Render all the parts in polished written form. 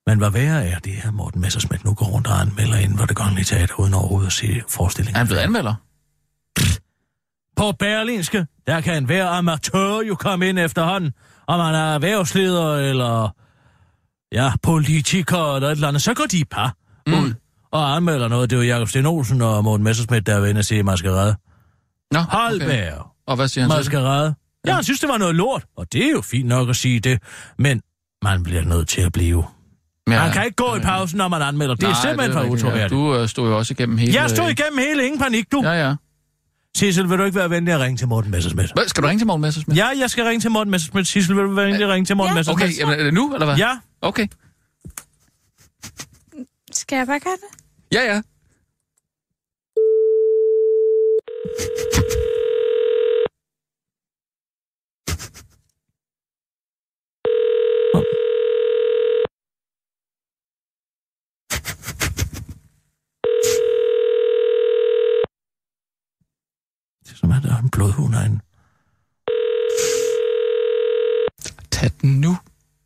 Men hvad værre er det her, Morten Messerschmidt nu går rundt og anmelder inden for Det Kongelige Teater, uden overhovedet at se forestillingen? Er han blevet anmelder? På Berlinske, der kan enhver amatør jo komme ind efterhånden, om han er erhvervsleder eller politiker eller et eller andet, så går de par ud og anmelder noget. Det er jo Jakob Sten Olsen og Morten Messerschmidt, der er ved at se Maskerade. Nå, Halberg. Okay. Og hvad siger han så? Maskerade. Ja, han synes, det var noget lort, og det er jo fint nok at sige det, men man bliver nødt til at blive. Ja, man kan ikke gå i pausen, når man anmelder. Det er simpelthen for utroværdigt. Du stod jo også igennem hele... Jeg stod igennem hele, ingen panik, du. Ja. Sissel, vil du ikke være venlig at ringe til Morten Messerschmidt? Hvad, skal du ringe til Morten Messerschmidt? Ja, jeg skal ringe til Morten Messerschmidt. Sissel, vil du være venlig at ringe til Morten Messerschmidt? Okay, jamen, er det nu, eller hvad? Ja. Okay. Skal jeg bare gøre det? Ja. Det er som at der er en blodhund herinde. Tag den nu.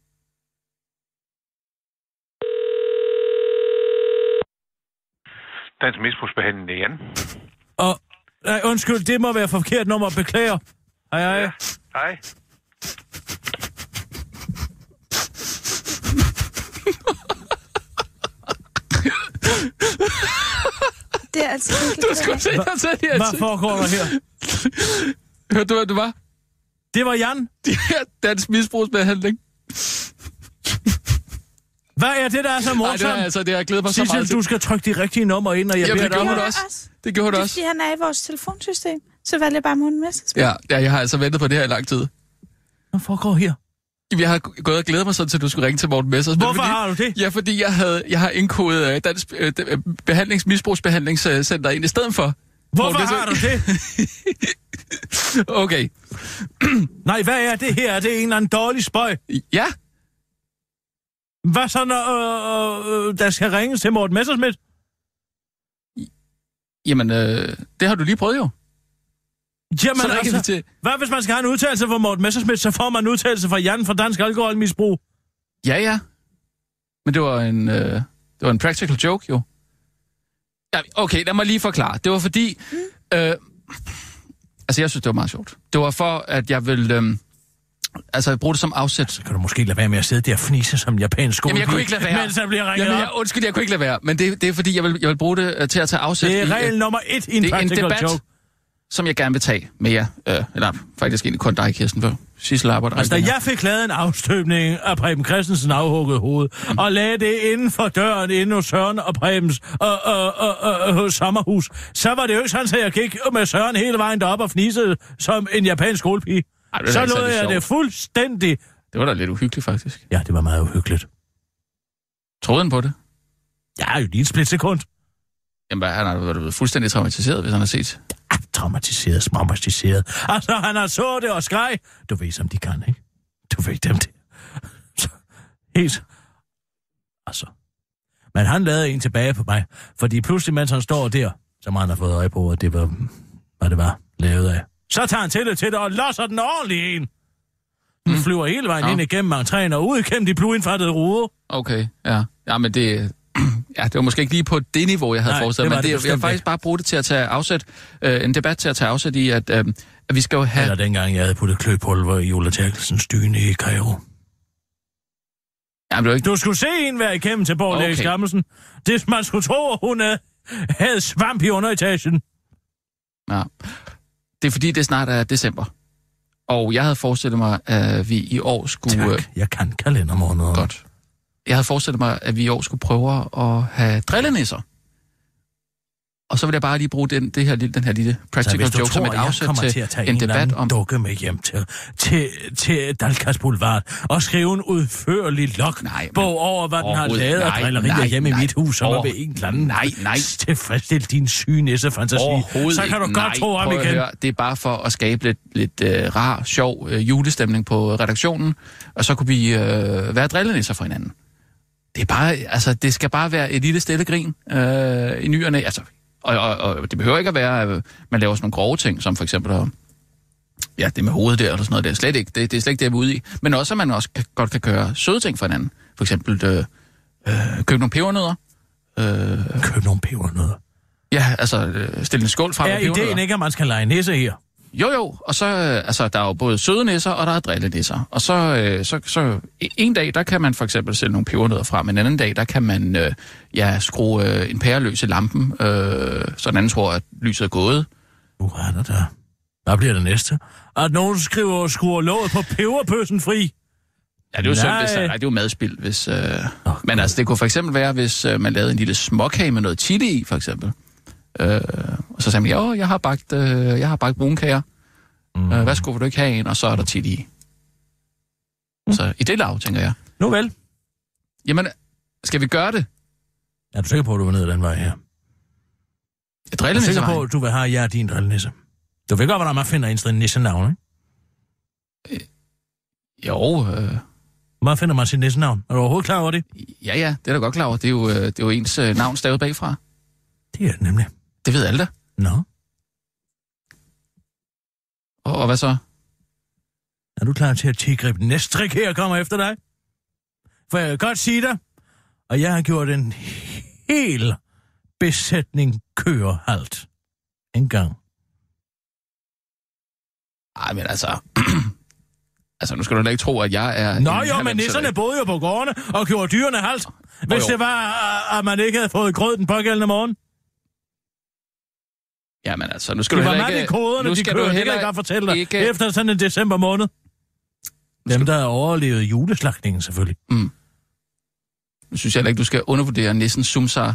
Dansk misbrugsbehandling igen. Nej, undskyld, det må være forkert nummer. Beklager. Hej. Ja, hej. Det er altså ikke... Du skulle se dig selv her. Hvad foregår der her? Hørte du, hvad det var? Det var Jan. Det er dansk misbrugsbehandling. Hvad er det, der er så morsomt? Nej, det har jeg glædet mig så meget til. Sissel, du skal trykke de rigtige numre ind, og jeg beder dig om det. Det gjorde du også. Det er, fordi han er i vores telefonsystem. Så valgte jeg bare Morten Messerschmidt. Ja, jeg har altså ventet på det her i lang tid. Hvad foregår her? Jeg har gået og glædet mig sådan, til du skulle ringe til Morten Messerschmidt. Hvorfor har du det? Ja, fordi jeg har indkodet dansk misbrugsbehandlingscenter ind i stedet for. Hvorfor har du det? Okay. Nej, hvad er det her? Er det en eller anden dårlig spøj? Ja. Hvad så, når der skal ringes til Morten Messerschmidt? Jamen, det har du lige prøvet jo. Jamen altså, hvad hvis man skal have en udtalelse fra Morten Messerschmidt, så får man en udtalelse fra Jan fra Dansk Alkoholmisbrug? Ja. Men det var en practical joke, jo. Ja, okay, lad mig lige forklare. Det var fordi... altså, jeg synes, det var meget sjovt. Det var for, at jeg vil... bruge det som afsæt. Så kan du måske lade være med at sidde der og fnise som japansk skole. Jamen, jeg kunne ikke lade være. Mens der bliver ringet op. Undskyld, jeg kunne ikke lade være. Men det er fordi, jeg vil bruge det til at tage afsæt. Det er regel nummer 1 i en practical debat, joke. Som jeg gerne vil tage med jer. Eller faktisk egentlig kun dig, Kirsten, for Sissel arbejder. Altså, da jeg fik lavet en afstøbning af Preben Christensen afhugget hoved, og lagde det inden for døren inde hos Søren og Prebens sommerhus, så var det jo ikke sådan, at jeg gik med Søren hele vejen derop og fnisede som en japansk skolepige. Så lod jeg det fuldstændig. Det var da lidt uhyggeligt, faktisk. Ja, det var meget uhyggeligt. Troede han på det? Ja, jo lige et splitsekund. Jamen, han har været fuldstændig traumatiseret, hvis han har set. Ja, traumatiseret. Altså, han har så det og skreg. Du ved, som de kan, ikke? Du ved dem det. Helt. Altså. Men han lavede en tilbage på mig. Fordi pludselig, mens han står der, som han har fået øje på, at det var, hvad det var, lavet af. Så tager han til det og losser den ordentligt en. Den flyver hele vejen ind igennem entréen og ud igennem de blodindfattede ruder. Okay, ja. Ja, men det... Ja, det var måske ikke lige på det niveau, jeg havde forestillet, men jeg vil faktisk bare bruge det til at tage afsæt, en debat til at tage afsæt i, at vi skal jo have... Eller dengang jeg havde puttet kløpulver i Ulla Terkelsens dyne i Cairo. Jamen, du skulle se en være igennem til Borg Læge Skammelsen. Det man skulle tro, hun havde svamp i underetagen. Ja. Det er fordi, det snart er december. Og jeg havde forestillet mig, at vi i år skulle... Tak, jeg kan kalendermåneder. Godt. Jeg havde forestillet mig, at vi i år skulle prøve at have drillenisser. Og så vil jeg bare lige bruge den her lille practical joke som et afsæt til en debat om... dukke med hjem til Dalkas Boulevard og skrive en udførlig logbog over, hvad den har lavet af drillerier hjemme i mit hus, som er ved en eller anden tilfredsstille din syge nissefantasi. Så kan du godt tro ham igen. Det er bare for at skabe lidt rar, sjov julestemning på redaktionen, og så kunne vi være drillenisser for hinanden. Det er bare, altså, det skal bare være et lille stille grin i nyerne, altså... Og det behøver ikke at være, at man laver sådan nogle grove ting, som for eksempel, det med hovedet der, eller sådan noget, det er slet ikke det, er slet ikke det, jeg er ude i. Men også, at man også godt kan gøre søde ting for hinanden. For eksempel Køb nogle pebernødder. Køb nogle pebernødder. Ja, altså stille en skål frem med Er pebernødder. ideen ikke, at man skal lege nisse her? Jo, og så, altså, der er jo både søde nisser, og der er drillenisser. Og så en dag, der kan man for eksempel sætte nogle pebernødder frem, en anden dag, der kan man skrue en pære løs i lampen, så den anden tror, at lyset er gået. Er det der? Hvad bliver det næste? At nogen skruer låget på peberpøssen fri? Ja, det er jo synd, hvis det er jo madspild, hvis... Men altså, det kunne for eksempel være, hvis man lavede en lille småkage med noget chili i, for eksempel. Og så sagde man, jeg har bagt brunkager. Værsgo, vil du ikke have en? Og så er der chili i. Så i det lav, tænker jeg. Nu vel. Jamen, skal vi gøre det? Er du sikker på, at du var nede den vej her? Jeg er sikker på, at du vil have din drillenisse. Du ved godt, hvordan man finder en nissenavn, ikke? Jo. Hvordan finder man sit nissenavn? Er du overhovedet klar over det? Ja, det er da godt klar over. Det er jo ens navn stavet bagfra. Det er det nemlig. Det ved alle da. Nå. Og hvad så? Er du klar til at tilgribe den næste trick her kommer efter dig? For jeg kan godt sige dig, og jeg har gjort en hel besætning kørehalt. En gang. Ej, men altså... altså, nu skal du da ikke tro, at jeg er... Nå jo, men nisserne boede jo på gårdene og gjorde dyrene halt. Hvis det var, at man ikke havde fået grød den pågældende morgen. Jamen altså, nu skal du heller ikke... Koderne, de kører heller ikke at fortælle dig ikke... efter sådan en december måned. Dem, der har overlevet juleslagtningen, selvfølgelig. Nu synes jeg heller ikke, du skal undervurdere nissen Sumsar.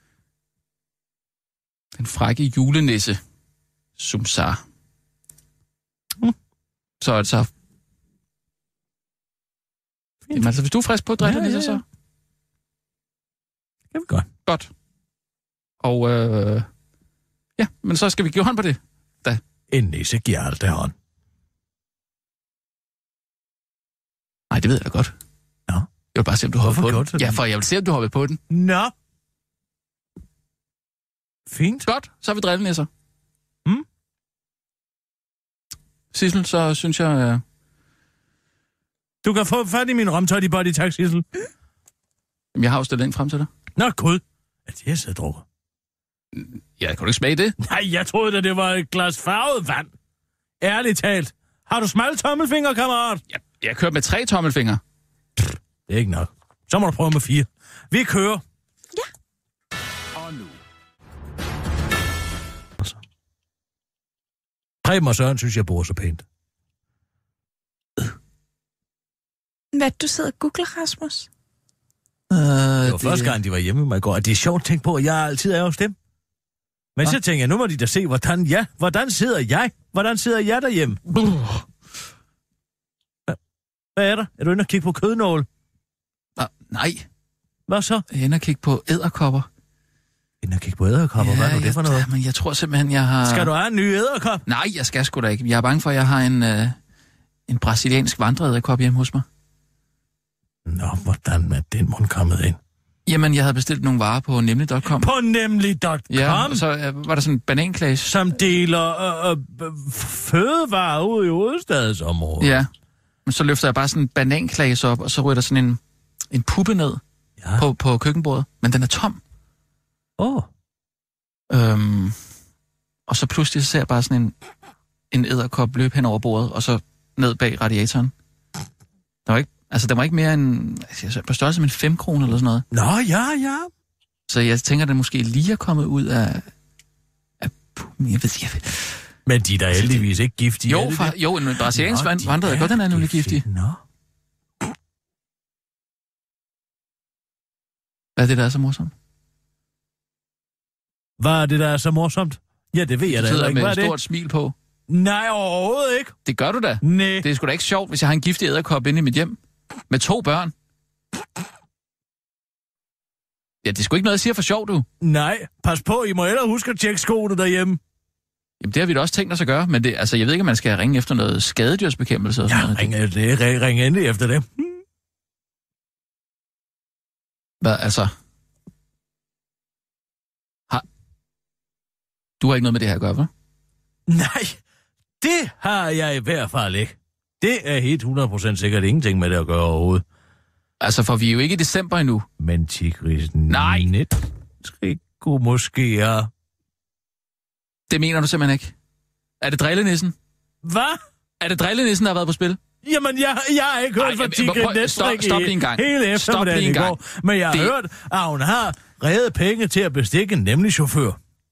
Den frække julenisse Sumsar. Så altså... Jamen altså, hvis du er frisk på drillenisse, så... Det er godt. Godt. Og ja, men så skal vi give hånd på det, da. En nisse giver aldrig hånd. Nej, det ved jeg da godt. Nå. Jeg vil bare se, om du hopper på den. Ja, for jeg vil se, om du hopper på den. Nå. Fint. Godt, så er vi drillenæsser. Sissel, så synes jeg... Du kan få fat i min romtøj body, tak, Sissel. Jamen, jeg har jo stillet ind frem til dig. Nå, gud. Er det så drukker? Ja, kan du ikke smage det? Nej, jeg troede, at det var et glas farvet vand. Ærligt talt. Har du smalle tommelfinger, kammerat? Ja, jeg kører med 3 tommelfingre. Det er ikke nok. Så må du prøve med 4. Vi kører. Ja. Og nu. Preben og Søren synes, jeg bor så pænt. Hvad du sidder og googler, Rasmus? Det var første gang, de var hjemme med mig i går. Og det er sjovt at tænke på, at jeg altid er hos dem. Men så tænker jeg, nu må de da se, hvordan sidder jeg? Hvordan sidder jeg derhjemme? Hvad er der? Er du inde og kigge på kødnål? Nej. Hvad så? Jeg er inde og kigge på edderkopper. Inde og kigge på edderkopper? Hvad er nu det for noget? Men jeg tror simpelthen, jeg har... Skal du have en ny edderkop? Nej, jeg skal sgu da ikke. Jeg er bange for, at jeg har en brasiliansk vandreedderkop hjemme hos mig. Nå, hvordan er den mund kommet ind? Jamen, jeg havde bestilt nogle varer på nemlig.com. På nemlig.com? Ja, og så var der sådan en bananklasse. Som deler fødevarer ud i hovedstadsområdet. Ja, men så løfter jeg bare sådan en bananklasse op, og så ryger der sådan en puppe ned på køkkenbordet. Men den er tom. Og så pludselig ser jeg bare sådan en edderkop løbe hen over bordet, og så ned bag radiatoren. Den var ikke mere end på størrelse med en 5 kroner eller sådan noget. Nå, ja. Så jeg tænker, at den måske lige er kommet ud af jeg ved. Men de er da heldigvis ikke giftige. Jo, en brasiliansk vandrede godt, den er nemlig giftig. Nå. Hvad er det, der er så morsomt? Hvad er det, der er så morsomt? Ja, det ved jeg da ikke. Hvad er det? Med et stort smil på. Nej, overhovedet ikke. Det gør du da. Nej. Det er sgu da ikke sjovt, hvis jeg har en giftig edderkop inde i mit hjem. Med 2 børn. Ja, det er sgu ikke noget, jeg siger for sjov, du. Nej, pas på, I må hellere huske at tjekke skoene derhjemme. Jamen, det har vi da også tænkt os at gøre, men jeg ved ikke, om man skal ringe efter noget skadedyrsbekæmpelse og sådan noget. Ring endelig efter det. Hvad, altså? Du har ikke noget med det her at gøre, hva'? Nej, det har jeg i hvert fald ikke. Det er helt 100% sikkert ingenting med det at gøre overhovedet. Altså, for vi er jo ikke i december endnu. Men Tigrisen... Nej. Kunne måske er... Det mener du simpelthen ikke. Er det drillenissen? Hvad? Er det drillenissen, der har været på spil? Jamen, jeg har ikke hørt fra Tigrid Netstrik stop lige en gang. hele eftermiddagen i går. Men jeg har hørt, at hun har reddet penge til at bestikke en nemlig chauffør.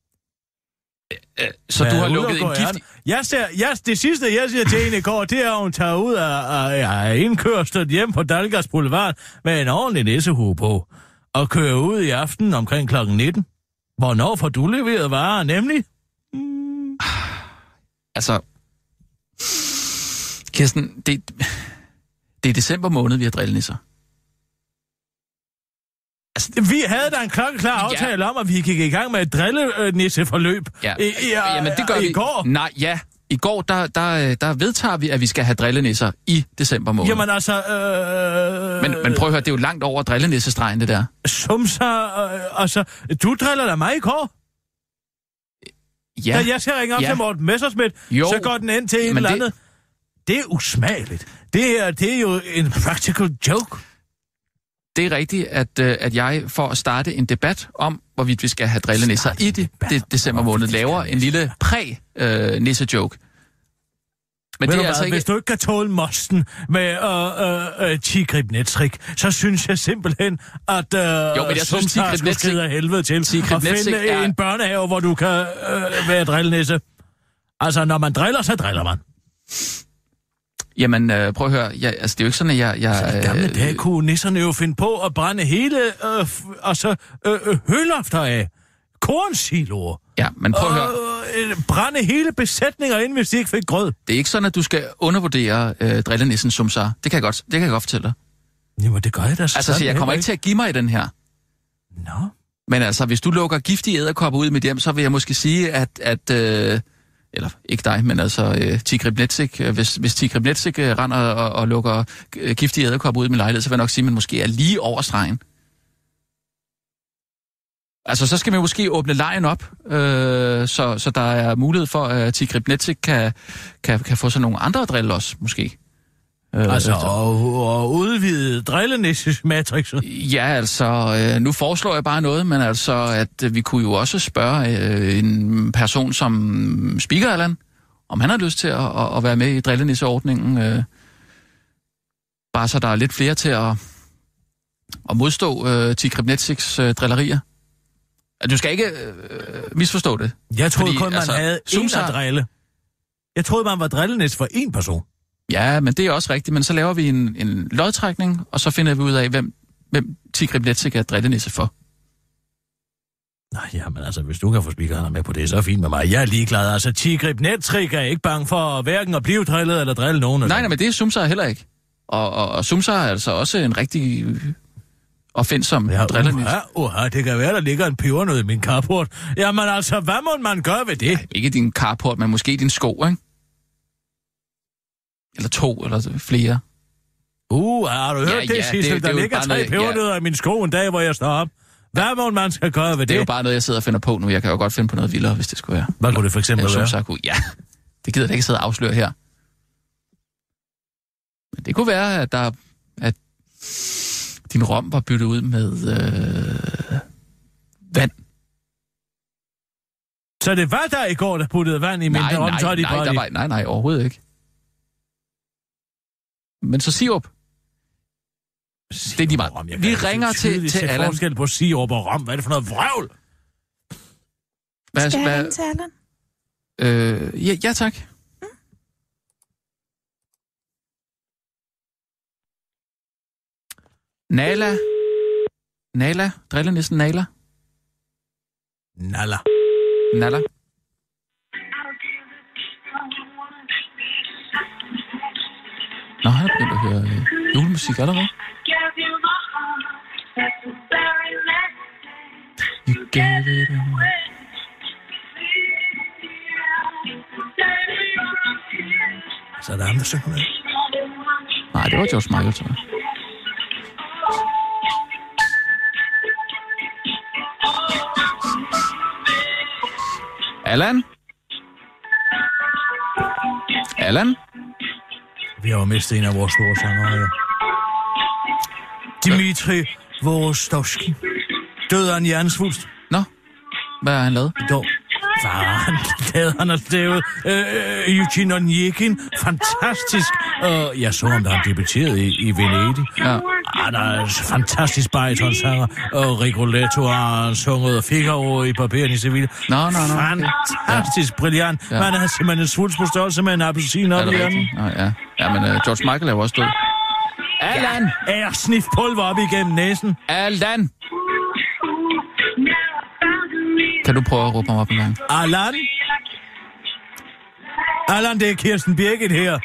Så du har lukket en gift... Det sidste, jeg siger til hende i går, det er, at hun tager ud af indkørslet hjem på Dalgas Boulevard med en ordentlig nissehue på og kører ud i aften omkring kl. 19. Hvornår får du leveret varer, nemlig? Altså... Kirsten, det er december måned, vi har drillenisser. Altså, vi havde da en klokkeklar aftale om, at vi gik i gang med et drillenisseforløb. Ja. Jamen, det gør vi. I går. Nej, ja. I går, der vedtager vi, at vi skal have drillenisser i december måned. Jamen altså... Men prøv at høre, det er jo langt over drillenissestregen, det der. Altså, du driller da mig i går? Ja. Da jeg skal ringe op til Morten Messerschmidt, så går den ind til en eller andet. Det er usmageligt. Det er jo en practical joke. Det er rigtigt, at jeg for at starte en debat om, hvorvidt vi skal have drillenisser i december måned, laver en lille præ-nisse-joke. Men det er altså ikke... Hvis du ikke kan tåle mosten med Tigrid Netstrik, så synes jeg simpelthen, at Sumsar skulle skride af helvede til at finde en børnehave, hvor du kan være drillenisse. Altså, når man driller, så driller man. Jamen, prøv at høre. Det er jo ikke sådan, at jeg så i gamle dage kunne nisserne jo finde på at brænde hele hølofter af. Kornsiloer. Ja, men prøv at høre. Brænde hele besætninger ind, hvis de ikke fik grød. Det er ikke sådan, at du skal undervurdere drillenissen Sumsar. Det kan jeg godt fortælle dig. Jamen, det gør jeg da så. Altså, jeg kommer ikke til at give mig i den her. Nå. Men altså, hvis du lukker giftige edderkopper ud i mit hjem, så vil jeg måske sige, at eller ikke dig, men altså Tigrid Netstrik. Hvis Tigrid Netstrik render og lukker giftige edderkopper ud i min lejlighed, så vil jeg nok sige, at man måske er lige over stregen. Altså, så skal man måske åbne lejen op, så der er mulighed for, at Tigrid Netstrik kan få sådan nogle andre drill også, måske. Og udvide drillenisse-matrixet? Ja, altså, nu foreslår jeg bare noget, men altså, at vi kunne jo også spørge en person som Speaker Allan, om han har lyst til at være med i drillenisse-ordningen. Bare så der er lidt flere til at modstå Tigrid Netstriks drillerier. Du skal ikke misforstå det. Jeg troede kun, man havde en at drille. Jeg troede, man var drillenisse for én person. Ja, men det er også rigtigt. Men så laver vi en lodtrækning, og så finder vi ud af, hvem Tigrid Netstrik er drillenisse for. Nej, jamen altså, hvis du kan få speakerne med på det, så er fint med mig. Jeg er ligeglad. Altså, Tigrid Netstrik er ikke bange for hverken at blive drillet eller drille nogen. Nej, men det er Sumsar heller ikke. Og Sumsar er altså også en rigtig opfindsom drillenisse. Det kan være, der ligger en pebernød i min carport. Jamen altså, hvad må man gøre ved det? Nej, ikke din carport, men måske din sko, ikke? Eller 2, eller flere. Har du hørt det sidste? Der ligger 3 pebernødder i min sko en dag, hvor jeg står op. Hvad må man skal gøre ved det? Det er jo bare noget, jeg sidder og finder på nu. Jeg kan jo godt finde på noget vildere, hvis det skulle være. Hvad kunne det for eksempel være? Ja, det gider jeg ikke sidde og afsløre her. Men det kunne være, at din rom var byttet ud med vand. Så det var der i går, der puttede vand i min rom, så er de bare... Nej, overhovedet ikke. Men så sirup. Det er de bare. Vi ringer til Allan. Forskel på sirup og rom. Hvad er det for noget vrøvl? Skal jeg ringe til Allan? Ja, tak. Nala. Drillenissen Nala. Nala. Nå, han er begyndt at høre julemusik allerede. You gave it away. Så er der ham, der synger med. Nej, det var George Michael, tror jeg. Allan? Vi har jo mistet en af vores store sangere, jo. Dmitri Vorostovsky. Døde af en hjernesvulst. Nå, hvad har han lavet? Jo. Han har lavet Eugene Onegin. Fantastisk. Jeg så ham, da han debuterede i Venedig. Ja. Han er en fantastisk baritonsanger. Og Rigoletto har sunget Figaro i Barberen i Sevilla. Nå. Fantastisk brilliant. Ja. Man har simpelthen en svulst på størrelse med en appelsin op i hjernen. Nå, ja. Ja, men George Michael er jo også død. Allan! Ja, snif pulver op igennem næsen. Allan! Kan du prøve at råbe ham op en gang? Allan? Allan, det er Kirsten Birgit her.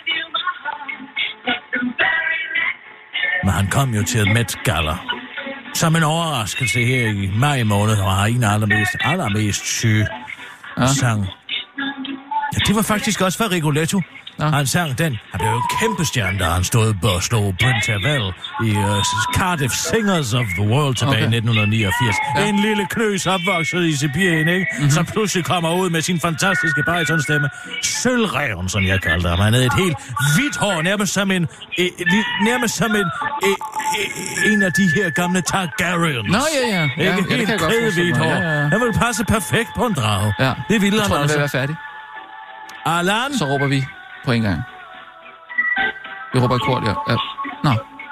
Men han kom jo til Met Gala. Som en overraskelse her i maj måned, og har en allermest syge sang. Ja, det var faktisk også for Rigoletto. Ja. Han sang den. Han blev jo en kæmpe stjerne, da han stod og slog Brent Tervel i Cardiff Singers of the World tilbage i 1989. Ja. En lille knøs opvokset i Sibirien, ikke? Mm-hmm. Som pludselig kommer ud med sin fantastiske baritonstemme. Sølvreven, som jeg kalder ham. Han havde et helt hvidt hår, nærmest som en af de her gamle Targaryens. Nå, ja. Ikke? Ja, helt kridhvidt hår. Ja. Han ville passe perfekt på en drage. Ja. Det ville han også. Jeg tror, altså. være færdig. Allan? Så råber vi på en gang. Vi råber i kort, ja. Nå.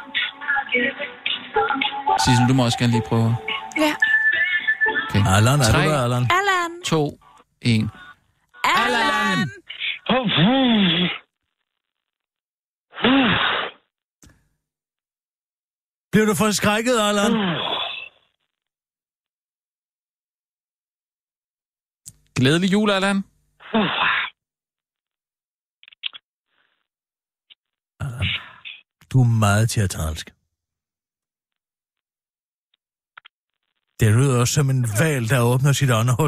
Sissel, du må også gerne lige prøve. Ja. Okay. Allan, er 3, du der, Allan? Allan. 2, 1. Allan! Blev du forskrækket, Allan? Glædelig jul, Allan. Du er meget teatralsk. Det lyder også som en hval, der åbner sit åndehul.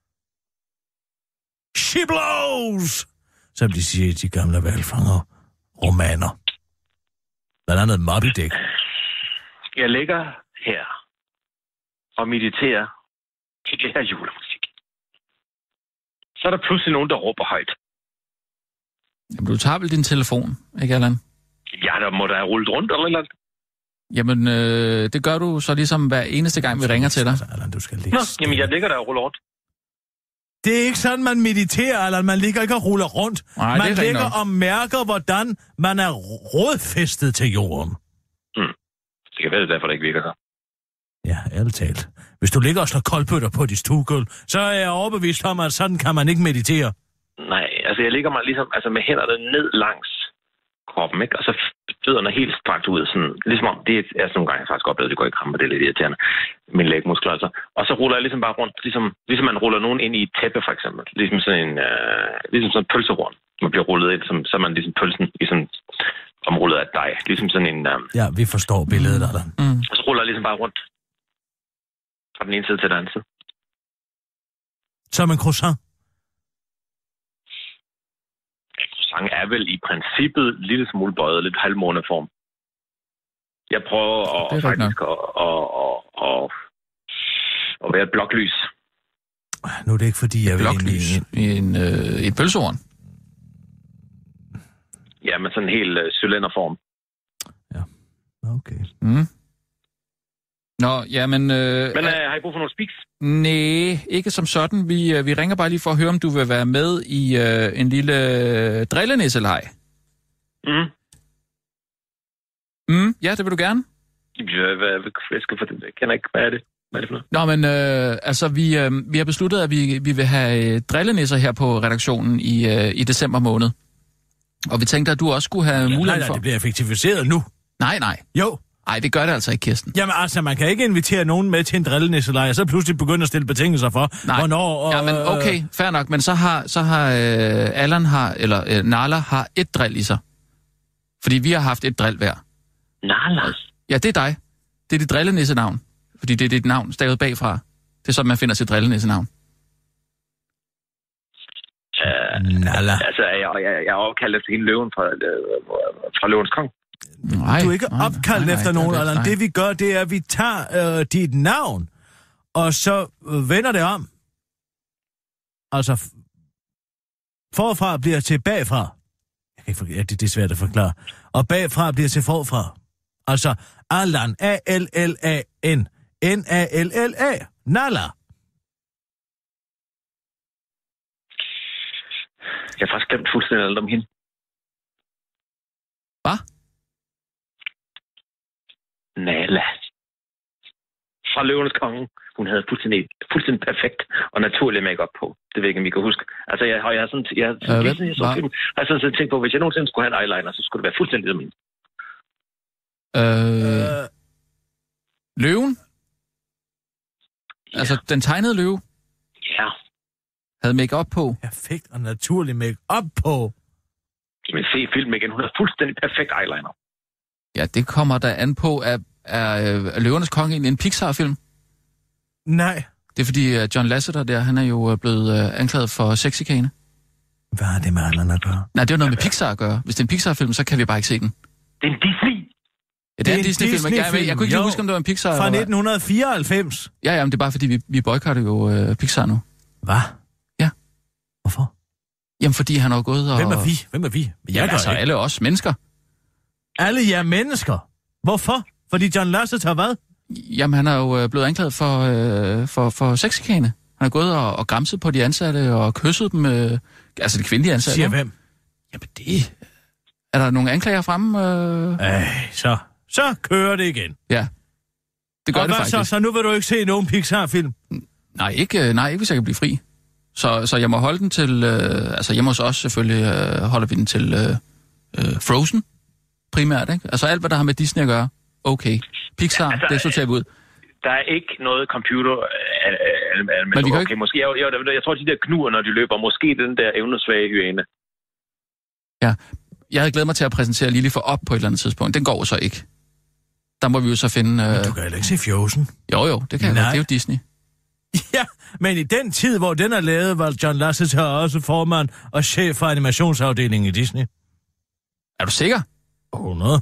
She blows! Som de siger i de gamle hvalfanger romaner. Blandt andet Moby Dick. Jeg ligger her og mediterer til det her julemusik. Så er der pludselig nogen, der råber højt. Jamen, du tager vel din telefon, ikke, Allan? Ja, der må der have rullet rundt eller noget. Jamen, det gør du så ligesom hver eneste gang, vi ringer til dig. Allan, du skal Nå, jamen jeg ligger der og ruller rundt. Det er ikke sådan, man mediterer, Allan. Man ligger ikke og ruller rundt. Nej, man ligger og mærker, hvordan man er rodfæstet til jorden. Det kan være, det derfor, det ikke virker så. Ja, ærligt talt. Hvis du ligger og slår koldbøtter på dit stuegulv, så er jeg overbevist om, at sådan kan man ikke meditere. Nej, altså jeg ligger mig ligesom med hænderne ned langs kroppen, ikke? Og så fødderne helt strakt ud, sådan, ligesom om, det er sådan nogle gange, jeg faktisk oplevet, det går i krampe, det er lidt irriterende, mine lægmuskler altså. Og så ruller jeg ligesom bare rundt, ligesom man ruller nogen ind i et tæppe, for eksempel. Ligesom sådan en pølserund, man bliver rullet ind, så er man ligesom pølsen i sådan omrullet af dej. Ligesom sådan en... Ja, vi forstår billedet, Allan. Og så ruller jeg ligesom bare rundt fra den ene side til den anden side. Som en croissant. Sang er vel i princippet en lille smule bøjet, lidt halvmåneform. Jeg prøver at være et bloklys. Nu er det ikke, fordi jeg vil i et pølsehorn. Ja, med sådan en helt cylinderform. Ja, okay. Nå, jamen... Men har I brug for nogle speaks? Nej, ikke som sådan. Vi ringer bare lige for at høre, om du vil være med i en lille drillenæsselej. Ja, det vil du gerne. Jeg skal få det. Jeg kender ikke, hvad er det? Hvad er det for noget? Nå, men altså, vi har besluttet, at vi vil have drillenæsser her på redaktionen i december måned. Og vi tænkte, at du også skulle have mulighed for... Nej, det bliver effektiviseret nu. Nej. Jo. Nej, det gør det altså ikke, Kirsten. Jamen altså, man kan ikke invitere nogen med til en drillenæsselejr, så pludselig begynde at stille betingelser for, hvornår... Ja, men okay, fair nok, men så har Allan Nala har et drill i sig. Fordi vi har haft et drill hver. Nala? Ja, det er dig. Det er dit drillenæssenavn. Fordi det er dit navn, stavet bagfra. Det er sådan, man finder sit drillenæssenavn. Nala. Altså, jeg er opkaldt efter hende løven fra Løvens Kong. Nej, du er ikke opkaldt efter nogen, Allan. Det vi gør, det er, at vi tager dit navn, og så vender det om. Altså, forfra bliver til bagfra. Det er svært at forklare. Og bagfra bliver til forfra. Altså, Allan, A-L-L-A-N, N-A-L-L-A, Nalla. Jeg har faktisk glemt fuldstændig alt om hende. Hvad? Nala. Fra Løvenes Konge. Hun havde fuldstændig perfekt og naturlig make-up på. Det ved jeg ikke, om I kan huske. Altså, jeg har sådan tænkt på, hvis jeg nogensinde skulle have en eyeliner, så skulle det være fuldstændig som hende. Løven? Ja. Altså, den tegnede løve? Ja. Havde make-up på? Perfekt og naturlig make-up på. Men se filmen igen. Hun har fuldstændig perfekt eyeliner. Ja, det kommer der an på. Er Løvernes Konge egentlig en Pixar-film? Nej. Det er fordi John Lasseter der, han er jo blevet anklaget for sexchikane. Hvad har det med Allan at gøre? Nej, det er noget med Pixar at gøre. Hvis det er en Pixar-film, så kan vi bare ikke se den. Det er en Disney. Ja, det er en Disney-film. Jeg kunne ikke lige huske, om det var en Pixar. Fra 1994. Ja, men det er bare fordi, vi boykotter jo Pixar nu. Hvad? Ja. Hvorfor? Jamen, fordi han har gået og... Hvem er vi? Ja, altså alle os mennesker. Alle jer mennesker? Hvorfor? Fordi John Lasseter hvad? Jamen, han er jo blevet anklaget for sexchikane. Han har gået og gramset på de ansatte og kysset dem, altså de kvindelige ansatte. Siger hvem? Jamen, det... Er der nogle anklager fremme? Så kører det igen. Ja. Det gør det faktisk. Så nu vil du ikke se nogen Pixar-film? Nej, ikke hvis jeg kan blive fri. Så jeg må holde den til... altså, hjemme hos os selvfølgelig holder vi den til Frozen, primært, ikke? Altså alt, hvad der har med Disney at gøre. Okay. Pixar, altså, det sorterer vi ud. Der er ikke noget computer... Men vi kan okay, ikke... måske, jeg tror, de der knuger, når de løber, måske den der evnesvage hyæne. Ja, jeg havde glædet mig til at præsentere Lili for op på et eller andet tidspunkt. Den går så ikke. Der må vi jo så finde... Men du kan heller ikke se Frozen. Jo, det kan jeg godt. Det er jo Disney. Ja, men i den tid, hvor den er lavet, var John Lasseter også formand og chef for animationsafdelingen i Disney. Er du sikker? 100.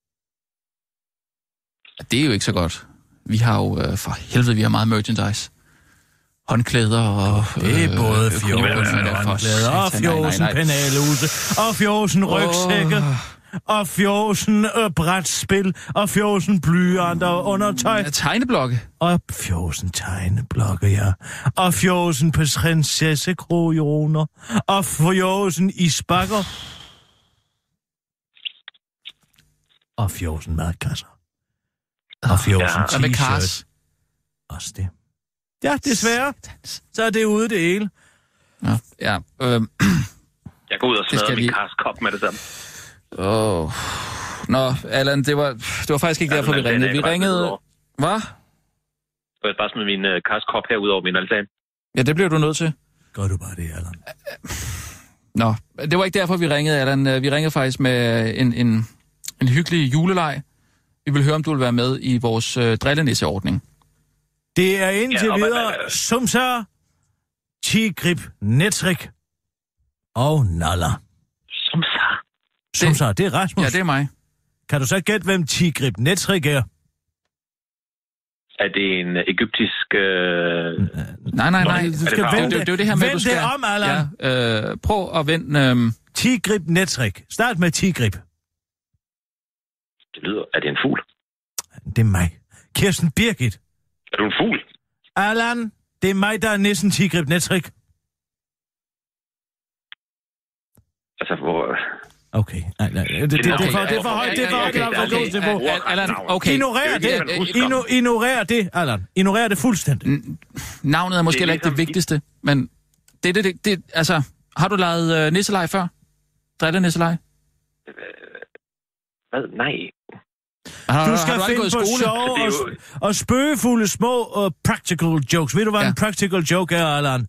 Det er jo ikke så godt. Vi har jo for helvede, vi har meget merchandise. Håndklæder og... Det er både Fjosen håndklæder, og Fjosen penalhuse, og Fjosen rygsække, og Fjosen brætspil, og Fjosen blyanter og undertøj. Tegneblokke. Og Fjosen tegneblokke, ja. Og Fjosen prinsessekrojoner, og Fjosen isbakker. Og Fjosen madkasser. Og Fjosen t-shirt. Også det. Ja, desværre. Så er det ude det hele. Ja. Jeg går ud og smadrer min karskop med det samme. Nå, Allan, det var faktisk ikke derfor, vi ringede. Vi ringede... Hvad? Jeg bare smide min karskop her ud over min altan. Ja, det bliver du nødt til. Gør du bare det, Allan. Nå, det var ikke derfor, vi ringede, Allan. Vi ringede faktisk med en hyggelig juleleg. Vi vil høre, om du vil være med i vores drillenisseordning. Det er indtil videre Sumsa, Tigrib, Netrik og Nalla. Sumsa, det er Rasmus. Ja, det er mig. Kan du så gætte, hvem Tigrib Netrik er? Er det en egyptisk... Nej. Du skal vente. Det er jo det her med, du skal... Vend det om, Allan. Ja, prøv at vende... Tigrib Netrik. Start med Tigrib. Det lyder... Er det en fugl? Det er mig. Kirsten Birgit. Er du en fugl? Allan, det er mig, der er nissen Tigrib Netrik. Altså, hvor... Okay. Nej. Det er for højt. Det er for højt. Allan, okay. Ignorer det, Allan. Ignorer det fuldstændig. Navnet er måske heller ikke det vigtigste, men det altså, har du leget nisselej før? Drillenisselej? Hvad? Nej. Du skal finde på sjove og spøgefulde små practical jokes. Ved du, hvad en practical joke er, Allan?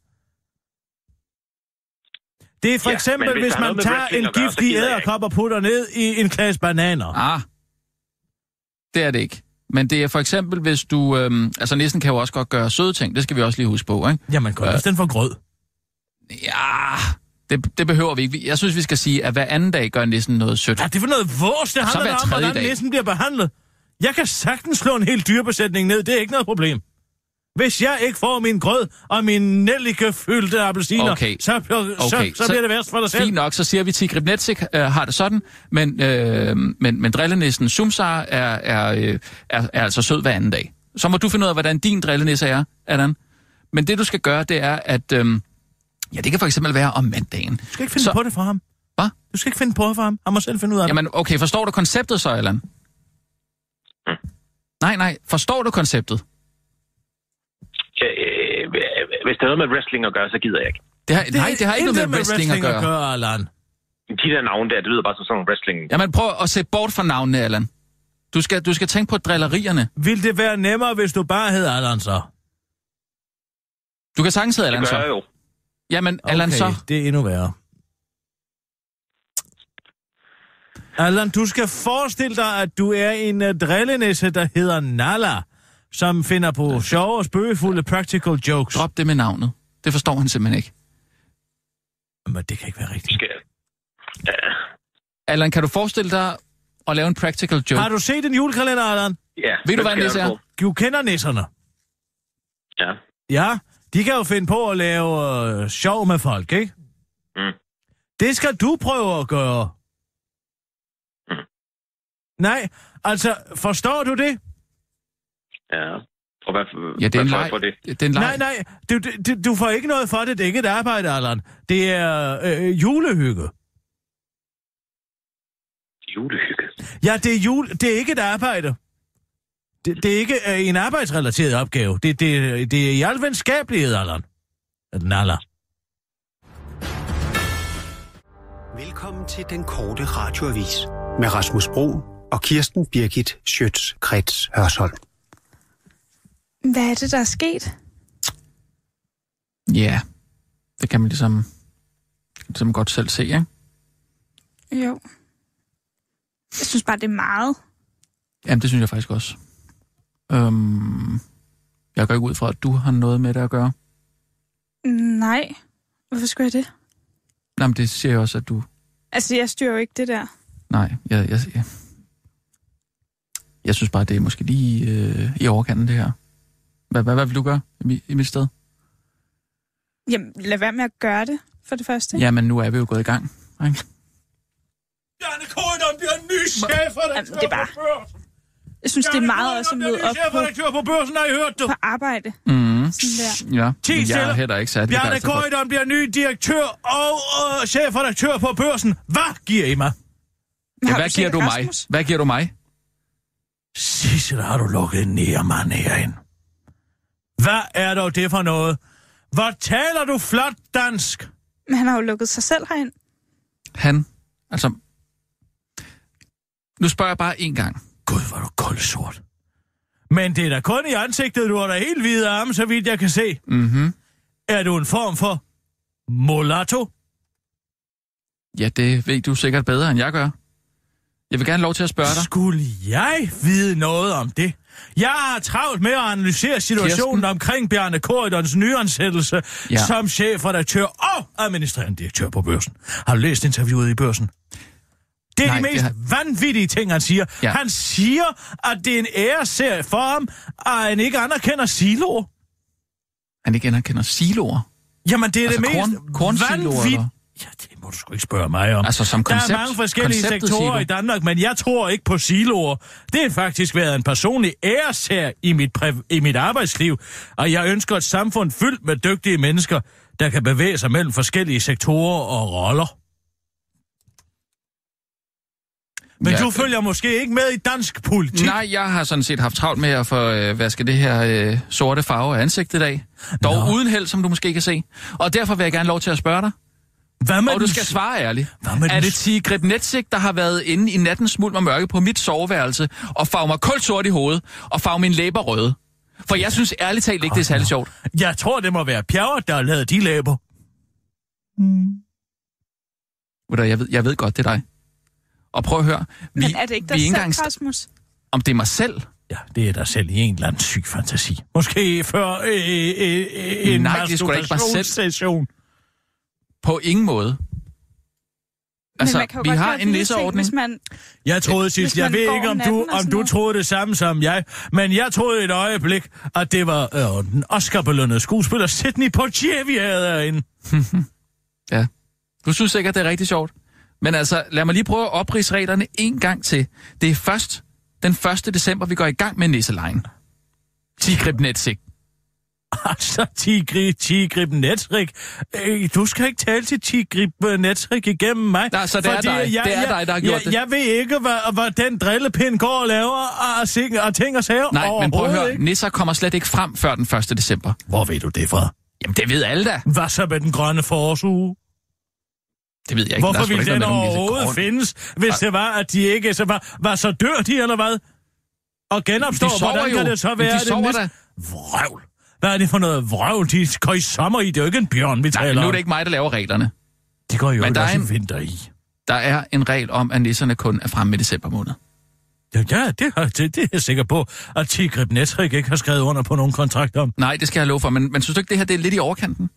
Det er for eksempel, hvis man tager en giftig edderkop og putter ned i en klasse bananer. Det er det ikke. Men det er for eksempel, hvis du... altså, nissen kan jo også godt gøre søde ting. Det skal vi også lige huske på, ikke? Jamen, godt. Hvis den får grød. Ja... Det behøver vi ikke. Jeg synes, vi skal sige, at hver anden dag gør nissen noget sødt. Ja, det er for noget vores. Det handler om, hvordan nissen bliver behandlet. Jeg kan sagtens slå en hel dyrebesætning ned. Det er ikke noget problem. Hvis jeg ikke får min grød og min nellikefyldte appelsiner, så bliver det værst for dig selv. Fint nok, så siger vi til Gribnetsik har det sådan, men drillenissen Sumsar er altså sød hver anden dag. Så må du finde ud af, hvordan din drillenisse er, Allan. Men det, du skal gøre, det er, at... det kan for eksempel være om mandagen. Du skal ikke finde på det for ham. Hvad? Du skal ikke finde på det for ham. Han må selv finde ud af det. Jamen, okay, forstår du konceptet så, Allan? Nej, forstår du konceptet? Hvis det har noget med wrestling at gøre, så gider jeg ikke. Det har ikke noget med wrestling at gøre. Allan. De der navne der, det lyder bare som sådan wrestling. Jamen, prøv at se bort fra navnene, Allan. Du skal tænke på drillerierne. Vil det være nemmere, hvis du bare hedder Allan så? Du kan sagtens hedde Allan så. Det gør jeg jo. Jamen, Allan så. Det er endnu værre. Allan, du skal forestille dig, at du er en drillenisse, der hedder Nalla, som finder på sjove og spøgefulde practical jokes. Drop det med navnet. Det forstår han simpelthen ikke. Men det kan ikke være rigtigt. Allan, kan du forestille dig at lave en practical joke? Har du set en julekalender, Allan? Ja. Ved du, hvad en nisse er? Du kender nisserne. Ja. Ja, de kan jo finde på at lave sjov med folk, ikke? Mm. Det skal du prøve at gøre. Mm. Nej, altså, forstår du det? Ja. Og hvad det er en leg. Det er en leg. Nej, du får ikke noget for det. Det er ikke et arbejde, Allan. Det er julehygge. Julehygge? Ja, det er ikke et arbejde. Det er ikke en arbejdsrelateret opgave. Det er i al venskabelighed, Allan. Nalla. Velkommen til den korte radioavis med Rasmus Broen og Kirsten Birgit Schøtz-Krets Hørsholm. Hvad er det, der er sket? Ja, det kan man ligesom godt selv se, ikke? Jo. Jeg synes bare, det er meget. Jamen, det synes jeg faktisk også. Jeg går ikke ud fra, at du har noget med det at gøre. Nej. Hvorfor skulle jeg det? Nej, men det siger jeg også, at du... Altså, jeg styrer jo ikke det der. Nej, jeg synes bare, det er måske lige i overkanten, det her. Hvad vil du gøre i mit sted? Jamen, lad være med at gøre det, for det første. Jamen, nu er vi jo gået i gang, ikke? Bjarne Corydon bliver en ny chefredaktør det er bare... på Børsen. Jeg synes, det er meget også at møde op på Børsen, har I hørt du? På arbejde. Mm. Sådan der. Ja, men jeg er heller ikke sat. Bjarne Corydon bliver ny direktør og chefredaktør på Børsen. Hvad giver I mig? Hvad giver du mig? Hvad giver du mig? Sissel, har du lukket nærmand herind? Hvad er dog det for noget? Hvor taler du flot dansk? Men han har jo lukket sig selv herind. Altså... Nu spørger jeg bare en gang. Gud, hvor du kulsort. Men det er da kun i ansigtet, du har da helt hvide arme, så vidt jeg kan se. Mhm. Er du en form for mulatto? Ja, det ved du sikkert bedre, end jeg gør. Jeg vil gerne lov til at spørge dig. Skulle jeg vide noget om det? Jeg har travlt med at analysere situationen omkring Bjarne Corydons nyansættelse som chefredaktør og administrerende direktør på Børsen. Har du læst interviewet i Børsen? Det er de mest vanvittige ting, han siger. Ja. Han siger, at det er en æreserie for ham, at han ikke anerkender siloer. Han ikke anerkender siloer? Jamen, det er altså det mest vanvittige. Ja, det må du sgu ikke spørge mig om. Altså som koncept, der er mange forskellige sektorer i Danmark, men jeg tror ikke på siloer. Det har faktisk været en personlig æresag i mit arbejdsliv, og jeg ønsker et samfund fyldt med dygtige mennesker, der kan bevæge sig mellem forskellige sektorer og roller. Men du følger måske ikke med i dansk politik? Nej, jeg har sådan set haft travlt med at få vasket det her sorte farve af ansigtet af. Dog uden held, som du måske kan se. Og derfor vil jeg gerne lov til at spørge dig. Og du skal svare ærligt. Er det Tige Gribnetsik, der har været inde i nattens smuld og mørke på mit soveværelse og farve mig kulsort i hovedet og farve mine læber røde? For jeg synes ærligt talt ikke, det er særlig sjovt. Jeg tror, det må være Pjerrot, der har lavet de læber. Jeg ved godt, det er dig. Og prøv at høre. Men er det ikke dig selv, Rasmus? Om det er mig selv? Ja, det er dig selv i en eller anden syg fantasi. Måske før en masturbation-session. På ingen måde. Altså, man kan jo vi godt har gøre en fede nisseordning. ting, hvis man... Jeg troede sidst, Hvis jeg man ved går ikke, om natten og du sådan noget. troede det samme som jeg, men jeg troede et øjeblik, at det var den Oscar-belønnede skuespiller Sidney Poitier, vi havde derinde. Ja. Du synes sikkert, det er rigtig sjovt. Men altså, lad mig lige prøve at opridse reglerne en gang til. Det er først den 1. december, vi går i gang med nisselejen. Tigrib Netsik. Altså, Tigrib Netrik. Du skal ikke tale til Tigrib Netrik igennem mig. Nej, så det er dig. Det er dig, der har gjort det. Jeg ved ikke, hvad den drillepind går og laver og ting og sager. Nej, men prøv at høre. Ikke. Nisser kommer slet ikke frem før den 1. december. Hvor ved du det fra? Jamen, det ved alle da. Hvad så med den grønne forårsuge? Det ved jeg ikke. Hvorfor ville den overhovedet findes, hvis det var, at de ikke var så dør de, eller hvad? Og genopstår, hvordan kan det så være? De sover da. Vrøvl. Hvad er det for noget vrøvl? De går i sommer i. Det er jo ikke en bjørn, vi taler om. Nej, nu er det ikke mig, der laver reglerne. De går jo Men også en vinter i. Der er en regel om, at nisserne kun er fremme i december måned. Ja, det er jeg sikker på, at Tigrib Netrik ikke har skrevet under på nogen kontrakt om. Nej, det skal jeg love for, men synes du ikke, det her det er lidt i overkanten?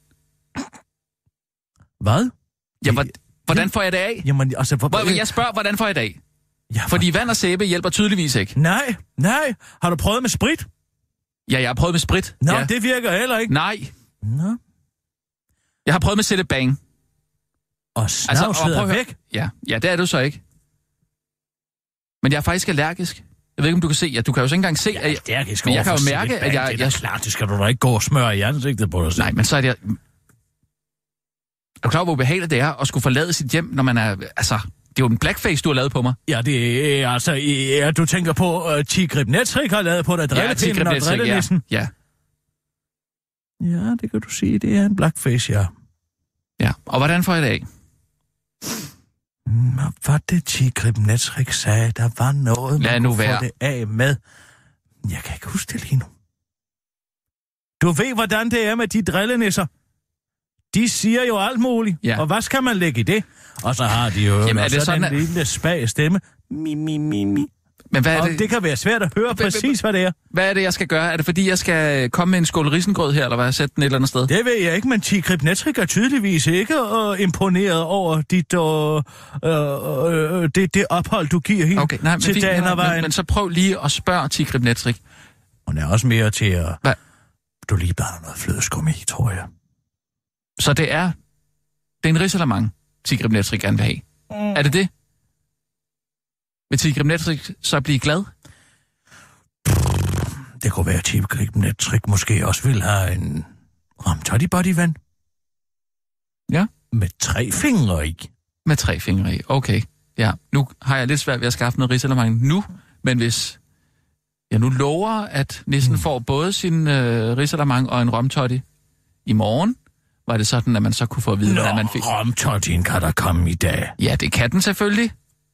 Hvad? Ja, hvordan får jeg det af? Jamen, altså... Jeg spørger, hvordan får jeg det af? Ja, fordi vand og sæbe hjælper tydeligvis ikke. Nej. Har du prøvet med sprit? Ja, jeg har prøvet med sprit. Nå, ja. det virker heller ikke. Nej. Nå. Jeg har prøvet med Cellebang. Og snavset er væk? Ja, det er du så ikke. Men jeg er faktisk allergisk. Jeg ved ikke, om du kan se. Ja, du kan jo ikke engang se, at jeg kan jo mærke, at jeg... Det er klart, det skal du da ikke gå og smøre i ansigtet på dig selv. Nej, men så er det... Er du klar, hvor ubehageligt det er at skulle forlade sit hjem, når man er... Altså, det er jo en blackface, du har lavet på mig. Ja, det er altså... Ja, du tænker på, at Tigrib Netrik har lavet på dig drillepinden og drillenissen? Ja. Ja, det kan du sige. Det er en blackface, ja. Ja, og hvordan får jeg det af? Hvad det Tigrib Netrik sagde, der var noget, man kunne få det af med. Jeg kan ikke huske det lige nu. Du ved, hvordan det er med de drillenisser. De siger jo alt muligt, og hvad skal man lægge i det? Og så har de jo sådan en lille spag stemme. Mi. Men hvad er det? Det kan være svært at høre præcis, hvad det er. Hvad er det, jeg skal gøre? Er det fordi, jeg skal komme med en skål risengrød her, eller hvad? Sætte den et eller andet sted? Det ved jeg ikke, men Tigrib Netrik er tydeligvis ikke imponeret over det ophold, du giver hende til Danervejen. Men så prøv lige at spørge Tigrib Netrik. Hun er også mere til at... Hvad? Du lige blander noget flødeskum i, tror jeg. Så det er en risalamande, Tigrib Netrik gerne vil have. Er det det? Vil Tigrib Netrik så blive glad? Det kunne være, at Tigrib Netrik måske også vil have en ramtoddy-body-ven. Ja. Med 3 fingre i. Med 3 fingre i, okay. Ja, nu har jeg lidt svært ved at skaffe noget risalamande nu, men hvis jeg nu lover, at nissen får både sin risalamande og en romtoddy i morgen, var det sådan, at man så kunne få at vide, hvordan man fik... Romtoddyen kan der komme i dag. Ja, det kan den selvfølgelig.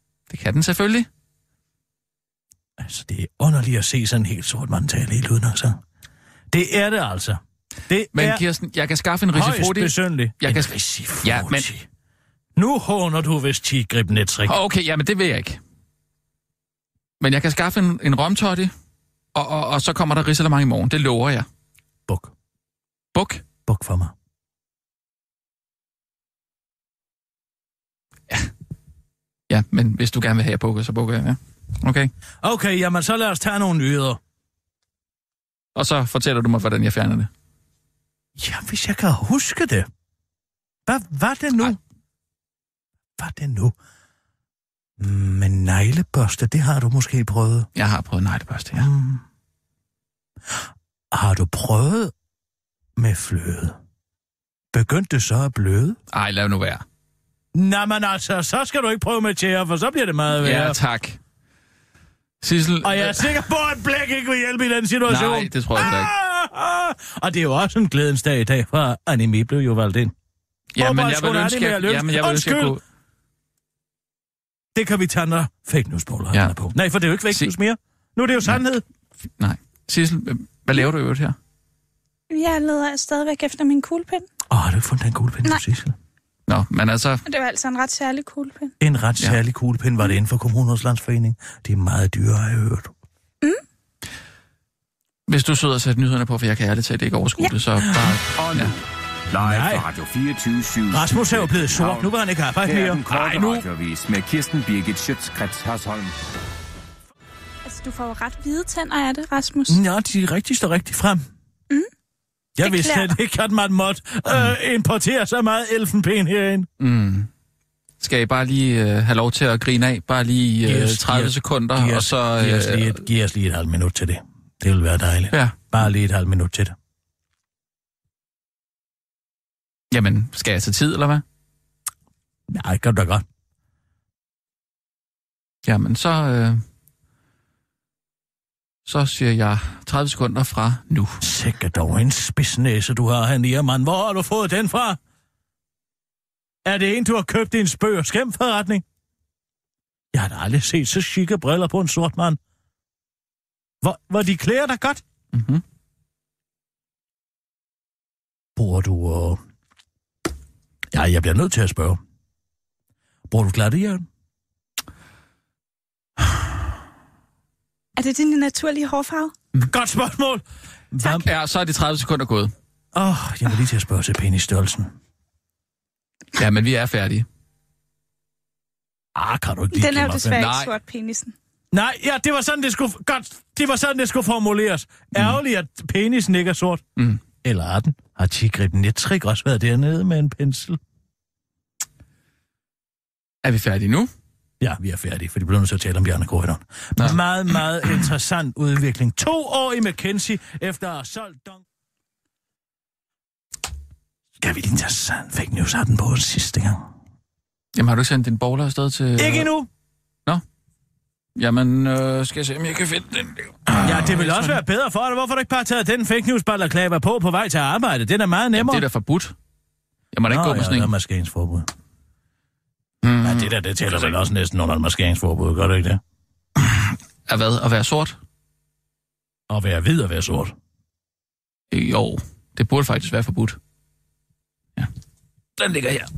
Altså, det er underligt at se sådan en helt sort mand tale helt uden altså. Det er det altså. Men Kirsten, jeg kan skaffe en risifrodi. Højst besynderligt. En risifrodi. Ja, men... Nu håner du vist Tigrib Netrik. Okay, jamen det vil jeg ikke. Men jeg kan skaffe en romtoddy, og så kommer der risalamande i morgen. Det lover jeg. Buk. Buk? Buk for mig. Ja, men hvis du gerne vil have bukker, så bukker jeg, ja. Okay. Okay, jamen så lad os tage nogle nyheder. Og så fortæller du mig, hvordan jeg fjerner det. Ja, hvis jeg kan huske det. Hvad var det nu? Hvad det nu? Men neglebørste, det har du måske prøvet. Jeg har prøvet neglebørste, ja. Har du prøvet med fløde? Begyndte det så at bløde? Ej, lad nu være. Nej, men altså, så skal du ikke prøve med tjære, for så bliver det meget værre. Ja, tak. Sissel... Og jeg er sikker på, at Blæk ikke vil hjælpe i den situation. Nej, det tror jeg ikke. Og det er jo også en glædens dag i dag, for Anime blev jo valgt ind. Ja, men jeg vil ønske, at kunne... Det kan vi tage, når fake news-måler på. Nej, for det er jo ikke fake news mere. Nu er det jo sandhed. Nej. Sissel, hvad laver du øvrigt her? Jeg leder stadigvæk efter min kuglepen. Har du ikke fundet den kuglepen, Sissel? Nå, men altså... Det var altså en ret særlig kuglepen. En ret særlig kuglepen var det inden for Kommunernes Landsforening. Det er meget dyre, har jeg hørt. Hvis du sidder og sætter nyhederne på, for jeg kan ærligt talt ikke overskue det, så bare... Og nu, Nej. fra Radio 24/7. Rasmus er jo blevet sort. Nu vil han ikke arbejde Her er mere. den korte radioavis med Kirsten Birgit Schøtz-Krets Hørsholm. Altså, du får jo ret hvide tænder af det, Rasmus. Ja, de står rigtig frem. Mm. Jeg Det vidste klæder slet ikke, at man måtte importere så meget elfenben herind. Skal I bare lige have lov til at grine af? Bare lige 30 sekunder, og så... Giv os lige et halvt minut til det. Det vil være dejligt. Ja. Bare lige et halvt minut til det. Jamen, skal jeg tage tid, eller hvad? Nej, gør du da godt. Jamen, så siger jeg 30 sekunder fra nu. Sikkert dog en spidsnæse, du har her, mand. Hvor har du fået den fra? Er det en, du har købt i en spøg- og skæmforretning? Jeg har da aldrig set så chique briller på en sort mand. Hvor de klæder dig godt? Mhm. Bruger du... Ja, jeg bliver nødt til at spørge. Bruger du glattejern? Er det din naturlige hårfarve? Godt spørgsmål. Tak. Ja, så er de 30 sekunder gået. Jeg vil lige til at spørge til penisstørrelsen. Ja, men vi er færdige. Kan du ikke lige Den er jo give mig desværre Nej. ikke sort, penisen. Nej, ja, det var sådan, det skulle... Godt, det var sådan, det skulle formuleres. Ærgerligt, at penisen ikke er sort. Mm. Eller er den? Har tigriben Nettrick også været dernede med en pensel? Er vi færdige nu? Ja, vi er færdige, for de bliver nødt til at tale om Bjarne Corydon. Meget, meget interessant udvikling. 2 år i McKinsey, efter at have solgt Dong. Skal vi lige tage sådan fake news har den på sidste gang? Jamen, har du ikke sendt din bowler afsted til... Ikke endnu! Jamen, skal jeg se, om jeg kan finde den. Ja, det vil også være bedre for dig. Hvorfor har du ikke bare taget den fake news ballerklaver på vej til arbejde? Det er da meget nemmere. Jamen, det er da forbudt. Jeg må da ikke gå med sådan det er en. maskeringsforbud. Ja, det tæller vel også næsten under et maskeringsforbud, gør det ikke det? Er hvad? At være sort? At være hvid og være sort. Jo, det burde faktisk være forbudt. Ja. Den ligger her.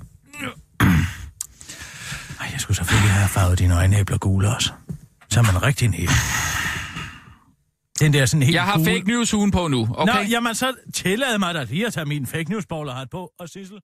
Jeg skulle selvfølgelig have farvet dine øjenæbler gule også. Så er man rigtig en helt. Den der sådan helt Jeg har gule... fake news ugen på nu, okay? Nå, jamen så tillad mig da lige at tage min fake news bowlerhat på. Og Sissel?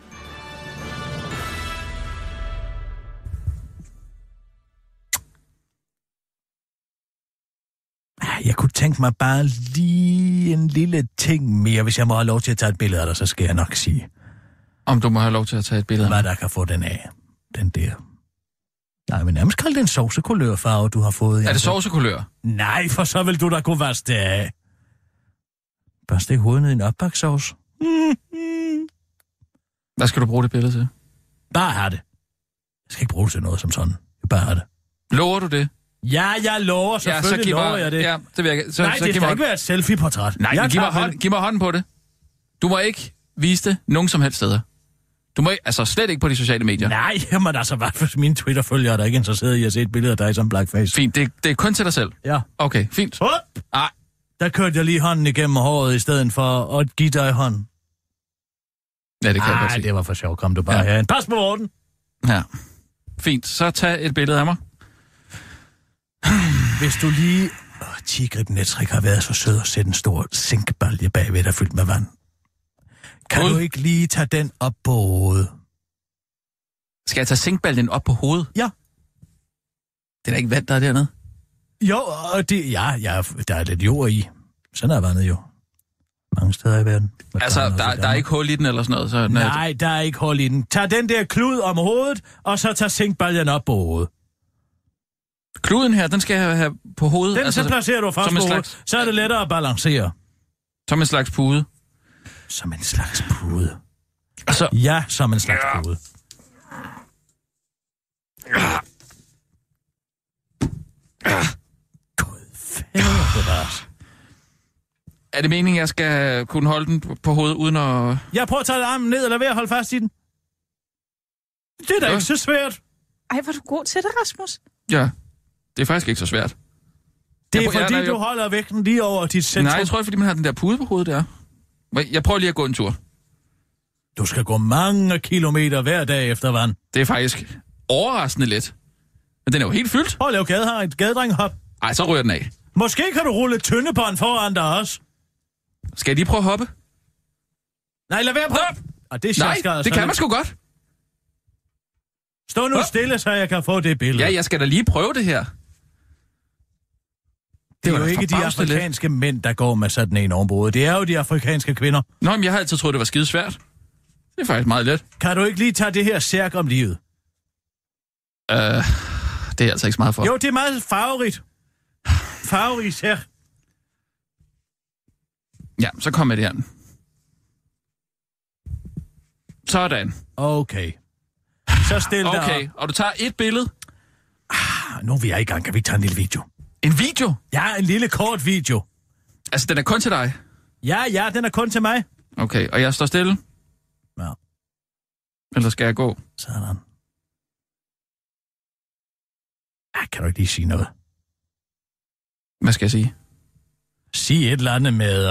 Jeg kunne tænke mig bare lige en lille ting mere. Hvis jeg må have lov til at tage et billede af dig, så skal jeg nok sige. Om du må have lov til at tage et billede af Hvad mig. der kan få den af. Den der. Nej, men nærmest kalde det en sovsekulørfarve, du har fået. Er det sovsekulør? Nej, for så vil du da kunne vaske det af. Bare stik hovedet ned i en opbaksovs. Hvad skal du bruge det billede til? Bare have det. Jeg skal ikke bruge det til noget som sådan. Jeg bare have det. Lover du det? Ja, jeg lover. Selvfølgelig lover jeg det. Ja, det vil jeg. Så, Nej, så det giv skal mig ikke være et selfie-portræt. Nej, men giv mig hånden på det. Du må ikke vise det nogen som helst steder. Du må ikke, altså slet ikke på de sociale medier. Nej, men altså, hvad for mine Twitter-følgere, der er ikke interesseret i at se et billede af dig som blackface? Fint, det er kun til dig selv. Ja. Okay, fint. Nej. Der kørte jeg lige hånden igennem håret, i stedet for at give dig hånden. Ja, det kan jeg godt Nej, se. det var for sjov. Kom du bare herhen. Pas på orden. Ja. Fint, så tag et billede af mig. Hvis du lige... Tigriben Nettrick har været så sød at sætte en stor zinkbalje bagved, der fyldt med vand. Kan du ikke lige tage den op på hovedet? Skal jeg tage zinkbaljen op på hovedet? Ja. Det er da ikke vand, der er dernede. Jo, og det... Ja, der er lidt jord i. Sådan er vandet jo. Mange steder i verden. Altså, der er ikke hul i den eller sådan noget? Så, Nej, der er ikke hul i den. Tag den der klud om hovedet, og så tag zinkbaljen op på hovedet. Kluden her, den skal jeg have på hovedet? Den så placerer du først på hovedet. Så er det lettere at balancere. Som en slags pude? Som en slags pude. Altså, ja, som en slags pude. Gud, fædre. Er det meningen, jeg skal kunne holde den på hovedet uden at... Jeg prøver at tage armen ned, eller ved at holde fast i den. Det er da ikke så svært. Ej, hvor er du god til det, Rasmus. Ja, det er faktisk ikke så svært. Det er fordi, du holder vægten lige over dit centrum. Nej, jeg tror, det er fordi, man har den der pude på hovedet der. Jeg prøver lige at gå en tur. Du skal gå mange kilometer hver dag efter vand. Det er faktisk overraskende let. Men den er jo helt fyldt. Prøv at lave gadedrenghop. Ej, så ryger den af. Måske kan du rulle tyndebånd foran dig også. Skal jeg lige prøve at hoppe? Nej, lad være på! Og det Nej, det kan man sgu godt. Stå nu stille, så jeg kan få det billede. Ja, jeg skal da lige prøve det her. Det er jo da ikke de forbavsende afrikanske mænd, der går med sådan en ovenbrud. Det er jo de afrikanske kvinder. Nå, men jeg har altid troet, det var skide svært. Det er faktisk meget let. Kan du ikke lige tage det her særk om livet? Det er altså ikke så meget for. Jo, det er meget farverigt. Farverigt særk. Ja, så kommer det her. Sådan. Okay. Så stil dig Okay, og du tager et billede. Nu er vi i gang. Kan vi ikke tage en lille video? En video? Ja, en lille kort video. Altså, den er kun til dig? Ja, den er kun til mig. Okay, og jeg står stille? Ja. Eller skal jeg gå? Sådan. Kan du ikke lige sige noget? Hvad skal jeg sige? Sig et eller andet med...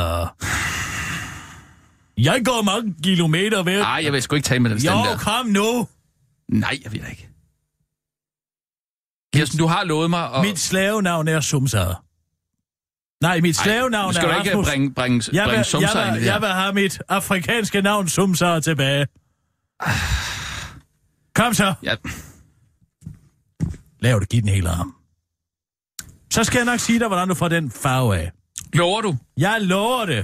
Jeg går mange kilometer ved... Nej, jeg vil sgu ikke tale med den stemme der. Jo, kom nu! Nej, jeg vil ikke. Kirsten, du har lovet mig at... Mit slavenavn er Sumsar. Nej, mit slavenavn er Rasmus. Skal du ikke bringe Sumsar ind i det her? Jeg vil have mit afrikanske navn Sumsar tilbage. Kom så. Ja. Lav det, giv den hele arm. Så skal jeg nok sige dig, hvordan du får den farve af. Lover du? Jeg lover det.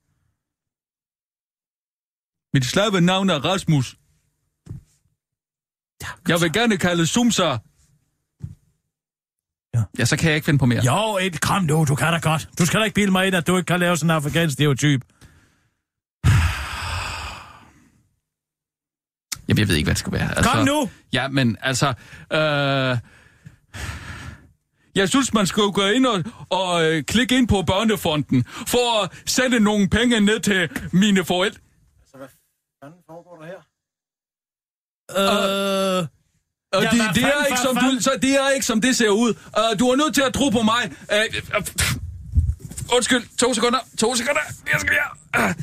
Mit slavenavn er Rasmus. Jeg vil gerne kalde Sumsar. Ja, så kan jeg ikke finde på mere. Jo, kom nu, du kan da godt. Du skal da ikke bilde mig ind, at du ikke kan lave sådan en afrikansk stereotyp. Jamen, jeg ved ikke, hvad det skal være. Altså, kom nu! Ja, men altså... Jeg synes, man skal gå ind og klikke ind på Børnefonden for at sende nogle penge ned til mine forældre. Altså, hvad fanden foregår der her? Det er ikke som det ser ud. Du er nødt til at tro på mig. Undskyld, 2 sekunder. Jeg skal lige...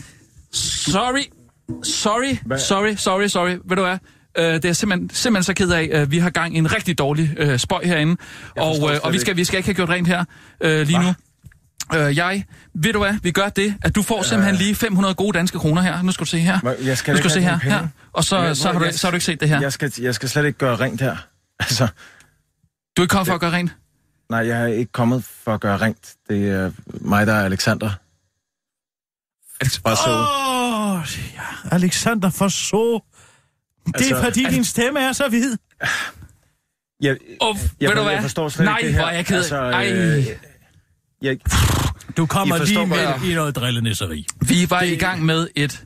Sorry. Ved du hvad? Det er simpelthen så ked af. Vi har gang i en rigtig dårlig spøj herinde. Og vi skal ikke have gjort rent her lige nu. Ved du hvad, vi gør det, at du får simpelthen lige 500 gode danske kroner her. Nu skal du se her. Jeg skal du se her. Og så har du ikke set det her. Jeg skal slet ikke gøre rent her. Altså, du er ikke kommet for at gøre rent? Nej, jeg er ikke kommet for at gøre rent. Det er mig, der er Alexander. Alexander Forso. Det er fordi, din stemme er så hvid. Jeg forstår slet ikke det her. Nej, hvor er jeg ked. Du kommer lige med i noget drillenisseri. Vi var i gang med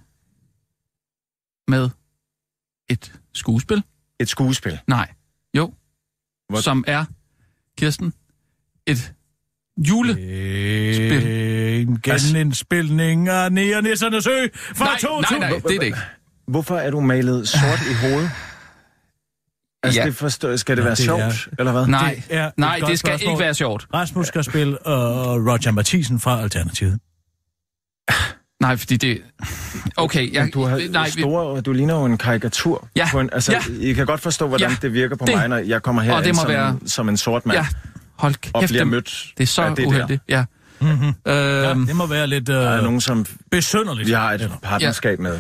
et skuespil. Et skuespil? Nej. Jo. Som er, Kirsten, et julespil. En genindspilning af Nærenissernes Ø fra 2000. Nej, det er det ikke. Hvorfor er du malet sort i hovedet? Altså, skal det være sjovt, eller hvad? Nej, det skal ikke være sjovt. Rasmus skal spille Roger Mathisen fra Alternativet. Nej, fordi det... Okay, du ligner jo en karikatur. Ja. I kan godt forstå, hvordan det virker på mig, når jeg kommer her som en sort mand. Ja, hold kæft. Og bliver mødt. Det er så uheldigt, ja. Mm-hmm. Det må være lidt der er nogen, som besynderligt. Vi har et partnerskab med.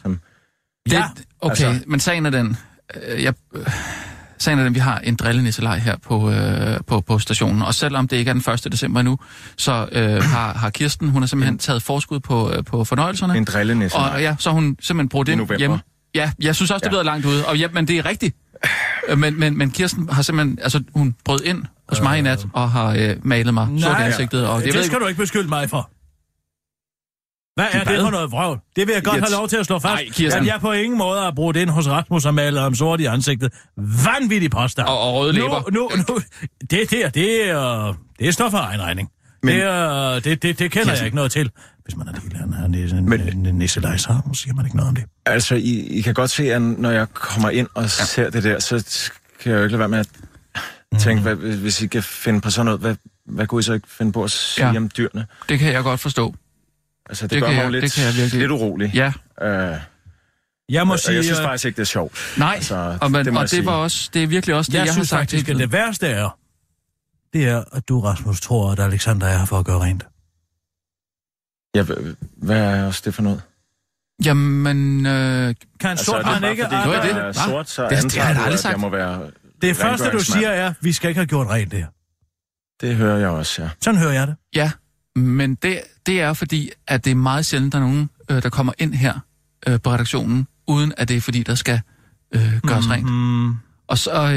Okay, men sagen er den... Sagen er den, vi har en drillenisse-leg her på stationen, og selvom det ikke er den 1. december endnu, så har Kirsten, hun har simpelthen taget forskud på fornøjelserne. En drillenisse-leg. Og så hun simpelthen brugt ind hjemme. Ja, jeg synes også, det lyder langt ude, og men det er rigtigt. Men Kirsten har simpelthen, altså hun brød ind hos mig i nat, og har malet mig sort i ansigtet. Og det skal du ikke beskylde mig for. Hvad er det for noget vrøvl? Det vil jeg godt have lov til at slå fast, at jeg på ingen måde har brugt ind hos Rasmus og malet ham sort i ansigtet. Vanvittig påstand. Og røde læber. Nu, det står for egen regning. Det kender jeg ikke noget til. Hvis man er del af en nisselej, så siger man ikke noget om det. Altså, I kan godt se, at når jeg kommer ind og ser det der, så kan jeg jo ikke lade være med at tænke, hvis I kan finde på sådan noget, hvad kunne I så ikke finde på at sige om dyrene? Det kan jeg godt forstå. Altså, det gør mig lidt urolig. Ja. Jeg må sige... Jeg synes faktisk ikke, det er sjovt. Nej, altså, det er virkelig også det, jeg har sagt. Jeg synes faktisk, at det værste det er, at du, Rasmus, tror, at Alexander er her for at gøre rent. Ja, hvad er også det for noget? Jamen... Kan en sort mand ikke... Fordi Gjorde det jeg er det? sort, så Det har antager jeg du, aldrig at sagt. jeg må være... Det første, du siger, er, vi skal ikke have gjort rent der. Det hører jeg også, ja. Sådan hører jeg det. Ja, men det er fordi, at det er meget sjældent, der er nogen, der kommer ind her på redaktionen, uden at det er fordi, der skal gøres rent. Og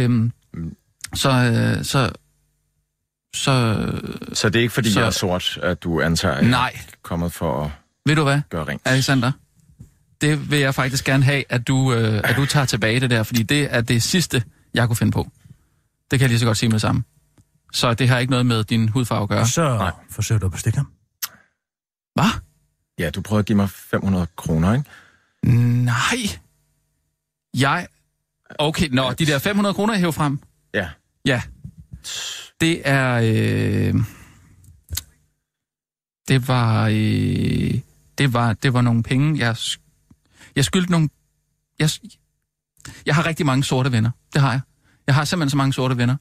Så det er ikke fordi, jeg er sort, at du antager, at jeg er kommet for at ved du hvad, gøre rent? Alexander? Det vil jeg faktisk gerne have, at du tager tilbage det der, fordi det er det sidste, jeg kunne finde på. Det kan jeg lige så godt sige med det samme. Så det har ikke noget med din hudfarve at gøre. Så forsøger du at bestikke ham. Hvad? Ja, du prøver at give mig 500 kroner, ikke? Nej. Okay, de der 500 kroner, jeg hæver frem. Ja. Ja. Det er... Det var nogle penge, jeg skyldte nogle... Jeg har rigtig mange sorte venner. Det har jeg. Jeg har simpelthen så mange sorte venner.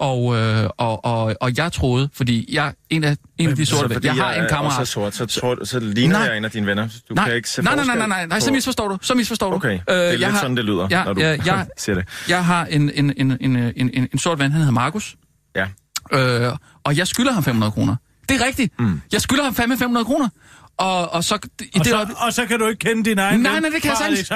Og jeg troede, fordi jeg en af de sorte venner... Jeg har en kammerat... Også sort, så ligner jeg en af dine venner. Du kan ikke se forskel. Nej, så misforstår du. Okay, det er lidt sådan, det lyder, når du siger det. Jeg har en sort ven, han hedder Markus. Ja. Og jeg skylder ham 500 kroner. Det er rigtigt. Jeg skylder ham fandme 500 kroner. Og så kan du ikke kende din egen Nej, det kan jeg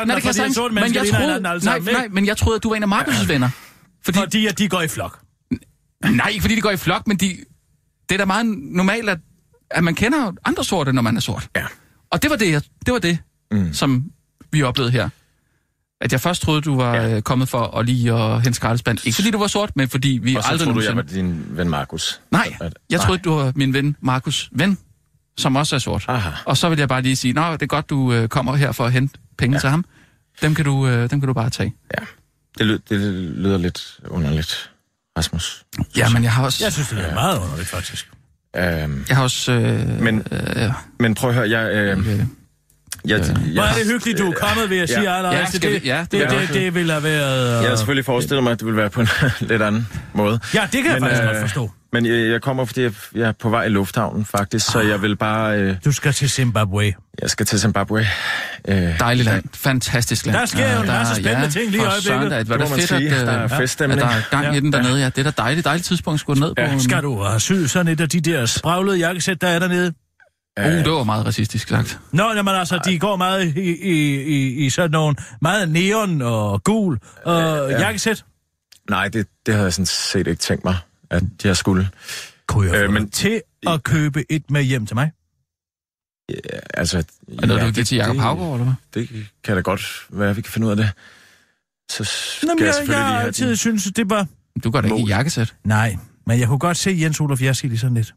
sagtens. Men jeg troede, at du var en af Markus' venner. Fordi at de går i flok. Nej, ikke fordi de går i flok, men det er da meget normalt, at man kender andre sorte, når man er sort. Ja. Og det var det, som vi oplevede her. At jeg først troede, du var kommet for at lige at hente skraldespand. Ikke fordi du var sort, men fordi vi aldrig... Og så troede du, jeg var din ven Markus. Nej, jeg troede, du var min ven Markus' ven, som også er sort. Aha. Og så vil jeg bare lige sige, det er godt, du kommer her for at hente penge til ham. Dem kan du bare tage. Ja, det lyder lidt underligt, Rasmus. Ja, men jeg har også... Jeg synes, det er meget underligt, faktisk. Jeg har også... Men prøv at høre, Hvor er det hyggeligt, du er kommet ved at sige allerede. Det ville have været... Jeg har selvfølgelig forestillet mig, at det ville være på en lidt anden måde. Ja, det kan jeg faktisk godt forstå. Men jeg kommer, fordi jeg er på vej i lufthavnen, faktisk, så jeg vil bare... Du skal til Zimbabwe. Jeg skal til Zimbabwe. Dejligt land. Fantastisk land. Der sker jo en masse spændende ting lige i øjeblikket. Hvor det fedt, at der er feststemning. Der er gang i den dernede. Ja, det er da dejligt tidspunkt at gå ned på. Skal du have syet sådan et af de der spraglede jakkesæt, der er dernede? Det var meget racistisk sagt. Jamen altså, de går meget i sådan nogle meget neon og gul jakkesæt. Nej, det havde jeg sådan set ikke tænkt mig, at jeg skulle. Kunne jeg få til at købe et med hjem til mig? Ja, altså... Er noget, du til Jacob Haugaard, eller hvad? Det kan da godt være, vi kan finde ud af det. Så skal jeg selvfølgelig lige have altid synes, det var... Du går da ikke i jakkesæt. Nej, men jeg kunne godt se Jens Olaf Jersild i sådan lidt.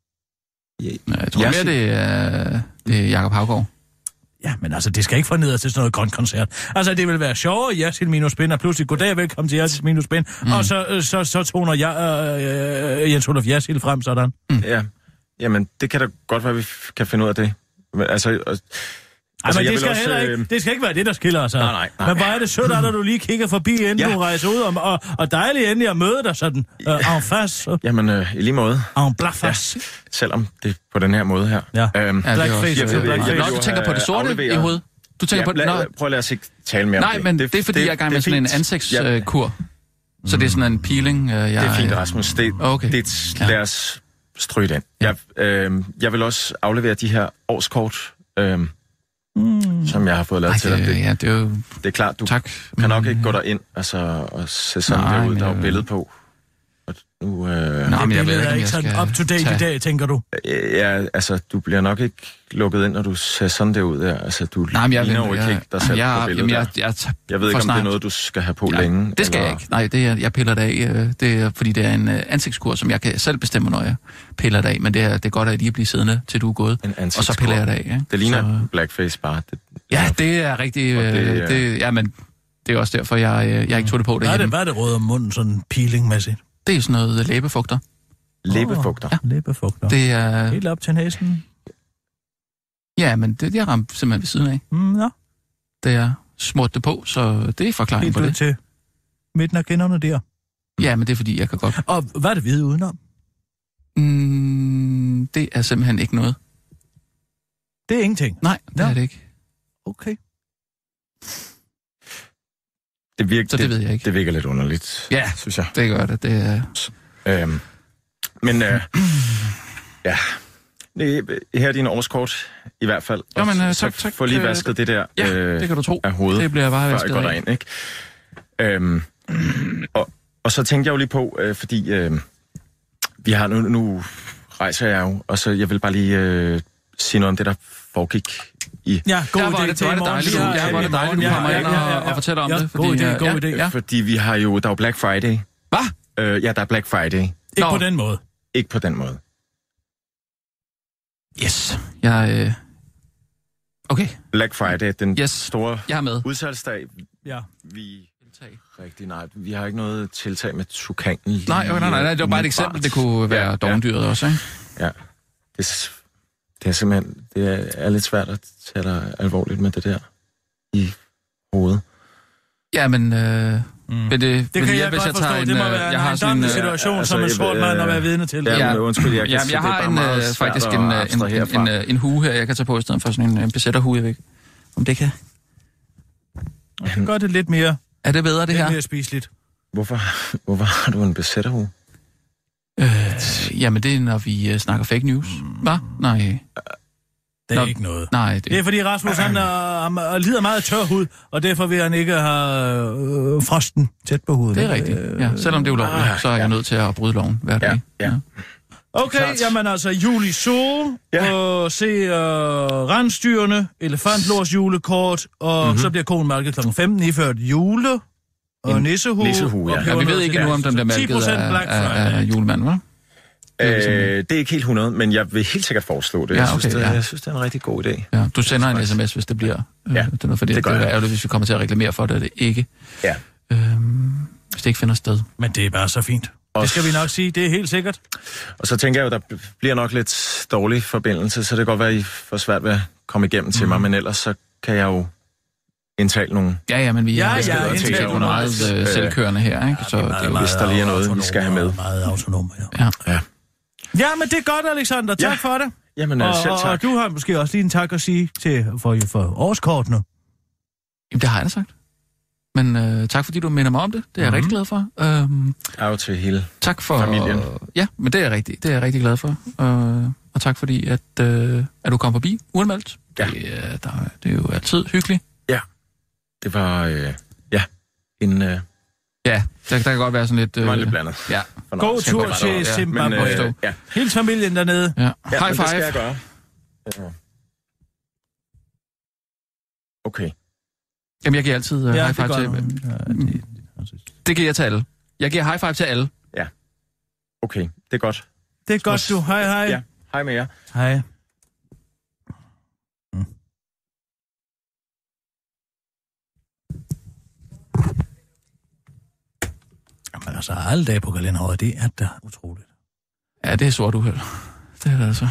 Jeg tror mere, det er Jacob Haugaard. Ja, men altså, det skal ikke få ned til sådan noget grønt koncert. Altså, det vil være sjovere, Jersild minus spænd, og pludselig, goddag, velkommen til Jersild minus spænd, og så toner jeg Jens Olaf Jersild frem, sådan. Ja, jamen, det kan da godt være, vi kan finde ud af det. Men altså... men det skal ikke være det, der skiller os. Nej. Men hvor er det sødt, at du lige kigger forbi, inden du rejser ud, og dejligt endelig at møde dig sådan en face. Jamen, i lige måde. En blackface. Ja, selvom det er på den her måde her. Ja, blackface. Når du tænker på det sorte i hovedet. Du tænker på prøv at lade os ikke tale mere om det. Nej, men det er fordi, jeg er i gang med sådan en ansigtskur. Så det er sådan en peeling. Det er fint, Rasmus. Lad os stryge den. Jeg vil også aflevere de her årskort, som jeg har fået lavet til dig. Det er jo... Det er klart, du tak. kan nok ikke gå derind og se sådan der ud, der er jo billede på. Og nu, men jeg ved ikke sådan up to date i dag, tænker du? Ja, altså, du bliver nok ikke lukket ind, når du ser sådan der ud der. Altså, du ligner jo ikke dig selv på billedet der. Jeg ved ikke, om det er noget, du skal have på længe. Det skal jeg ikke. Nej, jeg piller det af. Det er, fordi det er en ansigtskur, som jeg kan selv bestemme, når jeg piller det af. Men det er godt at lige blive siddende, til du er gået. Og så piller jeg det af. Ikke? Det ligner blackface bare. Det er rigtigt. Men det er også derfor, jeg ikke tog det på derhjemme. Hvad er det røde om munden, sådan peeling-mæssigt? Det er sådan noget læbefugter. Læbefugter? Ja, læbefugter. Det er... Helt op til næsen? Ja, men det jeg ramte simpelthen ved siden af. Ja. Det er smurt det på, så det er forklaringen på det. Til midten af kinderne der? Ja, men det er fordi, jeg kan godt... Og hvad er det hvide udenom? Det er simpelthen ikke noget. Det er ingenting? Nej, det er det ikke. Okay. Det ved jeg ikke. Det virker lidt underligt, ja, synes jeg. Det gør det. Det Men ja, her er din årskort i hvert fald. Jo, men tak. Få lige vasket det der det kan du tro. af hovedet, det bliver bare vasket før jeg går derind, ikke? Og så tænkte jeg jo lige på, fordi vi har nu rejser jeg jo, og så jeg vil bare lige sige noget om det, der foregik i... Ja, god idé. Var det dejligt, du kommer ind og fortæller om det. Fordi, god idé. Ja. Fordi vi har jo... Der er jo Black Friday. Hvad? Ja, der er Black Friday. Ikke på den måde. Ikke på den måde. Yes. Okay. Black Friday, den store udsalgsdag. Ja. Vi har ikke noget tiltag med tukanen. Nej, det var bare et eksempel. Det kunne være dovendyret også, ikke? Ja. Det er simpelthen... Det er lidt svært at tage dig alvorligt med det der i hovedet. Ja, men... det kan jeg godt forstå. Det må være en dømmende situation, som en sort mand at være vidne til. Ja, undskyld, jeg har faktisk en hue her, jeg kan tage på i stedet for sådan en besætterhue, jeg ved ikke, om det kan. Jeg kan gøre det lidt mere. Er det bedre, det her? Lidt mere spiseligt. Hvorfor har du en besætterhue? Jamen, det er, når vi snakker fake news. Hvad? Nej. Det er ikke noget. Nej, det er fordi Rasmus, han lider meget af tør hud, og derfor vil han ikke have frosten tæt på huden. Det er rigtigt. Ja. Selvom det er ulovligt, så er jeg nødt til at bryde loven hver dag. Ja. Okay, jamen altså jul i sol, og se rensdyrene, elefantlors julekort, og så bliver konen malket kl. 15 iført jule og nissehue. Ja, vi ved ikke nu, om den bliver malket af julemanden, hva'? Det er ikke helt 100, men jeg vil helt sikkert foreslå det. Jeg synes, det er en rigtig god idé. Ja, du sender en sms, hvis det bliver. Det gør jeg. Hvis vi kommer til at reklamere for det, og det ikke. Ja. Hvis det ikke finder sted. Men det er bare så fint. Det skal vi nok sige, det er helt sikkert. Og så tænker jeg jo, der bliver nok lidt dårlig forbindelse, så det kan godt være, at I får svært ved at komme igennem til mig, men ellers så kan jeg jo indtale nogle... Ja, men vi er jo meget selvkørende her, ikke? Så det er jo, hvis der lige er noget, vi skal have med. Meget autonome, ja. Ja, men det er godt, Alexander. Tak for det. Jamen, selv tak. Og du har måske også lige en tak at sige for årskortene. Jamen, det har jeg da sagt. Men tak, fordi du minder mig om det. Det er jeg rigtig glad for. Er jo til hele tak for, familien. Ja, men det er jeg rigtig glad for. Og tak fordi, at du kom forbi uanmeldt. Ja. Det er jo altid hyggeligt. Ja, det var... en... Ja, der kan godt være sådan lidt... Det var lidt blandet. Ja. God tur til Zimbabwe. Hele familien dernede. Ja. High five. Det skal jeg gøre. Okay. Jamen, jeg giver altid high five til... Det giver jeg til alle. Jeg giver high five til alle. Ja. Okay, det er godt. Det er godt, du. Hej. Ja, hej med jer. Hej. Jamen altså, alle dage på kalenderåret, det er da utroligt. Ja, det er sort uheld. Det er det altså.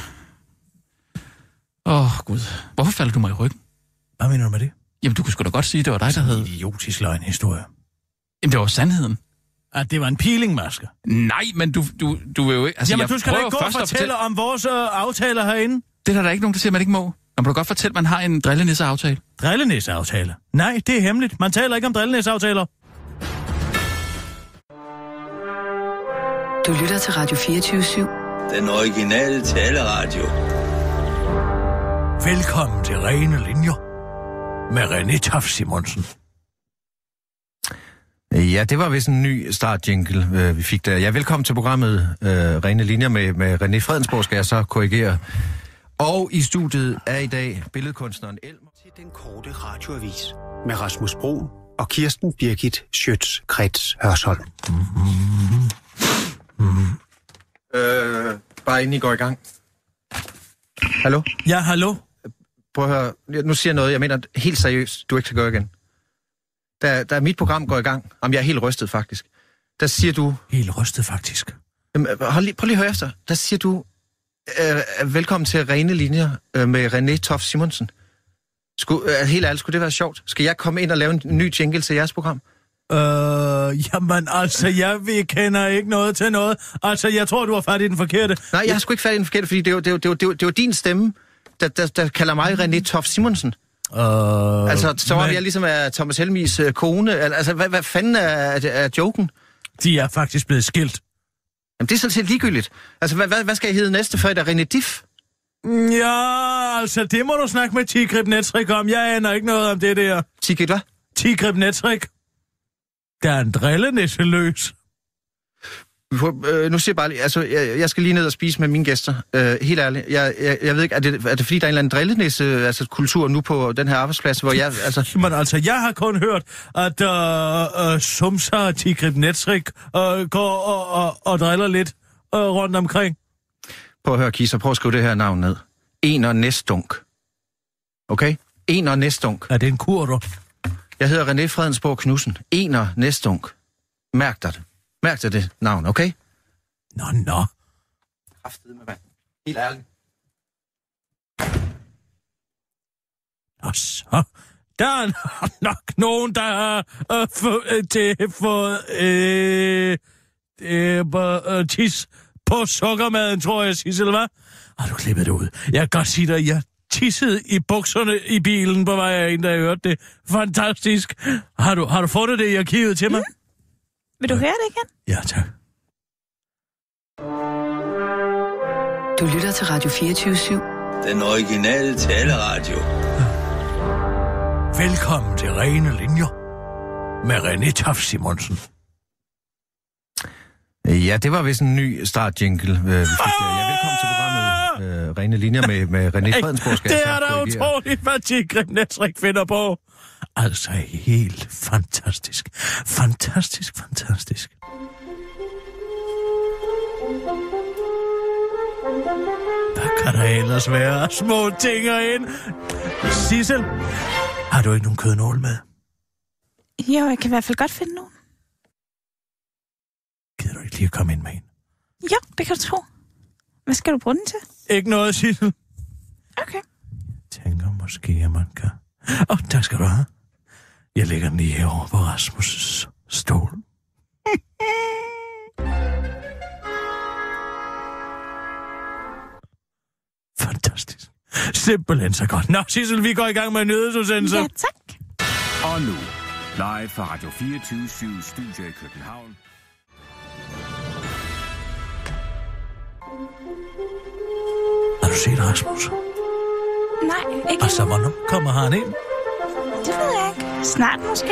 Gud. Hvorfor falder du mig i ryggen? Hvad mener du med det? Jamen, du kunne sgu da godt sige, det var dig, der havde... idiotisk løgnhistorie. Jamen, det var sandheden. At det var en peelingmaske? Nej, men du vil jo ikke... Altså, jamen, du skal da ikke gå og fortælle om vores aftaler herinde. Det er der ikke nogen, der siger, man ikke må. Man må da godt fortælle, at man har en drillenisse-aftale. Drillenisse-aftale? Nej, det er hemmeligt. Man taler ikke om drillenisse-aftaler. Du lytter til Radio 24/7. Den originale taleradio. Velkommen til Rene Linjer med René Toft Simonsen. Ja, det var vist en ny start-jingle, vi fik der. Ja, velkommen til programmet Rene Linjer med René Fredensborg, skal jeg så korrigere. Og i studiet er i dag billedkunstneren Elmer. Til den korte radioavis med Rasmus Broen og Kirsten Birgit Schøtz-Krets Hørsholm. Bare inden I går i gang. Hallo? Ja, hallo? Prøv at høre. Nu siger jeg noget, jeg mener helt seriøst, du ikke skal gøre igen. Da mit program går i gang, om jeg er helt rystet faktisk, der siger du... Helt rystet faktisk? Prøv lige at høre efter. Der siger du, velkommen til Rene Linjer med René Toft Simonsen. Helt ærligt, skulle det være sjovt? Skal jeg komme ind og lave en ny jingle til jeres program? Jamen altså, jeg kender ikke noget til noget. Altså, jeg tror, du har fat i den forkerte. Nej, jeg har sgu ikke fat i den forkerte, fordi det er jo din stemme, der kalder mig René Toft Simonsen. Altså, så var jeg ligesom Thomas Helmis kone. Altså, hvad fanden er joken? De er faktisk blevet skilt. Jamen, det er sådan set ligegyldigt. Altså, hvad skal jeg hedde næste fredag? René Diff? Ja, altså, det må du snakke med Tigrib Netrik om. Jeg aner ikke noget om det der. Tigrib hvad? Tigrib Netrik. Der er en drillenisse løs. Nu siger jeg bare lige, altså, jeg skal lige ned og spise med mine gæster. Helt ærligt, jeg ved ikke, er det fordi, der er en eller anden drillenisse kultur nu på den her arbejdsplads, hvor jeg, altså... Men altså, jeg har kun hørt, at Sumsa og Tigrib Netrik går og driller lidt rundt omkring. Prøv at høre, Kisser, prøv at skrive det her navn ned. Ener Næstunk. Okay? Ener Næstunk. Er det en kurder? Jeg hedder René Fredensborg Knudsen. Ener Næstunk. Mærk dig det. Mærk dig det navn, okay? Nå. Kraftedeme, mand. Helt ærligt. Og så... Der er nok nogen, der har fået tis på sukkermaden, tror jeg, Sissel, hvad? Har du klippet det ud? Jeg kan godt sige dig, jeg tissede i bukserne i bilen på vej ind, da jeg hørte det. Fantastisk. Har du fundet det i arkivet til mig? Vil du høre det igen? Ja, tak. Du lytter til Radio 24/7. Den originale taleradio. Velkommen til Rene Linjer med René Toft Simonsen. Ja, det var vist en ny start-jingle, vi fik der. Ja, velkommen til programmet Rene Linjer med René Fredensborg. Det er da utroligt, hvad Tigrib Netrik finder på. Altså helt fantastisk. Fantastisk. Hvad kan der ellers være? Små tinger ind. Sissel, har du ikke nogen kødnål med? Jo, jeg kan i hvert fald godt finde nogen. Gider du ikke lige at komme ind med en? Jo, det kan du tro. Hvad skal du bruge den til? Ikke noget, Sissel. Okay. Jeg tænker måske, at man kan... tak skal du have. Jeg lægger den lige herovre på Rasmus' stol. Fantastisk. Simpelthen så godt. Nå, Sissel, vi går i gang med en nyhedsudsendelse. Ja, tak. Og nu, live fra Radio 24/7 Studio i København. Har du set Rasmus? Nej, ikke. Og så hvornår kommer han ind? Det ved jeg ikke. Snart måske.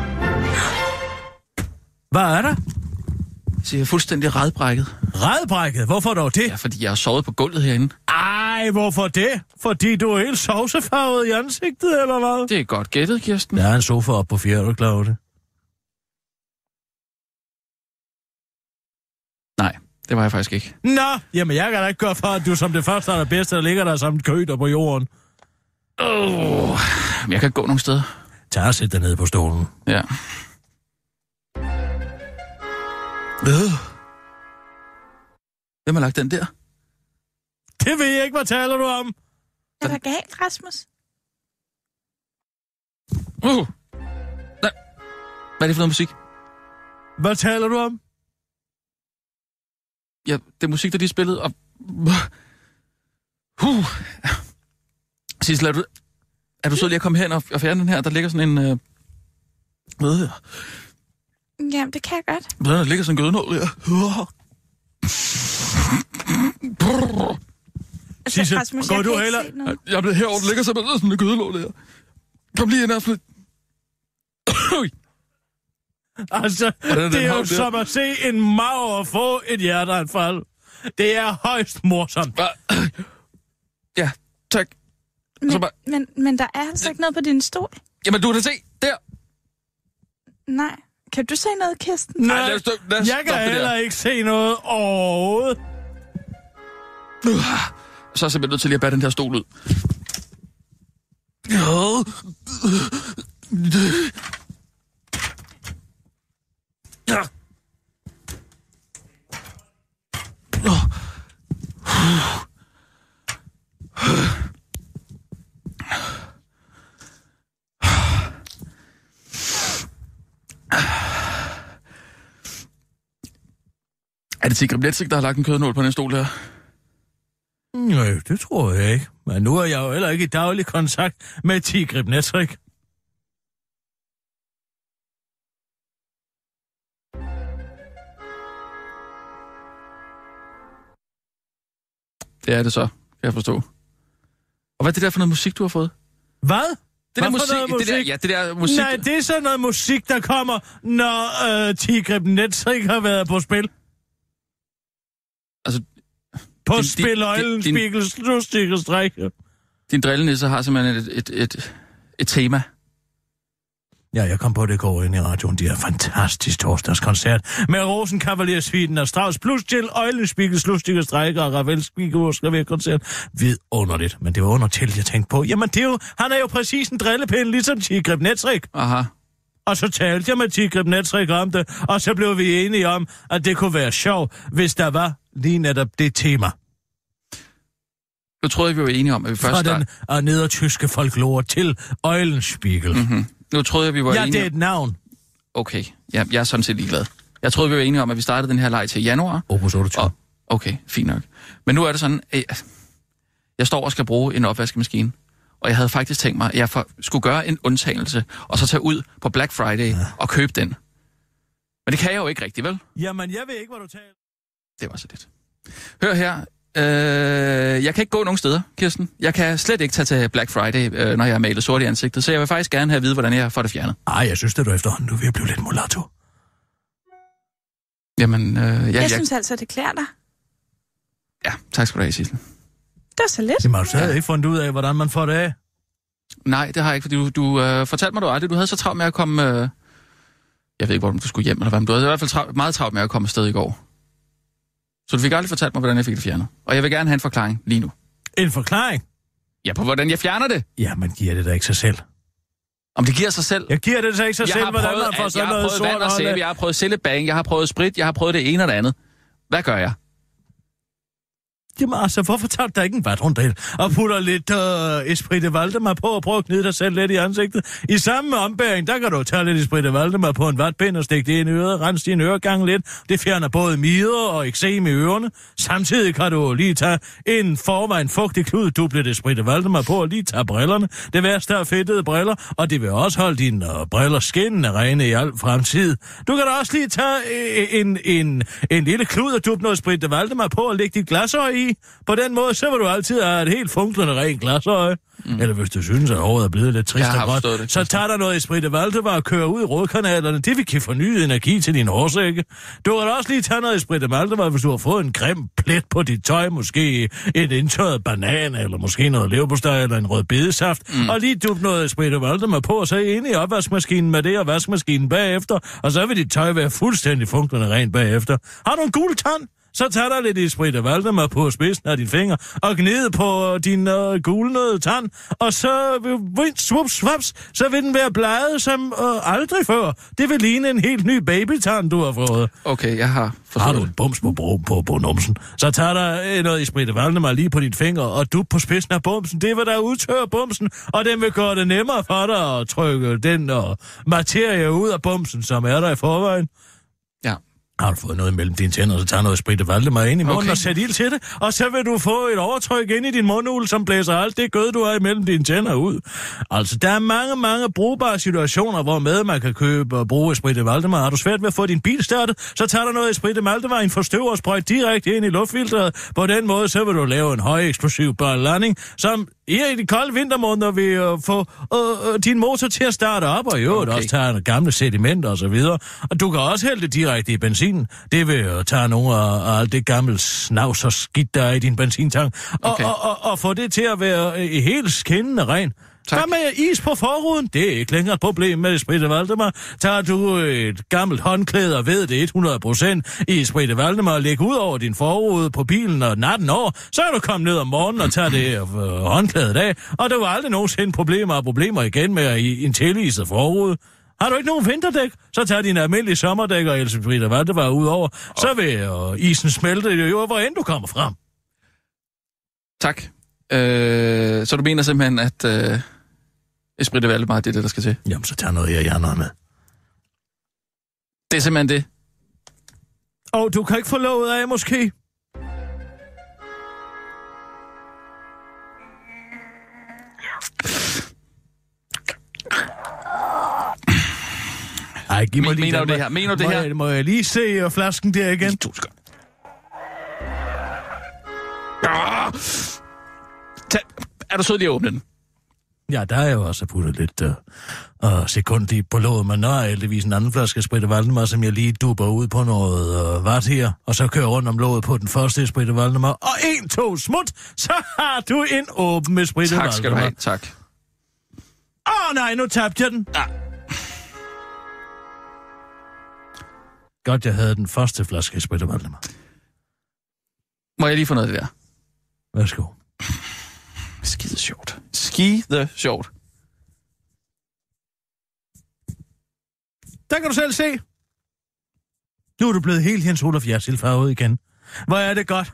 Hvad er der? Så jeg er fuldstændig rædbrækket. Rædbrækket? Hvorfor dog det? Ja, fordi jeg har sovet på gulvet herinde. Ej, hvorfor det? Fordi du er helt sovsefarvet i ansigtet, eller hvad? Det er godt gættet, Kirsten. Der er en sofa op på 4. klasse. Nej, det var jeg faktisk ikke. Nå, jamen jeg kan da ikke gøre for, at du som det første er det bedste, der ligger der som et køder på jorden. Jeg kan gå nogle steder. Tag og sæt dig ned på stolen. Ja. Hvem har lagt den der? Det ved jeg ikke, hvad taler du om? Er der galt, Rasmus? Nej. Hvad er det for noget musik? Hvad taler du om? Ja, det er musik, der de spillede, og... Sissel, er du sød lige at komme hen og fjerne den her? Der ligger sådan en... Jamen, det kan jeg godt. Der ligger sådan en gødnål der. Sissel, Rasmus, går jeg du kan ikke heller? se noget. Jeg er blevet herovre, der ligger sådan en gødnål der. Kom lige ind her. Altså, det er jo som at se en maur få et hjerteanfald. Det er højst morsomt. Ja, tak. Men der er altså ikke noget på din stol. Jamen, du kan se, der. Nej. Kan du se noget, Kirsten? Nej, jeg kan heller ikke se noget overhovedet. Så er jeg simpelthen nødt til lige at bære den her stol ud. Er det Tigrib Netrik, der har lagt en kødnål på den stol her? Nej, det tror jeg ikke. Men nu er jeg jo heller ikke i daglig kontakt med Tigre Netrik. Det er det så, kan jeg forstå. Og hvad er det der for noget musik, du har fået? Hvad? Det der musik? Det der musik. Nej, det er sådan noget musik, der kommer, når Tigre Netrik har været på spil. Altså... På spiløjlen, Spikkelstræk. Din drillenisse har simpelthen et tema. Ja, jeg kom på det i går ind i radioen. Det er fantastisk torsdagskoncert med Rosenkavalier-suiten og Strauss plus til Øjlenspikkel, Slustikker Strækker og Ravel Spikkel koncert. Vidunderligt, men det var under til, jeg tænkte på. Jamen, det er jo, han er jo præcis en drillepind, ligesom Tigre Netrik. Aha. Og så talte jeg med Tigre Netrik om det, og så blev vi enige om, at det kunne være sjovt, hvis der var lige netop det tema. Nu troede jeg, vi var enige om, at vi først startede... Fra den nedertyske folklore til Øjlenspikkel. Mm-hmm. Nu troede jeg, vi var enige... Ja, det er et navn. Okay, ja, jeg er sådan set ligeglad. Jeg troede, vi var enige om, at vi startede den her leg til januar. Opus 28. Okay, fint nok. Men nu er det sådan, jeg står og skal bruge en opvaskemaskine, og jeg havde faktisk tænkt mig, at jeg skulle gøre en undtagelse, og så tage ud på Black Friday og købe den. Men det kan jeg jo ikke rigtigt, vel? Jamen, jeg ved ikke, hvad du taler. Det var så lidt. Hør her. Jeg kan ikke gå nogen steder, Kirsten. Jeg kan slet ikke tage til Black Friday, når jeg har malet sort i ansigtet, så jeg vil faktisk gerne have at vide, hvordan jeg får det fjernet. Jeg synes, at du efterhånden nu vil blive lidt mulatto. Jamen, jeg synes altså, det klæder dig. Ja, tak skal du have, Sissel. Det var så lidt. Jamen, har du stadig ikke fundet ud af, hvordan man får det af? Nej, det har jeg ikke, fordi du fortalte mig, du aldrig. Du havde så travlt med at komme... jeg ved ikke, hvor du skulle hjem, eller hvad, men du havde i hvert fald meget travlt med at komme afsted i går. Så du fik aldrig fortalt mig, hvordan jeg fik det fjernet. Og jeg vil gerne have en forklaring lige nu. En forklaring? Ja, på hvordan jeg fjerner det. Ja, men giver det da ikke sig selv? Om det giver sig selv? Jeg giver det da ikke sig selv, hvordan man får sådan noget sort. Jeg har prøvet vand og sæbe, jeg har prøvet cellebang, jeg har prøvet sprit, jeg har prøvet det ene og det andet. Hvad gør jeg? Jamen altså, hvorfor tager du da ikke en vatrundel og putter lidt Esprit de Valdemar på og prøver at knyde dig selv lidt i ansigtet? I samme ombæring, der kan du tage lidt Esprit de Valdemar på en vatpind og stikke det ind i øret, rense din øregang lidt. Det fjerner både mider og eksem i ørerne. Samtidig kan du lige tage en forvejen fugtig klud, dublet Esprit de Valdemar på og lige tage brillerne. Det værste er fedtede briller, og det vil også holde dine briller skinnende rene i al fremtid. Du kan da også lige tage en lille klud og duble noget Esprit de Valdemar på og lægge dit glasøje i. På den måde, så vil du altid have et helt funklende rent glasøje. Eller hvis du synes, at håret er blevet lidt trist og godt, så tager der noget Esprit de Valdemar og kører ud i rådkanalerne. Det vil give fornyet energi til din hårsække. Du kan også lige tage noget Esprit de Valdemar, hvis du har fået en grim plet på dit tøj. Måske et indtørret banan, eller måske noget leverpostej, eller en rød bedesaft. Og lige duppe noget Esprit de Valdemar på, og så ind i opvaskemaskinen med det, og vaskemaskinen bagefter. Og så vil dit tøj være fuldstændig funklende rent bagefter. Har du en gul tand? Så tager der lidt Esprit de Valdemar på spidsen af dine fingre, og gnide på din gulnede tand, og så swaps, så vil den være bladet som aldrig før. Det vil ligne en helt ny babytand, du har fået. Okay, jeg har forstået. Har du en bums på numsen, så tager der noget Esprit de Valdemar lige på dine fingre, og du på spidsen af bumsen. Det vil der udtørre bumsen, og den vil gøre det nemmere for dig at trykke den materie ud af bumsen, som er der i forvejen. Ja. Har du fået noget mellem dine tænder, så tager noget Esprit de Valdemar ind i munden og sæt ild til det, og så vil du få et overtryk ind i din mundhul, som blæser alt det gød, du har imellem dine tænder ud. Altså, der er mange brugbare situationer, hvor med man kan købe og bruge Esprit de Valdemar. Har du svært ved at få din bil startet, så tager der noget Esprit de Valdemar, en forstøver og sprøjt direkte ind i luftfilteret. På den måde, så vil du lave en høj eksplosiv landing, som i de kolde vintermåneder vil få din motor til at starte op, og i øvrigt også tage gamle sedimenter og så videre. Og du kan også hælde det direkte i benzin. Det vil jo tage nogle af alt det gamle snavs og skidt, der er i din benzintank, og få det til at være helt skinnende ren. Tak. Der med is på forruden, det er ikke længere et problem med Esprit de Valdemar. Tager du et gammelt håndklæde og ved det 100% i Esprit de Valdemar og lægger ud over din forrude på bilen og natten over, så er du kommet ned om morgenen og tager det håndklædet af, og der var aldrig nogensinde problemer igen med en tiliset forrude. Har du ikke nogen vinterdæk, så tager dine almindelige sommerdæk og Esprit de Valdemar ud over, så vil isen smelte i hvor end du kommer frem. Tak. Så du mener simpelthen, at Esprit de Valdemar, det er det, der skal til? Jamen, så tager noget her hjerner med. Det er simpelthen det. Og du kan ikke få lovet af, måske? Ej, giv mig lige Mener du det her? Mener du det her? Må jeg lige se flasken der igen? Er du sød lige at åbne den? Ja, der er jo også puttet lidt sekund i på låget, men der er heldigvis en anden flaske Spritte Valdemar, som jeg lige dupper ud på noget vart her, og så kører rundt om låget på den første Spritte Valdemar, og 1, 2, smut, så har du en åben med Spritte Valdemar. Tak skal du have, tak. Nej, nu tabte jeg den. Ja. Godt, jeg havde den første flaske Spritte Valdemar. Må jeg lige få noget af det der? Værsgo. Skide sjovt. Skide sjovt. Der kan du selv se. Nu er du blevet helt Jens Olaf Jersild-farvet igen. Hvor er det godt.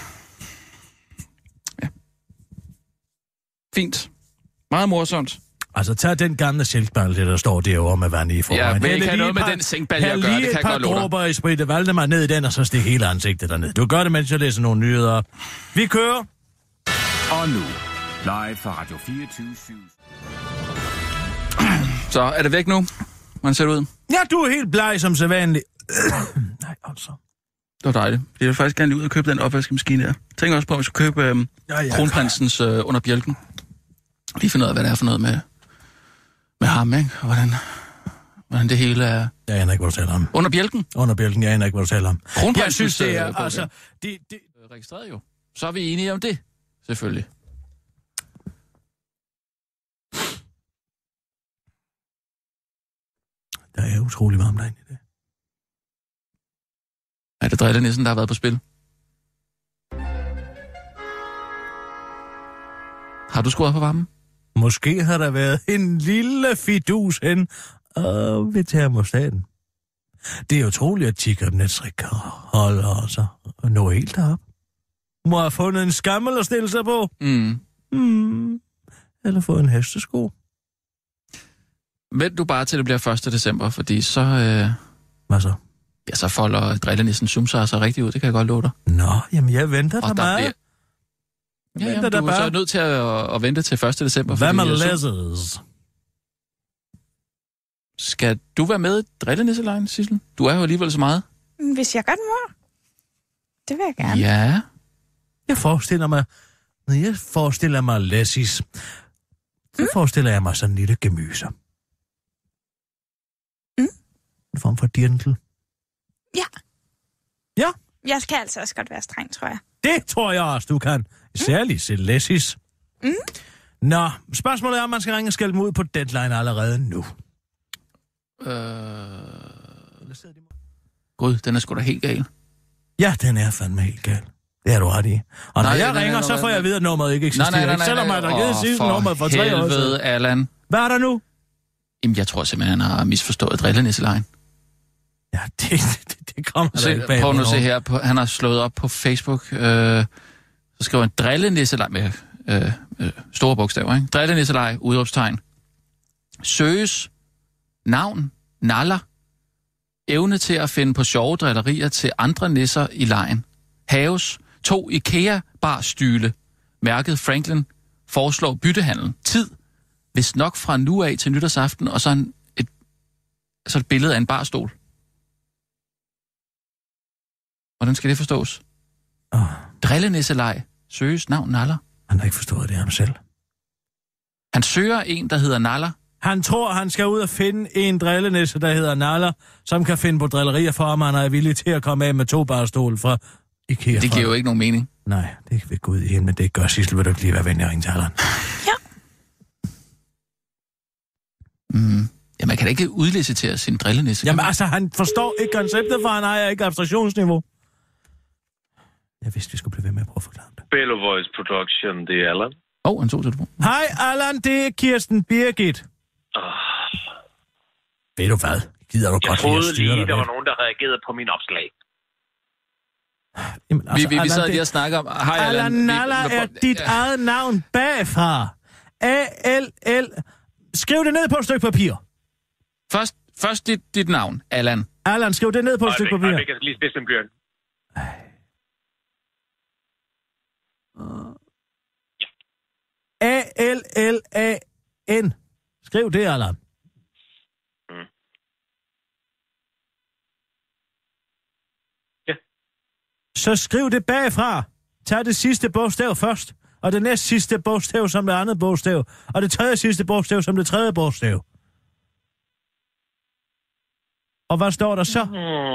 Ja. Fint. Meget morsomt. Altså, tag den gamle silkballe, der står derovre med vand i forvejen. Ja, men ikke have noget med den sænkballe at gøre, det kan jeg godt love dig. Lige et par dråber i Spritte Valdemar ned i den, og så stik hele ansigtet derned. Du gør det, mens jeg læser nogle nyheder op. Vi kører. Og nu, live fra Radio 24/7. Så er det væk nu? Hvordan ser det ud? Ja, du er helt bleg som sædvanlig. Nej, altså. Det var dejligt. Jeg vil faktisk gerne lige ud og købe den opvaskemaskine her. Tænk også på, at vi skal købe kronprinsens under bjælken. Lige finde ud af, hvad det er for noget med ham, ikke? Og hvordan det hele er... Jeg aner ikke, hvad du taler om. Under bjælken? Under bjælken, jeg aner ikke, hvad du taler om. Kronprinsens... Jeg synes, det er... Altså, det... Registreret jo. Så er vi enige om det. Selvfølgelig. Der er utrolig varmt derinde i det. Er det drillenissen, der har været på spil? Har du skruet på varmen? Måske har der været en lille fidus hen ved termostaten. Det er utroligt, at Chikabnetsrik kan holde os og nå helt derop. Må have fundet en skammel at stille sig på. Eller få en hestesko. Vent du bare til det bliver 1. december, fordi så... Hvad så? Ja, så folder drillenissen sumser sig rigtig ud, det kan jeg godt love dig. Nå, jamen jeg venter der meget. Ja, du er så nødt til at vente til 1. december. Hvad med læses? Skal du være med i drillenisselejen, Sissel? Du er jo alligevel så meget. Hvis jeg godt må. Det vil jeg gerne. Ja. Jeg forestiller mig læsis. Så forestiller jeg mig sådan en lille gemyser. En form for dirndl. Ja. Ja. Jeg skal altså også godt være streng, tror jeg. Det tror jeg også, du kan. Særligt til læsis. Nå, spørgsmålet er, om man skal ringe og skælde dem ud på deadline allerede nu. Gud, den er sgu da helt gal. Ja, den er fandme helt gal. Det er du ret i. Og når jeg ringer, så får jeg at vide, at nummeret ikke eksisterer. Nej. Selvom jeg har givet sidste nummer for 3 år siden. Helvede, Allan. Hvad er der nu? Jamen, jeg tror simpelthen, han har misforstået drillenisselejen. Ja, det kommer der ikke bag. Prøv nu at se her. Han har slået op på Facebook. Så skriver han drillenisseleje med store bogstaver, ikke? Drillenisseleje, udråbstegn. Søges navn, naller. Evne til at finde på sjove drillerier til andre nisser i lejen. Haves 2 IKEA-barstyle. Mærket Franklin foreslår byttehandel. Tid, hvis nok fra nu af til nytårsaften, og så et billede af en barstol. Hvordan skal det forstås? Drillenisseleje. Søges navn, naller. Han har ikke forstået det ham selv. Han søger en, der hedder naller. Han tror, han skal ud og finde en drillenisse, der hedder naller, som kan finde på drillerier for, om han er villig til at komme af med 2 barstol fra IKEA. Det giver jo ikke nogen mening. Nej, det vil gå ud i hende, men det gør Sissel. Vil du ikke lige være venlig at ringe til Allan? Ja. Ja, man kan da ikke udlicitere sin drillenisse. Jamen altså, han forstår ikke konceptet, for han har ikke abstraktionsniveau. Jeg vidste, vi skulle blive ved med at prøve at forklare det. Bello Voice Production, det er Allan. Han tog telefon. Hej Allan, det er Kirsten Birgit. Ved du hvad? Gider du godt lige at styre dig? Jeg troede lige, der var nogen, der reagerede på min opslag. Jamen, altså, vi sad lige og snakkede om... Hej Allan Naller er dit eget navn bagfra. A-L-L. Skriv det ned på et stykke papir. Først dit navn, Allan. Allan, skriv det ned på et stykke papir. Jeg kan lige spidse en bjørn. A-L-L-A-N. Skriv det, Allan. Ja. Så skriv det bagfra. Tag det sidste bogstav først. Og det næst sidste bogstav som det andet bogstav. Og det tredje sidste bogstav som det tredje bogstav. Og hvad står der så?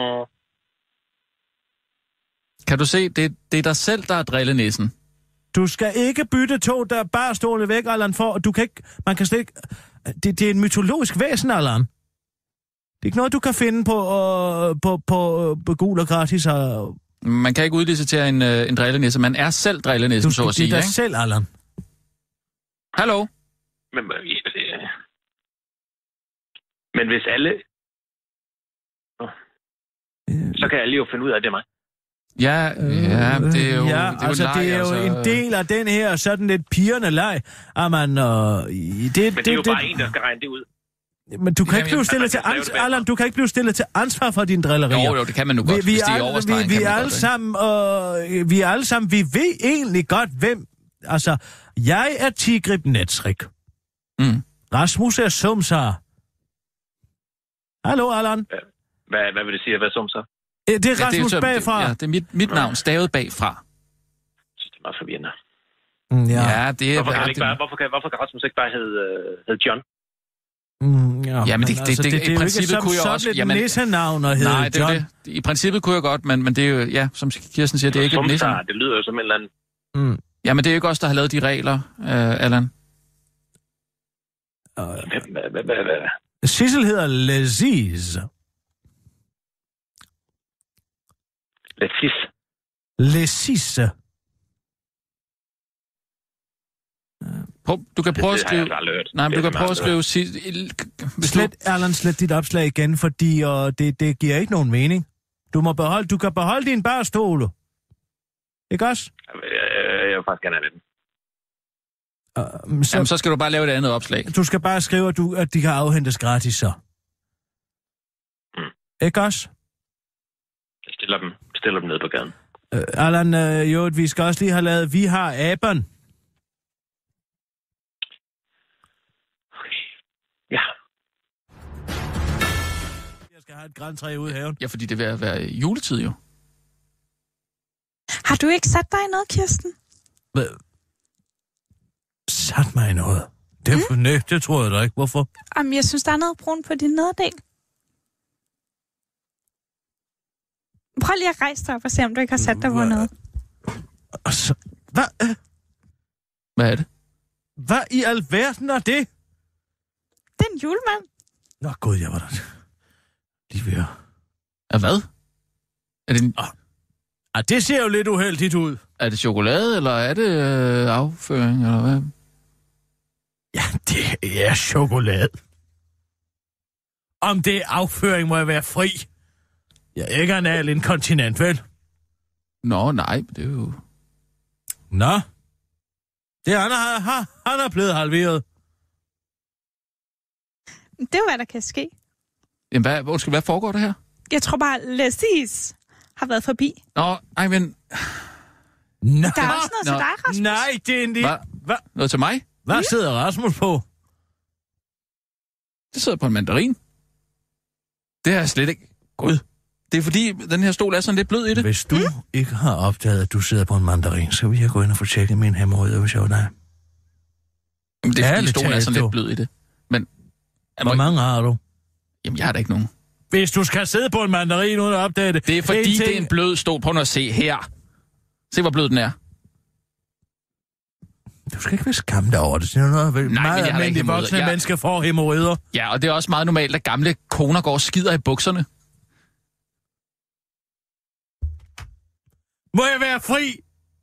Kan du se, det er dig selv, der er drillenissen. Du skal ikke bytte to der bare stole væk, Allan, for du kan ikke... Man kan slet ikke... Det er en mytologisk væsen, Allan. Det er ikke noget, du kan finde på gul og gratis. Og... Man kan ikke udlicitere en drillenisse. Man er selv drillenissen, så at sige, det er dig ikke? selv, Allan. Hallo? Men hvis alle... Så kan alle jo finde ud af, at det er mig. Ja, det er jo... Ja, det er jo altså, leg, det er jo en del af den her sådan lidt pigerne leg. Men det er jo bare en, der skal regne det ud. Men du kan ikke blive stillet til ansvar, Allan, du kan ikke blive stillet til ansvar for dine drillerier. Jo, det kan man nu godt, hvis det er overstregen. Vi er alle sammen, vi ved egentlig godt, hvem... Altså, jeg er Tigrib Netsrik. Rasmus er Sumsar. Hallo, Allan. Hvad vil det sige, hvad Sumsar? Det er Rasmus bagfra. Ja, det er mit navn, stavet bagfra. Det er meget forvirrende. Ja, det er... Hvorfor kan Rasmus ikke bare hedde John? Ja, men det i princippet kunne jeg også... Jamen, nissenavn og hedde nej, John. Det. I princippet kunne jeg godt, men det er jo... Ja, som Kirsten siger, det er ikke et nissenavn. Det lyder jo som en eller anden... Ja, men det er jo ikke os, der har lavet de regler, Allan. Sissel hedder Lesis. Lesis. Du kan prøve at skrive... Nej, men du kan prøve at skrive... Slet dit opslag igen, fordi det giver ikke nogen mening. Du kan beholde din barstole. Ikke også? Jeg vil faktisk gerne have den. Jamen, så skal du bare lave et andet opslag. Du skal bare skrive, at de kan afhentes gratis, så. Ikke også? Jeg stiller dem ned på gaden. Allan, vi skal også lige have lavet, vi har aberen. Ja. Jeg skal have et grantræ ude i haven. Ja, fordi det vil være juletid jo. Har du ikke sat dig i noget, Kirsten? Sat mig i noget? Det tror jeg da ikke. Hvorfor? Jamen, jeg synes, der er noget brun på din nederdel. Prøv lige at rejse dig op og se, om du ikke har sat dig på noget. Altså, hvad? Hvad er det? Hvad i alverden er det? Det er en julemand. Nå gud, jeg var der lige ved. Ja, hvad? Er det en... det ser jo lidt uheldigt ud. Er det chokolade, eller er det afføring, eller hvad? Ja, det er chokolade. Om det er afføring, må jeg være fri. Jeg er ikke anal inkontinent, vel? Nå, nej, det er jo... Nå. Det han er blevet halveret. Det er jo, hvad der kan ske. Jamen, hvad foregår der her? Jeg tror bare, Lesis har været forbi. Nå, ej, men... Nå. Der er også noget til dig, Rasmus. Nej, det er en lille... Hvad? Noget til mig? Hvad sidder Rasmus på? Det sidder på en mandarin. Det er slet ikke... Gud. Det er fordi, den her stol er sådan lidt blød i det. Hvis du ikke har opdaget, at du sidder på en mandarin, så vil jeg gå ind og få tjekket min hemorrhoider, hvis jeg var dig. Jamen, det er fordi, stolen er sådan lidt blød i det. Men... Hvor mange har du? Jamen, jeg har da ikke nogen. Hvis du skal sidde på en mandarin uden at opdage det... Det er fordi, det er en blød stol. Prøv nu at se her. Se, hvor blød den er. Du skal ikke være skamme over det. Det er noget meget almindeligt voksne mennesker får hemorrhoider. Ja, og det er også meget normalt, at gamle koner går og skider i bukserne. Må jeg være fri?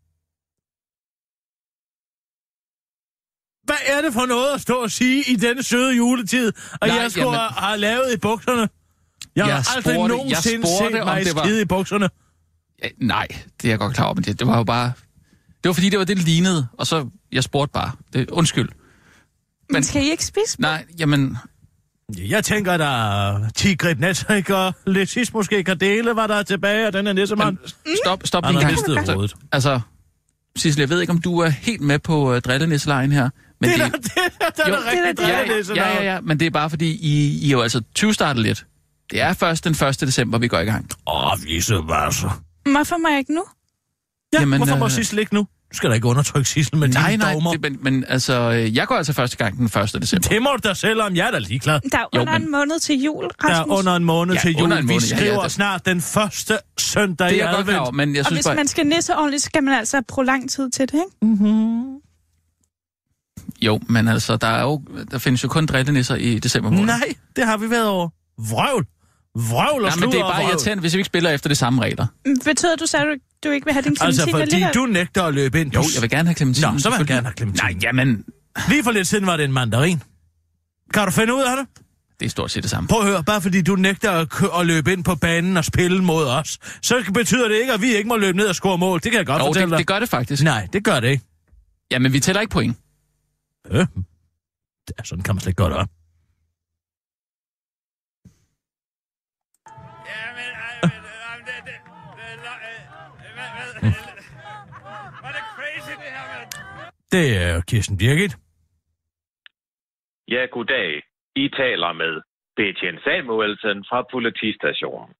Hvad er det for noget at stå og sige i denne søde juletid, og jeg skulle have lavet i bukserne? Jeg har aldrig nogensinde set mig skide i bukserne. Ja, nej, det er jeg godt klar over, men det var jo bare... Det var fordi, det var det, lignede, og så... Jeg spurgte bare. Undskyld. Men skal I ikke spise? Nej, jamen... Jeg tænker, der er Tigrib Netsrik og Lesis måske kan dele, hvad der er tilbage af den her nissemand. Stop lige en gang. Altså, Sissel, jeg ved ikke, om du er helt med på drillenisselejen her, Men det er rigtig drillenisser. Ja, men det er bare fordi, I er jo altså 20-startet lidt. Det er først den 1. december, vi går i gang. Vise vasser. Hvorfor må jeg ikke nu? Ja, jamen, hvorfor må Sissel ikke nu? Du skal da ikke undertrykke Sissel med dine dogmer. Men altså, jeg går altså første gang den 1. december. Det må du da selv om, jeg er da ligeglad. Der er under en måned til jul, Rasmus. Der er under en måned til jul. Vi skriver det. snart den første søndag i advent. Men jeg synes og hvis man skal nisse ordentligt, så skal man altså bruge lang tid til det, ikke? Mm-hmm. Jo, men altså, der findes jo kun drillenisser i december måned. Nej, det har vi været over. Vrøvl og sludder. Men det er bare irriterende, hvis vi ikke spiller efter de samme regler. Betyder du så, at du ikke vil have din clementin altså, fordi alligevel? du nægter at løbe ind. Jo, jeg vil gerne have clementin. Nå, så vil jeg gerne have clementin. Nej, jamen... Lige for lidt siden var det en mandarin. Kan du finde ud af det? Det er stort set det samme. Prøv at høre, bare fordi du nægter at løbe ind på banen og spille mod os, så betyder det ikke, at vi ikke må løbe ned og score mål. Det kan jeg godt fortælle dig. Det gør det faktisk. Nej, det gør det ikke. Jamen, vi tæller ikke point. Sådan kan man slet ikke godt op. Det er Kirsten Birgit. Ja, goddag. I taler med betjent Samuelsen fra politistationen.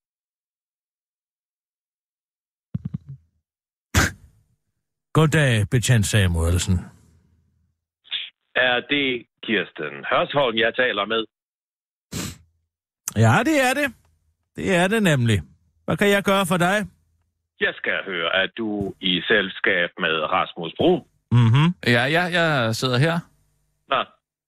Goddag, betjent Samuelsen. Er det Kirsten Hørsholm, jeg taler med? Ja, det er det. Det er det nemlig. Hvad kan jeg gøre for dig? Jeg skal høre, at du i selskab med Rasmus Brun. Mhm. Ja, jeg sidder her. Nå.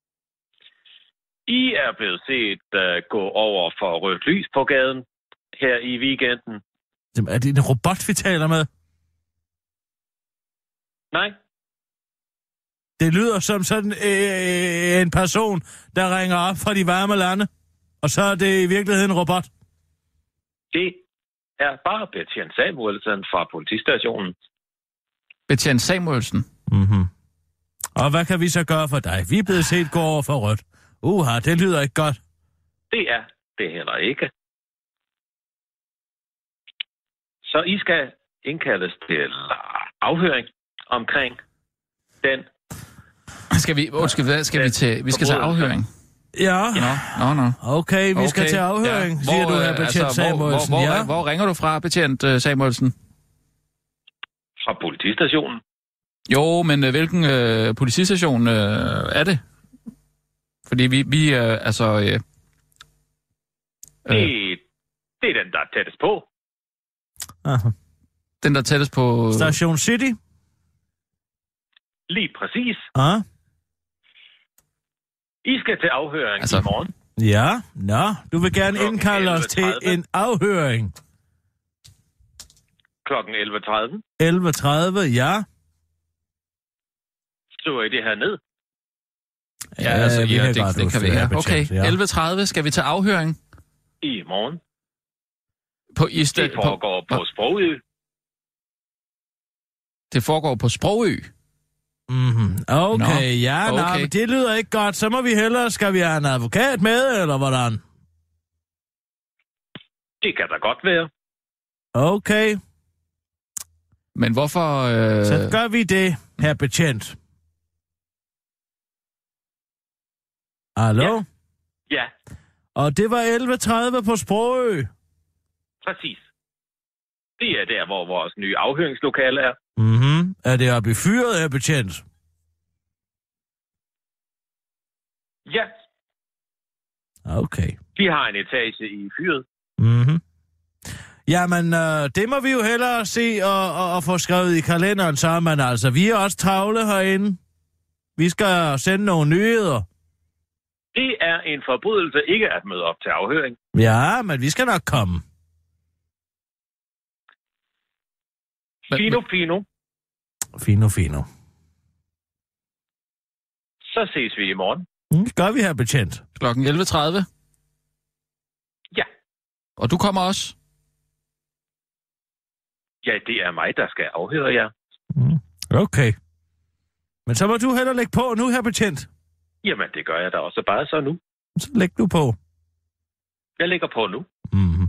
I er blevet set gå over for rødt lys på gaden her i weekenden. Er det en robot, vi taler med? Nej. Det lyder som sådan en person, der ringer op fra de varme lande. Og så er det i virkeligheden en robot. Det er bare betjent Samuelsen fra politistationen. Betjent Samuelsen? Mhm. Og hvad kan vi så gøre for dig? Vi er blevet set gå over for rødt. Det lyder ikke godt. Det er det heller ikke. Så I skal indkaldes til afhøring omkring den... Vi skal til afhøring. Ja. Nå. Okay, vi skal til afhøring, ja. Siger du her, betjent Samuelsen. Hvor ringer du fra, betjent Samuelsen? Fra politistationen. Jo, men hvilken politistation er det? Fordi vi altså... Det er den, der er tættest på. Aha. Den, der er tættest på... Station City? Lige præcis. Ja. I skal til afhøring i morgen. Ja, du vil gerne indkalde os til en afhøring. Klokken 11.30. 11.30, ja. Skriver I det her ned? Det kan vi gøre. Okay, 11.30 skal vi til afhøring. I morgen. Det foregår på Sprogø. Det foregår på Sprogø? Mhm. Okay, okay. Men det lyder ikke godt. Så må vi hellere, skal vi have en advokat med, eller hvordan? Det kan da godt være. Okay. Men hvorfor... Så gør vi det, her betjent. Hallo? Ja. Og det var 11.30 på Sprogø. Præcis. Det er der, hvor vores nye afhøringslokale er. Mhm. Er det oppe i fyret, her betjent? Ja. Okay. Vi har en etage i fyret. Mhm. Jamen, det må vi jo hellere se og få skrevet i kalenderen sammen. Altså, vi er også travle herinde. Vi skal sende nogle nyheder. Det er en forbrydelse ikke at møde op til afhøring. Ja, men vi skal nok komme. Fino. Så ses vi i morgen. Det gør vi her, betjent. Klokken 11.30? Ja. Og du kommer også? Ja, det er mig, der skal afhøre jer. Okay. Men så må du heller lægge på nu, her betjent. Jamen, det gør jeg da også bare så nu. Så læg du på. Jeg lægger på nu. Mhm.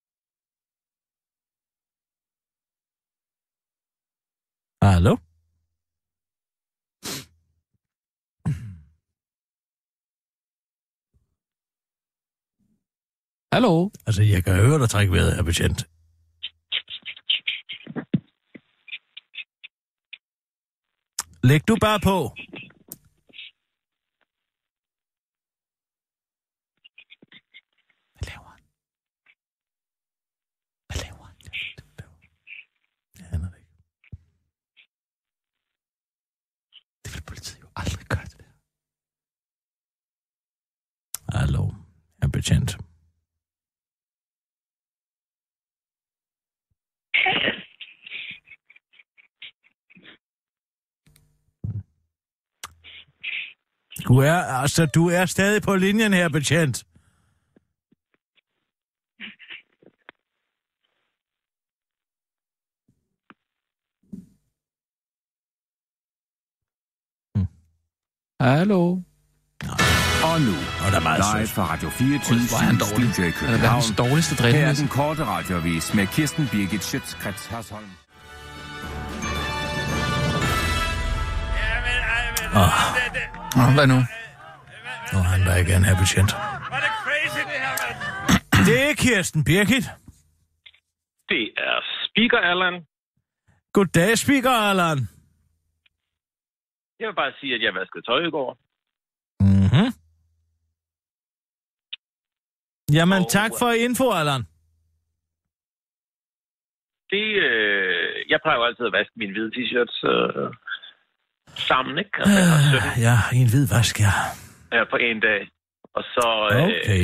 Hallo? Hallo? Altså, jeg kan høre dig trække vejret, herr betjent. Læg du bare på. Hvad laver han? Hvad laver han? Jeg aner det ikke. Det vil politiet jo aldrig gøre det der. Hallo, herr betjent. Du er stadig på linjen her, betjent. Hallo? Og nu, Og der er meget live sødt. fra Radio 24 Hvor er han dårlig. Studio i Han er verdens København. dårligste Her er drillmisse. den korte radioavis med Kirsten Birgit Schøtz-Krets Hørsholm. Hvad nu? Nå, han var igen, herr betjent. Det er Kirsten Birgit. Det er Speaker Allan. Goddag, Speaker Allan. Jeg vil bare sige, at jeg vaskede tøj i går. Mhm. Jamen, Og- tak for info, Allan. Jeg plejer jo altid at vaske mine hvide t-shirts sammen, ikke? Altså, jeg har 17 Ja, i en hvid vask, ja. på en dag. Og så, Okay.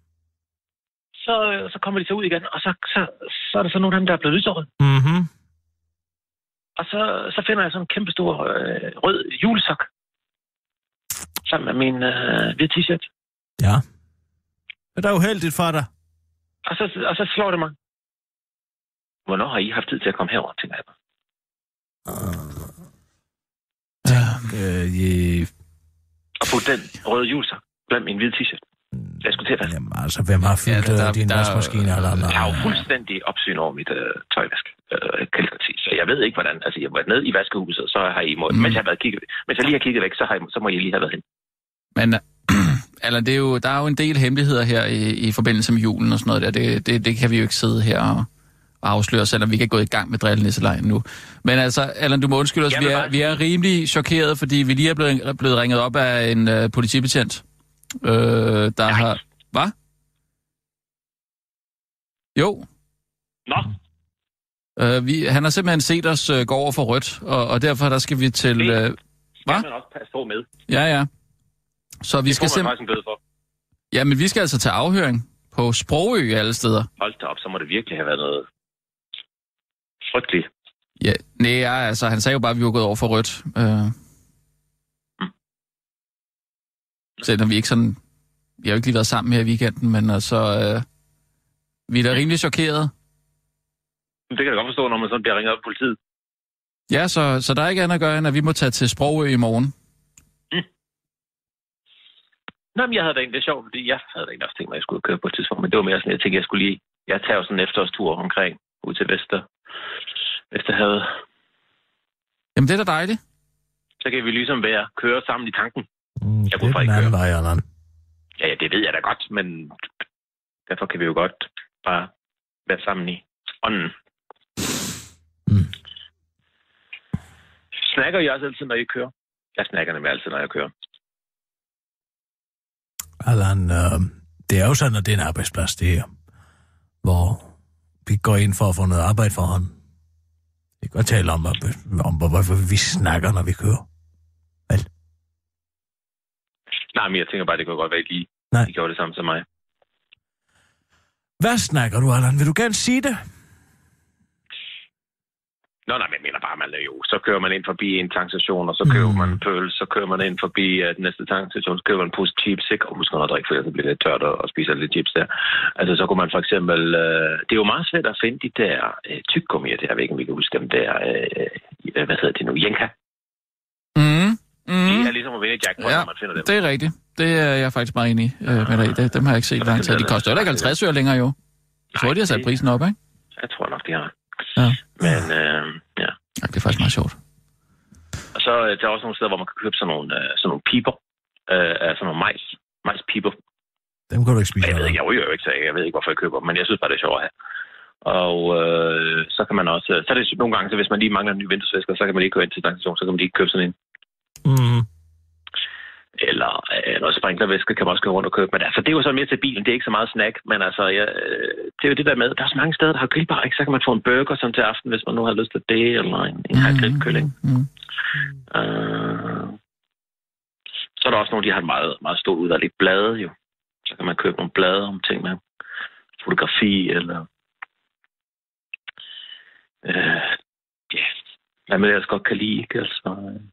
så kommer de så ud igen, og så er der så nogle af dem, der er blevet lyserød. Mhm. Og så finder jeg sådan en kæmpe stor rød julesok sammen med min hvide t-shirt. Ja. Det er uheldigt for dig. Og så slår det mig. Hvornår har I haft tid til at komme herover, tænker jeg. Og få den røde julesok blandt min hvide t-shirt. Jeg skulle til at vaske. Jamen, altså, hvem har fyldt din vaskemaskine, Allan? Jeg har jo fuldstændig opsyn over mit tøjvask. Så jeg ved ikke, hvordan... Altså, jeg var nede i vaskehuset, så har I... Mens jeg lige har kigget væk, så må I lige have været hen. Men Allan, der er jo en del hemmeligheder her i forbindelse med julen og sådan noget der. Det kan vi jo ikke sidde her og afsløre, selvom vi ikke er gået i gang med drillnisselejen nu. Men altså, Allan, du må undskylde os. Vi er rimelig chokeret, fordi vi lige er blevet ringet op af en politibetjent. Der har... Hvad? Jo. Nå. Han har simpelthen set os gå over for rødt, og derfor der skal vi til... Skal man også passe på med. Ja. Så vi skal simpelthen... faktisk en bøde for. Ja, men vi skal altså til afhøring på Sprogø alle steder. Hold da op, så må det virkelig have været noget frygteligt. Ja, altså han sagde jo bare, at vi var gået over for rødt. Selvom vi ikke sådan... Vi har jo ikke lige været sammen her i weekenden, men altså... vi er da rimelig chokeret. Det kan jeg godt forstå, når man sådan bliver ringet op af politiet. Ja, så der er ikke andet at gøre, end at vi må tage til Sprogø i morgen. Nå, men jeg havde da egentlig, det er sjovt, fordi jeg havde da egentlig også tænkt mig, at jeg skulle køre på et tidspunkt, men det var mere sådan, jeg tænkte, jeg tager jo sådan en efterårstur omkring, ud til Vesterhavet. Jamen, det er da dejligt. Så kan vi ligesom køre sammen i tanken. Jeg kunne faktisk ikke køre. Vej, ja, det ved jeg da godt, men derfor kan vi jo godt bare være sammen i ånden. Snakker I også altid, når I kører? Jeg snakker nemlig altid, når jeg kører. Allan, det er jo sådan, at det er en arbejdsplads, det her, hvor vi går ind for at få noget arbejde for hånden. Vi kan godt tale om hvorfor vi snakker, når vi kører. Vel? Nej, men jeg tænker bare, det kunne godt være, at I gjorde det samme som mig. Hvad snakker du, Allan? Vil du gerne sige det? Nå, nej, men jeg mener bare, man jo. Så kører man ind forbi en tankstation, og så køber man en pølse, så kører man ind forbi den næste tankstation, så køber man en pose chips, ikke? Og husk noget at drikke, for så bliver det lidt tørt og spiser lidt chips der. Altså, så kunne man for eksempel... det er jo meget svært at finde de der tyggegummier der, jeg ved ikke, om vi kan huske dem der... hvad hedder det nu? Jenka. De er ligesom at vinde jackpot, når man finder dem. Det er rigtigt. Det er jeg faktisk meget enig med dig i. Dem har jeg ikke set lang tid. De koster heller ikke 50 øre længere, jo. Jeg tror, de har sat prisen op, ikke? Jeg tror nok, de har. Ja. Men, ja. Det er faktisk meget sjovt. Og så der er også nogle steder, hvor man kan købe sådan nogle piber. Sådan nogle majspiber. Dem kan du ikke spise. Jeg ryger jo ikke, så jeg ved ikke, hvorfor jeg køber dem, men jeg synes bare, det er sjovt at have. Og så kan man også... Så er det nogle gange, så hvis man lige mangler en ny vinduesvisker, så kan man lige gå ind til tankstation, så kan man lige købe sådan en. Mm. Eller noget sprinklervæske kan man også gå rundt og købe. Men altså, det er jo så mere til bilen. Det er ikke så meget snack, men altså, det er jo det der med, der er så mange steder, der har grillbar, ikke? Så kan man få en burger som til aften, hvis man nu har lyst til det, eller en halv grillkylling. Så er der også nogle, de har et meget, meget stort udvalg i blade, jo. Så kan man købe nogle blade om ting med fotografi, eller... hvad man ellers godt kan lide, ikke? Altså...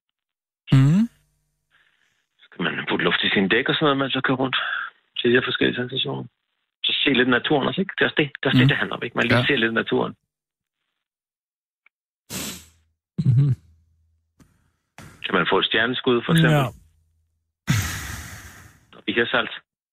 Man putte luft i sine dæk og sådan noget, man så kører rundt til de her forskellige sensationer. Så se lidt naturen også, ikke? Det er også det, det handler om, ikke? Man lige ser lidt naturen. Mm-hmm. Kan man få et stjerneskud, for eksempel? Ja. I Hirsalt.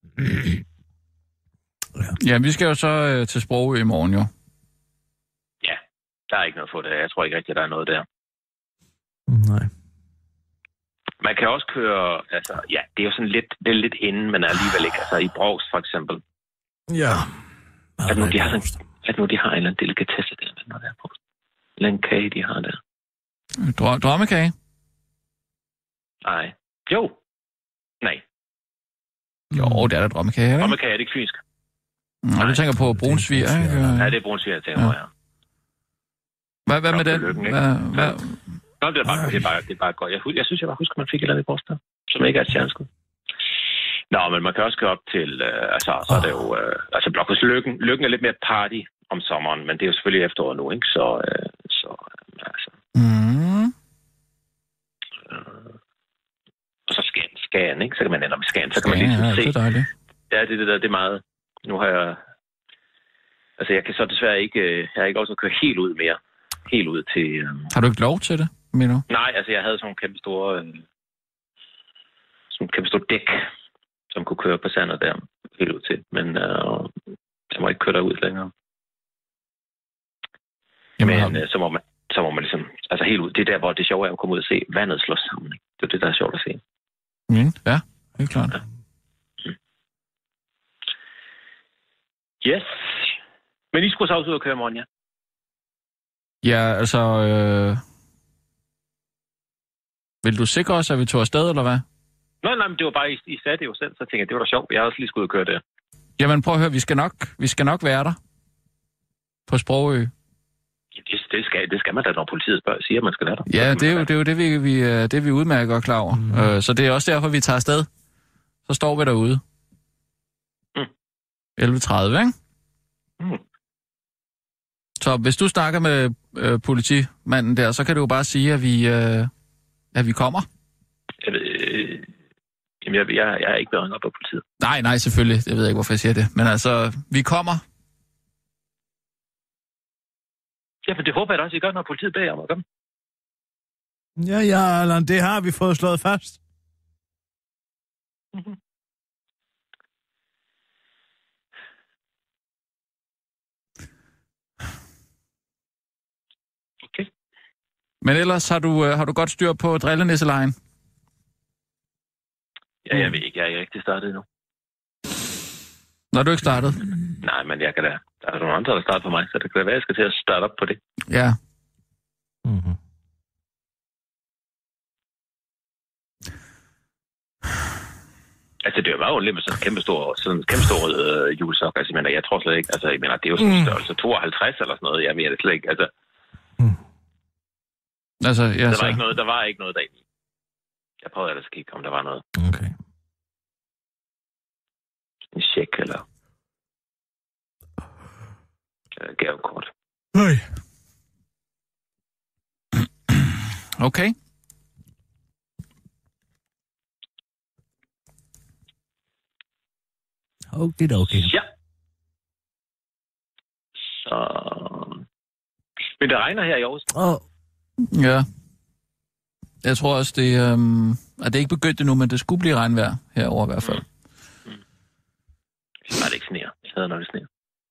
Ja, vi skal jo så til Sprogø i morgen, jo. Ja, der er ikke noget for det. Jeg tror ikke rigtig, at der er noget der. Nej. Man kan også køre, altså, ja, det er jo sådan lidt, det er lidt inden, men alligevel ikke, altså i Brogs for eksempel. Ja. At nu de har en eller anden delikatesse der, hvad der er på. En eller anden kage, de har der. Drømmekage? Nej. Jo. Nej. Jo, det er da drømmekage, ikke? Drømmekage, er det ikke fynsk? Nej, du tænker på brunsviger, ikke? Ja, det er brunsviger, jeg tænker på, ja. Hvad med den? Nå, det er bare godt. Jeg synes, jeg bare husker, at man fik et eller andet i Borsdag, som ikke er et stjerneskud. Nå, men man kan også køre op til, så er det jo, Blokhus Lykken. Lykken er lidt mere party om sommeren, men det er jo selvfølgelig efteråret nu, ikke? Så altså. Og så Skagen, ikke? Så kan man ende med Skagen, så kan man lige se. Det er dejligt. Ja, det er meget. Nu har jeg, altså jeg kan så desværre ikke, jeg har ikke også køre helt ud mere. Helt ud til... Har du ikke lov til det, mener du? Nej, altså jeg havde sådan nogle kæmpe store dæk, som kunne køre på sandet der helt ud til. Men jeg må ikke køre derud længere. Jamen, men så må man ligesom... Altså helt ud. Det er der, hvor det sjove er at komme ud og se vandet slås sammen. Ikke? Det er det, der er sjovt at se. Ja, helt klart. Ja. Yes. Men I skulle så også ud og køre i morgen, ja? Ja, altså... Vil du sikre os, at vi tog afsted, eller hvad? Nej, men det var bare, I sagde det jo selv, så tænkte jeg, det var da sjovt. Jeg har også lige skulle ud og køre det. Jamen prøv at høre, vi skal nok være der. På Sprogø. Ja, det skal man da, når politiet siger, at man skal være der. Ja, det er jo det, vi udmærket godt klar over. Så det er også derfor, vi tager afsted. Så står vi derude. 11:30, ikke? Så hvis du snakker med politimanden der, så kan du jo bare sige, at vi kommer. Jeg har ikke været op på politiet. Nej, selvfølgelig. Jeg ved ikke, hvorfor jeg siger det. Men altså, vi kommer. Ja, men det håber jeg da også, I gør, når politiet beder om at komme. Ja, Allan, det har vi fået slået fast. Mm-hmm. Okay. Men ellers har du godt styr på drillenisselejen? Ja, jeg ved ikke. Jeg er ikke rigtig startet endnu. Når du ikke startet? Nej, men jeg kan da. Der er nogle andre, der starter på mig, så det kan være, at jeg skal til at starte op på det. Ja. Mm-hmm. Altså, det var jo lidt med sådan en kæmpe stor julesok. Altså, jeg tror slet ikke, altså, det er jo sådan en størrelse 52 eller sådan noget. Jeg mener det slet ikke, altså. Altså, ja, der var ikke noget derinde. Jeg prøvede ellers at kigge, om der var noget. Okay. En check eller gavekort. Nej. Okay. Okay. Ja. Så... Men det regner her i Aarhus. Ja. Jeg tror også, at det ikke begyndt endnu, men det skulle blive regnvejr herover i hvert fald. Det er ikke sneer. Jeg hader, når det sneer.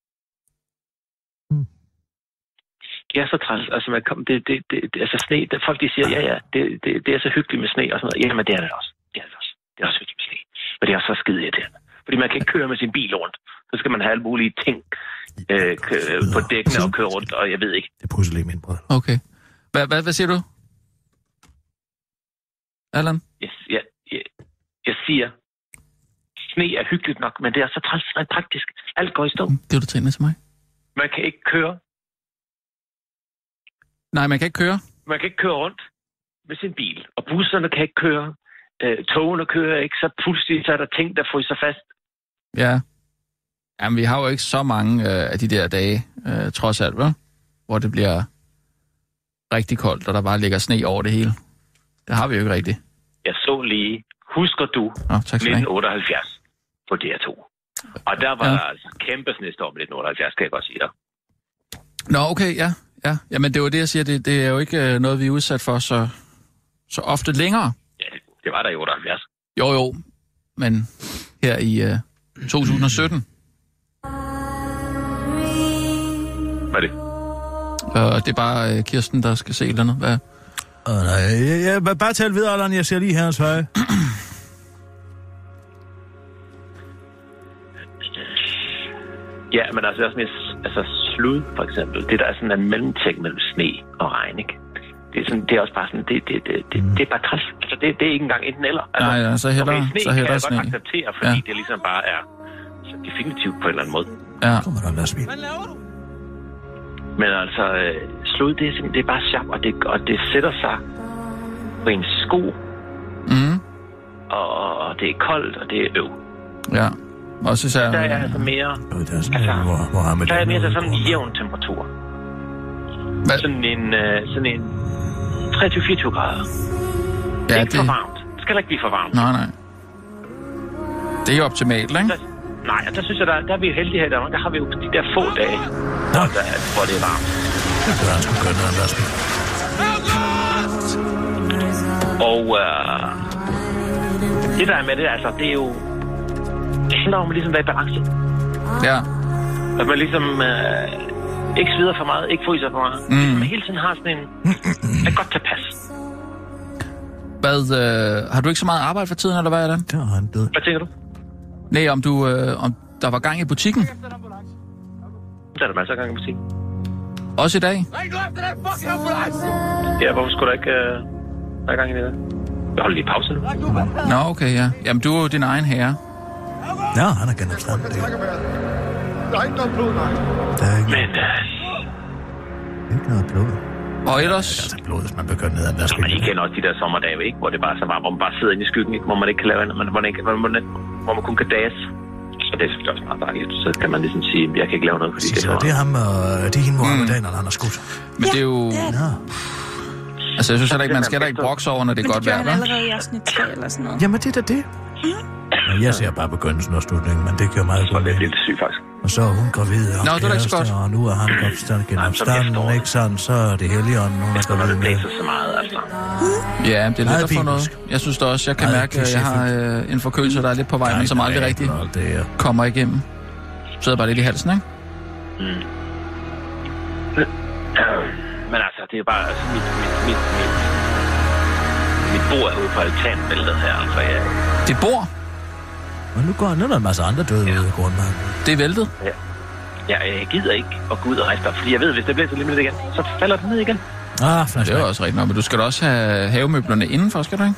Det er så træls. Altså, altså sne, folk de siger, ja, det er så hyggeligt med sne og sådan noget. Jamen, det er det også. Det er også hyggeligt med sne. Men det er også så skide irriterende. Fordi Fordi man kan ikke køre med sin bil rundt. Så skal man have alle mulige ting på dækkene og køre rundt, og jeg ved ikke. Det er pludselig min brød. Okay. Hvad siger du? Allan? Jeg siger, sne er hyggeligt nok, men det er så træls rent praktisk. Alt går i stå. Det er du taget med til mig. Man kan ikke køre. Nej, man kan ikke køre. Man kan ikke køre rundt med sin bil, og busserne kan ikke køre. Togene kører ikke, så pludselig så er der ting, der fryser fast. Ja. Jamen, vi har jo ikke så mange af de der dage, trods alt, vel? Hvor det bliver rigtig koldt, og der bare ligger sne over det hele. Det har vi jo ikke rigtigt. Jeg så lige, husker du 1978 på DR2? Og der var der altså kæmpe snestorm i 1978, kan jeg godt sige dig. Nå, okay, ja. Jamen, det var det, jeg siger. Det er jo ikke noget, vi er udsat for så ofte længere. Ja, det var der i 78. Jo. Men her i 2017... Hvad er det? Det er bare Kirsten, der skal se et eller andet. Hvad? Nej, bare tal videre, Allan. Jeg ser lige herrens høje. Ja, men altså også mere slud, for eksempel. Det der er sådan en mellemting mellem sne og regn, ikke? Det er også bare sådan, det er bare træls. Altså, det er ikke engang enten eller. Altså, nej, så hellere sne så kan jeg sne. godt acceptere, fordi det ligesom bare er så definitivt på en eller anden måde. Ja. Kommer der en lastbil? Men altså, slud, det er simpelthen, det er bare sjap, og det sætter sig på en sko. Mm. Og det er koldt, og det er øv. Ja. Også især... Der er altså mere... Der er sådan, der er mere sådan en jævn temperatur. Hvad? Sådan en 23-24 grader. Ja, ikke for varmt. Det skal ikke blive for varmt. Nej. Det er jo optimalt, ikke? Nej, og der synes jeg, der er vi jo heldige her i Danmark. Der har vi jo de der få dage, hvor det er varmt. Det kan han sgu gøre noget, lastbil. Og det der er med det, altså, det er jo... Det handler om ligesom at være i balance. Ja. At man ligesom ikke svider for meget, ikke fryser for meget. Man hele tiden har sådan en... at godt kan passe. Har du ikke så meget arbejde for tiden, eller hvad er det? Der er han død. Hvad tænker du? Nej, om der var gang i butikken? Der er der masser af gang i butikken. Også i dag? Ja, hvorfor skulle der ikke være gang i det? Jeg holder lige pause nu. Nå, okay, ja. Jamen, du er jo din egen herre. Ja, han er genopstanden. Der er ikke noget blod, nej. Der er ikke, Men... ikke noget blod. Og ellers... Det er altså blod, hvis man begynder ned ad lastbil. Men I kender også de der sommerdage, ikke? Hvor det bare er så varmt, hvor man bare sidder inde i skyggen, ikke? Hvor man ikke kan lave andet, hvor man kun kan dase. Så det er selvfølgelig også meget dejligt. Så kan man ligesom sige, jeg kan ikke lave noget, fordi det er for... Det er ham, og det er hende, hvor amerikanerne han har skudt. Men det er jo... Ja. Altså, jeg synes heller ikke, man skal da ikke brokse over, når det er godt vejr, men det gør han allerede i afsnit 3 eller sådan noget. Jamen, det er da det. Ja, jeg ser bare begyndelsen og slutningen, men det gør meget godt. Det er lidt sygt, faktisk. Og så er hun gravid og kæreste, og nu er han genopstanden, ikke sådan, så er det Helligånden, hun er gravid med. Det blæser så meget, altså. Ja, det er lidt at få noget. Jeg synes da også, jeg kan mærke, at jeg har en forkølelse, der er lidt på vej, men som aldrig rigtigt kommer igennem. Sidder bare lidt i halsen, ikke? Men altså, det er bare altså, mit bord er ude på altanbæltet her, altså Dit bord? Men nu går der en masse andre døde ud af grundvejen. Det er væltet? Ja, jeg gider ikke at gå ud og rejse der, fordi jeg ved, hvis det bliver så lige igen, så falder det ned igen. Det er jo også rigtigt nok, men du skal da også have havemøblerne indenfor, skal du ikke?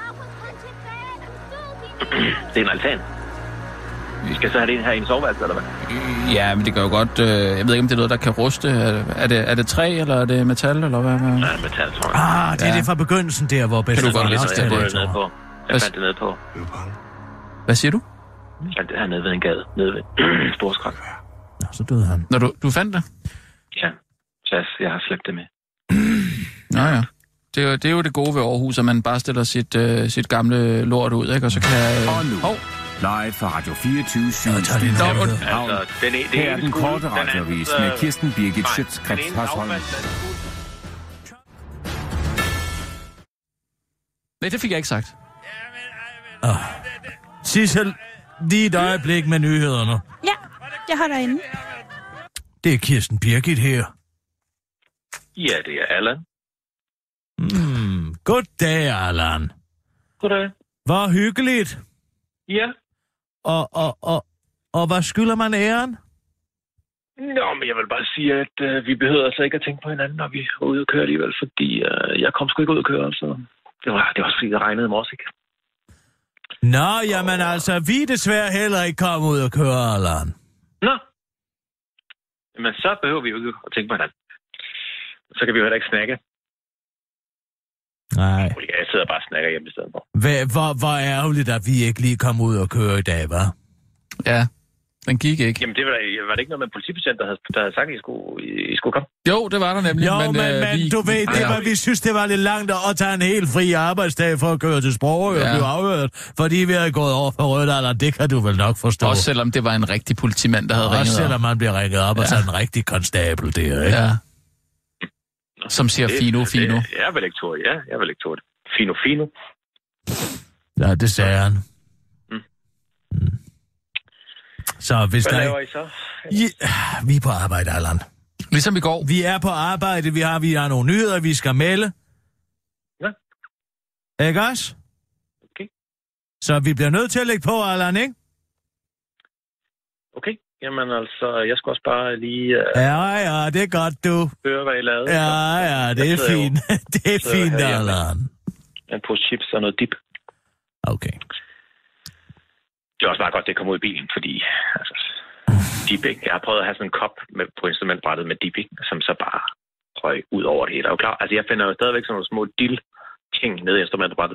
Det er en altan. Vi skal så have det her i en soveværelse, eller hvad? Ja, men det gør jo godt... jeg ved ikke, om det er noget, der kan ruste. Er det træ, eller er det metal, eller hvad? Ja, metal, tror jeg. Det er det fra begyndelsen der, hvor bedst... Kan du godt læse det? Jeg fandt det nede på. Hvad siger du? Jeg fandt det her nede ved en gade, nede ved Storskræk. Nå, så døde han. Når du fandt det? Ja, så jeg har slæbt det med. Nå ja. Det er jo det gode ved Aarhus, at man bare stiller sit gamle lort ud, ikke? Og så kan... Og nu, live fra Radio 24 her er den korte radioavis med Kirsten Birgit Schøtz-Krets Hasholm. Nej, det fik jeg ikke sagt. Sissel, lige et øjeblik med nyhederne. Ja, jeg har derinde. Det er Kirsten Birgit her. Ja, det er Allan. Goddag, Allan. Goddag. Hvor hyggeligt. Ja. Og hvad skylder man æren? Nå, men jeg vil bare sige, at vi behøver altså ikke at tænke på hinanden, når vi er ude og køre alligevel, fordi jeg kom sgu ikke ud og køre, så det var også fordi, det regnede med os, ikke? Nå, jamen altså, vi er desværre heller ikke kommet ud og køre, Allan. Nå. Men så behøver vi jo ikke at tænke på hinanden. Så kan vi jo heller ikke snakke. Nej. Jeg sidder bare og snakker hjemme i stedet for. Hvor ærgerligt, at vi ikke lige kom ud og køre i dag, hva'? Ja. Den gik ikke. Jamen, var det ikke noget med en politibetjent, der havde sagt, at I skulle komme? Jo, det var der nemlig. Jo, men du ved, vi synes, det var lidt langt at tage en helt fri arbejdsdag for at køre til Sprogø og blive afhørt, fordi vi havde gået over for rødt alder. Det kan du vel nok forstå. Også selvom det var en rigtig politimand, der havde ringet. Også selvom man bliver ringet op og så en rigtig konstabel der, ikke? Ja. Som siger fino. Jeg vil ikke tro det. Fino. Ja, det sagde han. Så hvis hvad laver I så? Vi er på arbejde, Allan. Ligesom i går. Vi er på arbejde. Vi har nogle nyheder, vi skal melde. Ja. Ikke også? Okay. Så vi bliver nødt til at lægge på, Allan, ikke? Okay. Jamen altså, jeg skal også bare lige... Ja, det er godt, du. Høre, hvad I lavede. Ja, det er fint. Det er fint, Allan. En pose chips og noget dip. Okay. Det er også meget godt, det kommer ud i bilen, fordi altså, dip, ikke? Jeg har prøvet at have sådan en kop på instrumentbrættet med dip, ikke? Som så bare røg ud over det hele. Er jo klar? Altså, jeg finder jo stadigvæk sådan nogle små dild-ting nede i instrumentbrættet.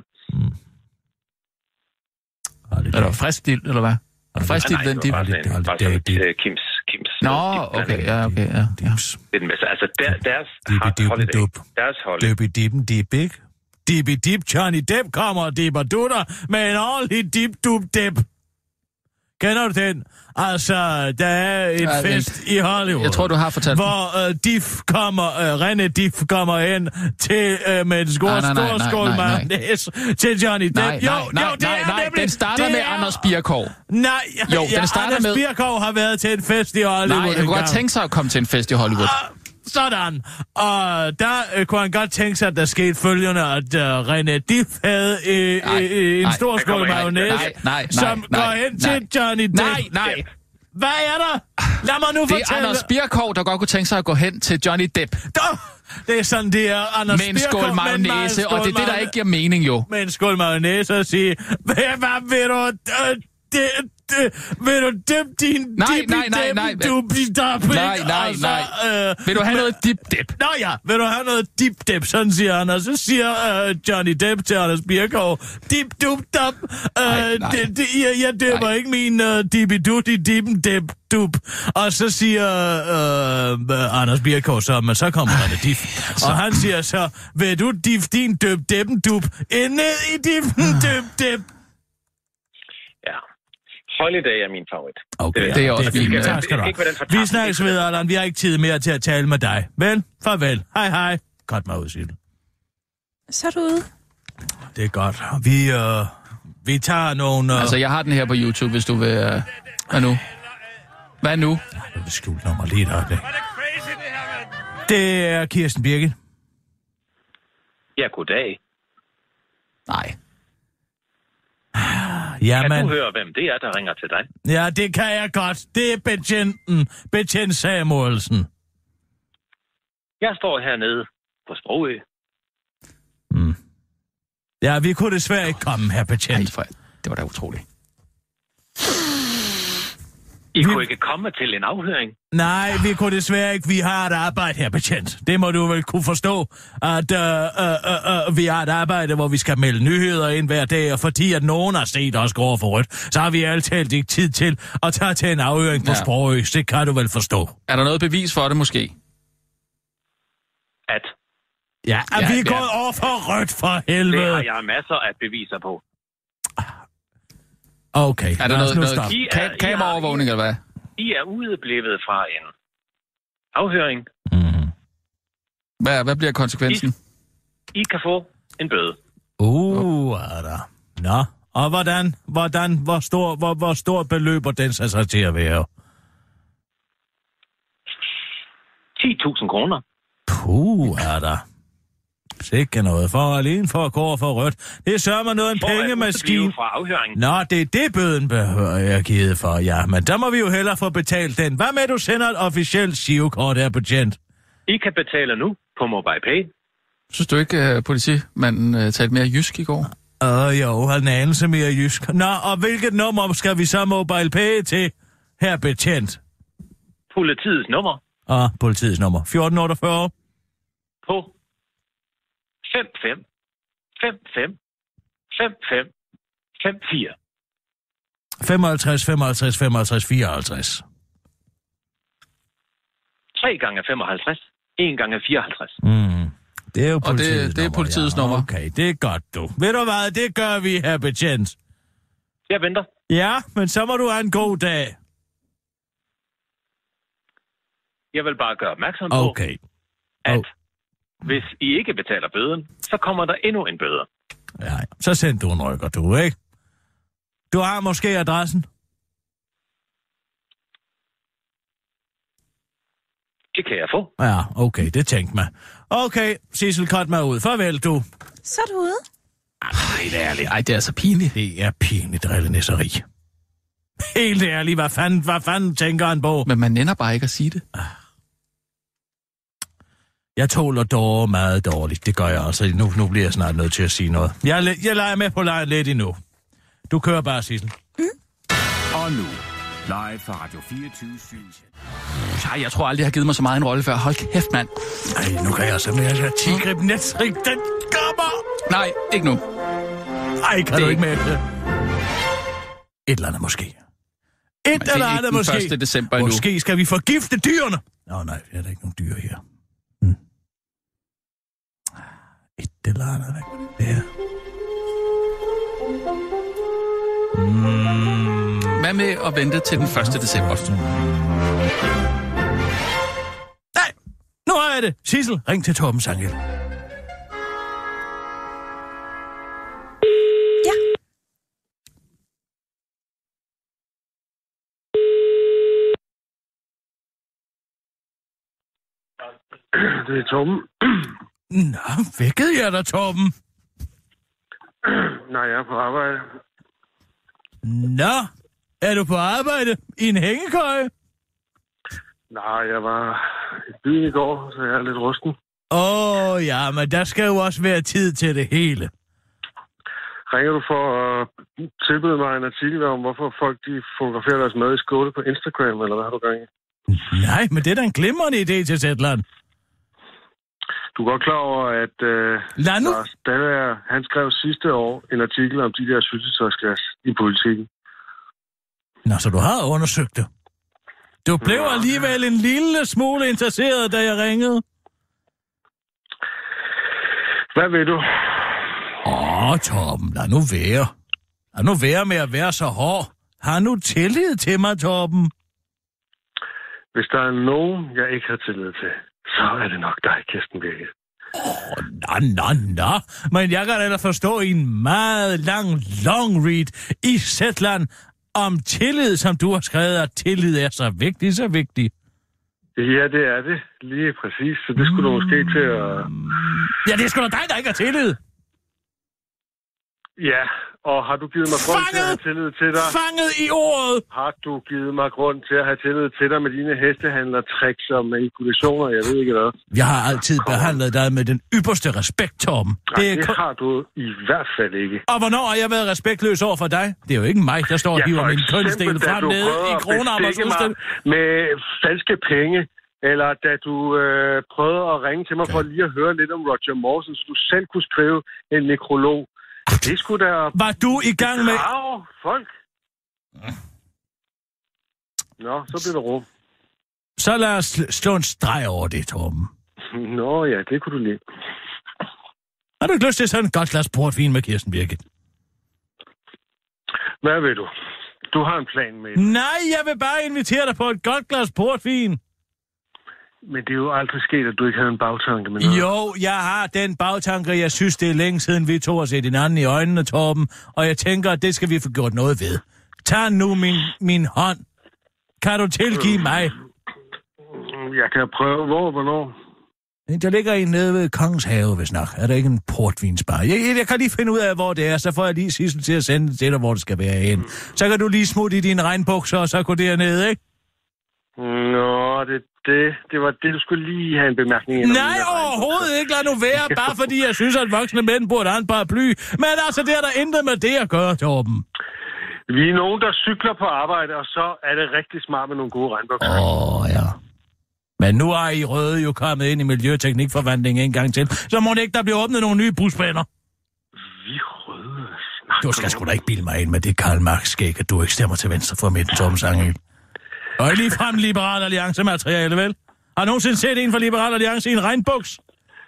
Er der frisk dild, eller hvad? Er der frisk dild, den dip? Det er Kims. Nå, okay, ja. Det er den bedste. Altså, deres holiday. Dip-i-dippen dip, ikke? Dip-i-dip, Johnny Depp kommer og dipper dutter med en ordentlig dip-dup-dip. Kender du den? Altså, der er et fest i Hollywood. Jeg tror, du har fortalt hvor René Diff kommer ind til med en stor skål mayonnaise til Johnny Depp. Nej, den starter med Anders Birkov. Nej, den starter Anders Birkov har været til en fest i Hollywood. Nej, han kunne godt tænke sig at komme til en fest i Hollywood. Sådan. Og der kunne han godt tænke sig, at der skete følgende, at René Diff havde en stor skål mayonnaise, som går hen til Johnny Depp. Nej. Hvad er der? Lad mig nu fortælle. Det er Anders Birkov, der godt kunne tænke sig at gå hen til Johnny Depp. Det er sådan, det er Anders Birkov. Med en skål mayonnaise, og det er det, der ikke giver mening jo. Med en skål mayonnaise og sige, hvad vil du... Vil du dip din Nej. Vil du have noget dip? Nå ja, vil du have noget dip? Sådan siger han, og så siger Johnny Depp til Anders Birkov, dip-dup-dup. Jeg dipper ikke min dip-i-dup. Og så siger Anders Birkov så, men så kommer der dip. Og han siger så, vil du dip din dip-dup ned i dip-dup? Ja. Holiday er min favorit. Okay, det er også fint. Tak skal du have. Vi snakkes ved, Allan. Vi har ikke tid mere til at tale med dig. Vel, farvel. Hej. Godt mig ud, Sille. Så er du ude. Det er godt. Vi tager nogle... Altså, jeg har den her på YouTube, hvis du vil... Hvad nu? Ja, nu er det skjult nummer lige et øjeblik. Det er Kirsten Birgit. Ja, goddag. Nej. Jamen, kan du høre, hvem det er, der ringer til dig? Ja, det kan jeg godt. Det er betjent Samuelsen. Jeg står hernede på Sprogø. Ja, vi kunne desværre ikke komme her, betjent. Det var da utroligt. I kunne ikke komme til en afhøring? Nej, vi kunne desværre ikke. Vi har et arbejde her, betjent. Det må du vel kunne forstå, at vi har et arbejde, hvor vi skal melde nyheder ind hver dag, og fordi at nogen har set os gå over for rødt, så har vi altid ikke tid til at tage til en afhøring på Sprogø. Det kan du vel forstå. Er der noget bevis for det, måske? At? Ja, at vi er gået over for rødt, for helvede. Det har jeg masser af beviser på. Okay, er der noget kameraovervågning, eller hvad? I er udeblevet fra en afhøring. Hvad bliver konsekvensen? I kan få en bøde. Er der. Nå, og hvor stor beløber den sig til at være? 10.000 kroner. Er der. Sikke noget. Alene for at gå over for rødt. Det sørger mig noget en pengemaskine. Fra afhøring. Nå, det er det bøden, jeg givet for, ja. Men der må vi jo hellere få betalt den. Hvad med, du sender et officielt SIO-kort her, betjent? I kan betale nu på MobilePay. Synes du ikke, politimanden talte mere jysk i går? Jo, har en anelse mere jysk. Nå, og hvilket nummer skal vi så MobilePay til, her, betjent? Politiets nummer. Politiets nummer. 1448. På 55 55 55 54. 55, 55, 55, 54. 3 gange 55. 1 gange 54. Det er jo politiets nummer. Det er politiets nummer. Okay, det er godt, du. Ved du hvad, det gør vi her, betjent. Jeg venter. Ja, men så må du have en god dag. Jeg vil bare gøre opmærksom på, at hvis I ikke betaler bøden, så kommer der endnu en bøde. Ja, så send du en rykker, du, ikke? Du har måske adressen? Det kan jeg få. Ja, okay, det tænkte mig. Okay, Sissel, cut mig ud. Farvel, du. Så er du ude. Helt ærligt. Ej, det er så pinligt. Det er pinligt drillenæsseri. Helt ærligt, hvad fanden tænker han på? Men man nænder bare ikke at sige det. Jeg tåler dog meget dårligt. Det gør jeg også. Nu bliver jeg snart nødt til at sige noget. Jeg leger med på lejen lidt endnu. Du kører bare, Sissel. Og nu, live fra Radio 24/7. Ej, jeg tror aldrig, jeg har givet mig så meget en rolle før. Hold kæft, mand. Ej, nu kan jeg så mere at tigrib netstrik. Den kommer! Nej, ikke nu. Ej, kan du ikke med det? Et eller andet måske. Et eller andet måske. 1. december endnu. Måske skal vi forgifte dyrene. Nå nej, der er der ikke nogen dyr her. Et eller andet, hvad kan det være? Hvad med at vente til den 1. december? Nej, nu har jeg det. Sissel, ring til Torben Sangel. Ja. Det er Torben. Nå, vækkede jeg dig, Torben? Nej, jeg er på arbejde. Nå, er du på arbejde i en hængekøje? Nej, jeg var i byen i går, så jeg er lidt rusten. Ja, men der skal jo også være tid til det hele. Ringer du for at tilbyde mig en artikel om, hvorfor folk de fotograferer deres mad i skåle på Instagram, eller hvad har du gang i? Nej, men det er da en glimrende idé til Zetland. Du er godt klar over, at Lars Dallager, han skrev sidste år en artikel om de der syltetøjsglas i Politikken. Nå, så du har undersøgt det. Du blev alligevel en lille smule interesseret, da jeg ringede. Hvad vil du? Torben, lad nu være. Lad nu være med at være så hård. Har nu tillid til mig, Torben? Hvis der er nogen, jeg ikke har tillid til, så er det nok dig, Kirsten Birgit. Nå. Men jeg kan da forstå i en meget long read i Zetland om tillid, som du har skrevet, at tillid er så vigtig. Ja, det er det. Lige præcis. Så det skulle du måske til at... Ja, det er sgu da dig, der ikke har tillid. Ja, og har du givet mig grund til at have tillid til dig? Fanget i ordet! Har du givet mig grund til at have tillid til dig med dine hestehandlertricks og manipulationer? Jeg ved ikke hvad. Jeg har altid behandlet dig med den ypperste respekt, Torben. Nej, det har du i hvert fald ikke. Og hvornår har jeg været respektløs over for dig? Det er jo ikke mig, der står og hiver min kønsdel frem nede i Kronammersudstillingen. Med falske penge, eller da du prøvede at ringe til mig for lige at høre lidt om Roger Morrison, så du selv kunne skrive en nekrolog. Det skulle da... Var du i gang med... folk. Nå, så bliver det rum. Så lad os slå en streg over det, Torben. Nå ja, det kunne du lide. Har du ikke lyst til sådan et godt glas portvin med Kirsten Birgit? Hvad vil du? Du har en plan med det. Nej, jeg vil bare invitere dig på et godt glas portvin. Men det er jo aldrig sket, at du ikke havde en bagtanke med noget. Jo, jeg har den bagtanke. Jeg synes, det er længe siden, vi to har set hinanden i øjnene, Torben. Og jeg tænker, at det skal vi få gjort noget ved. Tag nu min hånd. Kan du tilgive mig? Jeg kan prøve. Hvornår? Der ligger en nede ved Kongens Have, hvis nok. Er der ikke en portvinsbar? Jeg kan lige finde ud af, hvor det er, så får jeg lige Sissel til at sende det til dig, hvor det skal være hen. Så kan du lige smutte i dine regnbukser, og så gå dernede, ikke? Nå, det var det, du skulle lige have en bemærkning ind. Nej, overhovedet ikke. Lad nu være, bare fordi jeg synes, at voksne mænd burde have en paraply. Men altså, det er der intet med det at gøre, Torben. Vi er nogen, der cykler på arbejde, og så er det rigtig smart med nogle gode regnbukser. Ja. Men nu er I røde jo kommet ind i miljøteknikforvandling en gang til. Så må det ikke, der bliver åbnet nogle nye busbaner. Vi røde? Du skal sgu da ikke bilde mig ind med det Karl Marx-skæg, at du ikke stemmer til venstre for midten, Torben Sangel. Og lige frem Liberal Alliance materiale, vel? Har du nogensinde set en fra Liberal Alliance i en regnbuks?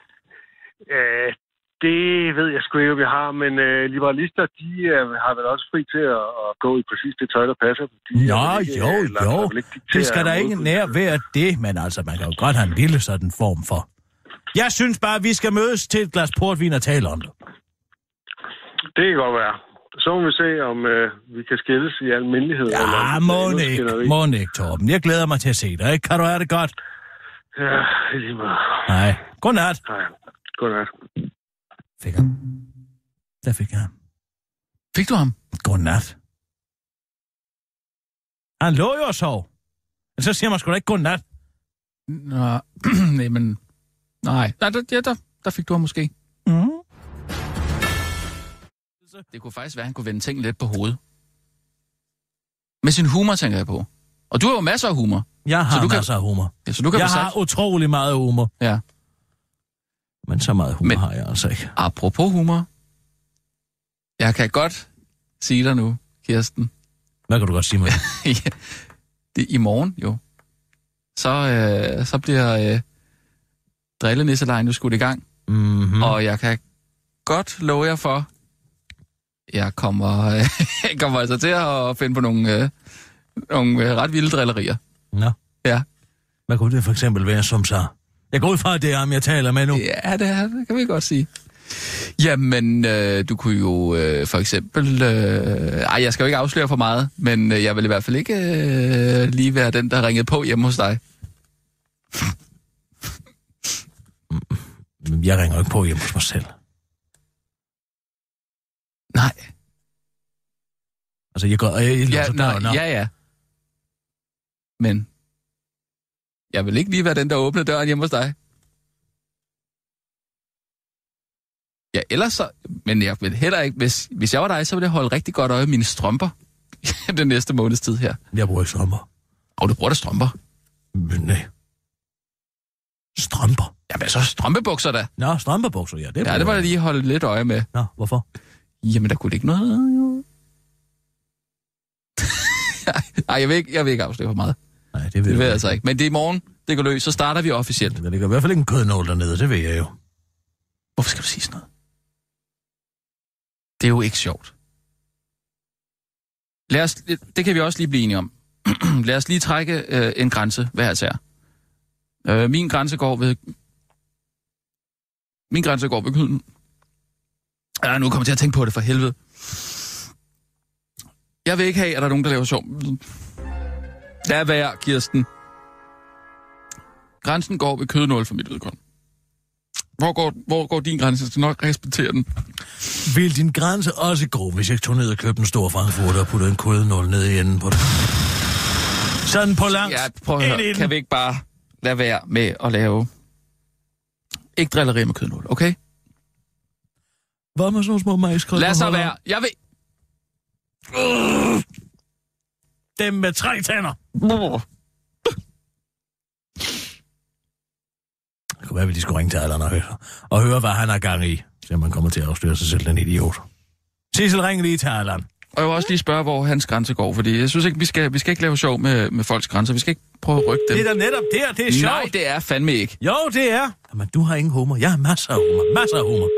Det ved jeg sgu ikke, vi har, men liberalister, de har vel også fri til at gå i præcis det tøj, der passer. Jo. Det skal der ikke nær være det, men altså, man kan jo godt have en lille sådan form for. Jeg synes bare, at vi skal mødes til et glas portvin og tale om det. Det kan godt være. Så må vi se, om vi kan skilles i almindelighed. Ja, må ikke, Torben. Jeg glæder mig til at se dig, ikke? Kan du have det godt? Ja, lige meget. Nej. Godnat. Nej, godnat. Fik ham. Der fik jeg ham. Fik du ham? Godnat. Han lå jo og sov. Og så siger man sgu da ikke godnat. Nej, men... Nej, der fik du ham måske. Mm. Det kunne faktisk være, at han kunne vende ting lidt på hovedet. Med sin humor, tænker jeg på. Og du har jo masser af humor. Jeg har masser af humor. Ja, så du kan har utrolig meget humor. Ja. Men så meget humor har jeg altså ikke. Apropos humor. Jeg kan godt sige dig nu, Kirsten. Hvad kan du godt sige mig? Det i morgen, jo. Så bliver drillenisselejen jo skudt i gang. Mm-hmm. Og jeg kan godt love jer for, jeg kommer altså til at finde på nogle ret vilde drillerier. Nå. Ja. Hvad kunne det for eksempel være, som så? Jeg går ud fra, at det er ham, jeg taler med nu. Ja, det kan vi godt sige. Jamen, du kunne jo for eksempel... jeg skal jo ikke afsløre for meget, men jeg vil i hvert fald ikke lige være den, der ringede på hjemme hos dig. Jeg ringer ikke på hjemme hos mig selv. Nej. Altså, jeg låser døren op. Ja. Men jeg vil ikke lige være den, der åbner døren hjemme hos dig. Ja, ellers så... Men jeg vil heller ikke... Hvis jeg var dig, så ville jeg holde rigtig godt øje med mine strømper den næste måneds tid her. Jeg bruger ikke strømper. Du bruger da strømper? Men nej. Strømper? Jamen, så strømpebukser da. Nå, strømpebukser, ja. Det var jeg lige holde lidt øje med. Nå, hvorfor? Jamen, der kunne ikke noget, jo. Nej, jeg vil ikke afsløre for meget. Nej, det vil jeg altså ikke. Men det er i morgen, det går løs, så starter vi officielt. Der ligger i hvert fald ikke en kødnål dernede, det ved jeg jo. Hvorfor skal du sige sådan noget? Det er jo ikke sjovt. Det kan vi også lige blive enige om. Lad os lige trække en grænse hver især. Min grænse går ved køden. Nu kommer jeg til at tænke på det for helvede. Jeg vil ikke have, at der er nogen, der laver sjov. Lad være, Kirsten. Grænsen går ved kødnål for mit vedkommende. Hvor går din grænse? Jeg skal nok respektere den. Vil din grænse også gå, hvis jeg tog ned og købte en stor frankfurter og puttede en kødnål ned i enden på det? Sådan på langs. Ja, prøv at høre. Kan vi ikke bare lade være med at lave... Ikke drillerier med kødnål, okay? Hvad med sådan små majskrydder? Lad så være. Jeg vil... Dem med 3 tænder. Det kunne være, at vi skulle ringe til Allan og høre, hvad han har gang i, så man kommer til at afsløre sig selv, den idiot. Sissel, ring lige til Allan. Og jeg vil også lige spørge, hvor hans grænse går, fordi jeg synes ikke, vi skal ikke lave sjov med folks grænser. Vi skal ikke prøve at rykke dem. Det er da netop det er sjovt. Nej, det er fandme ikke. Jo, det er. Jamen, du har ingen humor. Jeg har masser af humor.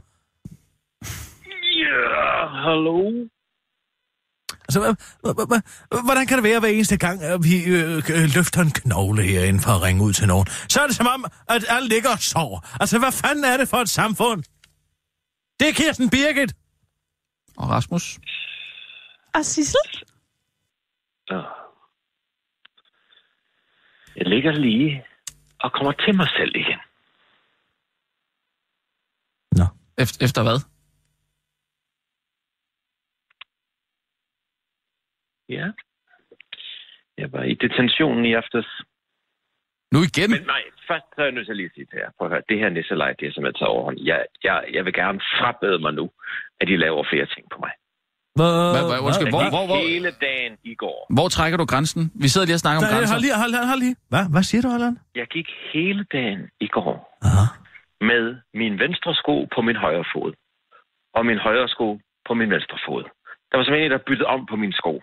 Ja, hallo? Altså, hvordan kan det være hver eneste gang, at vi løfter en knogle herinde for at ringe ud til nogen? Så er det som om, at alle ligger og sover. Altså, hvad fanden er det for et samfund? Det er Kirsten Birgit. Og Rasmus. Og Sissel. Jeg ligger lige og kommer til mig selv igen. Efter hvad? Ja. Jeg var i detentionen i aftes. Nu igen? Men nej, først så er jeg nødt til at lige sige til jer. Prøv at høre, det her nisselej, det er som jeg tager overhånd. Jeg vil gerne frabede mig nu, at de laver flere ting på mig. Hele dagen i går. Hvor trækker du grænsen? Vi sidder lige og snakker om grænser. Hold lige. Hvad siger du, Allan? Jeg gik hele dagen i går med min venstre sko på min højre fod. Og min højre sko på min venstre fod. Der var simpelthen en, der byttede om på mine sko.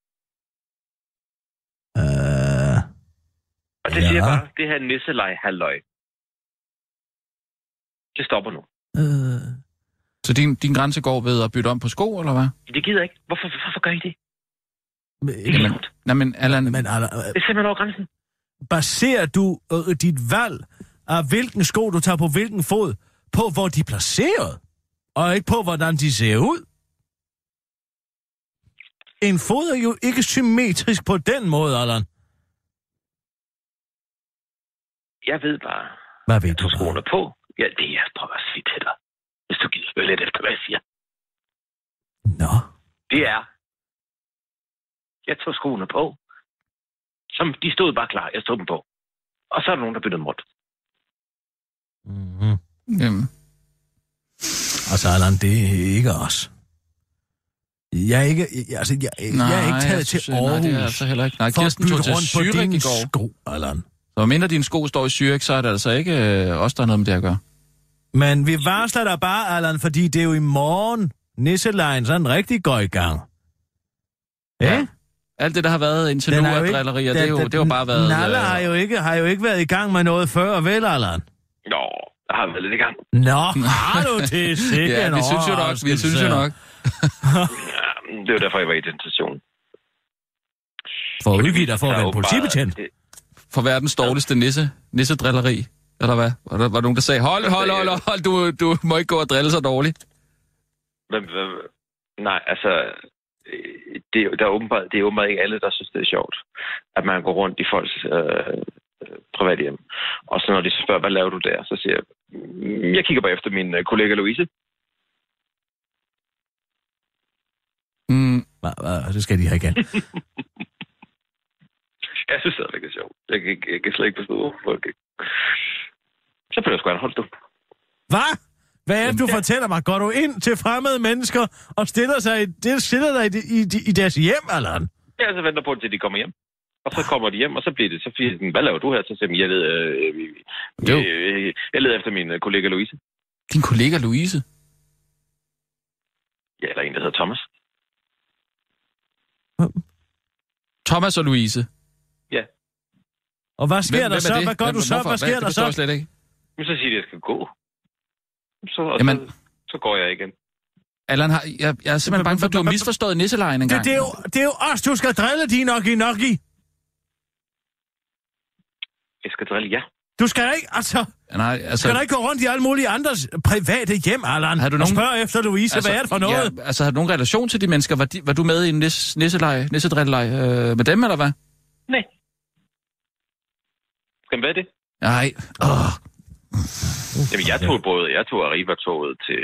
Og det siger bare, det her nisselej halløj. Det stopper nu. Så din grænse går ved at bytte om på sko, eller hvad? Det gider ikke. Hvorfor gør I det? Men Allan... Det er simpelthen over grænsen. Baserer du dit valg af hvilken sko, du tager på hvilken fod, på hvor de er placeret, og ikke på, hvordan de ser ud? En fod er jo ikke symmetrisk på den måde, Allan. Jeg ved bare... Hvad ved du skoene på? Ja, det er jeg prøver at sige til dig. Hvis du gider spørge lidt efter, hvad jeg siger. Nå. Det er... Jeg tog skoene på. De stod bare klar. Jeg stod dem på. Og så er der nogen, der byttede dem rundt. Mm-hmm. Jamen. Altså, Allan, det er ikke os. Jeg er ikke taget til Aarhus. Nej, det er altså heller ikke. Nej, for Kirsten tog til Zürich i går. Sko, Allan. Så mindre dine sko står i Zürich, så er det altså ikke os, der er noget med det at gøre. Men vi varsler dig bare, Allan, fordi det er jo i morgen. Nisselejen sådan rigtig går i gang. Ja? Alt det, der har været indtil nu af drillerier, det har bare været... Nalle har jo ikke været i gang med noget før, vel, Allan? Nå, der har været lidt i gang. Nå, har du det sikkert? Ja, vi synes jo nok. Ja, det var derfor, jeg var i detention. For at udgive dig for at være politibetjent? For verdens dårligste nissedrilleri, eller hvad? Var der nogen, der sagde, hold, du må ikke gå og drille så dårligt? Nej, altså... Det er åbenbart ikke alle, der synes, det er sjovt, at man går rundt i folks private hjem. Og så når de spørger, hvad laver du der? Så siger jeg kigger bare efter min kollega Louise. Det skal de have igen. Jeg synes stadigvæk, det er sjovt. Jeg kan slet ikke forstå, hvorfor folk ikke. Så bliver jeg sgu holdt du. Hvad? Hvad er det, du fortæller mig? Går du ind til fremmede mennesker og stiller dig i deres hjem, Allan? Ja, så venter på, til de kommer hjem. Og så kommer de hjem, og så bliver det så fint. Hvad laver du her? Så siger jeg leder efter min kollega Louise. Din kollega Louise? Ja, eller en, der hedder Thomas. Thomas og Louise? Ja. Og hvad sker der så? Hvad gør du så? Hvad sker der så? Det slet ikke. Men så siger de, at jeg skal gå. Så går jeg igen. Allan, jeg er simpelthen bange for, at du har misforstået nisselejen engang. Det er jo os, du skal drille din Nokki. Jeg skal drille, ja. Du skal ikke, skal der ikke gå rundt i alle mulige andres private hjem, Allan, og spørge efter Louise, hvad er det for noget? Ja, har du nogen relation til de mennesker? Var du med i en nissedrilleleg med dem, eller hvad? Nej. Skal være det? Nej. Jamen, jeg tog Arriva-toget til...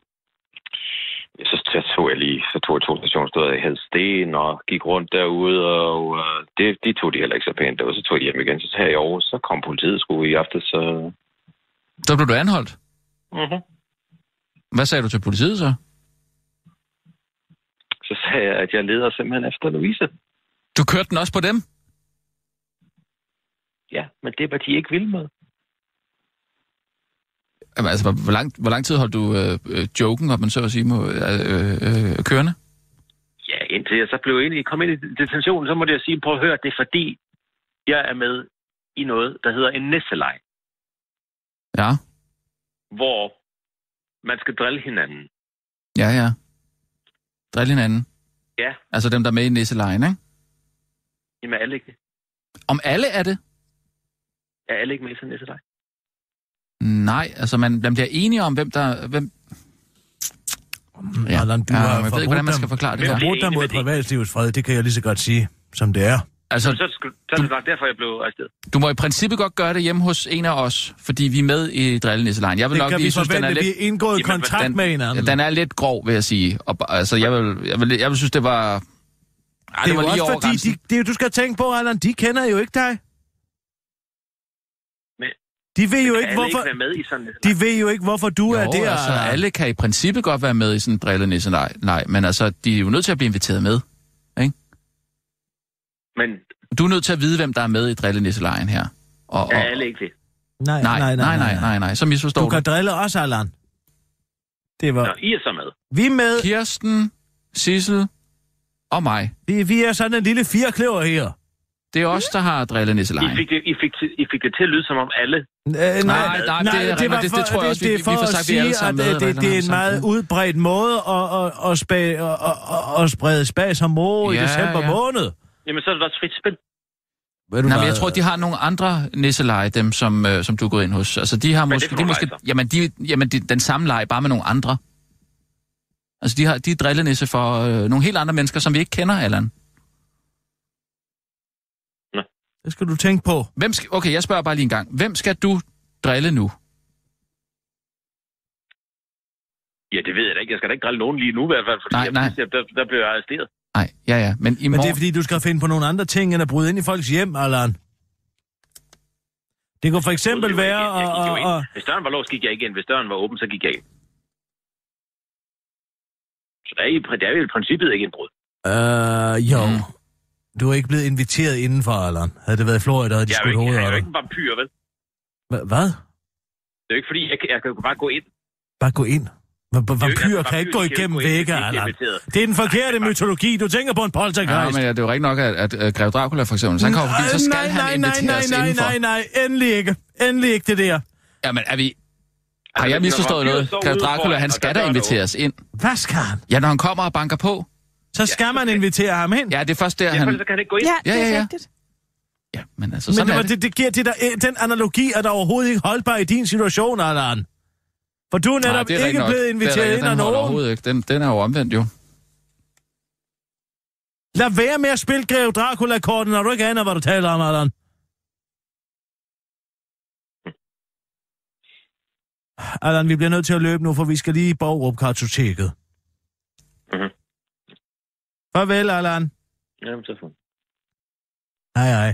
Så tog jeg 2 stationssteder i Helsten og gik rundt derude, og de tog de heller ikke så pænt. Og så tog jeg hjem igen, så her i Aarhus, så kom politiet sgu i aften, så... Så blev du anholdt? Mhm. Hvad sagde du til politiet så? Så sagde jeg, at jeg leder simpelthen efter Louise. Du kørte den også på dem? Ja, men det var de ikke vilde med. Jamen, altså, hvor lang tid holdt du joken, om man så at sige, kørende? Ja, indtil jeg så kom ind i detentionen, så måtte jeg sige, prøv at høre, det er fordi, jeg er med i noget, der hedder en nisseleg. Ja. Hvor man skal drille hinanden. Ja. Drille hinanden? Ja. Altså dem, der er med i nisselejen, ikke? Jamen, alle ikke. Om alle er det? Er alle ikke med i sådan en nisseleg? Nej, altså man bliver enige om, hvem... Ja, Allan, jeg ved ikke, hvordan man skal forklare det her. Du har brugt dig mod privatlivets fred, det kan jeg lige så godt sige, som det er. Altså, så er det nok derfor, jeg blev arresteret. Du må i princippet godt gøre det hjemme hos en af os, fordi vi er med i Drillenisselejen. Jeg vil det nok kan lige vi synes, forvente, den er vi lidt... er indgået i kontrakt med hinanden. Den er lidt grov, vil jeg sige. Og, altså, jeg vil synes, det var... det var lige også over fordi, du skal tænke på, Allan, de kender jo ikke dig. De ved jo ikke, hvorfor... Ikke være med i sådan de ved jo ikke, hvorfor du er der. Altså, alle kan i princippet godt være med i sådan en drillenisse-leg, men altså, de er jo nødt til at blive inviteret med, ikke? Men... Du er nødt til at vide, hvem der er med i drillenisse-lejen her. Og... Er alle ikke det? Nej, så misforstår du. Du kan drille os, Allan. Det var... Nå, I er så med. Vi er med... Kirsten, Sissel og mig. Vi er sådan en lille firekløver her. Det er os, der har drillenisselejen. I fik det til at lyde som om alle... Nej, det tror jeg også, vi får sagt, vi alle sammen med. Det er en meget udbredt måde at sprede spas om i december måned. Jamen, så er det også frit spil. Nej, men jeg tror, de har nogle andre nisseleje, dem som du er gået ind hos. Altså, de har måske den samme leje, bare med nogle andre. Altså, de er drillenisse for nogle helt andre mennesker, som vi ikke kender, Allan. Det skal du tænke på. Okay, jeg spørger bare lige en gang. Hvem skal du drille nu? Ja, det ved jeg da ikke. Jeg skal da ikke drille nogen lige nu i hvert fald, fordi der blev jeg arresteret. Nej, ja. Men det er fordi, du skal finde på nogle andre ting, end at bryde ind i folks hjem, Allan. Det kunne for eksempel være... Hvis døren var låst, gik jeg ikke ind. Hvis døren var åben, så gik jeg ind. Så det er jo i princippet ikke indbrud. Jo. Du er ikke blevet inviteret indenfor, Allan. Havde det været i Florida, havde de skudt hovedet af dig. Jeg er jo ikke en vampyr, vel? Hvad? Det er jo ikke fordi, jeg kan jo bare gå ind. Bare gå ind? Vampyrer kan ikke gå igennem vægge, Allan. Det er den forkerte mytologi. Du tænker på en poltergeist. Ja, men det er jo rigtig nok, at Grev Dracula for eksempel, så han kommer forbi, så skal han inviteres indenfor. Nej, endelig ikke. Endelig ikke det der. Jamen, er vi... Har jeg misforstået noget? Grev Dracula, han skal da inviteres ind. Hvad skal han? Ja, når han kommer og banker på. Så skal man invitere ham ind? Ja, det er først der, han... Så kan han ikke gå ind. Ja, det er rigtigt. Ja, men altså, sådan men det giver den analogi, er der overhovedet ikke holdbar i din situation, Allan. For du er netop ikke blevet inviteret ind af nogen. Overhovedet ikke. Den er jo omvendt, jo. Lad være med at spille Grev Dracula-korten, når du ikke aner, hvad du taler om, Allan. Allan, vi bliver nødt til at løbe nu, for vi skal lige i Borgrup-kartoteket. Farvel, Allan. Jamen, så fint. Hej.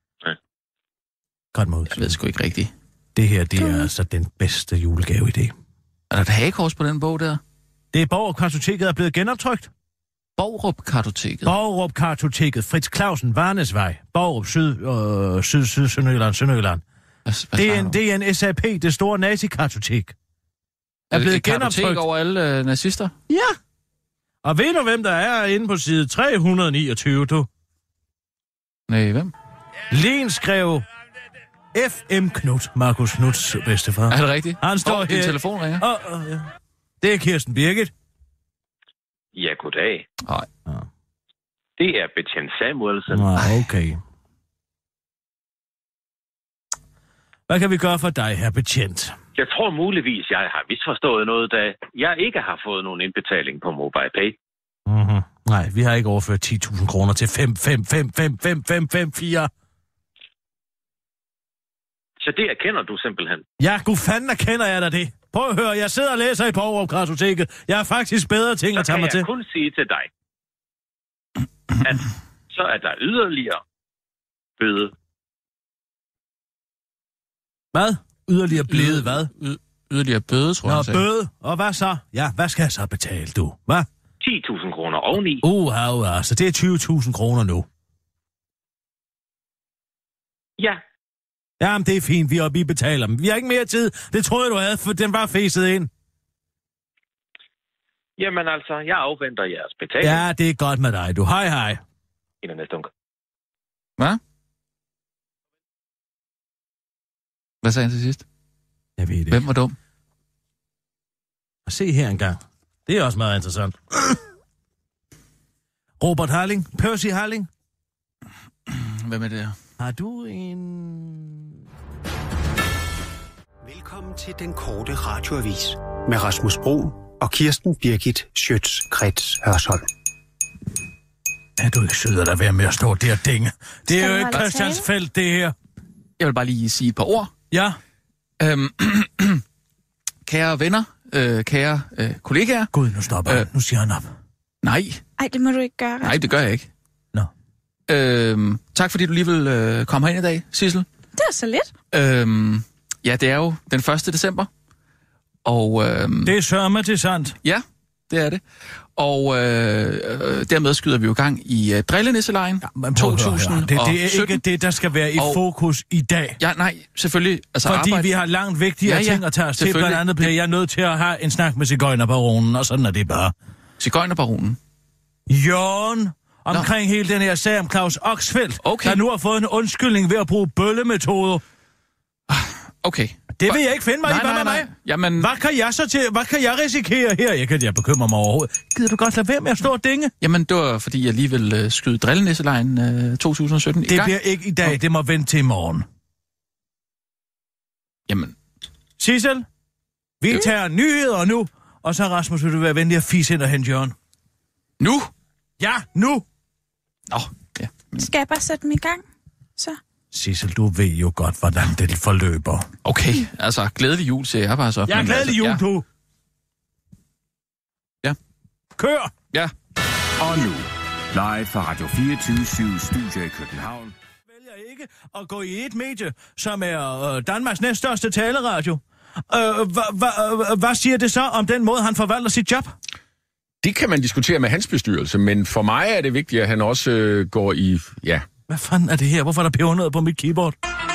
Godt mod. Jeg ved sgu ikke rigtigt. Det her, det er altså den bedste julegave-idé. Er der et hagekors på den bog der? Det er Borgrup-kartoteket er blevet genoptrykt. Borgrup-kartoteket? Borgrup-kartoteket. Fritz Clausen, Varnesvej. Borgrup, Sønderjylland. Det er en SAP, det store nazi-kartotek. Er blevet genoptrykt over alle nazister? Ja. Og ved du, hvem der er inde på side 329, du? Nej, hvem? Lenskrev F.M. Knut, Markus Knuds bedstefar. Er det rigtigt? Han står her. Din telefon ringer. Ja. Det er Kirsten Birgit. Ja, goddag. Nej. Det er betjent Samuelsen. Okay. Hvad kan vi gøre for dig, her betjent? Jeg tror muligvis, jeg har misforstået noget, da jeg ikke har fået nogen indbetaling på MobilePay. Mm-hmm. Nej, vi har ikke overført 10.000 kroner til 5555554. Så det erkender du simpelthen? Ja, gud fanden erkender jeg da det. Prøv at høre, jeg sidder og læser i Borgrup-kartoteket. Jeg har faktisk bedre ting at tage mig til. Så kan jeg kun sige til dig, at så er der yderligere bøde. Hvad? Yderligere blevet hvad? Yderligere bøde, tror jeg. Nå, bøde. Og hvad så? Ja, hvad skal jeg så betale, du? Hvad? 10.000 kroner oveni. Så det er 20.000 kroner nu. Ja. Jamen, det er fint, vi betaler dem. Vi har ikke mere tid. Det troede jeg, du havde, for den var fæset ind. Jamen altså, jeg afventer jeres betaling. Ja, det er godt med dig, du. Hej. I den næste uge. Hvad? Hvad sagde han til sidst? Jeg ved det. Hvem var dum? Se her engang. Det er også meget interessant. Robert Harling. Percy Harling. Hvem er det her? Har du en... Velkommen til den korte radioavis med Rasmus Broen og Kirsten Birgit Schøtz-Krets Hørsholm. Er du ikke sød at lade være med at stå der, dinge? Det er Skal jo du ikke holde Christiansfeld, det her. Jeg vil bare lige sige et par ord. Ja, Kære venner, kære kollegaer. Gud, nu stopper han. Nu siger han op. Nej, Ej, det må du ikke gøre. nej, det gør jeg ikke. Nå. Tak fordi du lige vil komme herind i dag, Sissel. Det er så lidt. Ja, det er jo den 1. december. Og, Det er sørme til sandt. Ja, det er det. Og dermed skyder vi jo gang i Drillenisselejen Men prøv at høre her. 2017. Det er ikke det, der skal være i fokus i dag. Ja, nej, selvfølgelig. Altså, Fordi vi har langt vigtigere ting at tage os til. Blandt andet bliver jeg nødt til at have en snak med Sigøjnerbaronen, og sådan er det bare. Sigøjnerbaronen? Jørgen, omkring hele den her sag om Claus Oxfeldt, der nu har fået en undskyldning ved at bruge bøllemetoder. Okay. Det vil jeg ikke finde mig i, hvad med mig? Jamen... Hvad kan jeg så til? Hvad kan jeg risikere her? Jeg bekymrer mig overhovedet. Gider du godt lade være med at stå og dinge? Jamen, det var fordi, jeg lige vil skyde Drillenisselejen 2017 i gang. Det bliver ikke i dag, det må vente til i morgen. Jamen... Sissel, vi tager nyheder nu, og så Rasmus, vil du være venlig at fise ind og hente Jørgen? Nu? Ja, nu! Nå, ja. Skal jeg bare sætte dem i gang? Så. Sissel, du ved jo godt, hvordan det forløber. Okay, altså, glædelig jul, siger jeg bare så. Ja, glædelig jul, du! Ja. Kør! Ja. Og nu, live fra Radio 24 Studio i København. Vælger ikke at gå i et medie, som er Danmarks næststørste taleradio. Hvad siger det så om den måde, han forvalter sit job? Det kan man diskutere med hans bestyrelse, men for mig er det vigtigt, at han også går i... Ja. Hvad fanden er det her? Hvorfor er der pebernødder på mit keyboard?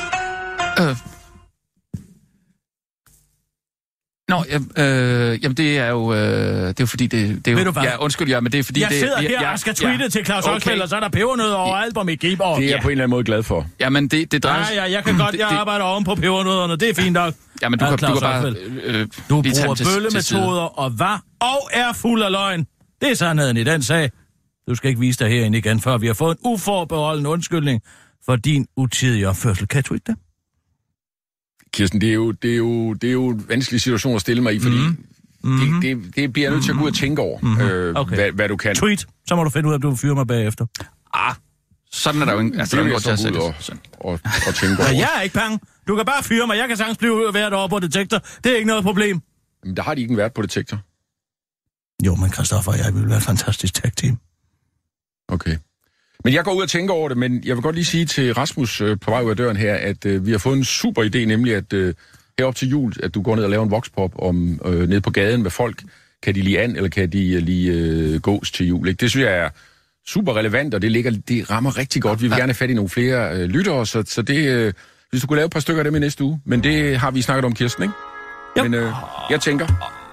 Jamen det er jo fordi det er jo... Ved du hvad? Ja, undskyld, ja, men det er fordi... Jeg sidder her og skal tweete til Claus Oxfeldt, og så er der pebernødder overalt på mit keyboard. Det er jeg på en eller anden måde glad for. Jamen det drejer... Ja, jeg kan godt, jeg arbejder oven på pebernødderne, det er fint nok. Jamen du kan bare... Du bruger bøllemetoder og hvad? Og er fuld af løgn. Det er sandheden i den sag. Du skal ikke vise dig herinde igen, før vi har fået en uforbeholden undskyldning for din utidige opførsel. Kan du ikke det? Kirsten, det er jo en vanskelig situation at stille mig i, fordi det bliver jeg nødt til at gå ud og tænke over, Okay. hvad du kan. Tweet, så må du finde ud af, at du fyrer mig bagefter. Sådan er der jo ikke... Altså, det vil jeg så gå ud og tænke over. Ja, jeg er ikke bange. Du kan bare fyre mig. Jeg kan sagtens blive hvert år på Detektor. Det er ikke noget problem. Men der har de ikke været på Detektor. Jo, men Christoffer og jeg vil være et fantastisk tag-team. Okay. Men jeg går ud og tænker over det, men jeg vil godt lige sige til Rasmus på vej ud af døren her, at vi har fået en super idé, nemlig at herop til jul, at du går ned og laver en voxpop om ned på gaden med folk. Kan de lige an, eller kan de lige gås til jul? Ikke? Det synes jeg er super relevant, og det rammer rigtig godt. Vi vil gerne have fat i nogle flere lyttere, så det, hvis du kunne lave et par stykker af dem i næste uge. Men det har vi snakket om, Kirsten, ikke? Ja. Men jeg tænker...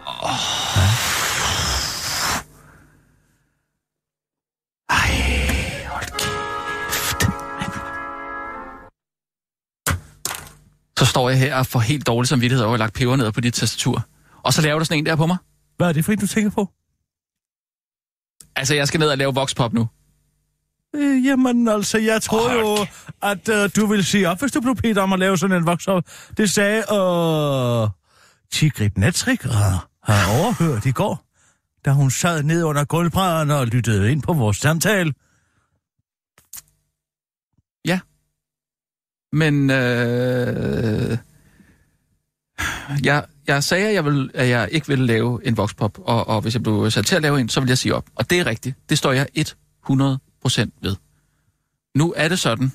Så står jeg her og får helt dårlig samvittighed over at lagt peber ned på dit tastatur. Og så laver du sådan en der på mig. Hvad er det for en, du tænker på? Altså, jeg skal ned og lave voxpop nu. Jamen altså, jeg troede jo, at du ville sige op, hvis du blev bedt om at lave sådan en voxpop. Det sagde Tigrit Netrik har overhørt i går, da hun sad ned under gulvbrædderne og lyttede ind på vores samtale. Ja. Men jeg sagde, at jeg ikke ville lave en voxpop, og hvis jeg blev sat til at lave en, så ville jeg sige op. Og det er rigtigt. Det står jeg 100% ved. Nu er det sådan.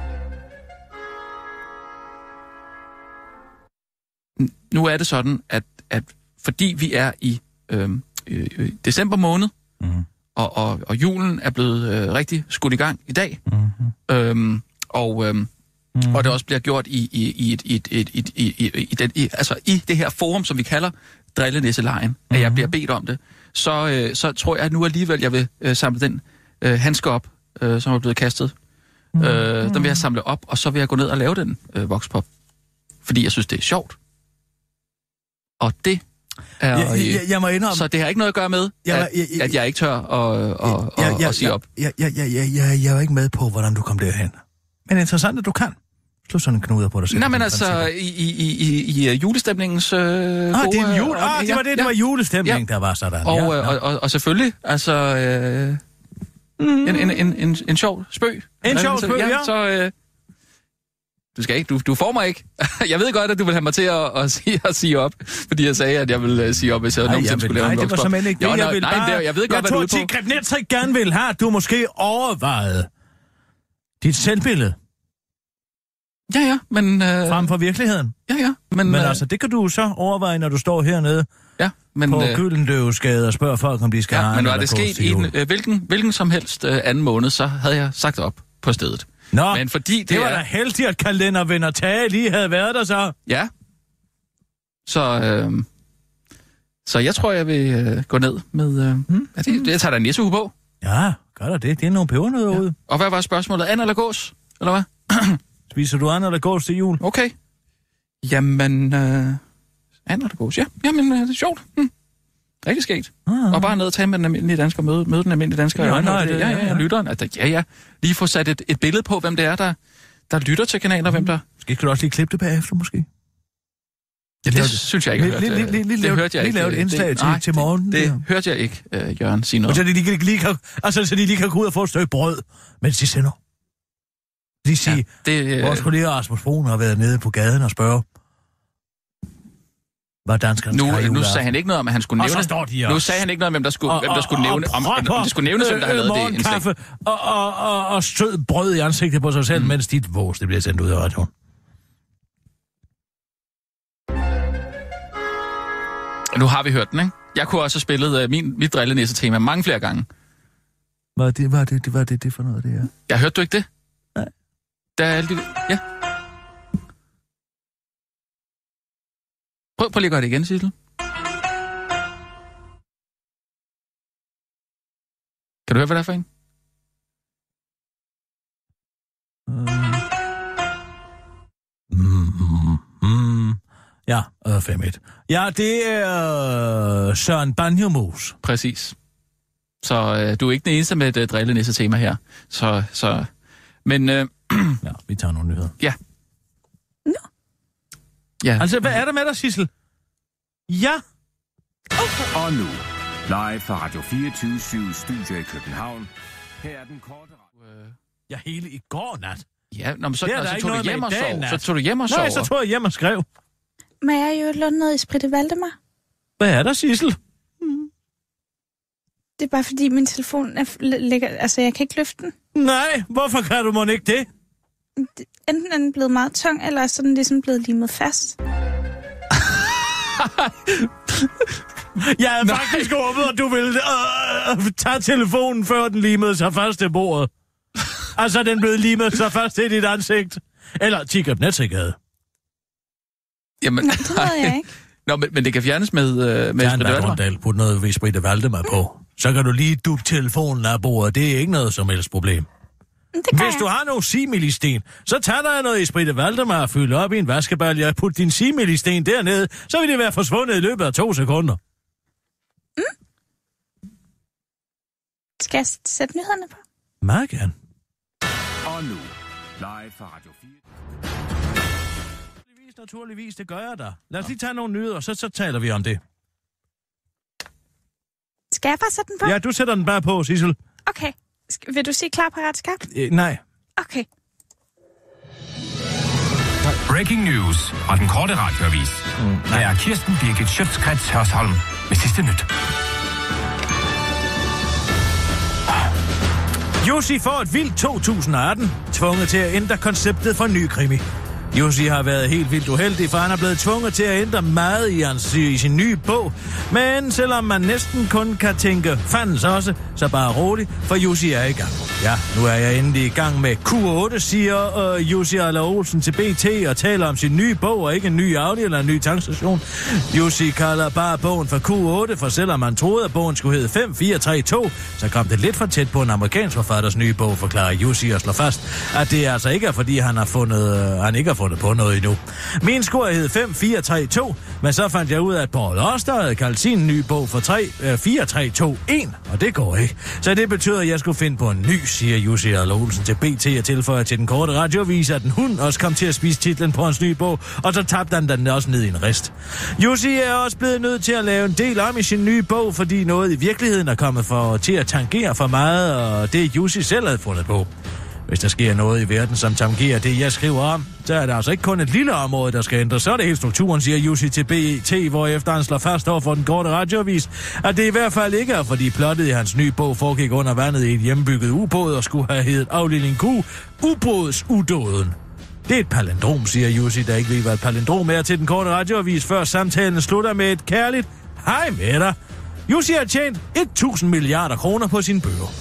Nu er det sådan, at fordi vi er i december måned, og julen er blevet rigtig skudt i gang i dag, og det også bliver gjort i det her forum, som vi kalder Drillenisselejen, at jeg bliver bedt om det, så tror jeg, at nu alligevel, jeg vil samle den handske op, som er blevet kastet. Den vil jeg samle op, og så vil jeg gå ned og lave den voxpop. Fordi jeg synes, det er sjovt. Og det er... Jeg må indrømme... Så det har ikke noget at gøre med, at jeg ikke tør at sige op. Jeg er jo ikke med på, hvordan du kom derhen. Men interessant, at du kan. Slå sådan en knuder på dig selv. Nej, men altså, i julestemningens gode... det var julestemning, der var sådan. Og selvfølgelig, altså... En sjov spøg. En sjov spøg, ja. Så, du skal ikke. Du får mig ikke. Jeg ved godt, at du vil have mig til at sige op, fordi jeg sagde, at jeg ville sige op, hvis jeg nogensinde skulle lave en det var simpelthen ikke det. Jeg ved godt, hvad du er på. Jeg tror, at Grebnetrik gerne vil have, at du måske overvejede dit selvbillede. Ja, men... Frem for virkeligheden. Ja, men altså, det kan du så overveje, når du står hernede på Gyldendøvesgade og spørger folk, om de skal have. Men var det sket i hvilken som helst anden måned, så havde jeg sagt op på stedet. Nå, men fordi det var da heldigt, at kalendervenner Tage lige havde været der så. Ja. Så jeg tror, jeg vil gå ned med... Jeg tager da en nissehue på. Ja, gør da det. Det er nogle pebernødder ude. Og hvad var spørgsmålet? And eller gås? Eller hvad? Spiser du and eller gås til jul? Okay. Jamen... and eller gås, ja. Jamen, det er sjovt. Rigtig skægt. Og bare ned og tage med den almindelige dansker, møde den almindelige dansker i øjnene. Ja, lytteren. Altså, lige få sat et billede på, hvem det er, der lytter til kanaler, hvem der... Skal du også lige klippe det bagefter, måske? Ja, det synes jeg ikke, jeg hørte. Det hørte jeg ikke. Lige lave et indslag til morgen. Det hørte jeg ikke, Jørgen, sige noget. Så de lige kan gå ud og få et stykke brød, mens de sender. De siger, vores kollega Rasmus Broen har været nede på gaden og spørge, hvad danskerne nu sagde han ikke noget om, at han skulle nævne... Og så står de også. Nu sagde han ikke noget om, hvem der skulle nævne... Om det skulle nævnes, hvem der havde lavet det indslag. Og stød brød i ansigtet på sig selv, mens dit vås, det bliver sendt ud af radioen. Nu har vi hørt den, ikke? Jeg kunne også have spillet mit drillenisse-tema mange flere gange. Hvad er det for noget, det er? Jeg hørte du ikke det? Nej. Der er alle de... Ja. Prøv lige at gøre det igen, Sissel. Kan du høre, hvad det er for en? Ja, 5-1. Ja, det er Søren Banjomus. Præcis. Så du er ikke den eneste med et drillenisse-tema her. Så... Men... Ja, vi tager nogle nyheder. Ja. Nå. Ja. Altså, hvad er der med dig, Sissel? Ja. Okay. Og nu, live fra Radio 24/7 Studio i København. Her er den korte... Ja, hele i går nat. Ja, men så tog du hjem og sov. Så tog du hjem og sov. Nej, så tog jeg hjem og skrev. Men jeg er jo lånt noget i Spritte Valdemar. Hvad er der, Sissel? Det er bare fordi, min telefon ligger... Altså, jeg kan ikke løfte den. Nej, hvorfor kan du ikke det? Enten er den blevet meget tung, eller så er den ligesom blevet limet fast. Jeg havde faktisk håbet, at du ville tage telefonen, før den limede sig fast til bordet. Altså, den blev limet sig fast til dit ansigt. Eller Tigger Netzik havde. Jamen, nej, det ved jeg ikke. Nå, men det kan fjernes med Spritte Valdemar. Put noget ved Spritte Valdemar på. Så kan du lige duppe telefonen af bordet. Det er ikke noget som helst problem. Hvis du har nogle similisten, så tager der noget i Spritte Valdemar og fylder op i en vaskebalje og putter din similisten dernede, så vil det være forsvundet i løbet af 2 sekunder. Skal jeg sætte nyhederne på? Meget gerne. Og nu, live fra Radio 4. Naturligvis, det gør jeg da. Lad os lige tage nogle nyheder, så taler vi om det. Skal jeg bare sætte den på? Ja, du sætter den bare på, Sissel. Okay. Vil du sige klar, parat, skarpt? Nej. Okay. Breaking news fra den korte radioavis. Her er Kirsten Birgit Schøtzgrads Hørsholm med sidste nyt. Jussi får et vildt 2018, tvunget til at ændre konceptet for ny krimi. Jussi har været helt vildt uheldig, for han er blevet tvunget til at ændre meget i sin nye bog. Men selvom man næsten kun kan tænke fandens også, så bare rolig, for Jussi er i gang. Ja, nu er jeg endelig i gang med Q8, siger Jussi Aller Olsen til BT og taler om sin nye bog og ikke en ny Audi eller en ny tankstation. Jussi kalder bare bogen for Q8, for selvom man troede, at bogen skulle hedde 5432, så kom det lidt for tæt på en amerikansk forfatters nye bog, forklarer Jussi og slår fast, at det altså ikke er, fordi han ikke har fundet på noget endnu. Min score hed 5432, men så fandt jeg ud af, at Paul Auster havde kaldt sin nye bog for 4321, og det går ikke. Så det betyder, at jeg skulle finde på en ny, siger Jussi Adler Olsen til BT og tilføjer til den korte radioavis, at en hund også kom til at spise titlen på hans nye bog, og så tabte han den også ned i en rist. Jussi er også blevet nødt til at lave en del om i sin nye bog, fordi noget i virkeligheden er kommet til at tangere for meget, og det Jussi selv havde fundet på. Hvis der sker noget i verden, som tangerer det, jeg skriver om, så er det altså ikke kun et lille område, der skal ændres. Så er det hele strukturen, siger Jussi til BT, hvorefter han slår fast over for den korte radioavis, at det i hvert fald ikke er, fordi plottet i hans nye bog foregik under vandet i et hjemmebygget ubåd og skulle have heddet afdeling Q, ubådsudåden. Det er et palindrom, siger Jussi, der ikke ved, hvad et palindrom er, til den korte radioavis, før samtalen slutter med et kærligt hej med dig. Jussi har tjent 1.000 milliarder kroner på sine bøger.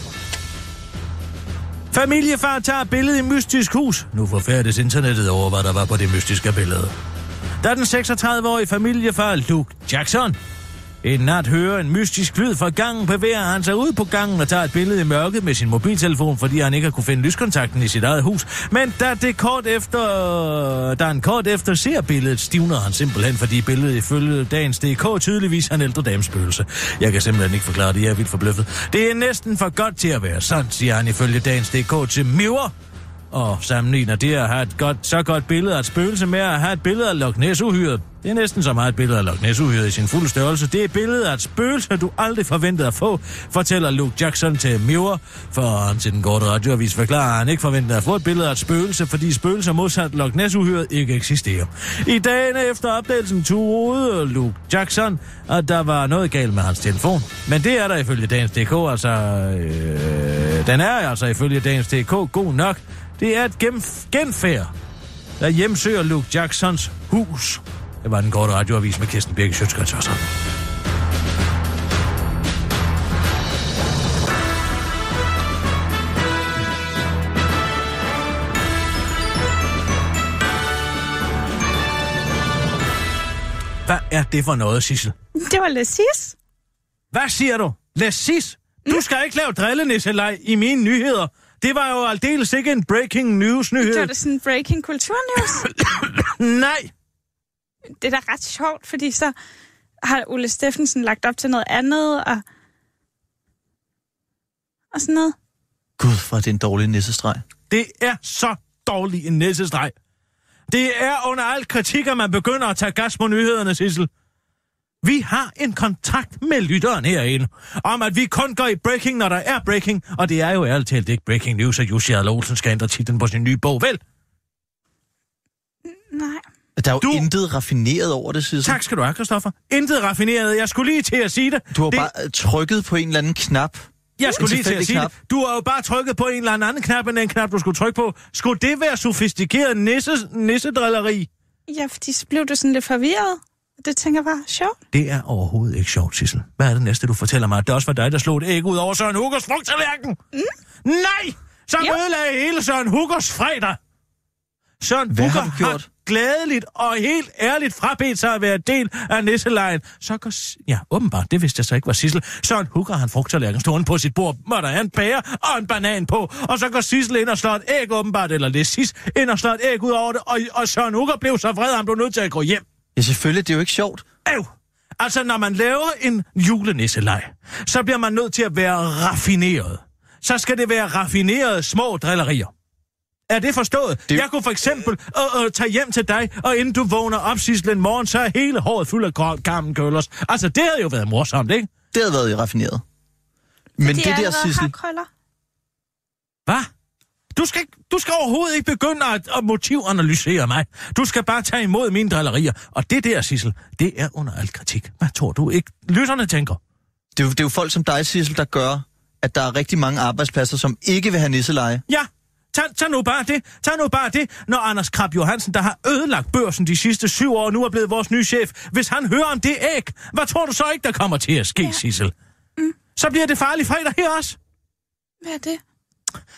Familiefar tager billede i mystisk hus. Nu forfærdes internettet over, hvad der var på det mystiske billede. Da den 36-årige familiefar Luke Jackson en nat hører en mystisk lyd fra gangen, bevæger han sig ud på gangen og tager et billede i mørket med sin mobiltelefon, fordi han ikke har kunne finde lyskontakten i sit eget hus. Men da han kort efter ser billedet, stivner han simpelthen, fordi billedet ifølge Dagens.dk tydeligvis er en ældre dames spøgelse. Jeg kan simpelthen ikke forklare det, jeg er vildt forbløffet. Det er næsten for godt til at være sandt, siger han ifølge Dagens.dk til Mirror. Og sammenligner det at have så godt billede af et spøgelse med at have et billede af Loch Ness-uhyret. Det er næsten som at have et billede af Loch Ness-uhyret i sin fulde størrelse. Det er et billede af et spøgelse, du aldrig forventede at få, fortæller Luke Jackson til Mirror. For han til den korte radioavis forklarer, at han ikke forventede at få et billede af et spøgelse, fordi spøgelser modsat Loch Ness-uhyret ikke eksisterer. I dagene efter opdagelsen troede Luke Jackson, at der var noget galt med hans telefon. Men det er der ifølge Dagens.dk, den er altså ifølge Dagens.dk god nok. Det er et genfærd, der hjemsøger Luke Jacksons hus. Det var den korte radioavis med Kirsten Birgit Schøtz-Krets Hørsholm. Hvad er det for noget, Sissel? Det var Lessis. Hvad siger du? Lessis? Du skal ikke lave drillenisseleg i mine nyheder. Det var jo aldeles ikke en breaking news-nyhed. Det var da sådan en breaking kulturnews. Nej. Det er da ret sjovt, fordi så har Ole Steffensen lagt op til noget andet, og sådan noget. Gud, hvor er det en dårlig nissestreg. Det er så dårlig en nissestreg. Det er under al kritik, at man begynder at tage gas på nyhederne, Sissel. Vi har en kontrakt med lytteren herinde, om at vi kun går i breaking, når der er breaking, og det er jo ærligt talt ikke breaking news, at Jussi Adler Olsen skal ændre titlen på sin nye bog, vel? Nej. Der er jo intet raffineret over det, Sissel. Tak skal du have, Christoffer. Intet raffineret. Jeg skulle lige til at sige det. Du har bare trykket på en eller anden knap. Jeg skulle lige til at sige det. Du har jo bare trykket på en eller anden knap, end den knap, du skulle trykke på. Skulle det være sofistikeret nissedrilleri? Ja, fordi så blev du sådan lidt forvirret. Det tænker jeg bare sjovt. Det er overhovedet ikke sjovt, Sissel. Hvad er det næste, du fortæller mig? At det også var dig, der slog et æg ud over Søren Huggers frugttallerken? Nej! Så ødelagde hele Søren Huggers fredag. Søren Hugger har glædeligt og helt ærligt frabedt sig at være del af nisselejen. Så går... Ja, åbenbart, det vidste jeg så ikke var Sissel. Søren Hugger har en frugttallerken stående på sit bord, hvor der er en pære og en banan på. Og så går Sissel ind og slår et æg åbenbart, eller det Sis ind og slår et æg ud over det. Og Søren Hugger blev så vred, han blev nødt til at gå hjem. Ja, selvfølgelig, det er jo ikke sjovt. Altså, når man laver en julenisseleg, så bliver man nødt til at være raffineret. Så skal det være raffinerede små drillerier. Er det forstået? Jeg kunne for eksempel tage hjem til dig, og inden du vågner op, Sissel, en morgen, så er hele håret fuld af Carmen-køllers. Altså, det havde jo været morsomt, ikke? Det havde været raffineret. Men det der, Sissel... Hvad? Du skal overhovedet ikke begynde at motivanalysere mig. Du skal bare tage imod mine drillerier. Og det der, Sissel, det er under al kritik. Hvad tror du ikke lytterne tænker? Det er jo folk som dig, Sissel, der gør, at der er rigtig mange arbejdspladser, som ikke vil have nisseleje. Ja, tag nu bare det. Når Anders Krab Johansen, der har ødelagt børsen de sidste 7 år, nu er blevet vores nye chef. Hvis han hører om det æg, hvad tror du så ikke, der kommer til at ske, Sissel? Så bliver det farlig fredag her også. Hvad er det?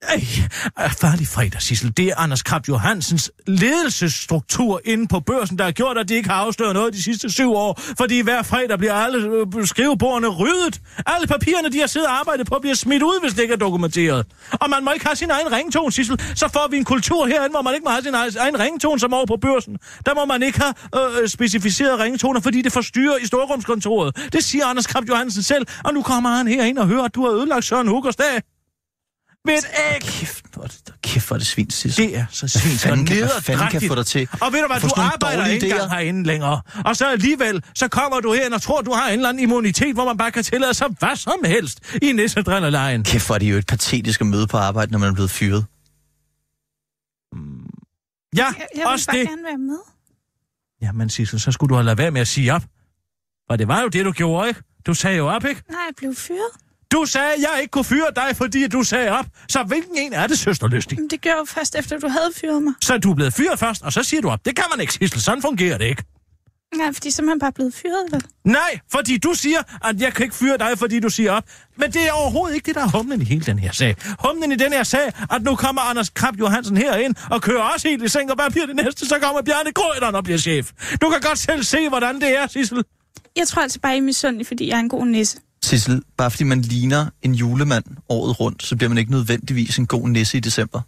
Farlig fredag, Sissel. Det er Anders Krab Johansens ledelsesstruktur inde på børsen, der har gjort, at de ikke har afsløret noget de sidste 7 år. Fordi hver fredag bliver alle skrivebordene ryddet. Alle papirerne, de har siddet og arbejdet på, bliver smidt ud, hvis det ikke er dokumenteret. Og man må ikke have sin egen ringetone, Sissel. Så får vi en kultur herinde, hvor man ikke må have sin egen ringetone som over på børsen. Der må man ikke have specificerede ringetoner, fordi det forstyrrer i storrumskontoret. Det siger Anders Krab Johansen selv, og nu kommer han herind og hører, at du har ødelagt Søren Huggers dag. Ved et æg. Kæft, hvor er det svin, Sissel. Det er så svin. Hvad fanden kan få dig til? Og ved du hvad, du arbejder ikke engang herinde længere. Og så alligevel, så kommer du her og tror, du har en eller anden immunitet, hvor man bare kan tillade sig hvad som helst i nissedrillerlejen. Kæft, hvor er det jo et patetisk at møde på arbejde, når man er blevet fyret. Jeg vil bare gerne være med. Jamen, Sissel, så skulle du have ladet være med at sige op. Og det var jo det, du gjorde, ikke? Du sagde jo op, ikke? Nej, jeg blev fyret. Du sagde, at jeg ikke kunne fyre dig, fordi du sagde op. Så hvilken en er det, søsterlystig? Det gjorde jeg først, efter du havde fyret mig. Så du er blevet fyret først, og så siger du op. Det kan man ikke, Sissel. Sådan fungerer det ikke. Nej, fordi så er man bare blevet fyret, vel? Nej, fordi du siger, at jeg kan ikke fyre dig, fordi du siger op. Men det er overhovedet ikke det, der er humlen i hele den her sag. Humlen i den her sag, at nu kommer Anders Krab Johansen herind og kører også helt i seng, og hvad bliver det næste? Så kommer Bjarne Grøderen og bliver chef. Du kan godt selv se, hvordan det er, Sissel. Jeg tror altså bare, I er misundelig, fordi jeg er en god nisse. Sissel, bare fordi man ligner en julemand året rundt, så bliver man ikke nødvendigvis en god nisse i december.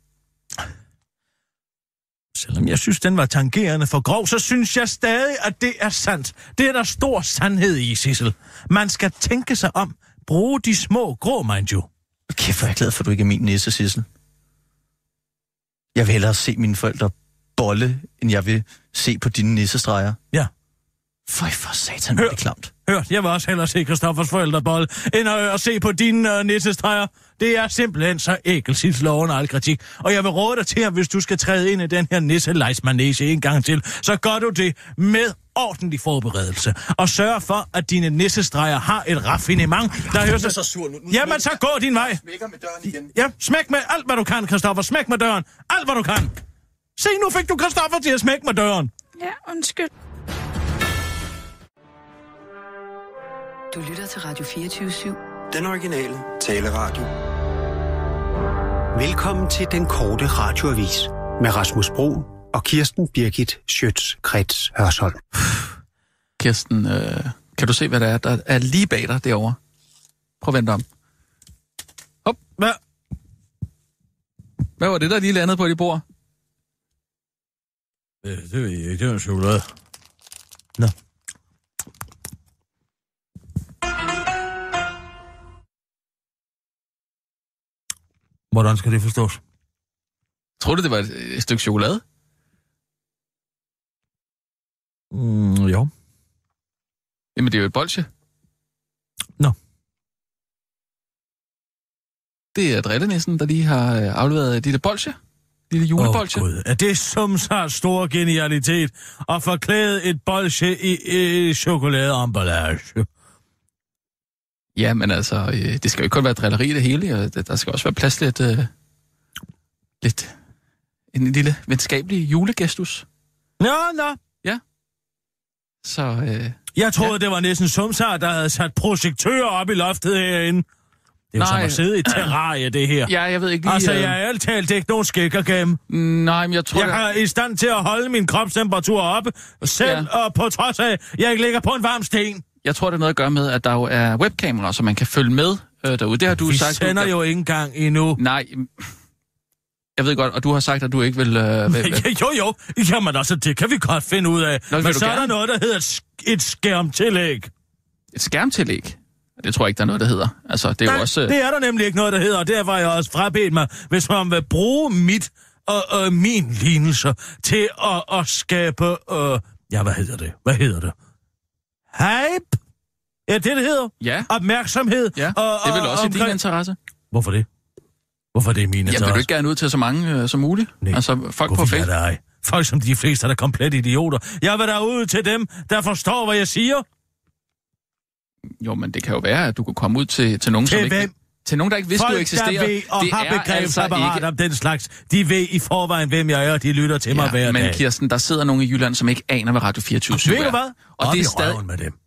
Selvom jeg synes, den var tangerende for grov, så synes jeg stadig, at det er sandt. Det er der stor sandhed i, Sissel. Man skal tænke sig om. Bruge de små grå, mind you. Kæft, hvor er jeg glad for, at du ikke er min nisse, Sissel. Jeg vil hellere se mine forældre bolle, end jeg vil se på dine nissestreger. Ja. Føj for satan, det er klamt. Hørt, jeg vil også hellere se Christoffers forældrebolle, end at se på dine nissestreger. Det er simpelthen så ægelt, Sissel, under al kritik. Og jeg vil råde dig til, at hvis du skal træde ind i den her nisselejsmanege en gang til, så gør du det med ordentlig forberedelse. Og sørg for, at dine nissestreger har et raffinement, der hører sig... så sur nu. Jamen, så gå din vej. Smækker med døren igen. Ja, smæk med alt, hvad du kan, Christoffer. Smæk med døren. Alt, hvad du kan. Se, nu fik du Christoffer til at smække med døren. Ja, undskyld. Du lytter til Radio 24/7. Den originale taleradio. Velkommen til den korte radioavis med Rasmus Broen og Kirsten Birgit Schøtz-Krets Hørsholm. Kirsten, kan du se, hvad der er? Der er lige bag dig derovre. Prøv at vente om. Hop. Hvad var det, der lige landede på dit bord? Det ved jeg ikke. Det var en chokolade. Nå. Hvordan skal det forstås? Tror du, det var et stykke chokolade? Jo. Jamen, det er jo et bolsje. Nå. Det er drillenissen, der lige har afleveret et lille bolsje. Lille julebolsje. Gud, er det Sumsars store genialitet at forklæde et bolsje i chokoladeemballage? Ja, men altså, det skal jo ikke kun være drilleri det hele. Der skal også være plads til en lille venskabelig julegestus. Nå. Ja. Så, jeg troede, det var næsten Sumsar, der havde sat projektører op i loftet herinde. Det er jo som at sidde i et terrarie, det her. Ja, jeg ved ikke lige... Altså, jeg er alt talt ikke nogen skækker gennem. Nej, men jeg tror... Jeg er i stand til at holde min kropstemperatur oppe, selv og på trods af, jeg ikke ligger på en varm sten. Jeg tror, det er noget at gøre med, at der jo er webkameraer, så man kan følge med derude. Det har du sagt... Vi sender jo ikke engang endnu. Nej, jeg ved godt, og du har sagt, at du ikke vil... Jo, jamen altså, det kan vi godt finde ud af. Men så er der noget, der hedder et skærmtillæg. Et skærmtillæg? Det tror jeg ikke, der er noget, der hedder. Altså, det er jo også... det er der nemlig ikke noget, der hedder, og derfor har jeg også frabedt mig, hvis man vil bruge min lignelse til at skabe... hvad hedder det? Hype? Ja, det hedder? Ja. Opmærksomhed? Ja, det er vel også i din interesse. Hvorfor det? Hvorfor det er min interesse? Jamen, vil du ikke gerne ud til så mange som muligt? Nej. Altså, folk på Facebook. Folk som de fleste er komplet idioter. Jeg vil da ud til dem, der forstår, hvad jeg siger. Jo, men det kan jo være, at du kan komme ud til nogen, som ikke... Til nogen, der ikke vidste, du eksisterer. Folk, der ved og det har begrebsapparat ikke... om den slags, de ved i forvejen, hvem jeg er, og de lytter til mig hver dag. Men Kirsten, der sidder nogen i Jylland, som ikke aner, hvad Radio 24/7 er. Ved du hvad? Og det er stadig med dem.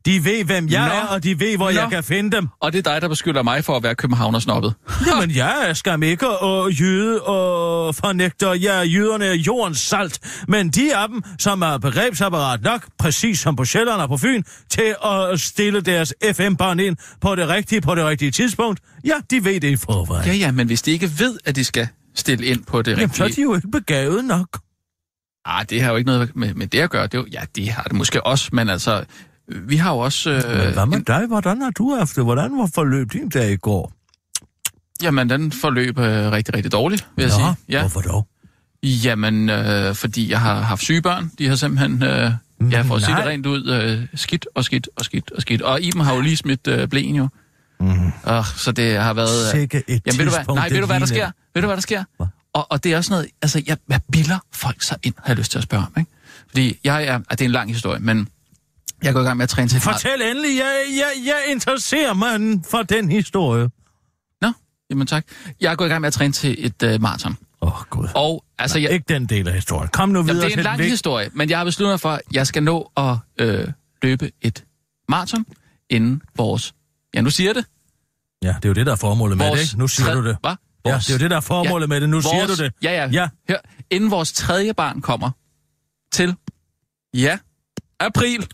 De ved, hvem jeg er, og de ved, hvor jeg kan finde dem. Og det er dig, der beskylder mig for at være københavnersnobbet. Jamen, jeg er skam ikke og jøde og fornægter. Jøderne er jordens salt. Men de af dem, som er begrebsapparat nok, præcis som på Sjælland og på Fyn, til at stille deres FM-bånd ind på det rigtige tidspunkt, ja, de ved det i forvejen. Ja, men hvis de ikke ved, at de skal stille ind på det rigtige... Jamen, så er de jo ikke begavet nok. Det har jo ikke noget med det at gøre. Det er jo, de har det måske også, men altså... Vi har jo også... Hvad med dig? Hvordan har du haft det? Hvordan var forløb din dag i går? Jamen, den forløb rigtig, rigtig dårligt, vil jeg sige. Ja. Hvorfor dog? Jamen, fordi jeg har haft syge børn. De har simpelthen, for at sige det rent ud, skidt. Og Iben har jo lige smidt blæen jo. Så det har været... Sikke et tidspunkt. Ved du, hvad der sker? Ved du, hvad der sker? Og det er også noget... Altså, hvad bilder folk sig ind, har jeg lyst til at spørge om, ikke? Fordi det er en lang historie, men... Jeg går i gang med at træne til... Fortæl endelig, jeg interesserer mig for den historie. Nå, jamen tak. Jeg går i gang med at træne til et maraton. Gud. Og altså... ikke den del af historien. Kom nu videre. Det er en lang historie, men jeg har besluttet mig for, at jeg skal nå at løbe et maraton inden vores... Ja, nu siger det. Ja, det er jo det, der er formålet med det, ikke? Nu siger du det. Hvad? Ja, det er jo det, der er formålet med det. Nu siger du det. Ja. Hør, inden vores tredje barn kommer til... Ja, april...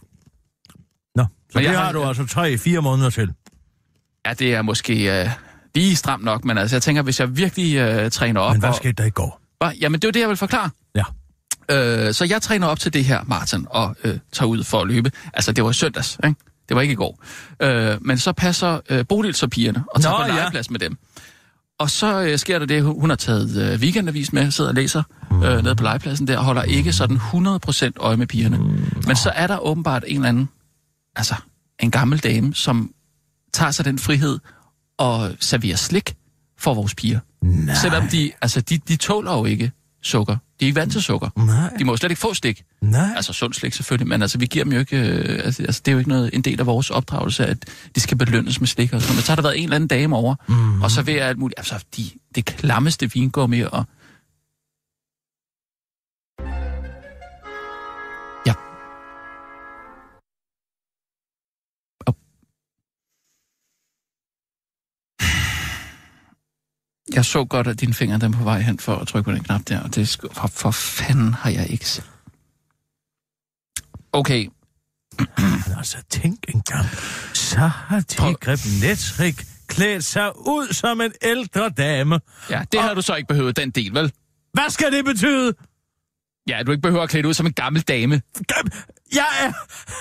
Så det har du altså 3-4 måneder til. Ja, det er måske lige stramt nok, men altså, jeg tænker, hvis jeg virkelig træner op... Men hvad skete der i går? Jamen, det er jo det, jeg vil forklare. Ja. Så jeg træner op til det her maraton og tager ud for at løbe. Altså, det var søndags, ikke? Det var ikke i går. Men så passer Bodil så pigerne og tager på legeplads med dem. Og så sker der det, hun har taget weekendavis med, sidder og læser nede på legepladsen der, og holder ikke sådan 100% øje med pigerne. Men så er der åbenbart en eller anden... Altså, en gammel dame, som tager sig den frihed og serverer slik for vores piger. Nej. Selvom de tåler jo ikke sukker. De er ikke vant til sukker. Nej. De må jo slet ikke få slik. Nej. Altså sund slik selvfølgelig, men altså vi giver dem jo ikke... altså det er jo ikke en del af vores opdragelse, at de skal belønnes med slik og sådan. Men så har der været en eller anden dame over, og så vil jeg alt muligt... Altså det klammeste vingummi og... Jeg så godt, at dine fingre den på vej hen for at trykke på den knap der, og det for fanden har jeg ikke set. Okay. Altså, tænk engang. Så har Tigre Netrik klædt sig ud som en ældre dame. Ja, det har du så ikke behøvet, den del, vel? Hvad skal det betyde? Ja, du ikke behøver at klæde ud som en gammel dame. Jeg er...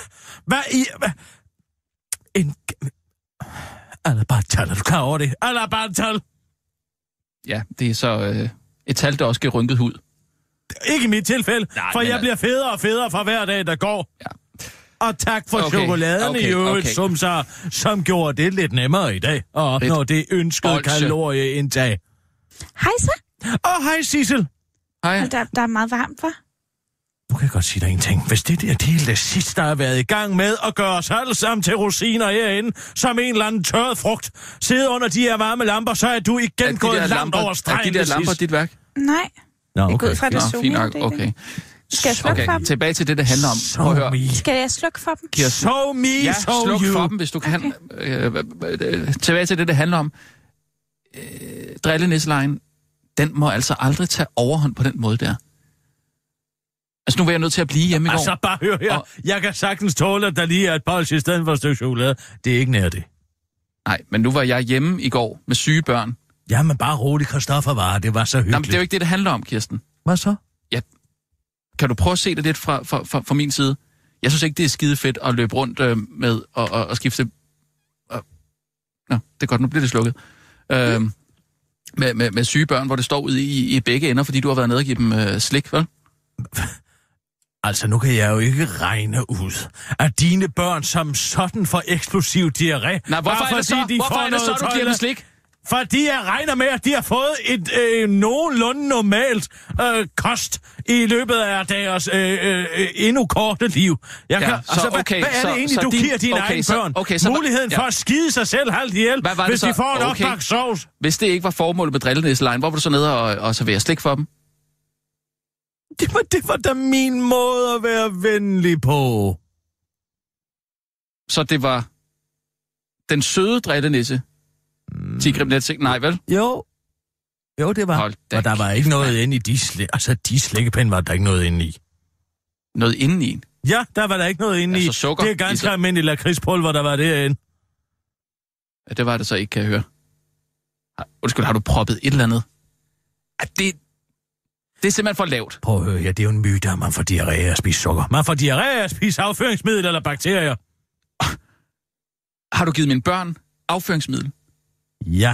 En... Alabartal, er du klar over det? Alabartal! Ja, det er så et tal, der også giver rynket hud. Ikke i mit tilfælde, for jeg bliver federe og federe for hver dag, der går. Ja. Og tak for chokoladen i øvrigt, som gjorde det lidt nemmere i dag at opnå det ønskede kalorieindtag. Hej så. Hej Sissel. Hej. Der er meget varmt, hva'? Nu kan jeg godt sige dig en ting. Hvis det er det sidste, der har været i gang med at gøre os alle sammen til rosiner herinde, som en eller anden tørret frugt, sidde under de her varme lamper, så er du igen gået langt over stregen. Er de der lamper dit værk? Nej. Nå, okay. Jeg går ud fra, det er fint nok, okay. Skal jeg slukke for dem? Tilbage til det handler om. Prøv at høre. Skal jeg slukke for dem? So me, ja, so sluk you. for dem, hvis du kan. Tilbage til det handler om. Drillenisselejen, den må altså aldrig tage overhånd på den måde der. Altså, nu var jeg nødt til at blive hjemme i går. Altså, bare hør her. Jeg kan sagtens tåle, at der lige er et bols i stedet for et stykke chokolade. Det er ikke nær det. Nej, men nu var jeg hjemme i går med syge børn. Jamen, bare rolig, Christoffer var. Det var så hyggeligt. Nå, men det er jo ikke det handler om, Kirsten. Hvad så? Ja. Kan du prøve at se det lidt fra min side? Jeg synes ikke, det er skide fedt at løbe rundt med og skifte... Nå, det er godt, nu bliver det slukket. Med syge børn, hvor det står ude i begge ender, fordi du har været nede og give dem slik, vel? Altså, nu kan jeg jo ikke regne ud, at dine børn som sådan får eksplosiv diarré. Nej, hvorfor er det så, du giver dem slik? Fordi jeg regner med, at de har fået et nogenlunde normalt kost i løbet af deres endnu korte liv. Hvad er det egentlig, du giver dine egne børn? Muligheden for at skide sig selv halvt ihjel, hvis de får nok pakke sovs. Hvis det ikke var formålet med drillenisselejen, hvor var du så nede og servere slik for dem? Det var da min måde at være venlig på. Så det var den søde drillenisse. Nej, vel? Jo, det var. Og der var ikke noget inde i de slikkepinde var der ikke noget inde i. Noget inde i? Ja, der var der ikke noget inde i. Sukker, det er ganske almindelig lakridspulver, der var derinde. Ja, det var det så ikke, kan jeg høre. Undskyld, har du proppet et eller andet? Det er simpelthen for lavt. Prøv at høre, det er jo en myte, at man får diarré af at spise sukker. Man får diarré af at spise afføringsmiddel eller bakterier. Har du givet mine børn afføringsmiddel? Ja.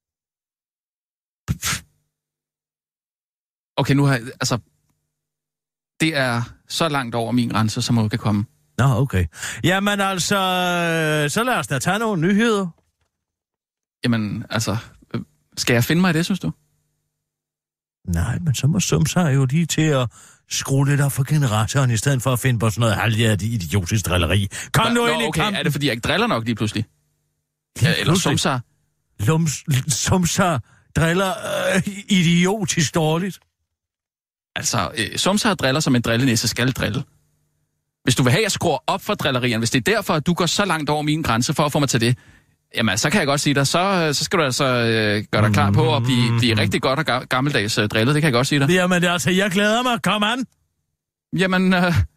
Okay, nu har jeg, altså... Det er så langt over min grænse, som man kan komme. Nå, okay. Jamen altså, så lad os da tage nogle nyheder. Jamen, altså... Skal jeg finde mig i det, synes du? Nej, men så må Sumsar jo lige til at skrue lidt op for generatoren, i stedet for at finde på sådan noget halvhjertet idiotisk drilleri. Kom nu ind i kampen. Er det fordi, jeg ikke driller nok lige pludselig? Eller Sumsar? Sumsar driller idiotisk dårligt. Altså, Sumsar driller som en drillenæse skal drille. Hvis du vil have, at jeg skruer op for drillerierne, hvis det er derfor, at du går så langt over min grænse for at få mig til det, jamen, så kan jeg godt sige dig, så skal du altså gøre dig klar på at blive rigtig godt og gammeldags drillet, det kan jeg godt sige dig. Jamen, altså, jeg glæder mig. Kom an. Jamen,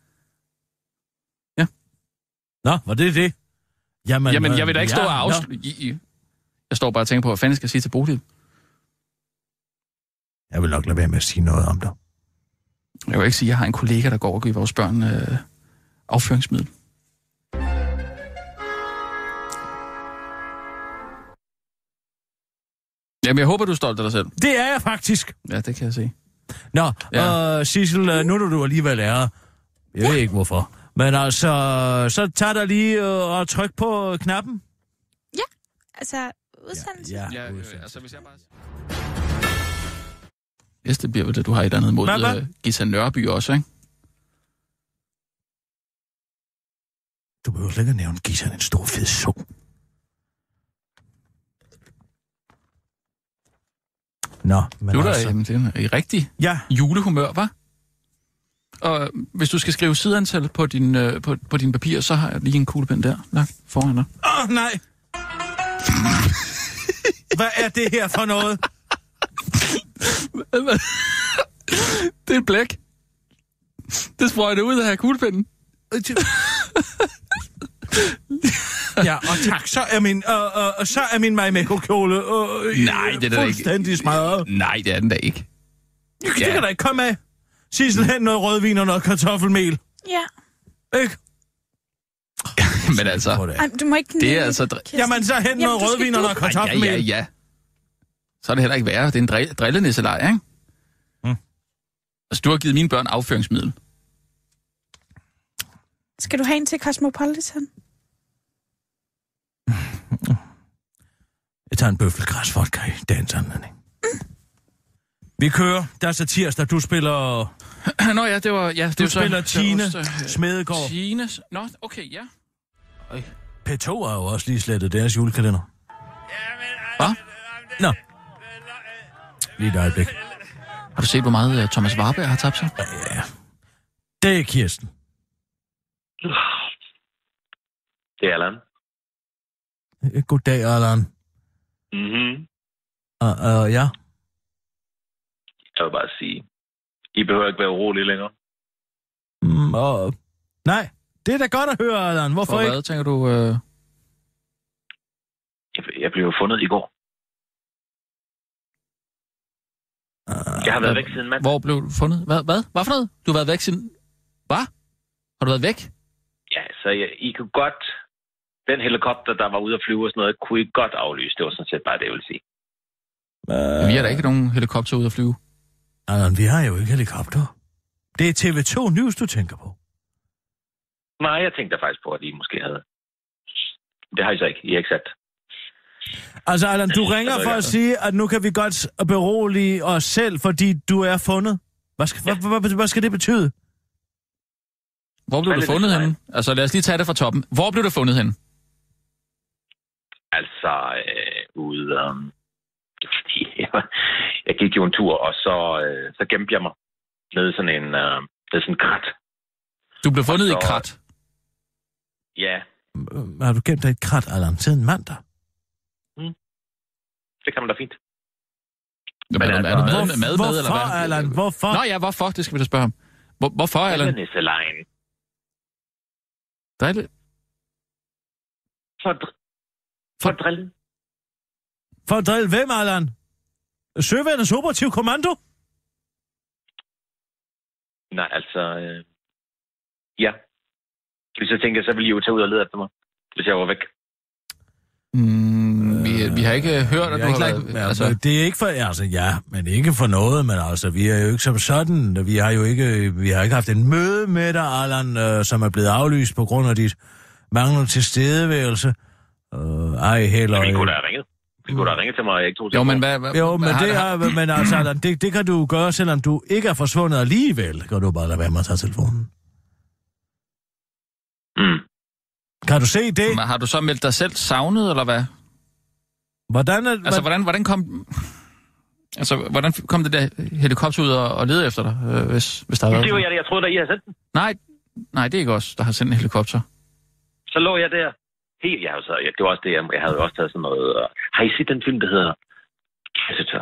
ja. Nå, var det det? Jamen, jeg vil da ikke stå og afsløre. Jeg står bare og tænker på, hvad fanden jeg skal sige til Bodil. Jeg vil nok lade være med at sige noget om dig. Jeg vil ikke sige, at jeg har en kollega, der går og giver vores børn afføringsmiddel. Jamen, jeg håber, du er stolt af dig selv. Det er jeg faktisk. Ja, det kan jeg se. Nå, Sissel, nu er du alligevel lærer. Jeg ved ikke, hvorfor. Men altså, så tager der lige og tryk på knappen. Ja, altså udsendelse. Ja, altså hvis jeg bare... Næste bliver vel det, du har et andet mod Gita Nørby også, ikke? Du behøver slet ikke at nævne Gita en stor fed så. Nå, men du altså... Det er i rigtig julehumør, hva'? Og hvis du skal skrive sideantal på din papir, så har jeg lige en kuglepen der lagt foran dig. Nej! Hvad er det her for noget? Det er et blæk. Det sprøjter ud af kuglepinden. Ja, og tak. Så er min Marimekko-kjole nej, det er da ikke. Fuldstændig smadret. Nej, det er den da ikke. Det kan da ikke komme af. Sissel, hen noget rødvin og noget kartoffelmel. Ja. Ikke? Men altså... Ej, du må ikke... Det er altså... Jamen, så hen noget rødvin og noget kartoffelmel. Ja. Så er det heller ikke værre. Det er en drillenæsselej, ikke? Altså, du har givet mine børn afføringsmiddel. Skal du have en til Cosmopolitan? Jeg tager en bøffelgræsvodka i dagens anledning. Vi kører. Der er så tirsdag, du spiller... Nå ja, det var... Ja, du spiller Tine Smedegaard. Tine... Nå, okay, ja. P2 har jo også lige slettet deres julekalender. Hvad? Nå. Lige et øjeblik. Har du set, hvor meget Thomas Warberg har tabt sig? Ja. Det er Kirsten. Det er Allan. Goddag, Allan. Mhm. Ja. Jeg vil bare sige, I behøver ikke være urolige længere. Nej, det er da godt at høre, Allan. Hvorfor ikke? Hvad tænker du? Jeg blev jo fundet i går. Jeg har været væk siden mandag. Hvor blev du fundet? Hvad? Hvad for noget? Du har været væk siden... Hvad? Har du været væk? Ja, så I kunne godt... Den helikopter, der var ude at flyve og sådan noget, kunne I godt aflyse. Det var sådan set bare det, jeg vil sige. Vi har da ikke nogen helikopter ude at flyve. Allan, vi har jo ikke helikopter. Det er TV2 News, du tænker på. Nej, jeg tænkte faktisk på, at I måske havde... Det har I så ikke. I er ikke sat. Altså, Allan, du ringer for at sige, at nu kan vi godt berolige os selv, fordi du er fundet. Hvad skal det betyde? Hvor blev du fundet henne? Altså, lad os lige tage det fra toppen. Hvor blev du fundet henne? Altså, ude... jeg gik jo en tur, og så gemte jeg mig nede sådan en krat. Du blev fundet i krat? Ja, Har du gemt dig et krat, Allan, siden mandag? Det kan man da fint. Men er du mad med, hvorfor, eller hvad? Allan? Hvorfor? Nå ja, hvorfor? Det skal vi da spørge ham. Hvorfor, Allan? Drillennisselejen. Drille? For at drille. For at drille hvem, Allan? Søværnets operativ kommando? Nej, altså... ja. Hvis jeg tænker, så ville I jo tage ud og lede efter mig, hvis jeg var væk. Vi har ikke hørt, at du har været... Altså, det er ikke for... Altså, ja, men ikke for noget, men altså, vi er jo ikke som sådan. Vi har ikke haft en møde med dig, Allan, som er blevet aflyst på grund af dit manglende tilstedeværelse. Ej, heller... Vi kunne da have ringet. Vi kunne da have ringet til mig, og jeg ikke tog til. Jo, men men altså, Allan, det kan du gøre, selvom du ikke er forsvundet alligevel. Kan du bare lade være med at tage telefonen? Kan du se det? Men har du så meldt dig selv savnet, eller hvad? Hvordan kom det der helikopter ud og lede efter dig, hvis der har været? Det var jeg troede, at I havde sendt den. Nej, det er ikke os, der har sendt en helikopter. Så lå jeg der. Helt, det var også det, jeg havde også taget sådan noget. Har I set den film, der hedder Predator?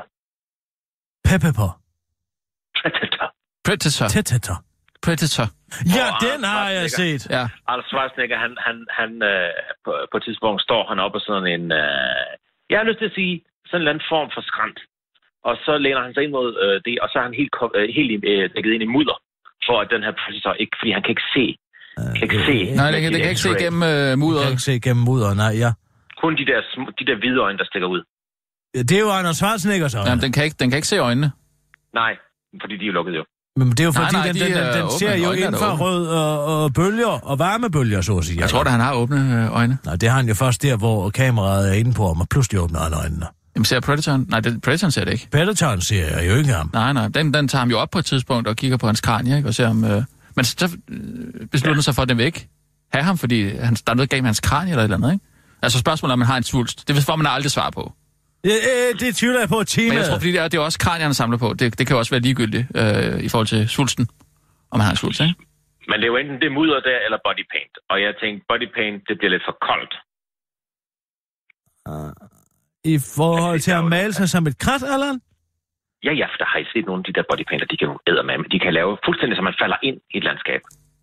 Predator. Ja, den har jeg set. Ja. Arnold Schwarzenegger, han på et tidspunkt står han op og sådan en... jeg har lyst til at sige, sådan en eller anden form for skrant. Og så læner han sig ind mod det, og så er han helt dækket ind i mudder, for at den her Predator ikke... Fordi han kan ikke se. Nej, det kan ikke se gennem mudder. Det kan ikke se gennem mudder, nej, ja. Kun de der hvide øjne, der stikker ud. Det er jo Arnold Schwarzeneggers øjne. Jamen, den kan ikke se øjnene. Nej, fordi de er jo lukket jo. Men det er jo fordi, den ser jo øjne infrarød og bølger og varmebølger, så at sige. Jeg tror da, han har åbne øjne. Nej, det har han jo først der, hvor kameraet er inde på ham, og pludselig åbner han øjnene. Jamen, ser Predatoren? Nej, Predatoren ser det ikke. Predatoren ser jeg jo ikke ham. Nej, den tager ham jo op på et tidspunkt og kigger på hans kranie, ikke? Og ser ham... Men så beslutter sig for, at den vil ikke have ham, fordi der er noget galt med hans kranie eller et eller andet, ikke? Altså spørgsmålet om man har en svulst. Det får man aldrig svar på. Det tvivler jeg på temaet. Men jeg tror, fordi det er også kranierne samler på. Det kan jo også være ligegyldigt i forhold til svulsten, om man har en svulst, ikke? Men det er jo enten det mudder der, eller body paint. Og jeg tænkte, body paint, det bliver lidt for koldt. I forhold til at male sig som et krat, Allan? Ja, for der har I set nogle af de der bodypainter, de kan jo eddermame. De kan lave fuldstændig, så man falder ind i et landskab.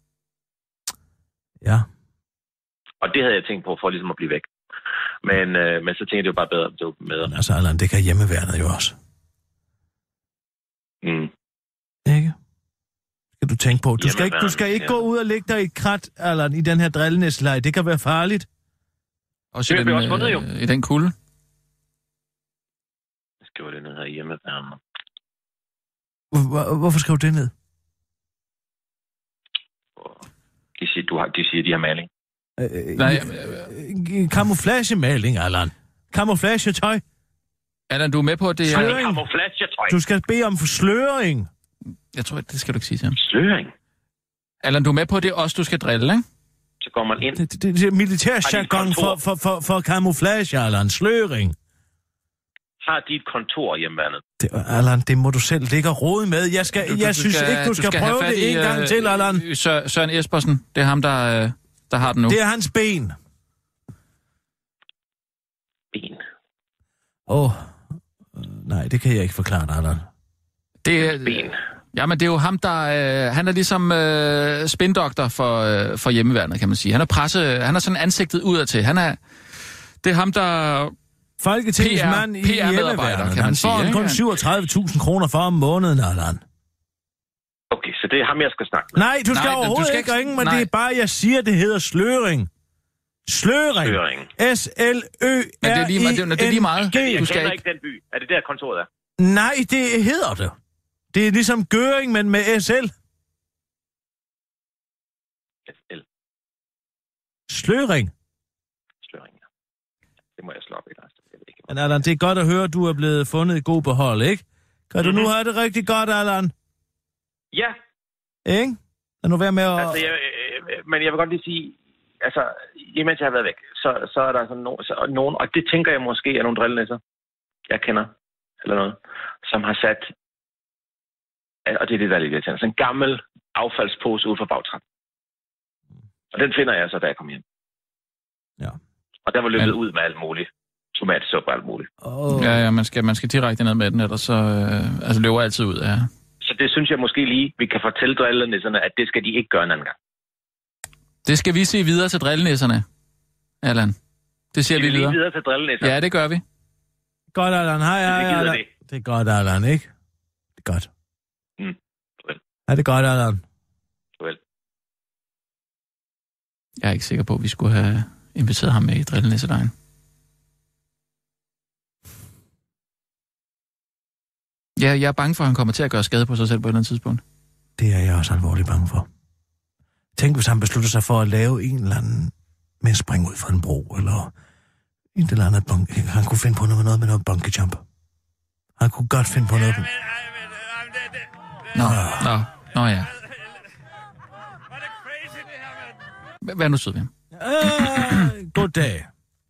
Ja. Og det havde jeg tænkt på, for ligesom at blive væk. Men så tænkte jeg, det var bare bedre, det var med. Altså, Allan, det kan hjemmeværnet jo også. Ikke? Skal du tænke på. Du skal ikke gå ud og lægge dig i et krat, Allan, i den her drillenæsleje. Det kan være farligt. Også i den kulde. Jeg skriver det ned her i hjemmeværnet. Hvorfor skriver du det ned? De siger, de har maling. Camouflagemaling, Allan. Camouflagetøj. Allan, du er med på, at det er... Camouflagetøj. Du skal bede om sløring. Jeg tror, det skal du ikke sige til ham. Sløring? Allan, du er med på, at det er os, du skal drille, ikke? Så går man ind... Det er militærjargon for camouflage, Allan. Sløring. Har de et kontor hjemmeværnet? Allan, det må du selv ligge og rode med. Jeg synes ikke, du skal prøve det en gang til, Allan. Søren Espersen, det er ham, der har den nu. Det er hans ben. Ben? Nej, det kan jeg ikke forklare, Allan. Det er... Ben? Jamen, det er jo ham, der... han er ligesom spindoktor for hjemmeværnet, kan man sige. Han er sådan ansigtet udadtil. Det er ham, der... Folketingets mand i hjemmeværnet. Han får kun 37.000 kroner for om måneden, Allan. Okay, så det er ham, jeg skal snakke med. Nej, du skal overhovedet ikke ringe, men det er bare, jeg siger, det hedder sløring. Sløring. S-L-Ø-R-I-N-G. Men det er lige meget. Jeg kender ikke den by. Er det der kontoret er? Nej, det hedder det. Det er ligesom gøring, men med S-L. S-L. Sløring. Det må jeg slå op i dig. Men Allan, det er godt at høre, at du er blevet fundet i god behold, ikke? Kan du nu have det rigtig godt, Allan? Ja. Ikke? Lad nu være med at... Altså, men jeg vil godt lige sige, altså, imens jeg har været væk, så er der sådan nogen, og det tænker jeg måske er nogle drillenæsser, jeg kender, eller noget, som har sat, og det er det, der er lidt irriterende, sådan en gammel affaldspose ude for bagtrappen. Og den finder jeg så, da jeg kommer hjem. Ja. Og der var løbet ud med alt muligt. Tomatsuppe og alt muligt. Ja, man skal direkte ned med den, ellers så løber altid ud, ja. Så det synes jeg måske lige, vi kan fortælle drillenisserne, at det skal de ikke gøre en anden gang. Det skal vi se videre til drillenisserne, Allan. Det siger vi videre. Videre til drillenisserne. Ja, det gør vi. Godt, Allan. Hej, Allan. Det er godt, Allan, ikke? Det er godt. Er det godt, Allan? Vel. Jeg er ikke sikker på, at vi skulle have inviteret ham med i drillenisselejen. Ja, jeg er bange for, at han kommer til at gøre skade på sig selv på et eller andet tidspunkt. Det er jeg også alvorligt bange for. Tænk, hvis han beslutter sig for at lave en eller anden med at springe ud fra en bro, eller en eller andet bunke. Han kunne finde på noget med noget bunkejump. Han kunne godt finde på noget. Nå ja. Hvad nu, sød ved ham? Goddag.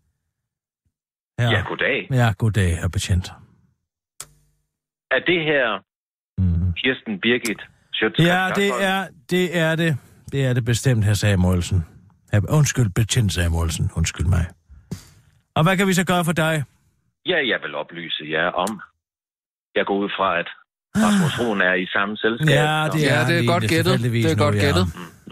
Ja, goddag. Ja, goddag, herr betjent. Er det her Kirsten Birgit Schøtz? Ja, det er det. Det er det bestemt, herr Samuelsen. Undskyld, betjent Samuelsen. Undskyld mig. Og hvad kan vi så gøre for dig? Ja, jeg vil oplyse jer om. Jeg går ud fra, at Rasmus Rohn er i samme selskab. Ja, det er godt gættet. Det er godt gættet.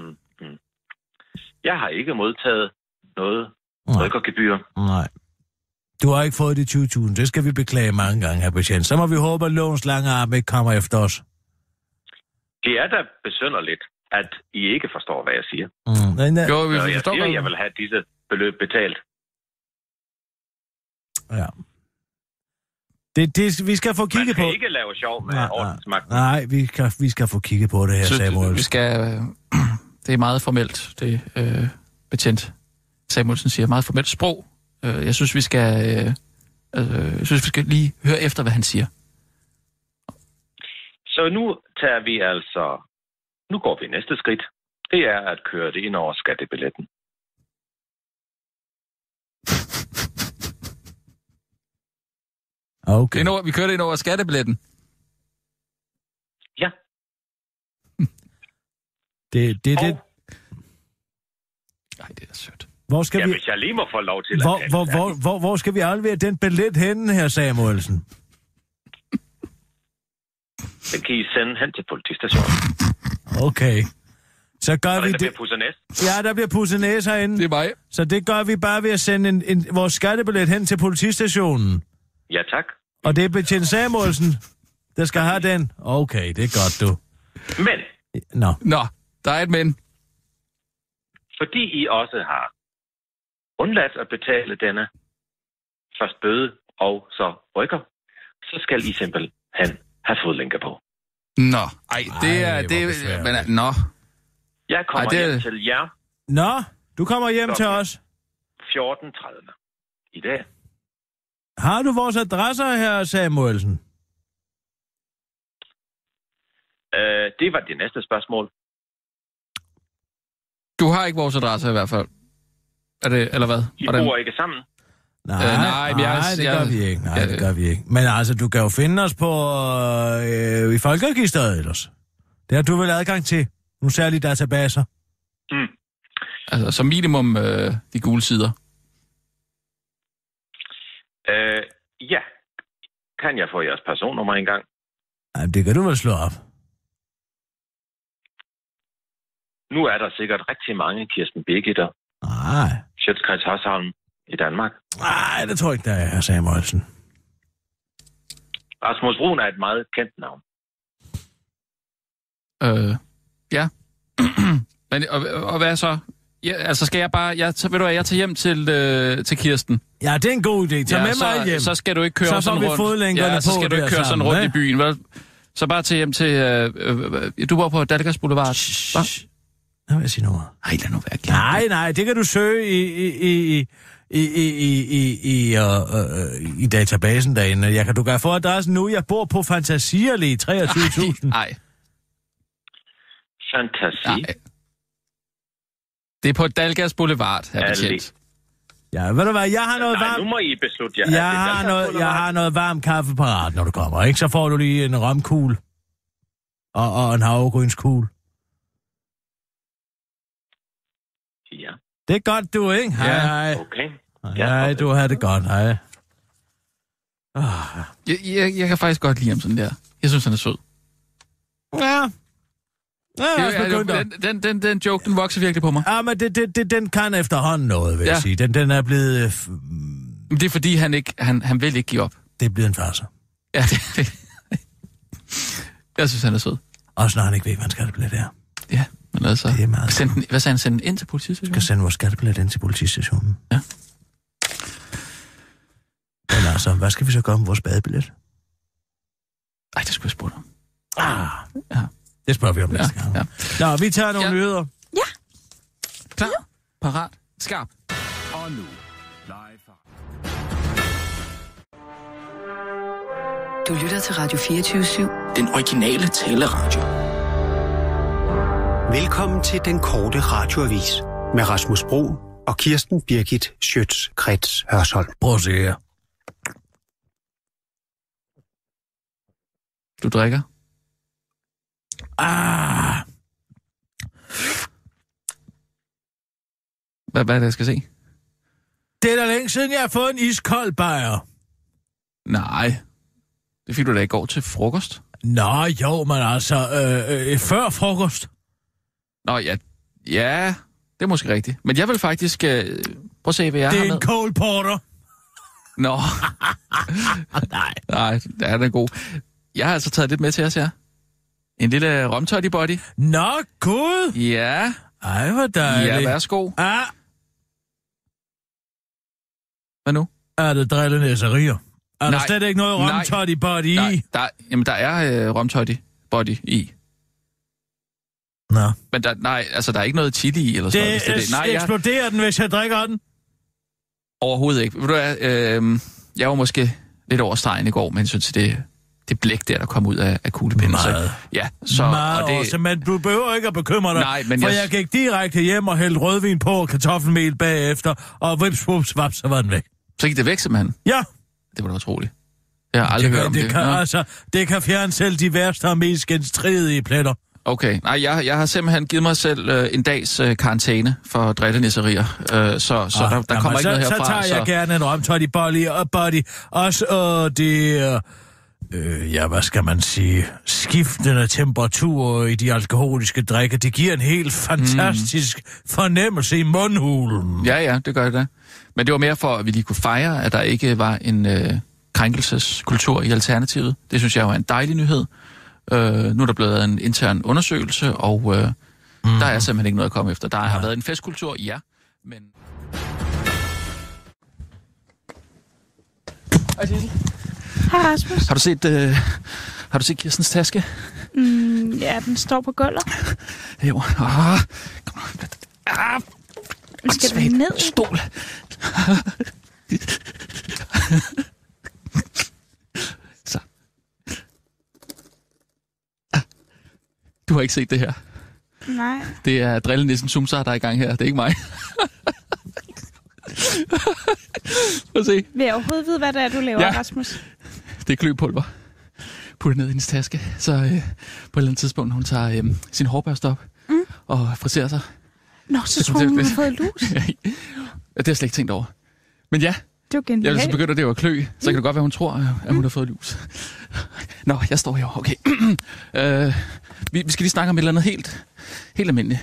Jeg har ikke modtaget noget rykkergebyr. Nej. Du har ikke fået de 20.000. Det skal vi beklage mange gange, herr betjent. Så må vi håbe, at lovens lange arm ikke kommer efter os. Det er da besynderligt, at I ikke forstår, hvad jeg siger. Jo, vi jeg siger, at jeg vil have disse beløb betalt. Ja. Det vi skal få kigget på. Man kan ikke lave sjov med ordensmagten. Nej, vi skal få kigget på det her, Samuelsen. Det er meget formelt, det betjent Samuelsen siger. Meget formelt sprog. Jeg synes, vi skal lige høre efter, hvad han siger. Så nu tager vi altså... Nu går vi næste skridt. Det er at køre det ind over skattebilletten. Okay. Vi kører det ind over skattebilletten? Ja. Det. Nej, det er sødt. Hvor skal vi... hvis jeg lige må få lov til hvor skal vi aflevere den billet henne, her Samuelsen? Den kan I sende hen til politistationen. Okay. Så gør vi det. Der bliver pudset næs. Ja, der bliver pudset næs herinde. Det er mig. Så det gør vi bare ved at sende vores skattebillet hen til politistationen. Ja, tak. Og det er betjent Samuelsen, der skal have den. Okay, det er godt, du. Men. Nå, der er et men. Fordi I også har undladt at betale denne først bøde og så rykker, så skal I simpelthen have fodlænker på. Nå, nå. Jeg kommer hjem til jer. Nå, du kommer hjem til os. 14.30 i dag. Har du vores adresser her, Samuelsen? Det var det næste spørgsmål. Du har ikke vores adresse i hvert fald. Er det, eller hvad? I bor ikke sammen? Nej, det gør vi ikke. Det gør vi ikke. Men altså, du kan jo finde os på i Folkeregisteret ellers. Det har du vel adgang til. Nogle særlige databaser. Altså, som minimum de gule sider. Ja. Kan jeg få jeres personnummer engang? Ej, det kan du vel slå op. Nu er der sikkert rigtig mange Kirsten Birgitter. Nej. Schøtz Hørsholm i Danmark. Nej, det tror jeg ikke, der er, Samuelsen. Rasmus Rohn er et meget kendt navn. Ja. Men, og hvad så? Ja, altså skal jeg bare... Jeg tager hjem til Kirsten. Ja, det er en god idé. Tag med mig hjem. Så skal du ikke køre sådan rundt. Ja, så skal du ikke køre sådan rundt i byen, vel? Så bare tage hjem til... du bor på Dalgas Boulevard. Hvad vil jeg sige noget? Ej, lad nu være. Nej, det kan du søge i databasen derinde. Du kan få adressen nu. Jeg bor på Fantasierlige 23.000. Nej. Fantasi? Det er på Dalgas Boulevard, her betjent. Ja, ved du hvad, jeg har noget varmt... nu må I beslutte jer. Jeg har noget varmt kaffe parat, når du kommer, ikke? Så får du lige en romkugle og en havregrynskugle. Ja. Det er godt, du, ikke? Hej, hej. Okay. Hej, du har det godt, hej. Jeg kan faktisk godt lide ham sådan der. Jeg synes, han er sød. Ja. Den joke, den vokser virkelig på mig. Ja, men den kan efterhånden noget, vil jeg sige. Den er blevet... Det er fordi, han vil ikke give op. Det er blevet en farse. Ja, jeg synes, han er sød. Også når han ikke ved, hvad en skattebillet er. Ja, men altså... Det er meget hvad sagde han? Sende den ind til politistationen? Skal sende vores skattebillet ind til politistationen. Ja. Men altså, hvad skal vi så gøre med vores badebillet? Ej, det skulle jeg spørge om. Ja. Det spørger vi om næste gang. Ja. Nå, vi tager nogle nyheder. Ja. Klar, parat, skarp. Og nu, live fra... Du lytter til Radio 24/7. Den originale taleradio. Velkommen til den korte radioavis med Rasmus Broen og Kirsten Birgit Schøtz-Krets Hørsholm. Prøv at se her. Du drikker? Hvad er det, jeg skal se? Det er da længe siden, jeg har fået en iskold bajer. Nej. Det fik du da i går til frokost. Nå, jo, men altså, før frokost. Nå, ja, det er måske rigtigt. Men jeg vil faktisk... prøv at se, hvad jeg har med. Det er en Cole Porter. Nå. Nej, det er god. Jeg har altså taget lidt med til os her. En lille romtoddy body. Nå, gud. Ja. Ej, hvor dejligt. Ja, værsgo. Hvad nu? Er det drillenæsserier? Er der slet ikke noget romtoddy body i? Der er romtoddy body i. Nå. Men der er ikke noget chili i, eller sådan noget. Nej, eksploderer den, hvis jeg drikker den? Overhovedet ikke. Ved du hvad, jeg var måske lidt over stregen i går, men jeg synes, det blæk der kom ud af kuglepinden. Meget. Så, men du behøver ikke at bekymre dig, jeg gik direkte hjem og hældte rødvin på og kartoffelmel bagefter, og vips, så var den væk. Så gik det væk simpelthen? Ja. Det var da utroligt. Jeg har aldrig hørt om det. Det kan fjerne selv de værste og mest genstridige pletter. Okay. Nej, jeg har simpelthen givet mig selv en dags karantæne for drillenæsserier. Så der kommer ikke noget herfra. Så tager jeg gerne en romtoddy body. Også det... hvad skal man sige, skiftende temperaturer i de alkoholiske drikke, det giver en helt fantastisk fornemmelse i mundhulen. Ja, det gør det da. Men det var mere for, at vi lige kunne fejre, at der ikke var en krænkelseskultur i Alternativet. Det synes jeg var en dejlig nyhed. Nu er der blevet en intern undersøgelse, og der er simpelthen ikke noget at komme efter. Der har været en festkultur, ja, men... Hej, Rasmus. Har du set Kirstens taske? Ja, den står på gulvet. Jo. Skal du ned? Stol. Så. Du har ikke set det her? Nej. Det er drillenissen Sumsar, der er i gang her. Det er ikke mig. Prøv at se. Vil jeg overhovedet vide, hvad det er, du laver, Rasmus? Det er kløpulver. Put det ned i hendes taske. Så på et eller andet tidspunkt, hun tager sin hårbørste op og friserer sig. Nå, så tror hun har fået lus. Det har jeg slet ikke tænkt over. Men ja, det var genialt. Jeg så begynder det jo at klø, så kan det godt være, hun tror, at hun har fået lus. Nå, jeg står her. Okay. Vi skal lige snakke om et eller andet helt almindeligt.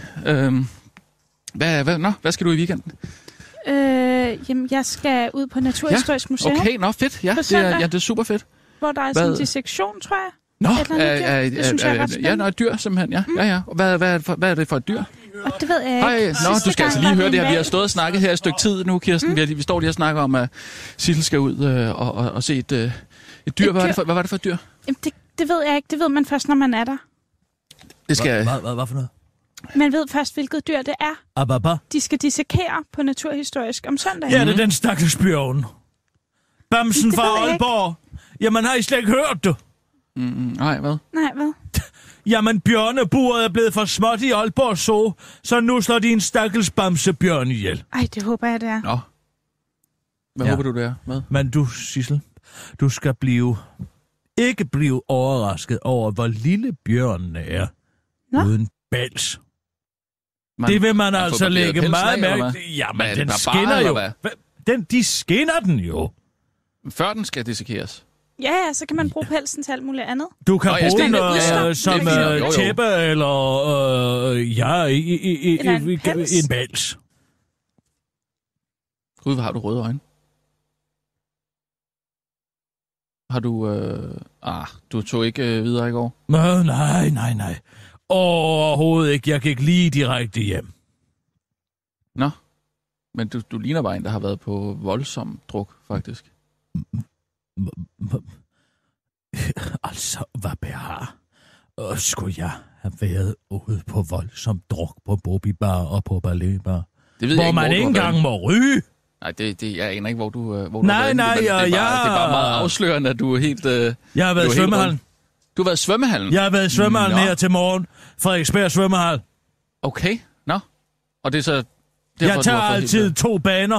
Hvad skal du i weekenden? Jamen, jeg skal ud på Naturhistorisk Museum. Okay, fedt. Ja, det er super fedt. Hvor der er sådan en dissektion, tror jeg. Nå, det synes jeg er ret spændende. dyr simpelthen, ja. Og hvad er det for et dyr? Det ved jeg ikke. Du skal altså lige høre det her. Vi har stået og snakket her et stykke tid nu, Kirsten. Vi står lige og snakker om, at Sissel skal ud og se et dyr. Hvad var det for et dyr? Jamen, det ved jeg ikke. Det ved man først, når man er der. Det skal... Hvad for noget? Man ved først, hvilket dyr det er. De skal dissekere på Naturhistorisk om søndagen. Ja, det er den stakkels bjørn. Bamsen fra Aalborg. Jamen, har I slet ikke hørt det? Nej, hvad? Jamen, bjørneburet er blevet for småt i Aalborg Zoo, så nu slår de en stakkels bamsebjørn ihjel. Ej, det håber jeg, det er. Nå. Hvad håber du, det er? Hvad? Men du, Sissel, du skal ikke blive overrasket over, hvor lille bjørnen er. Uden bals. Det vil man altså lægge meget mærke til. Jamen, den skinner jo. De skinner den jo. Før den skal dissekeres. Ja, så kan man bruge pelsen til alt muligt andet. Du kan bruge den som tæppe eller en bals. Gud, hvor har du røde øjne? Har du... du tog ikke videre i går? Nej. Overhovedet ikke. Jeg gik lige direkte hjem. Nå, men du ligner bare en, der har været på voldsom druk, faktisk. Altså, hvad behar? Skulle jeg have været ude på voldsom druk på Bobbybar og på Balletbar? Hvor man ikke engang må ryge? Nej, jeg aner ikke, hvor du nej, det er bare meget afslørende, at du er helt... jeg har været i svømmehallen. Du har været i svømmehallen? Jeg har været i svømmehallen her til morgen. Frederiksberg svømmehal. Okay, nå. Og det er så... Jeg tager altid 2 baner.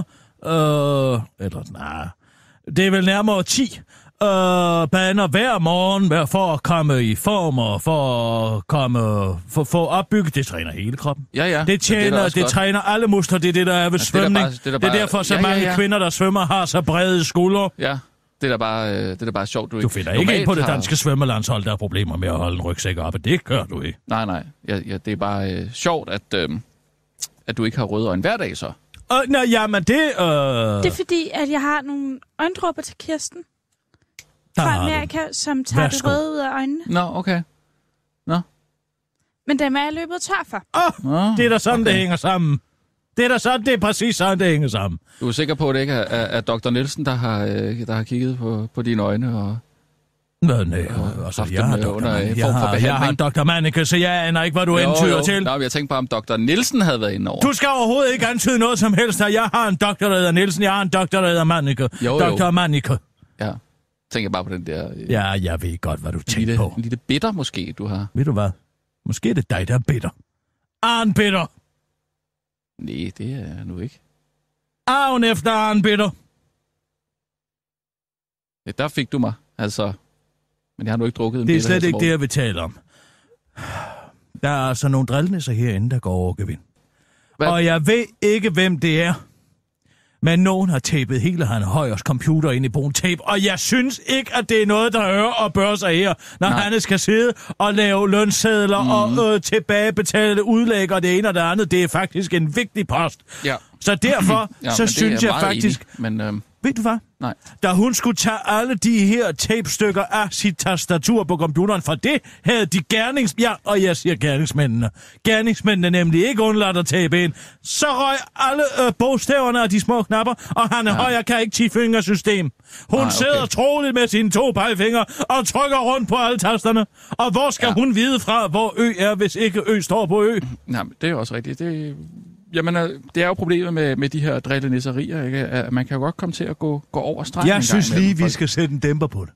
Det er vel nærmere 10 baner hver morgen for at komme i form og for at opbygge. Det træner hele kroppen. Ja. Det træner alle muskler. Det er det, der er ved svømning. Det er derfor, så mange kvinder, der svømmer, har så brede skuldre. Ja. Det er bare sjovt, du finder ikke på det danske svømmelandshold, der er problemer med at holde en rygsæk op, og det gør du ikke. Nej. Det er bare sjovt, at du ikke har røde øjne hver dag, så. Jamen det... Det er fordi, at jeg har nogle øjendråber til Kirsten fra Amerika, som tager det røde ud af øjnene. Nå, okay. Nå. Men dem er jeg løbet tør for. Det er da sådan, det hænger sammen. Det er præcis sådan, det hænger sammen. Du er sikker på, at det ikke er Dr. Nielsen, der har kigget på dine øjne og... Nej, altså, jeg har en Dr. Manneke, så jeg aner ikke, hvad du antyder til. Nå, jeg tænkte bare, om Dr. Nielsen havde været inde over. Du skal overhovedet ikke antyde noget som helst. Jeg har en doktor, der hedder Nielsen. Jeg har en doktor, der hedder Manneke. Dr. Manneke. Ja, tænker bare på den der... Ja, jeg ved godt, hvad du tænker på. En lille bitter måske, du har. Ved du hvad? Måske er det dig, der er bitter. Arn bitter. Nej, det er nu ikke. Arven efter Arn bitter. Ja, der fik du mig, altså... Men jeg har nu ikke drukket en bitter. Det er slet ikke det, jeg vil tale om. Der er altså nogle drillnisser herinde, der går over gevind. Og jeg ved ikke, hvem det er. Men nogen har tapet hele han Højers computer ind i brun tape, og jeg synes ikke, at det er noget, der hører og bør sig her, når han skal sidde og lave lønsedler og tilbagebetale udlæg og det ene og det andet. Det er faktisk en vigtig post. Ja. Så derfor, så synes jeg faktisk... Enig, men, ved du hvad? Nej. Da hun skulle tage alle de her tapestykker af sit tastatur på computeren, for det havde de gerningsmændene nemlig ikke undladt at tape ind, så røg alle bogstaverne af de små knapper, og han Højer kan ikke 10-fingersystem. Hun sidder troligt med sine 2 pegefingre og trykker rundt på alle tasterne. Og hvor skal hun vide fra, hvor Ø er, hvis ikke Ø står på Ø? Nej, det er også rigtigt. Jamen, det er jo problemet med de her drillenisserier, ikke? At man kan jo godt komme til at gå over stregen. Jeg synes lige, vi skal sætte en dæmper på det.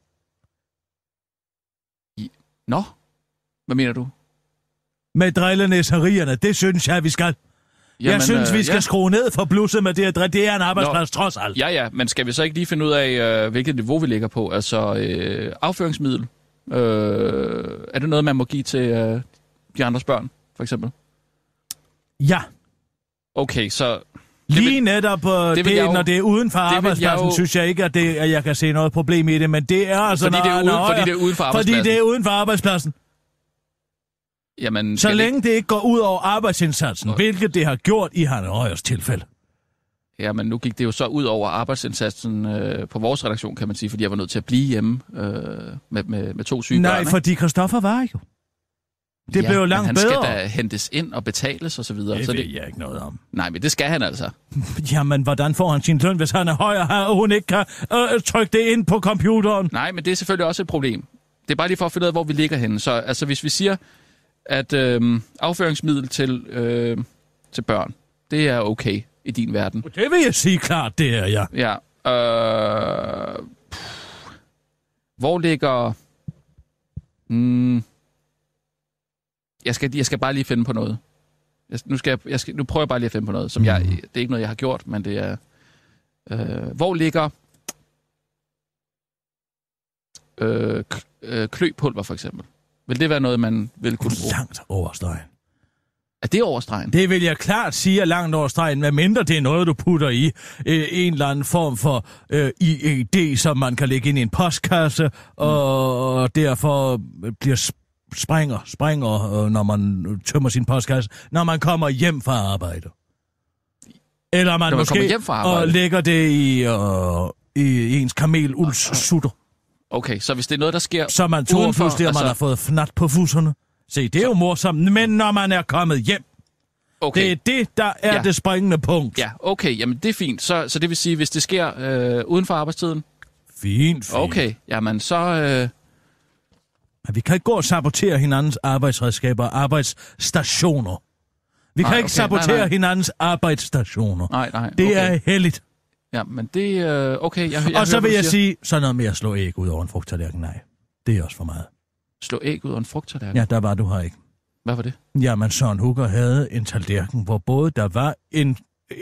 Nå? Hvad mener du? Med drillenisserierne, det synes jeg, vi skal. Jamen, jeg synes, vi skal skrue ned for blusset med det her drill. Det er en arbejdsplads, trods alt. Ja, men skal vi så ikke lige finde ud af, hvilket niveau vi ligger på? Altså, afføringsmiddel. Er det noget, man må give til de andres børn, for eksempel? Ja. Okay, så... Lige netop når det er uden for arbejdspladsen, synes jeg ikke, at jeg kan se noget problem i det, men det er altså... Fordi det er uden for arbejdspladsen. Fordi det er uden for arbejdspladsen. Jamen, så længe det ikke går ud over arbejdsindsatsen, hvilket det har gjort i Hanne Højers tilfælde. Ja, men nu gik det jo så ud over arbejdsindsatsen på vores redaktion, kan man sige, fordi jeg var nødt til at blive hjemme med 2 syge børn. Nej, fordi Christoffer var jo. Det blev jo langt han bedre. Han skal da hentes ind og betales og så videre. Det så ved jeg ikke noget om. Nej, men det skal han altså. Jamen, hvordan får han sin løn, hvis han er højere, og hun ikke kan trykke det ind på computeren? Nej, men det er selvfølgelig også et problem. Det er bare lige for at finde ud af, hvor vi ligger henne. Så altså, hvis vi siger, at afføringsmiddel til børn, det er okay i din verden. Det vil jeg sige klart, det er jeg. Ja. Hvor ligger... Jeg skal bare lige finde på noget. Nu prøver jeg bare lige at finde på noget, som det er ikke noget, jeg har gjort, men det er... hvor ligger kløpulver, for eksempel? Vil det være noget, man vil kunne bruge? Langt over stregen. Er det overstregen? Det vil jeg klart sige er langt overstregen, medmindre det er noget, du putter i en eller anden form for IED, som man kan lægge ind i en postkasse, og derfor bliver springer, når man tømmer sin postkasse, når man kommer hjem fra arbejde. Eller man måske lægger det i ens kameluldssutter. Okay, så hvis det er noget, der sker så man tror pludselig, at man har fået fnat på fusserne. Se, det er jo morsomt, men når man er kommet hjem, okay. Det er det, der er det springende punkt. Ja, okay, jamen det er fint. Så det vil sige, hvis det sker uden for arbejdstiden? Fint. Okay, jamen så... Men vi kan ikke gå og sabotere hinandens arbejdsredskaber og arbejdsstationer. Vi kan ikke sabotere hinandens arbejdsstationer. Nej. Det er heldigt. Ja, men det... okay, jeg og så vil jeg sige, sådan noget med at slå æg ud over en frugttallerken. Nej, det er også for meget. Slå æg ud over en frugttallerken? Ja, der var du her ikke. Hvad var det? Jamen, Søren Hugger havde en tallerken, hvor både der var en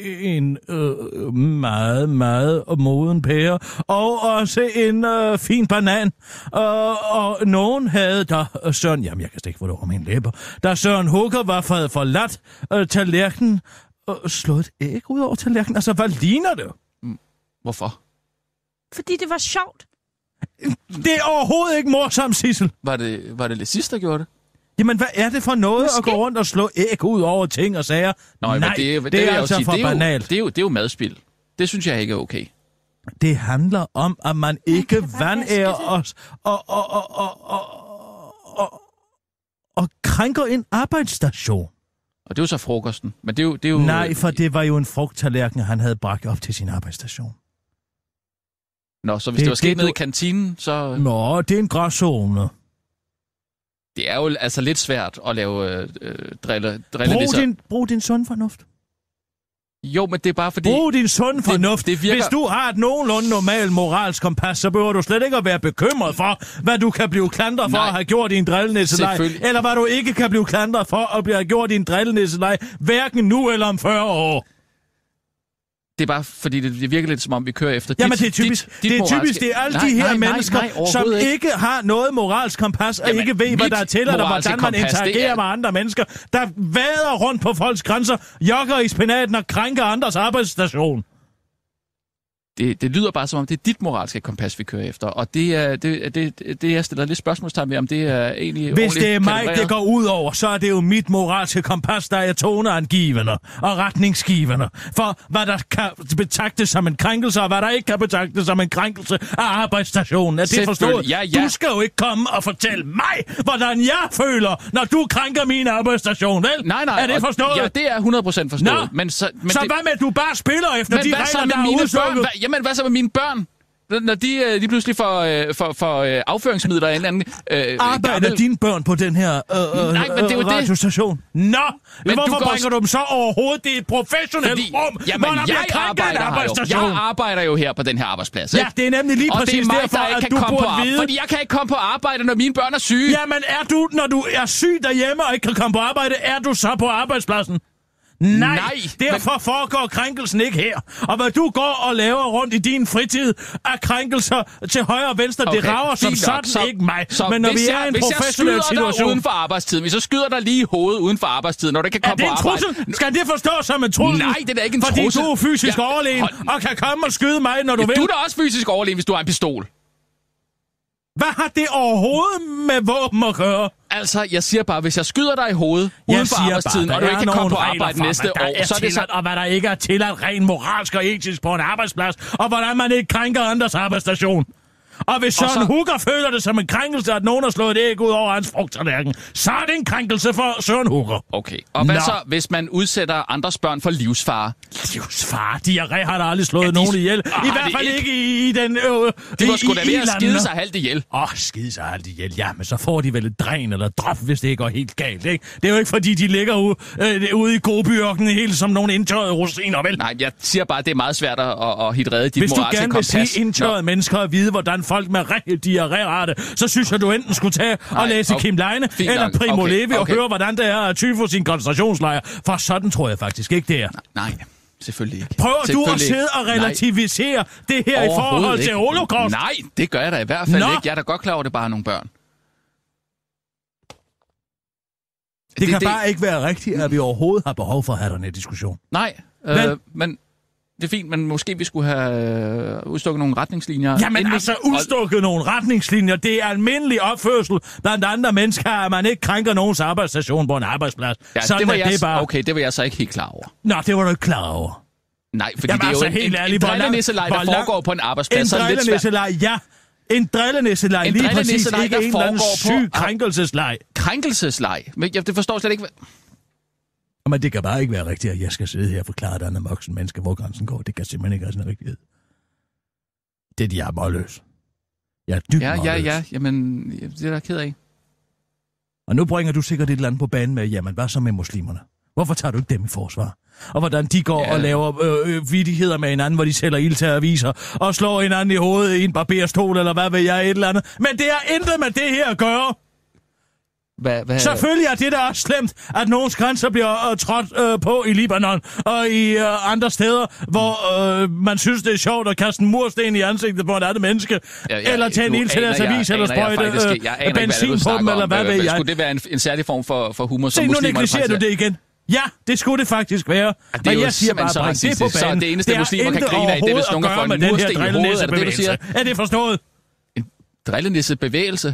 meget, meget moden pære, og også en fin banan. Og nogen havde der Søren... Jamen, jeg kan slet ikke få det over mine læber. Da Søren Hugger var forladt tallerken, slået et æg ud over tallerken. Altså, hvad ligner det? Hvorfor? Fordi det var sjovt. Det er overhovedet ikke morsomt, Sissel. Var det lidt sidst, der gjorde det? Jamen, hvad er det for noget at gå rundt og slå æg ud over ting og sager? Nej, det er altså for banalt. Det er jo madspild. Det synes jeg ikke er okay. Det handler om, at man ikke vandærer os og krænker en arbejdsstation. Og det er jo så frokosten. Men det er jo... Nej, for det var jo en frugttallerken, han havde bragt op til sin arbejdsstation. Nå, så hvis det var sket nede i kantinen, så... Nå, det er en gråzone. Det er jo altså lidt svært at lave drille. Brug din sund fornuft. Jo, men det er bare fordi... Brug din sund fornuft. Det virker... Hvis du har et nogenlunde normalt moralsk kompas, så behøver du slet ikke at være bekymret for, hvad du kan blive klandret for at have gjort i en drillenæsselej. Eller hvad du ikke kan blive klandret for at blive gjort i en drillenæsselej, hverken nu eller om 40 år. Det er bare fordi, det virker lidt som om, vi kører efter Jamen, det er typisk. Det er alle de her mennesker, som ikke har noget moralsk kompas, og ikke ved, hvad der er til, eller hvordan man interagerer med andre mennesker, der vader rundt på folks grænser, jogger i spinaten og krænker andres arbejdsstation. Det lyder bare som om, det er dit moralske kompas, vi kører efter. Og det jeg stiller lidt spørgsmålstegn ved, om det er egentlig... Hvis det er mig, det går ud over, så er det jo mit moralske kompas, der er toneangivende og retningsgivende. For hvad der kan betragtes som en krænkelse, og hvad der ikke kan betragtes som en krænkelse af arbejdsstationen. Er det forstået? Ja. Du skal jo ikke komme og fortælle mig, hvordan jeg føler, når du krænker min arbejdsstation, vel? Nej. Er det forstået? Ja, det er 100% forstået. Nå, men så hvad med, at du bare spiller efter de regler, der er udstukket? Jamen, hvad så med mine børn? Når de lige pludselig får afføringsmidler af en eller anden... Arbejder dine børn på den her radiostation? Nå, men hvorfor bringer du dem så overhovedet? Det er et professionelt rum, hvor der bliver krænket en arbejdsstation. Jeg arbejder jo her på den her arbejdsplads, ikke? Ja, det er nemlig lige præcis derfor, at du burde vide... Fordi jeg kan ikke komme på arbejde, når mine børn er syge. Jamen, når du er syg derhjemme og ikke kan komme på arbejde, er du så på arbejdspladsen? Nej, derfor foregår krænkelsen ikke her. Og hvad du går og laver rundt i din fritid af krænkelser til højre og venstre, det rager som sådan ikke mig. Men når vi er i en professionel situation... uden for arbejdstiden, hvis jeg skyder dig lige i hovedet uden for arbejdstiden, når du ikke kan komme på arbejde... Er det en trussel? Skal det forstås som en trussel? Nej, det er ikke en trussel. Fordi du er fysisk overlegen og kan komme og skyde mig, når du vil. Du er da også fysisk overlegen, hvis du har en pistol. Hvad har det overhovedet med våben at gøre? Altså, jeg siger bare, hvis jeg skyder dig i hovedet uden for arbejdstiden, og du ikke kan komme på arbejde næste år, så er det så... Og hvad der ikke er tilladt rent moralsk og etisk på en arbejdsplads, og hvordan man ikke krænker andres arbejdsstation. Og hvis Søren Hugger føler det som en krænkelse, at nogen har slået et æg ud over hans frugttallerken, så er det en krænkelse for Søren Hugger. Okay, og hvad så, hvis man udsætter andres børn for livsfare? Livsfare? Diarré har der aldrig slået nogen ihjel. I hvert fald ikke i den... De var sgu da ved at skide sig halvt ihjel. Skide sig halvt ihjel. Ja, men så får de vel et dræn eller drop, hvis det går helt galt, ikke? Det er jo ikke, fordi de ligger ude i Gobiørkenen helt som nogle indtørrede rosiner, vel? Nej, jeg siger bare, at det er meget svært at hitte redde dit moralske kompas. Hvis du gerne vil se indtørrede mennesker at vide, hvordan folk med diarré-rate, så synes jeg, du enten skulle tage og læse Kim Leine eller Primo Levi og høre, hvordan det er at tyfus sin koncentrationslejr. For sådan tror jeg faktisk ikke, det er. Nej, selvfølgelig ikke. Prøver du at sidde og relativisere det her i forhold til holocaust? Nej, det gør jeg da i hvert fald ikke. Jeg er da godt klar over, at det bare er nogle børn. Det kan bare ikke være rigtigt, at vi overhovedet har behov for at have den her diskussion. Nej, men det er fint, men måske vi skulle have udstukket nogle retningslinjer. Jamen udstukket nogle retningslinjer, det er almindelig opførsel blandt andre mennesker, at man ikke krænker nogens arbejdsstation på en arbejdsplads. Ja, sådan det var jeg så ikke helt klar over. Nå, det var du ikke klar over. Nej, fordi det er jo en drillenæsselej, der foregår på en arbejdsplads. En drillenæsselej, ja. En drillenæsselej, lige præcis. Ikke en eller anden syg krænkelseslej. Krænkelseslej? Men det forstår slet ikke, hvad... Men det kan bare ikke være rigtigt, at jeg skal sidde her og forklare et andet voksen menneske, hvor grænsen går. Det kan simpelthen ikke være sådan en rigtighed. Det er de er målløs. Jeg er dybt målløs. Ja, jamen, det er der ked af. Og nu bringer du sikkert et eller andet på banen med, jamen, hvad så med muslimerne? Hvorfor tager du ikke dem i forsvar? Og hvordan de går og laver vittigheder med hinanden, hvor de sælger ild til aviser, og slår hinanden i hovedet i en barberstol, eller hvad ved jeg, et eller andet. Men det har intet med det her at gøre. Hvad? Selvfølgelig er det der også slemt, at nogens grænser bliver trådt på i Libanon og i andre steder, hvor man synes, det er sjovt at kaste en mursten i ansigtet på et andet menneske, eller tage en ild til deres avis, eller sprøjte benzin på dem, eller hvad ved jeg. Skulle det være en særlig form for humor, som muslimer... Se, nu negligerer du det igen. Ja, det skulle det faktisk være. Men jeg siger bare, bring det på banen. Så det eneste muslimer kan grine af, det er, hvis nogen får en mursten i hovedet, er det du siger? Er det forstået? En drillenisse-bevægelse?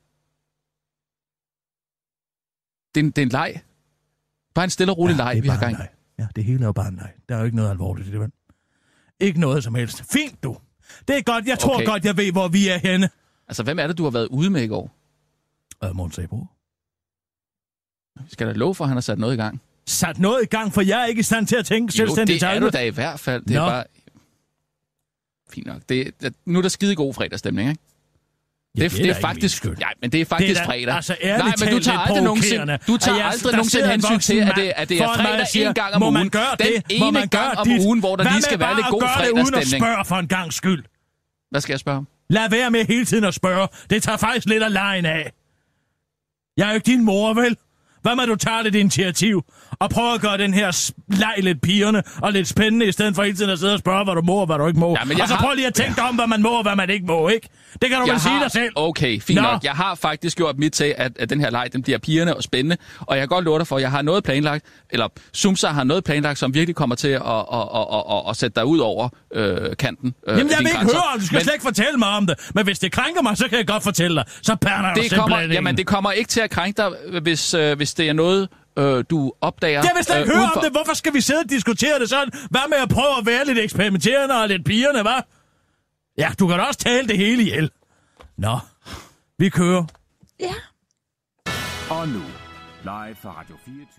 Det er en leg. Bare en stille og rolig leg, vi har gang. Ja, det hele er jo bare en leg. Der er jo ikke noget alvorligt i det, vel? Ikke noget som helst. Fint, du. Det er godt. Jeg tror godt, jeg ved, hvor vi er henne. Altså, hvem er det, du har været ude med i går? Måns Sabro. Skal der love for, at han har sat noget i gang? Sat noget i gang, for jeg er ikke i stand til at tænke selvstændigt. Jo, det er du da i hvert fald. Det er bare... Fint nok. Nu er der skide god fredagsstemning, ikke? Ja, det er faktisk... Ja, men det er faktisk fredag. Altså, nej, men du tager aldrig nogensinde hensyn til, at det er fredag en gang om ugen. Den ene gang om ugen, hvor der lige skal være lidt god fredagsstemning. Uden at spørge for en gang skyld. Hvad skal jeg spørge om? Lad være med hele tiden at spørge. Det tager faktisk lidt af lejen af. Jeg er jo ikke din mor, vel? Hvad med, du tager lidt initiativ og prøver at gøre den her leg lidt pigerne og lidt spændende, i stedet for hele tiden at sidde og spørge, hvad du må og hvad du ikke må. Ja, og så prøv lige at tænke dig om, hvad man må og hvad man ikke må, ikke? Det kan du vel sige dig selv. Okay, fint nok. Jeg har faktisk gjort mit til, at den her leg, den bliver pigerne og spændende. Og jeg kan godt love dig for, at jeg har noget planlagt, eller Sumsa har noget planlagt, som virkelig kommer til at sætte dig ud over kanten. Jamen, jeg vil ikke høre, du skal slet ikke fortælle mig om det. Men hvis det krænker mig, så kan jeg godt fortælle dig. Så pærner jeg simpelthen. Jamen, det kommer ikke til at krænke dig, hvis det er noget, du opdager. Jeg vil slet ikke høre om det. Hvorfor skal vi sidde og diskutere det sådan? Hvad med at prøve at være lidt eksperimenterende og lidt pigerne, hva'? Ja, du kan da også tale det hele ihjel. Nå, vi kører. Ja. Og nu, live fra Radio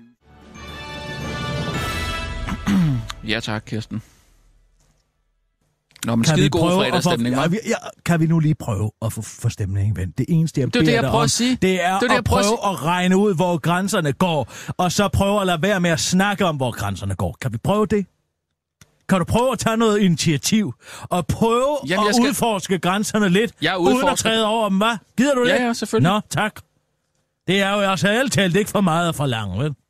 24. Ja tak, Kirsten. Nå, men skide god fredagsstemning, hva'? Kan vi nu lige prøve at få stemningen vendt? Det eneste, jeg beder dig om, det er at prøve at regne ud, hvor grænserne går, og så prøve at lade være med at snakke om, hvor grænserne går. Kan vi prøve det? Kan du prøve at tage noget initiativ og prøve at udforske grænserne lidt, uden at træde over dem, hva'? Gider du det? Ja, selvfølgelig. Nå, tak. Det er jo altså alt talt ikke for meget at forlange, vel?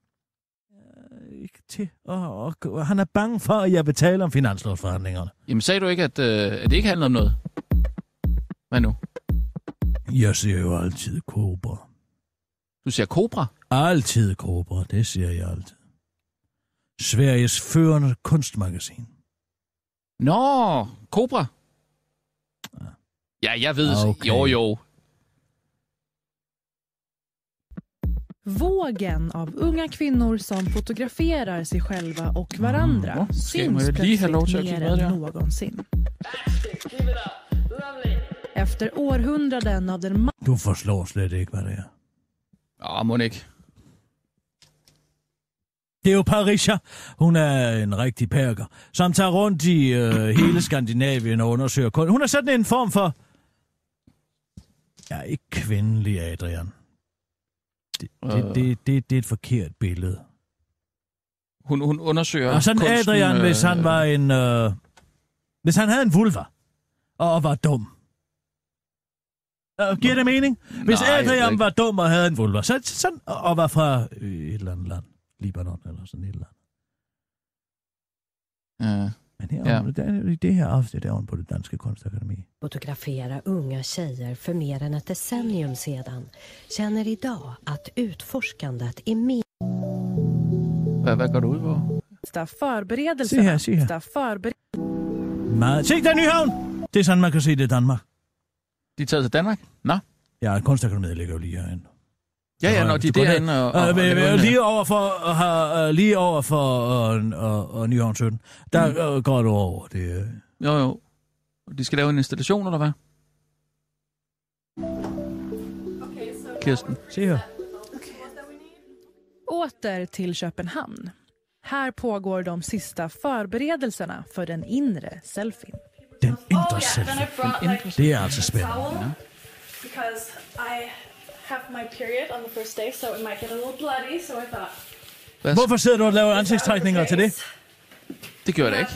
Han er bange for, at jeg vil tale om finanslovsforhandlingerne. Jamen, sagde du ikke, at det ikke handler om noget? Hvad nu? Jeg siger jo altid Cobra. Du siger Cobra? Altid Cobra, det siger jeg altid. Sveriges førende kunstmagasin. Nå, Cobra. Ja, jeg ved. Okay. Jo. Vågen av unga kvinnor som fotograferar sig själva och varandra syns plötsligt mer än någonsin. Efter århundraden av den... Du forslår slet ikke, hvad det er. Ja, Monique. Det er jo Parisha. Hun er en rigtig perker, som tager rundt i hele Skandinavien og undersøger kun. Hun er sådan en form for... Ja, ikke kvindelig, Adrian. Det er et forkert billede. Hun undersøger og sådan kunsten, Adrian, hvis han var en... hvis han havde en vulva og var dum. Giver det mening? Hvis Adrian var dum og havde en vulva, så sådan, og var fra et eller andet land. Libanon eller sådan et eller andet. Men her, i det her afsnit er hun på det danske kunstakademi. Fotografera unga tjejer för mer än ett decennium sedan känner idag att utforskandet är mer... Hvad går du ud på? Förberedelserna. Se her. Se der, Nyhavn! Det er sådan, man kan se det i Danmark. De er taget til Danmark? Nå. Ja, kunstakademiet ligger jo lige herinde. Ja, når de er derinde lige over for Nyhavn 17. Der går du over det. Jo. De skal lave en installation, eller hvad? Kirsten. Se her. Åter till Köpenhamn. Här pågår de sista förberedelserna för den inre selfien. Den indre selfie. Det er altså spændende. Ja. Because I have my period on the first day, so it might get a little bloody, so I thought... Hvorfor sidder du og laver ansigtstrækninger til det? Det gør det ikke.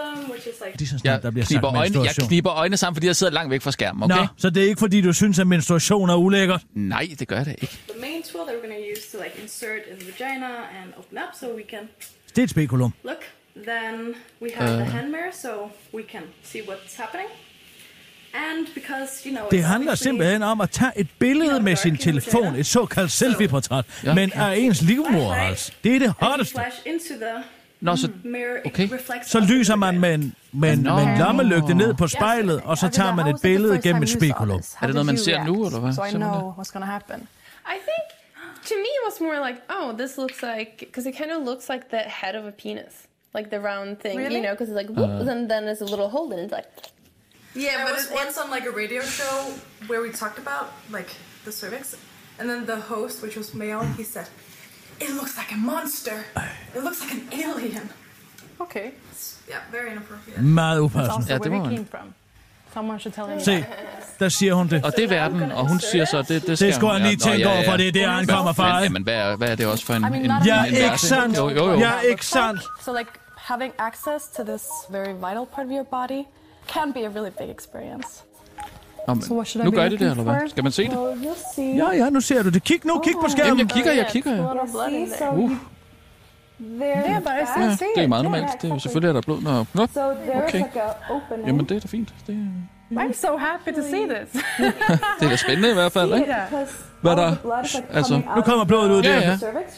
Jeg kniber øjnene sammen, fordi jeg sidder langt væk fra skærmen, okay? Nå, så det er ikke fordi, du synes, at menstruation er ulækkert? Nej, det gør det ikke. The main tool that we're going to use to insert in the vagina and open up so we can... Det er et spekulum. Look, then we have the hand mirror so we can see what's happening. And because, det handler simpelthen om at tage et billede med sin telefon, et såkaldt selfie-portræt, men af ens livmor, altså. Det er det hotteste. Nå, så, okay. Så lyser man med en lommelygte ned på spejlet, og så tager man et billede gennem et spekulum. Er det noget, man ser nu, eller hvad? So I know what's going to happen. I think, to me, it was more like, oh, this looks like, because it kind of looks like the head of a penis. Like the round thing, really? Because it's like, whoop, and then there's a little hole in it, it's like... Yeah, but it was on a radio show where we talked about the cervix, and then the host, which was male, he said, "It looks like a monster. It looks like an alien." Okay. Yeah, very inappropriate. Meget upassende. Ja, det må man. Someone should tell him. Se, der siger hun det. Og det er verden, og hun siger så, det skal det skulle han lige tænke over, for det er der, han kommer fra. Men hvad er det også for en ja, ikke sandt. Ja, ikke sandt. So having access to this very vital part of your body can be a really big experience. So nu gør det eller hvad? Skal man se det? Ja, nu ser du det. Kig på skærmen. Jamen, jeg kigger. Det er meget normalt. Det er jo selvfølgelig, at der er blod, når... Nå, okay. Jamen, det er da fint. I'm so happy to see this. Det er da spændende i hvert fald, ikke? Hvad der... Altså... Nu kommer blodet ud der. Ja.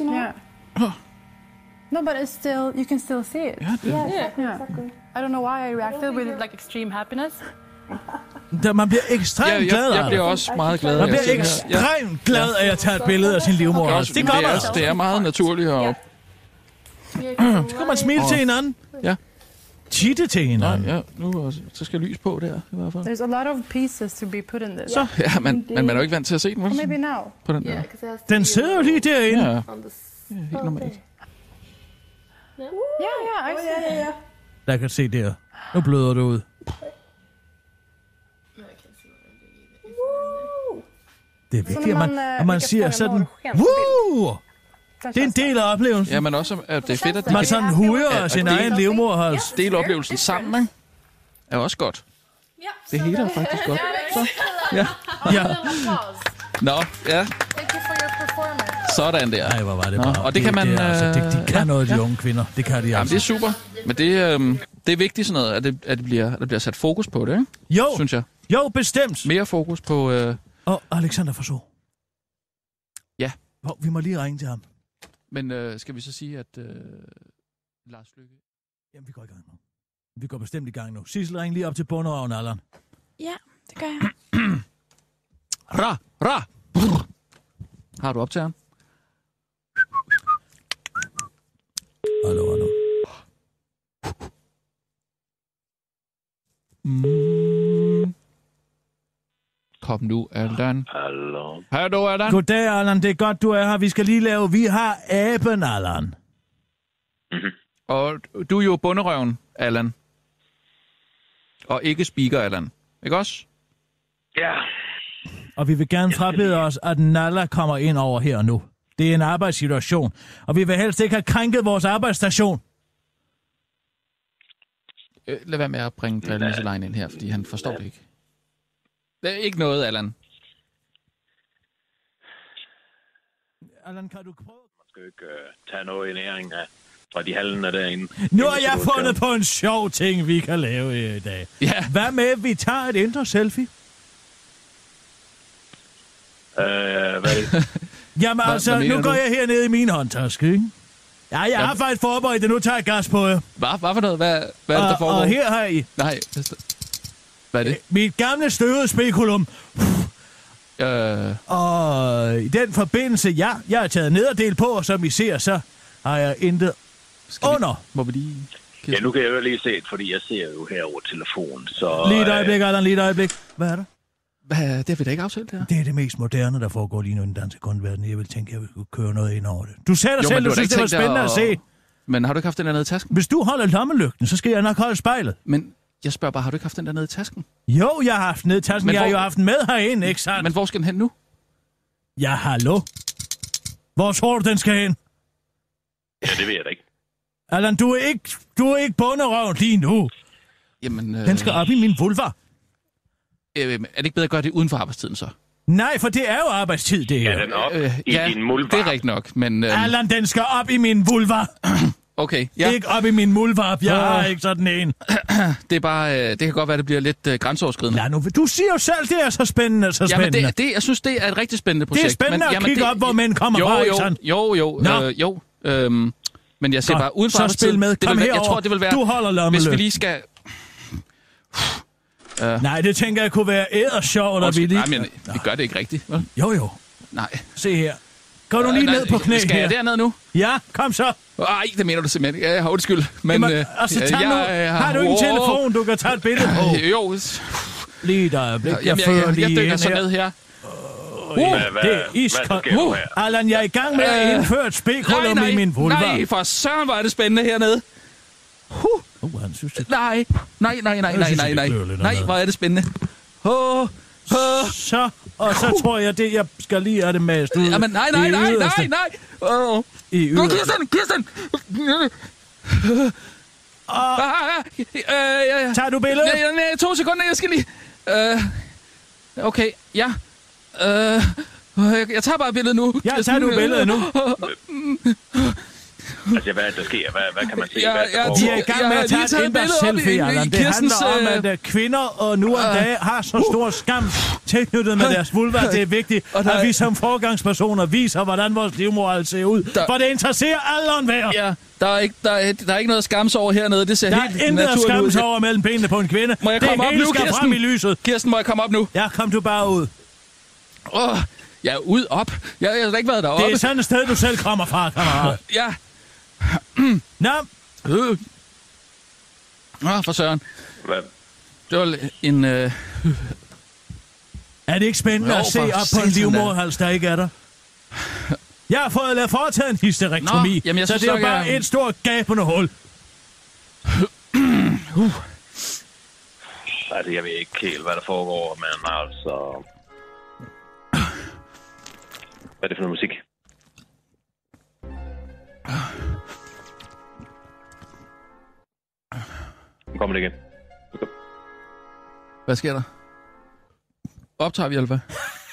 No, but it's still, you can still see it. Yeah. I don't know why I reacted with extreme happiness. Man bliver ekstremt glad. Jeg bliver også meget glad. Man bliver ekstremt glad af at tage et billede af sin livmor. Det gør man. Det er meget naturligt at... Så kan man smile til hinanden. Ja. Titte til hinanden. Ja, nu så skal lys på der i hvert fald. There's a lot of pieces to be put in this. Så, ja, men man er jo ikke vant til at se den, vel? Maybe now. På den der. Den sidder jo lige derinde. Ja, helt normalt. Ja. Der kan se der. Nu bløder du ud. Det er vigtigt, at man siger sådan, woo! Det er en del af oplevelsen. Ja, men også, at det er fedt, at man sådan hujer sin egen livmorhals. Dele oplevelsen sammen, ikke? Er også godt. Det hele er faktisk godt. Så. Ja. Nå, ja. Sådan der. Nej, hvor var det bare. Og det kan man... de kan noget, de unge kvinder. Det kan de altså. Jamen, det er super. Men det er vigtigt sådan noget, at der bliver sat fokus på det, ikke? Jo. Synes jeg. Jo, bestemt. Mere fokus på... Og Alexander Forså. Ja. Vi må lige ringe til ham. Men skal vi så sige, at Lars Lykke... Jamen, vi går i gang nu. Vi går bestemt i gang nu. Sissel, ring lige op til bunderøven, Allan. Ja, det gør jeg. Ra! Har du optageren? Hallo. Kom nu, Allan. Hallo, Allan. Goddag, Allan. Det er godt, du er her. Vi skal lige lave... Vi har aben, Allan. Mm-hmm. Og du er jo bunderøven, Allan. Og ikke speaker, Allan. Ikke også? Ja. Og vi vil gerne frabede os, at Nalla kommer ind over her og nu. Det er en arbejdssituation. Og vi vil helst ikke have krænket vores arbejdsstation. Lad være med at bringe drillnisselejen ind her, fordi han forstår det ikke. Det er ikke noget, Allan. Allan, kan du prøve? Man skal ikke tage noget i næring af Og de hallen er derinde. Nu har jeg fundet på en sjov ting, vi kan lave i dag. Ja. Hvad med, at vi tager et indre selfie? Hvad er det? Jamen altså, nu går jeg hernede i min håndtaske, ikke? Ja, jeg har faktisk forberedt det. Nu tager jeg gas på jer. Hvad for noget? Hvad er det, der foregår? Og her har I... Nej. Hvad er det? Mit gamle støvede spekulum. Og i den forbindelse, jeg har taget nederdel på, og som I ser, så har jeg intet under. Må vi lige... Ja, nu kan jeg jo lige se det, fordi jeg ser jo her over telefonen, så... Lige et øjeblik, Allan, lige et øjeblik. Hvad er der? Det har vi da ikke aftalt, det her. Det er det mest moderne, der foregår lige nu i den danske kunstverden. Jeg vil tænke, at jeg vil køre noget ind over det. Du sagde dig selv, du synes, det var spændende at se. Men har du ikke haft den der nede i tasken? Hvis du holder lommelygten, så skal jeg nok holde spejlet. Men jeg spørger bare, har du ikke haft den der nede i tasken? Jo, jeg har haft den nede i tasken. Men jeg har jo haft den med herinde, ikke sandt? Men hvor skal den hen nu? Ja, hallo? Hvor tror du, den skal hen? Ja, det ved jeg da ikke. Allan, du er ikke bunderøven lige nu. Jamen, Den skal op i min vulva. Er det ikke bedre at gøre det uden for arbejdstiden, så? Nej, for det er jo arbejdstid, det her. Ja, den op i din mulva. Det er rigtigt nok, men... Allan, den skal op i min vulva. Okay, ja. Ikke op i min mulvarp. Jeg har ikke sådan en. Det er bare... det kan godt være, det bliver lidt grænseoverskridende. Ja, nu, du siger jo selv, det er så spændende, så spændende. Jamen, jeg synes, det er et rigtig spændende projekt. Det er spændende at kigge op, hvor mænd kommer fra, ikke sandt? Jo. Men jeg ser bare uden for så spil med. Kom herover. Jeg tror, det vil være... Du holder lommeløb. Hvis vi lige skal... Nej, det tænker jeg kunne være ædersjovt, at vi lige... Nej, men vi gør det ikke rigtigt, vel? Jo. Nej. Se her. Gå nu lige ned på knæ her. Skal jeg derned nu? Ja, kom så. Ej, det mener du simpelthen. Ja, undskyld. Men, har du ikke en telefon, du kan tage et billede på? Jo. Lige et øjeblik. Jeg dykker så ned her. Det er iskoldt. Allan, jeg er i gang med at indføre et spekulum i min vulva. Nej, for søren, hvor er det spændende hernede. Han synes det. Nej, hvor er det spændende. Så, og så tror jeg, det jeg skal lige have det mast ud. Jamen, nej. Gå, Kirsten! Tager du billedet? Nej, 2 sekunder, jeg skal lige... Okay, ja. Jeg tager bare billedet nu. Ja, tager du billedet nu? Altså, hvad der sker? Hvad kan man se? De er i gang med at tage et indre selfie, Allan. Det handler om, at kvinder og nu om dagen har så stor skam tilknyttet med deres vulva. Det er vigtigt, at vi som forgangspersoner viser, hvordan vores livmoral ser ud. For det interesserer alle og enhver. Ja, der er ikke noget skams over hernede. Det ser helt naturligt ud. Der er intet skams over mellem benene på en kvinde. Må jeg komme op nu, Kirsten? Frem i lyset. Kirsten, må jeg komme op nu? Ja, kom du bare ud. Jeg er ud op. Jeg har ikke været deroppe. Det er sådan et sted, du selv kommer fra, kammerat. Ja. Nå. For søren. Hvad? Det var en... Er det ikke spændende at se op på en livmoderhals, der ikke er der? Jeg har fået foretaget en hysterektomi, så det er bare et stort gabende hul. Altså, jeg ved ikke helt, hvad der foregår, men altså... Hvad er det for noget musik? Kommer det igen? Okay. Hvad sker der? Optager vi, eller hvad?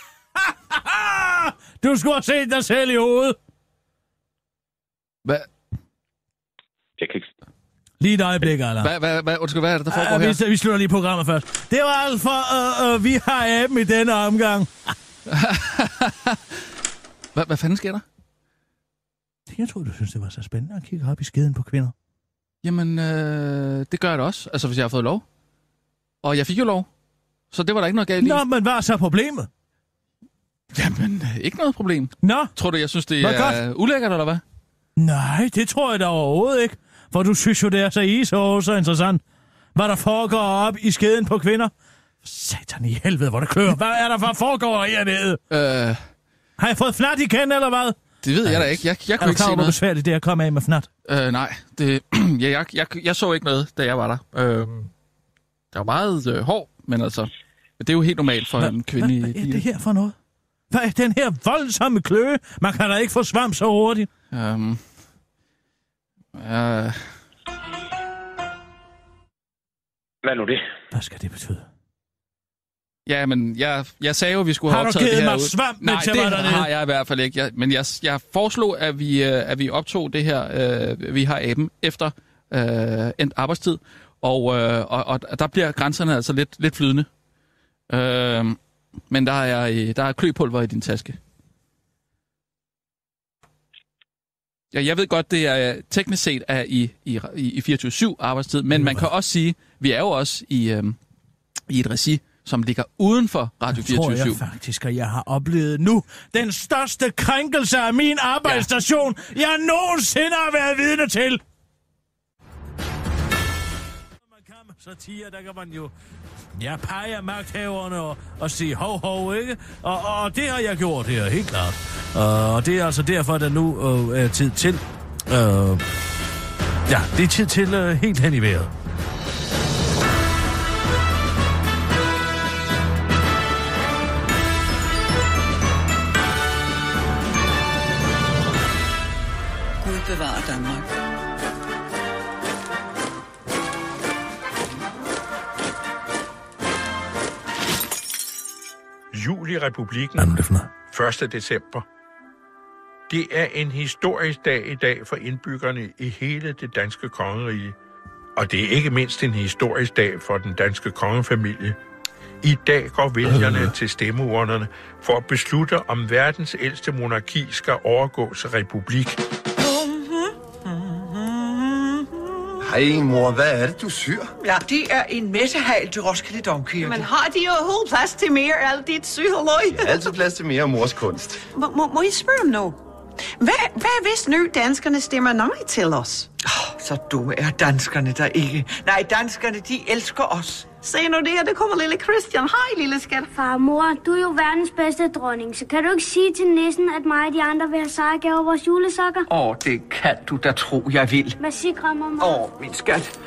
Du skulle have set dig selv i hovedet. Hvad? Jeg kan ikke... Lige et øjeblik, Allan. Undskyld, hvad er det, der foregår her? Vi slutter lige programmet først. Det var alt for, vi har aben i denne omgang. Hvad fanden sker der? Jeg tror, du synes, det var så spændende at kigge op i skeden på kvinder. Jamen, det gør jeg da også. Altså, hvis jeg har fået lov. Og jeg fik jo lov. Så det var der ikke noget galt i. Nå, men hvad er så problemet? Jamen, ikke noget problem. Nå. Tror du, jeg synes, det er ulækkert, eller hvad? Nej, det tror jeg da overhovedet ikke. For du synes jo, det er så interessant. Hvad der foregår op i skeden på kvinder. Satan i helvede, hvor det klør. Hvad er der for foregår hernede? Har jeg fået fnat igen, eller hvad? Det ved jeg da ikke. Jeg kunne ikke se noget. Er du besværligt, det at komme af med fnat? Nej, jeg så ikke noget, da jeg var der. Der var meget hår, men altså... Det er jo helt normalt for en kvinde. Hvad er det her for noget? Hvad er den her voldsomme kløe? Man kan da ikke få svamp så hurtigt. Hvad er nu det? Hvad skal det betyde? Ja, men jeg sagde jo, at vi skulle have optaget det her. Har du givet mig svamp, mens jeg var dernede? Nej, det har jeg i hvert fald ikke. Men jeg foreslog, at vi optog det her, vi har aben, efter endt arbejdstid. Og der bliver grænserne altså lidt flydende. Men der er kløpulver i din taske. Ja, jeg ved godt, det er teknisk set er i 24/7 arbejdstid, men man kan også sige, vi er jo også i et regi, som ligger uden for Radio 24/7. Tror jeg faktisk, at jeg har oplevet nu den største krænkelse af min arbejdsstation, jeg nogensinde har været vidne til. Satire, der kan man jo pege magthaverne og sige hov, ikke? Og det har jeg gjort her, helt klart. Og det er altså derfor, at der nu er tid til... det er tid til helt hen i vejret. Gud bevarer Danmark. Jul i Republikken 1. december. Det er en historisk dag i dag for indbyggerne i hele det danske kongerige. Og det er ikke mindst en historisk dag for den danske kongefamilie. I dag går vælgerne til stemmeurnerne for at beslutte, om verdens ældste monarki skal overgå til republik. Hej mor, hvad er det, du syr? Ja, det er en messehal til Roskilde Domkirke. Men har de overhovedet plads til mere af alt dit syhalløj? Jeg har altid plads til mere af mors kunst. Må I spørge om noget? Hvad hvis nu danskerne stemmer nej til os? Så dumme er danskerne der ikke. Nej, danskerne, de elsker os. Se nu der kommer lille Christian. Hej, lille skat. Far, mor, du er jo verdens bedste dronning, så kan du ikke sige til nissen, at mig og de andre vil have sejrgave vores julesokker? Det kan du da tro, jeg vil. Hvad sikrer mig, mor? Min skat.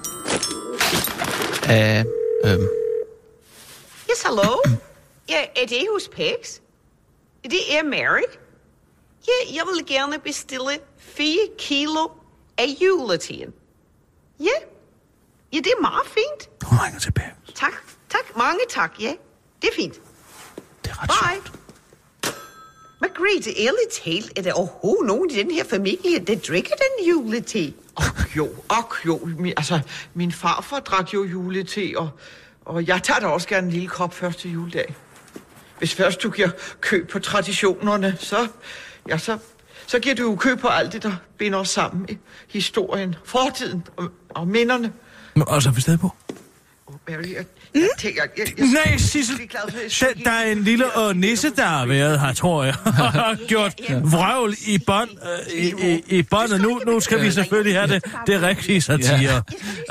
Yes, hallo? Ja, er det hos Pigs? Det er Mary. Ja, jeg vil gerne bestille 4 kilo af juletiden. Ja, det er meget fint. Hun ringer tilbage. Tak, mange tak, ja. Det er fint. Det er ret sjovt. Margrethe, ærligt talt, er der overhovedet nogen i den her familie, der drikker den julete? Jo. Altså, min farfar drak jo julete, og jeg tager da også gerne en lille kop første juledag. Hvis først du giver køb på traditionerne, så giver du jo køb på alt det, der binder os sammen. Historien, fortiden og minderne. Og så forstået på? Mary, Nej, Sissel, der er en lille nisse, der har været her, tror jeg. Har gjort vrøvl i bånd, i båndet. Nu skal vi selvfølgelig have det rigtige satire.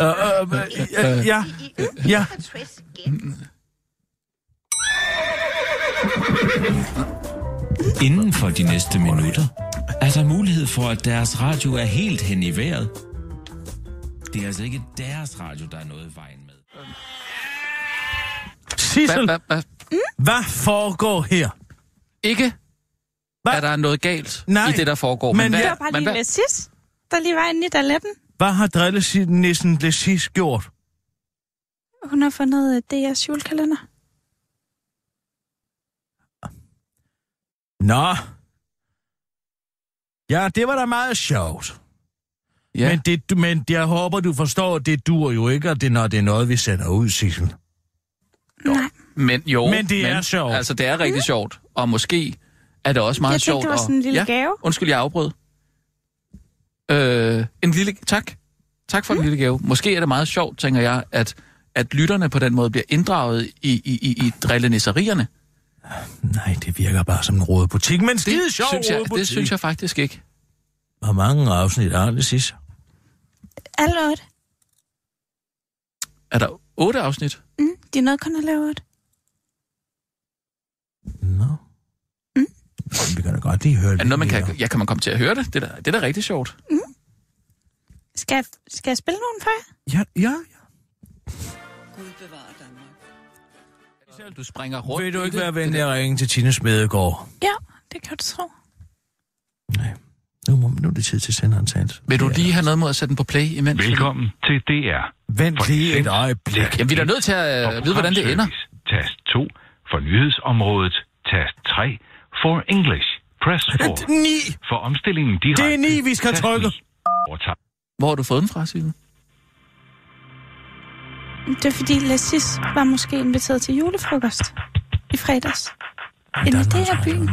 Ja. Inden for de næste minutter er der mulighed for, at deres radio er helt hen i vejret. Det er altså ikke deres radio, der er noget i vejen med. Sissel, hvad foregår her? Ikke, at der er noget galt i det, der foregår. Men det var bare lige Lessis, der lige var inde i toiletten. Hvad har drillenissen Lessis gjort? Hun har fundet DR's julekalender. Nå. Ja, det var da meget sjovt. Ja. Men jeg håber, du forstår, det duer jo ikke, at når det er noget, vi sender ud, Sissel. Nej. Men det er sjovt. Altså, det er rigtig sjovt. Og måske er det også meget sjovt. Jeg tænkte, det var sådan en lille gave. Undskyld, jeg afbrød. En lille... Tak for en lille gave. Måske er det meget sjovt, tænker jeg, at lytterne på den måde bliver inddraget i drillenisserierne. Nej, det virker bare som en rodebutik, men skide sjov rodebutik. Det synes jeg faktisk ikke. Hvor mange afsnit er det sidst? Alle 8. Er der 8 afsnit? De er noget kun at lave 8. Nå. Vi kan da godt lige høre det. Kan man komme til at høre det? Det er da rigtig sjovt. Skal jeg spille nogen for jer? Ja. Gud bevarer Danmark. Du springer rundt. Vil du ikke være venlig at ringe til Tine Smedegaard? Ja, det kan du tro. Nej. Nu er det tid til senderens tale. Vil du lige have noget mod at sætte den på play imens? Velkommen til DR. Vent lige et øjeblik. Jamen, vi er da nødt til at vide, hvordan det ender. Tast 2. 2. For nyhedsområdet, tast 3. For English, press 4. 9! For omstillingen direkte... Det er 9, vi skal trykke. Hvor har du fået den fra, Signe? Det er fordi Lassis var måske inviteret til julefrokost i fredags. En idé af byen.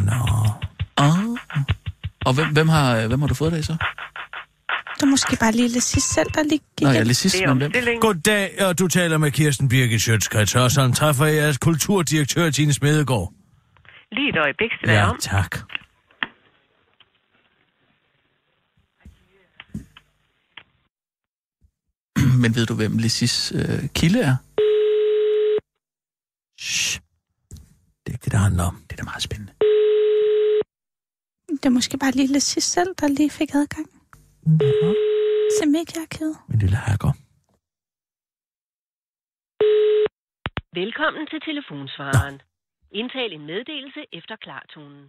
Og hvem har du fået det af så? Det er måske bare lige Lassis selv, der lige gik. Nå ja, Lassis, men hvem? Goddag, og du taler med Kirsten Birgit Schøtzgrads Hørsholm. Træffer jeres kulturdirektør, Tine Smedegaard. Lige et øjeblik, skal jeg om. Tak. Men ved du, hvem Lassis kilde er? Shh. Det er ikke det, der handler om. Det er da meget spændende. Det er måske bare lige Lassis selv, der lige fik adgang. Se mediearkivet. Min lille hacker. Velkommen til telefonsvareren. Indtal en meddelelse efter klartonen.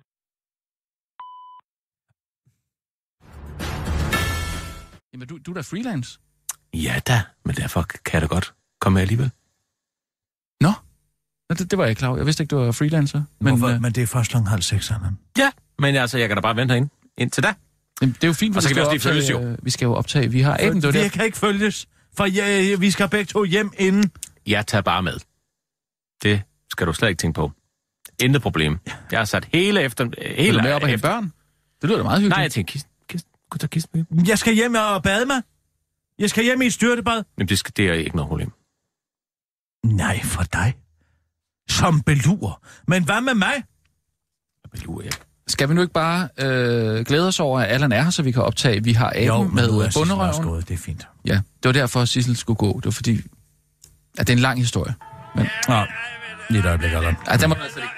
Jamen, du er da freelance. Ja da, men derfor kan jeg da godt komme med alligevel. Nå, det var jeg ikke klar over. Jeg vidste ikke, du var freelancer. Men det er først kl. 5:30, Allan. Ja, men altså, jeg kan da bare vente herinde indtil da. Jamen, det er jo fint, og så kan vi også lige følges jo. Vi skal jo optage. Vi har aben, Vi kan ikke følges, for vi skal begge to hjem inden. Jeg tager bare med. Det skal du slet ikke tænke på. Intet problem. Jeg har sat hele efter... Er du med op og hente børn? Det lyder da meget hyggeligt. Nej, jeg tænker, kisten. Jeg skal hjem og bade mig. Jeg skal hjem i et styrtebad. Jamen, det er ikke noget problem. Nej, for dig. Som belur. Men hvad med mig? Belur, ja. Skal vi nu ikke bare glæde os over, at Allan er her, så vi kan optage? Vi har aben med bunderøven. Det er fint. Ja, det var derfor, at Sissel skulle gå. Det var fordi, at det er en lang historie. Men... Nå, lige et øjeblik, Allan. Ja, det må man altså ikke.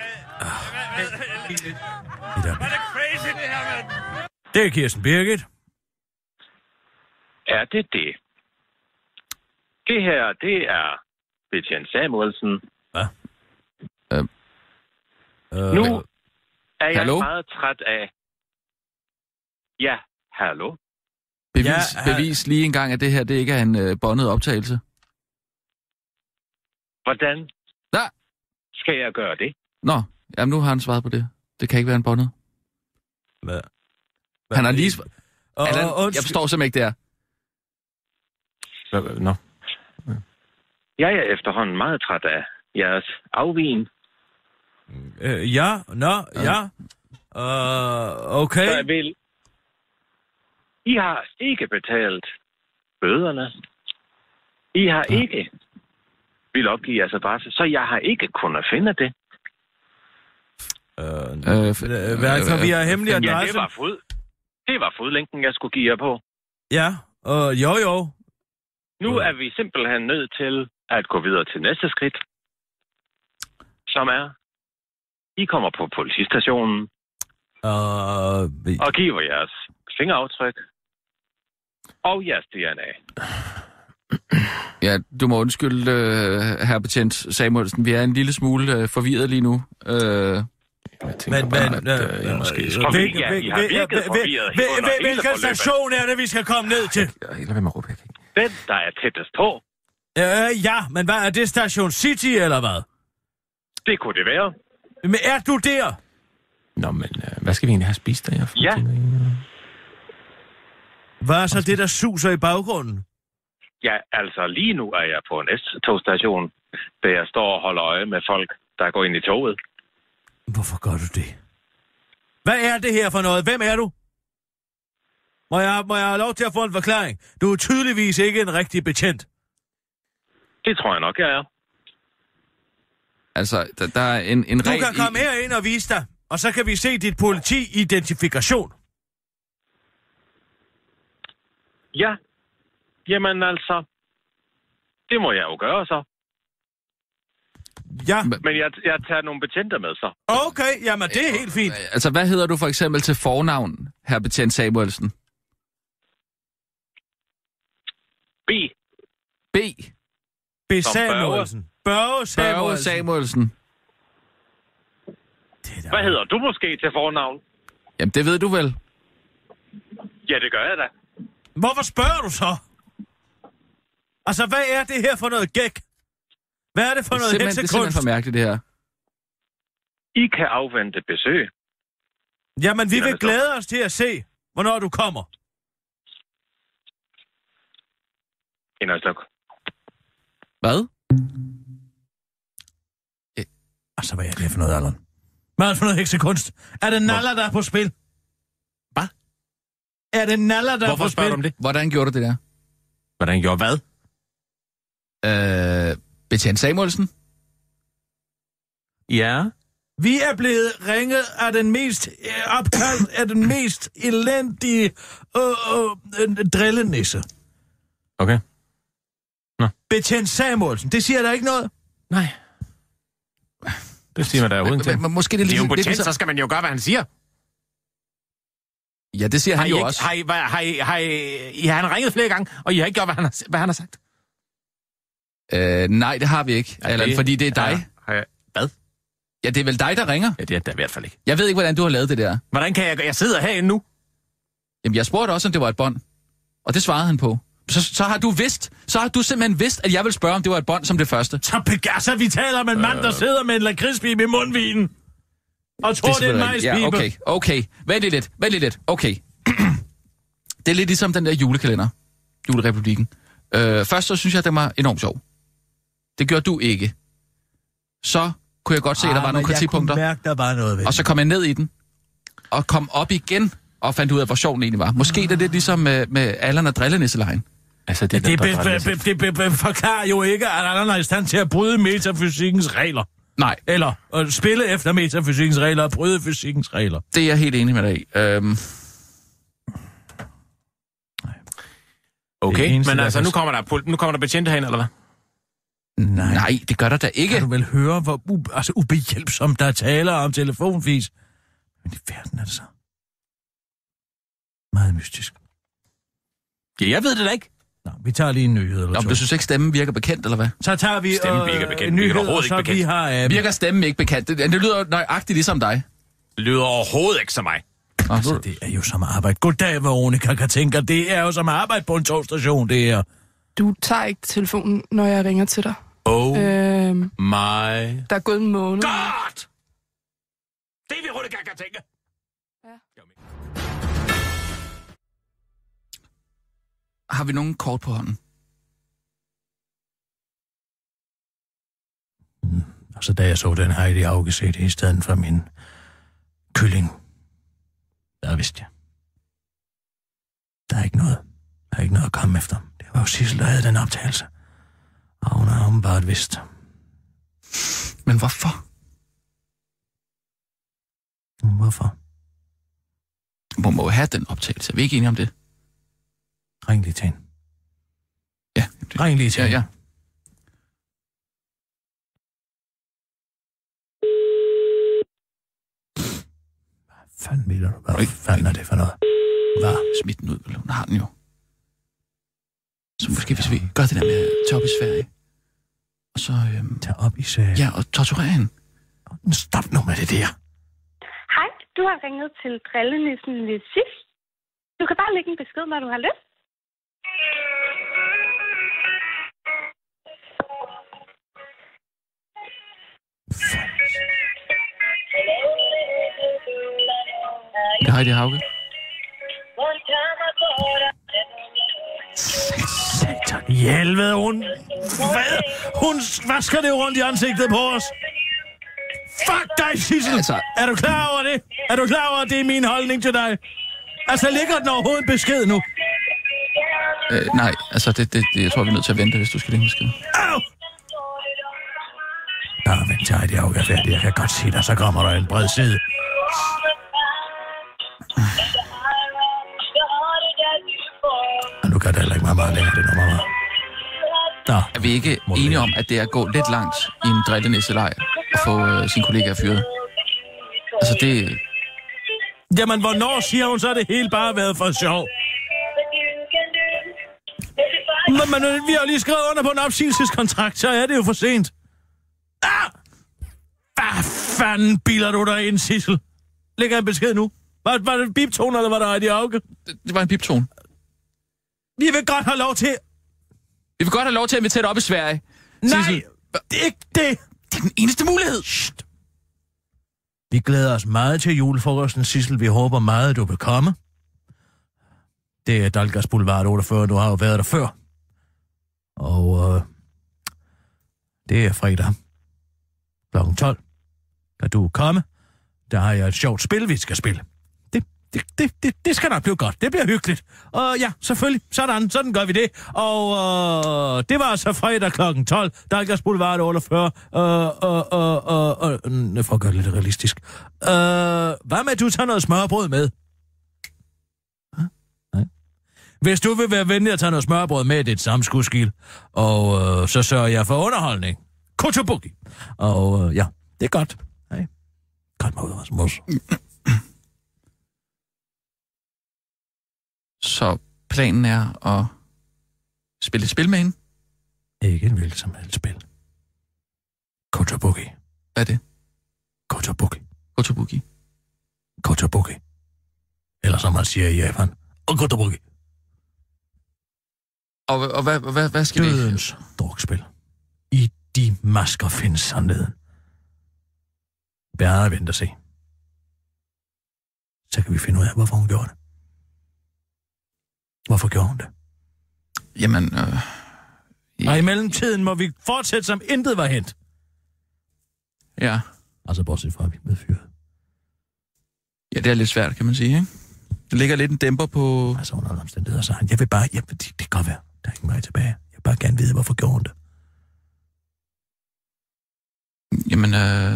Det er Kirsten Birgit. Er det det? Det her, det er betjent Samuelsen. Hvad? Nu er jeg hallo? meget træt af... Ja, hallo? Bevis lige en gang, at det her det ikke er en båndet optagelse. Hvordan ja. Skal jeg gøre det? Nå, jamen nu har han svaret på det. Det kan ikke være en båndet. Hvad? Han har lige svaret. Jeg forstår simpelthen ikke det her. Nå. Jeg er efterhånden meget træt af jeres afvigen. Okay. Så jeg vil... I har ikke betalt bøderne. I har ikke vil opgive jeres adresse, så jeg har ikke kunnet finde det. Hvad vi har hemmelig adresse? Ja, det var fodlænken, jeg skulle give jer på. Ja, jo. Nu er vi simpelthen nødt til at gå videre til næste skridt, som er, I kommer på politistationen og giver jeres fingeraftryk og jeres DNA. Ja, du må undskylde, herre betjent Samuelsen. Vi er en lille smule forvirret lige nu. Hvilken station er det, vi skal komme ned til? Den, der er tættest på. Ja, men hvad er det? Station City, eller hvad? Det kunne det være. Men er du der? Nå, men hvad skal vi egentlig have spist der? Ja. Hvad er så det, der suser i baggrunden? Ja, altså lige nu er jeg på en S-togstation, da jeg står og holder øje med folk, der går ind i toget. Hvorfor gør du det? Hvad er det her for noget? Hvem er du? Må jeg have lov til at få en forklaring? Du er tydeligvis ikke en rigtig betjent. Det tror jeg nok, jeg er. Altså, der er en du kan komme herind og vise dig, og så kan vi se dit politi-identifikation. Ja. Jamen altså, det må jeg jo gøre så. Ja. Men jeg tager nogle betjente med så. Okay, jamen det er helt fint. Altså, hvad hedder du for eksempel til fornavn, herre betjent Samuelsen? B. B. Samuelsen. Børge Samuelsen. Hvad hedder du måske til fornavn? Jamen, det ved du vel. Ja, det gør jeg da. Hvorfor spørger du så? Altså, hvad er det her for noget gæk? Hvad er det for noget heksekunst? Det er simpelthen for mærkeligt, det her. I kan afvente besøg. Jamen, vi vil glæde os til at se, hvornår du kommer. Inderstok. Hvad? Altså, hvad er det for noget, Allan? Hvad er det for noget heksekunst? Er det naller, der er på spil? Hvad? Er det naller, der er på spil? Hvorfor spørger du om det? Hvordan gjorde du det der? Hvordan gjorde hvad? Betjent Samuelsen? Ja. Vi er blevet ringet af den mest opkaldt af den mest elendige drillenisse. Okay. Nå. Betjent Samuelsen, det siger der ikke noget? Nej. Det siger man da uden til. Måske det er jo en betjent, så skal man jo gøre, hvad han siger. Ja, det siger han jo også. I har ringet flere gange, og I har ikke gjort, hvad han har sagt? Nej, det har vi ikke, Allan, fordi det er dig. Hvad? Ja, det er vel dig, der ringer? Ja, det er det i hvert fald ikke. Jeg ved ikke, hvordan du har lavet det der. Hvordan kan jeg sidder herinde nu? Jamen, jeg spurgte også, om det var et bånd. Og det svarede han på. Så har du simpelthen vidst, at jeg vil spørge, om det var et bånd som det første. Så Pegaza, vi taler om en mand, der sidder med en lakridspibe i mundvinen. Og tror, det er en majspibe. Ja, okay. Vent lidt. Okay. Det er lidt ligesom den der julekalender. Julerepublikken. Først så synes jeg, at den var enormt sjov. Det gjorde du ikke. Så kunne jeg godt se, at der var nogle kritikpunkter. Jeg kunne mærke, der var noget ved. Og så kom jeg ned i den. Og kom op igen. Og fandt ud af, hvor sjov den egentlig var. Måske det er lidt ligesom med Allan og Drillenisselejen. Altså, det forklarer jo ikke, at Allan er i stand til at bryde metafysikkens regler. Nej. Eller at spille efter metafysikkens regler og bryde fysikkens regler. Det er jeg helt enig med dig i. Okay, eneste, men altså, nu kommer der betjente herinde, eller hvad? Nej, det gør der da ikke. Kan du vel høre, hvor ubehjælpsomt der taler om telefonfis? Men i verden er det så meget mystisk. Ja, jeg ved det da ikke. Nå, vi tager lige en nyhed eller to. Du synes ikke, stemmen virker bekendt, eller hvad? Så tager vi stemmen virker bekendt. En nyhed, og så vi har... Virker stemmen ikke bekendt? Det lyder nøjagtigt ligesom dig. Det lyder overhovedet ikke som mig. Altså, det er jo som arbejde. Goddag, Veronica Katinka. Det er jo som arbejde på en togstation, det er. Du tager ikke telefonen, når jeg ringer til dig. Oh my... Der er gået en måned. God! Det er Veronica Katinka. Ja. Har vi nogen kort på hånden? Altså, da jeg så den Heidi Auge se det i stedet for min kylling, der vidste jeg. Der er ikke noget at komme efter. Det var jo Sissel, der havde den optagelse. Og hun har bare vidst. Men hvorfor? Hvorfor? Hvor må have den optagelse? Er vi ikke enige om det? Ring lige til hende. Ja. Ring lige til hende. Ja. Hvad fanden mener du? Hvad fanden er det for noget? Hvad? Smid den ud, vel? Hun har den jo. Så måske hvis vi gør det der med at tage op i Sverige. Og så... Tage op i Sverige? Ja, og torturere hende. Stop nu med det der. Hej, du har ringet til drillenissen Lisif. Du kan bare lægge en besked, når du har lyst. Det er Heidi Hauge. Satan i helvede, hun vasker det rundt i ansigtet på os. Fuck dig, Sissel! Altså... Er du klar over det? Er du klar over, at det er min holdning til dig? Altså, ligger den overhovedet en besked nu? Nej, altså, jeg tror, vi er nødt til at vente, hvis du skal lægge en besked. Au! Nå, vent til Heidi Hauge er færdig. Jeg kan godt sige dig, så kommer der en bred side. Og nu kan det heller ikke meget længere, det nummer var. Nå. Er vi ikke enige om, at det er at gå lidt langt i en drillenisse-leg og få sin kollega fyret? Altså, det... Jamen, hvornår siger hun så, det hele bare været for sjov? Men vi har lige skrevet under på en opsigelseskontrakt, så er det jo for sent. Hvad fanden biler du dig ind, Sissel? Lægger en besked nu. Var det en biptone, eller var der Heidi Hauge? Det var en biptone. Vi vil godt have lov til... Vi vil godt have lov til at invitere dig op i Sverige. Nej, Sissel. det er ikke det. Det er den eneste mulighed. Shht. Vi glæder os meget til julefrokosten, Sissel. Vi håber meget, at du vil komme. Det er Dalgas Boulevard 48, du har jo været der før. Og det er fredag kl. 12. Kan du komme? Der har jeg et sjovt spil, vi skal spille. Det skal nok blive godt. Det bliver hyggeligt. Og ja, selvfølgelig. Sådan gør vi det. Og det var altså fredag kl. 12. Dalgas Boulevard 48. For at gøre det lidt realistisk. Hvad med, at du tager noget smørbrød med? Hvis du vil være venlig at tage noget smørbrød med, det er et samskudskil. Og så sørger jeg for underholdning. Kotobuki. Og ja, det er godt. Hej. Godt måde, Rasmus. Så planen er at spille et spil med hende? Ikke en hvilket som helst spil. Kotobuki. Hvad er det? Kotobuki. Kotobuki. Kotobuki. Eller som man siger i Japan. Og Kotobuki. Og hvad skal det? Dødens drukspil. I de masker findes sandheden. Bare vent og se. Så kan vi finde ud af, hvorfor hun gjorde det. Hvorfor gjorde hun det? Jamen, Og i mellemtiden må vi fortsætte, som intet var hent. Ja. Altså bortset fra, at vi er fyret. Ja, det er lidt svært, kan man sige, ikke? Det ligger lidt en dæmper på... Altså under alle omstændigheder, så han, det kan godt være. Der er ikke meget tilbage. Jeg vil bare gerne vide, hvorfor gjorde hun det. Jamen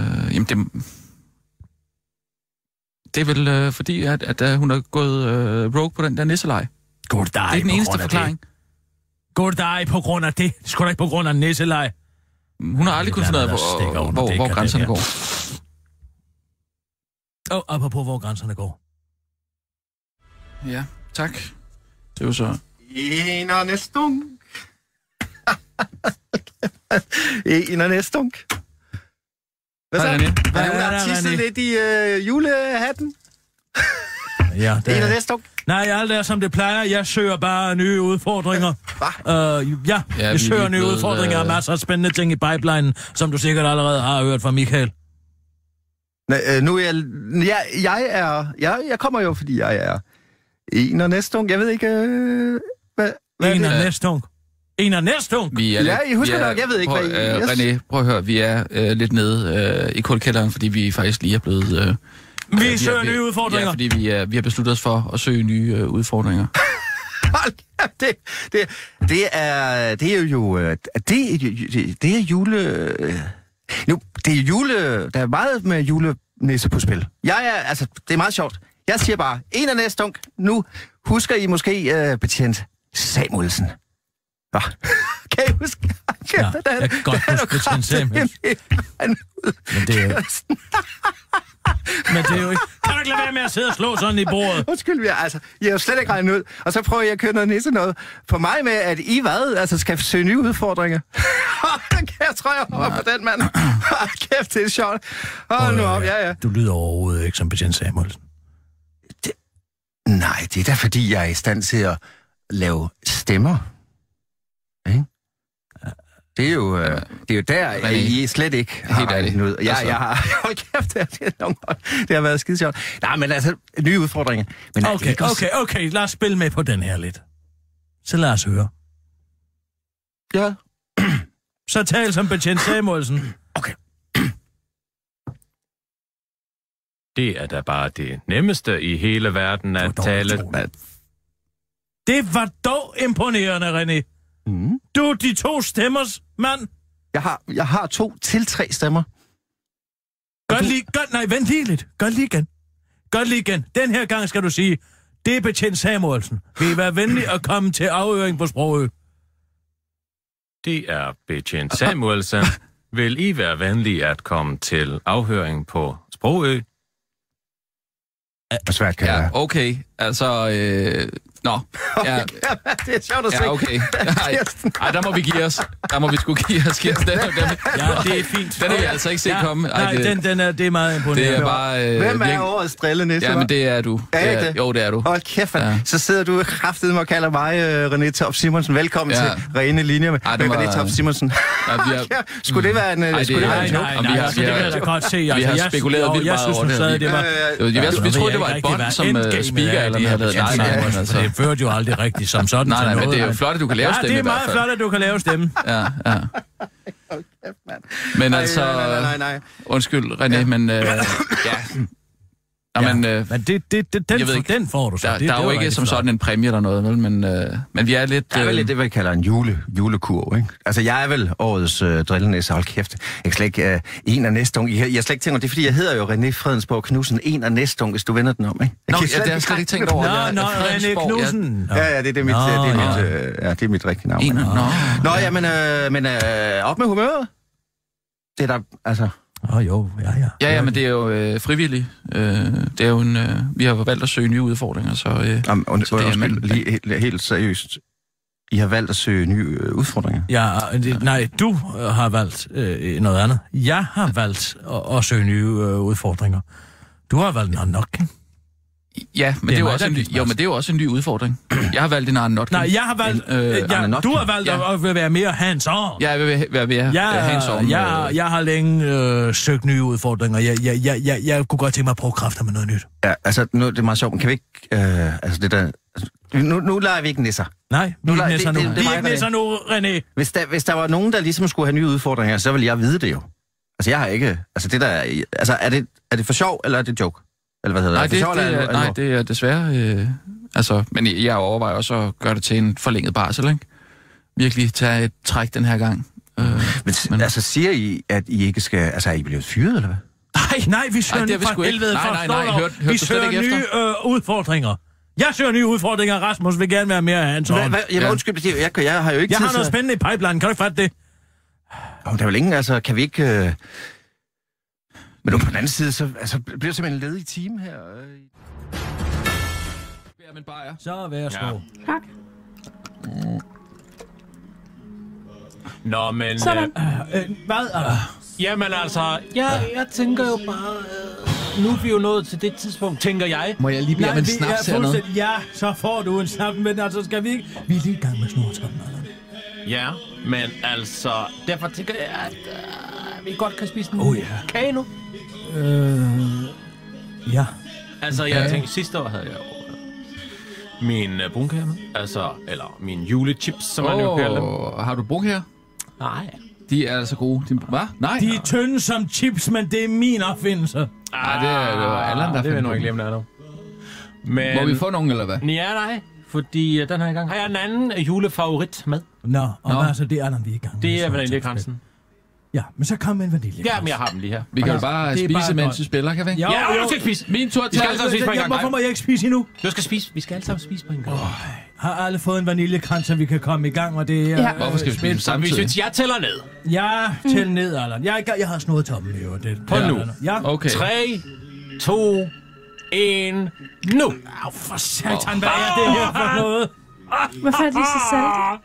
det er vel fordi, at hun har gået rogue på den der nisselej. Går det er den eneste forklaring. Går det på grund af det? Det skulle da ikke på grund af nisselej. Hun har aldrig kunnet finde ud af, hvor grænserne går. Apropos hvor grænserne går. Ja, tak. Det er jo så... Enerne stunk. Enerne stunk. Hvad så? Har hun tisset lidt i julehatten? Ja, det Enerne stunk. Nej, alt er som det plejer. Jeg søger bare nye udfordringer. Jeg søger nye udfordringer og masser af spændende ting i pipelinen, som du sikkert allerede har hørt fra Michael. Nu er jeg kommer jo, fordi jeg er en og næstung. Jeg ved ikke, hvad en og næstung? En og næstung? Ja, I husker nok, jeg ved ikke, hvad René, prøv at høre, vi er lidt nede i kulkælderen, fordi vi faktisk lige er blevet... vi søger nye udfordringer. Ja, fordi vi har besluttet os for at søge nye udfordringer. Det er jule... Der er meget med julenisse på spil. Det er meget sjovt. Jeg siger bare, en af næste dunk. Nu husker I måske betjent Samuelsen. Kan I huske? Ja, jeg kan godt huske betjent Samuelsen. Men det er jo... Men det er jo ikke... Kan du ikke lade være med at sidde og slå sådan i bordet? Undskyld, jeg har jo slet ikke regnet ud. Og så prøver jeg at køre noget nisse noget for mig med, at I skal søge nye udfordringer. Jeg tror, jeg hopper på den, mand. Kæft, det er sjovt. Hold nu op, ja. Du lyder overhovedet ikke som betjent Samuelsen. Nej, det er da fordi, jeg er i stand til at lave stemmer. Ikke? Det er jo der, I slet ikke har regnet ud. Jeg har... Hold kæft, det har været skide sjovt. Nej, men altså, nye udfordringer. Men okay, lad os spille med på den her lidt. Så lad os høre. Ja. Så tal som betjent Samuelsen. Okay. Det er da bare det nemmeste i hele verden at tale. Det var dog imponerende, René. Mm. Du er de 2 stemmers mand. Jeg har 2 til 3 stemmer. Vent lige lidt. Gør lige igen. Den her gang skal du sige, det er betjent Samuelsen. Vil I være venlig at komme til afhøring på Sprogø? Det er betjent Samuelsen. Vil I være venlige at komme til afhøring på Sprogø? Hvor svært kan det være? Okay. Altså, Nå, ja. Det er sjovt at se. Ja, okay. Ej, der må vi give os. Der må vi sgu give os, Kirsten. Ja, det er fint. Den har vi altså ikke set komme. Nej, det er meget imponerende. Det er bare... Hvem er årets drillenisse? Ja, men det er du. Det? Jo, det er du. Hold kæft, så sidder du kraftedeme og kalder mig René Toft Simonsen. Velkommen til Rene Linjer med René Toft Simonsen. Skulle det være en... Nej, det kan jeg da godt se. Vi har spekuleret vildt meget over det. Vi troede, det var et bånd, som speaker eller noget. Nej, det førte jo aldrig rigtigt som sådan. Nej, men det er jo flot, at du kan lave stemme. Ja, det er meget flot, at du kan lave stemme. Ja. Men altså... Nej. Undskyld, René, men... Men den får du så. Der er jo ikke som sådan en præmie eller noget, vel? Men vi er lidt... Det er vel lidt det, vi kalder en julekurv, ikke? Altså, jeg er vel årets drillenæsse, hold kæft. Jeg er slet ikke en af næstunge. Jeg slet ikke tænkt over det, er fordi jeg hedder jo René Fredensborg Knudsen, en af næstunge, hvis du vender den om, ikke? Nå, det har jeg slet ikke tænkt over. Nå, René Knudsen. Ja, det er mit rigtige navn. Nå, ja, men op med humøret. Det er der, altså... Ja, men det er jo frivilligt. Det er jo vi har valgt at søge nye udfordringer, så lige helt seriøst. I har valgt at søge nye udfordringer? Ja, nej, du har valgt noget andet. Jeg har valgt at søge nye udfordringer. Du har valgt noget nok. Ja, men det er jo også en ny udfordring. Jeg har valgt en anden not. Nej, jeg har valgt... du har valgt at være mere hands-on. Ja, jeg vil være mere hands-on. Jeg har længe søgt nye udfordringer. Jeg kunne godt tænke mig at prøve kræfter med noget nyt. Ja, altså, det er meget sjovt, men kan vi ikke... altså, det der... Nu leger vi ikke nisser. Nej, vi er ikke nisser nu. Vi er ikke nisser nu, René. Hvis der var nogen, der ligesom skulle have nye udfordringer, så ville jeg vide det jo. Altså, jeg har ikke... Altså, det der... Altså, er det for sjov, eller er det joke? Eller hvad hedder det? Nej, det er desværre... men jeg overvejer også at gøre det til en forlænget barsel, ikke? Virkelig tage et træk den her gang. Men altså, siger I, at I ikke skal... Altså, er I blevet fyret, eller hvad? Nej, vi søger nye fra helvede. Vi søger nye udfordringer. Jeg søger nye udfordringer. Rasmus vil gerne være mere hands-on. Undskyld, jeg har jo ikke tid. Jeg har noget spændende i pipeline. Kan du ikke fatte det? Der er vel ingen... Altså, kan vi ikke... Men på den anden side, så bliver det simpelthen en ledig team her. Så værsgo. Ja. Tak. Nå, men... Hvad? Jamen altså, jeg tænker jo bare... nu er vi jo nået til det tidspunkt, tænker jeg. Må jeg lige bede om en snaps hernede? Ja, så får du en snaps, men altså skal vi ikke... Vi er lige i gang med snortoppen, eller? Ja, men altså... Derfor tænker jeg, at vi godt kan spise en kage nu. Ja. Altså, jeg tænkte, sidste år havde jeg jo min brunkage med. Altså, eller min julechips, som man jo kalder dem. Har du brunkage? Nej. De er altså gode. Hvad? Nej. De er tynde som chips, men det er min opfindelse. Nej, det er Allan, der det vil jeg nok ikke glemme, der er nu. Men... Må vi få nogen, eller hvad? Ja, nej. Fordi den her gang har jeg en anden julefavorit med. Nå, altså, det er Allan, vi er i gang med. Det er vaniljekransen. Ja, men så kom med en vanilje. Ja, men jeg har dem lige her. Vi kan jo bare spise, mens vi spiller, kan vi ikke? Ja, du skal ikke spise. Min tur til at spise på en gang. Hvorfor må jeg ikke spise endnu? Du skal spise. Vi skal alle sammen spise på en gang. Har alle fået en vaniljekrans, så vi kan komme i gang, og det er... Ja. Hvorfor skal vi spise samtidig? Hvis jeg tæller ned. Ja, tæl ned, Allan. Jeg har snået tommen i øvrigt. På nu. Ja. Okay. 3, 2, 1, nu. For satan, hvad er det her for noget? Hvorfor er det så salt?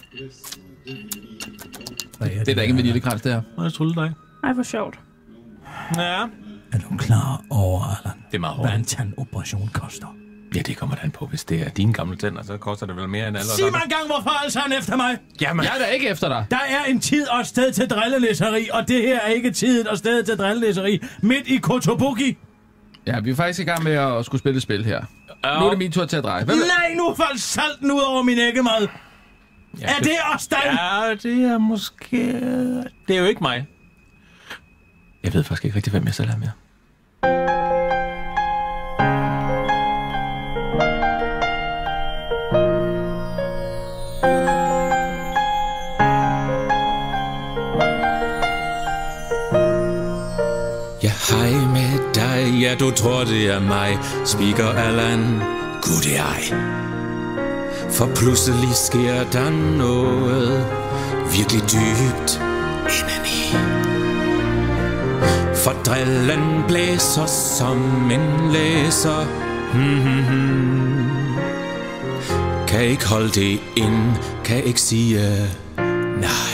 Det er da ikke en vaniljekrans, det her. Jeg troede dig. Ej, hvor sjovt. Ja. Er du klar over, Allan? Det er meget hårdt. Hvad en tandoperation koster? Ja, det kommer an på. Hvis det er dine gamle tænder, så koster det vel mere end alle. Sig mig en gang, hvorfor altså han efter mig? Jamen. Jeg er da ikke efter dig. Der er en tid og et sted til drillelæseri, og det her er ikke tiden og stedet til drillelæseri. Midt i Kotobuki. Ja, vi er faktisk i gang med at skulle spille et spil her. Nu er det min tur til at dreje. Nej, nu faldt salten ud over min æggemad. Ja, er det os, der? Ja, det er måske... Det er jo ikke mig. Jeg ved faktisk ikke rigtig, hvem jeg selv er med. Ja, hej med dig. Ja, du tror, det er mig. Speaker Allan. Gud, det er ej. For pludselig sker der noget virkelig dybt indeni. For drillen blæser som en læser. Kan ikke holde det ind, kan ikke sige nej.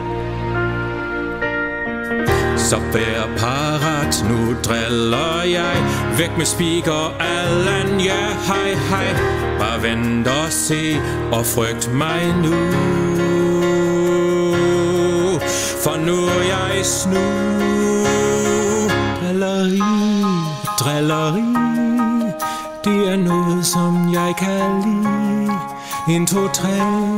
Så vær parat, nu driller jeg. Væk med Speaker Allan, ja hej hej. Bare vent og se og frygt mig nu. For nu er jeg snu. Drilleri, det er noget som jeg kan lide. 1, 2, 3,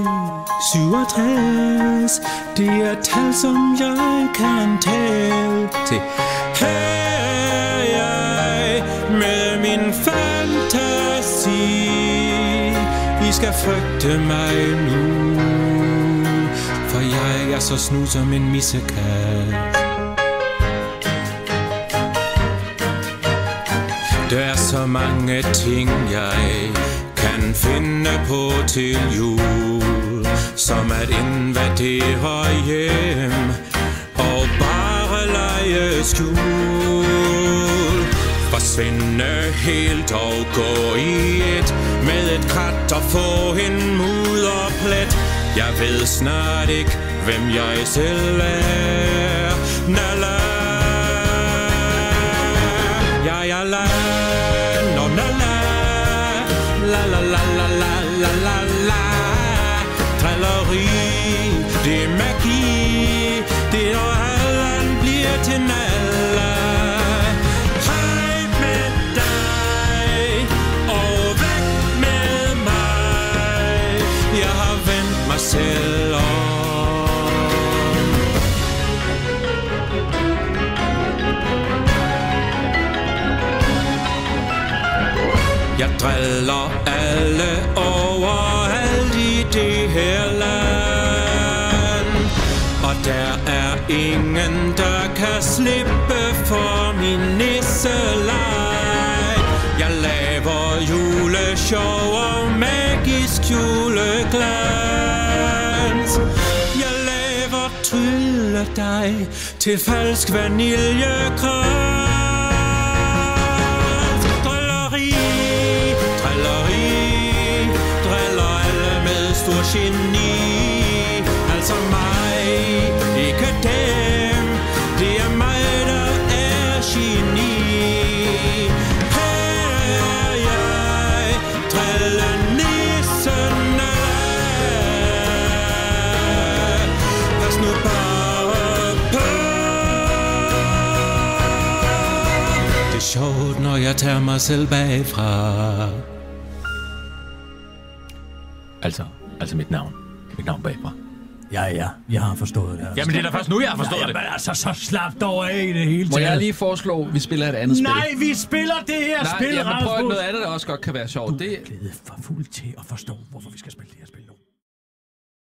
67. Det er tal som jeg kan tælle til. Her er jeg med min fantasi. I skal frygte mig nu, for jeg er så snu som en missekat. Der er så mange ting, jeg kan finde på til jul, som at invadere hjem og bare lege skjul. Forsvinde helt og gå i et med et krat og få en mudderplet. Jeg ved snart ikke, hvem jeg selv er. Nala, jeg er la, no nala, la la la la la la la la. Drilleri, det er magi, det er når Allan bliver til nalla. Hej med dig, og væk med mig. Jeg har vendt mig selv om. Jeg driller alle overalt i det her land, og der er ingen, der kan slippe for min nisseleg. Jeg laver juleshow og magisk juleglans. Jeg laver trylledej til falsk vaniljekrans. Stor geni, altså mig, ikke dem. Det er mig, der er geni. Her er jeg, drillenissen. Pas nu bare på. Det er sjovt, når jeg tager mig selv bagfra. Altså mit navn bagfra. Ja, jeg har forstået det. Jamen det er da først nu, jeg har forstået det. Men altså, så slap dog af i det hele taget. Må jeg lige foreslå, at vi spiller et andet spil? Nej, vi spiller det her spil, Rasmus. Nej, prøv noget andet, der også godt kan være sjovt. Du er for fuld til at forstå, hvorfor vi skal spille det her spil.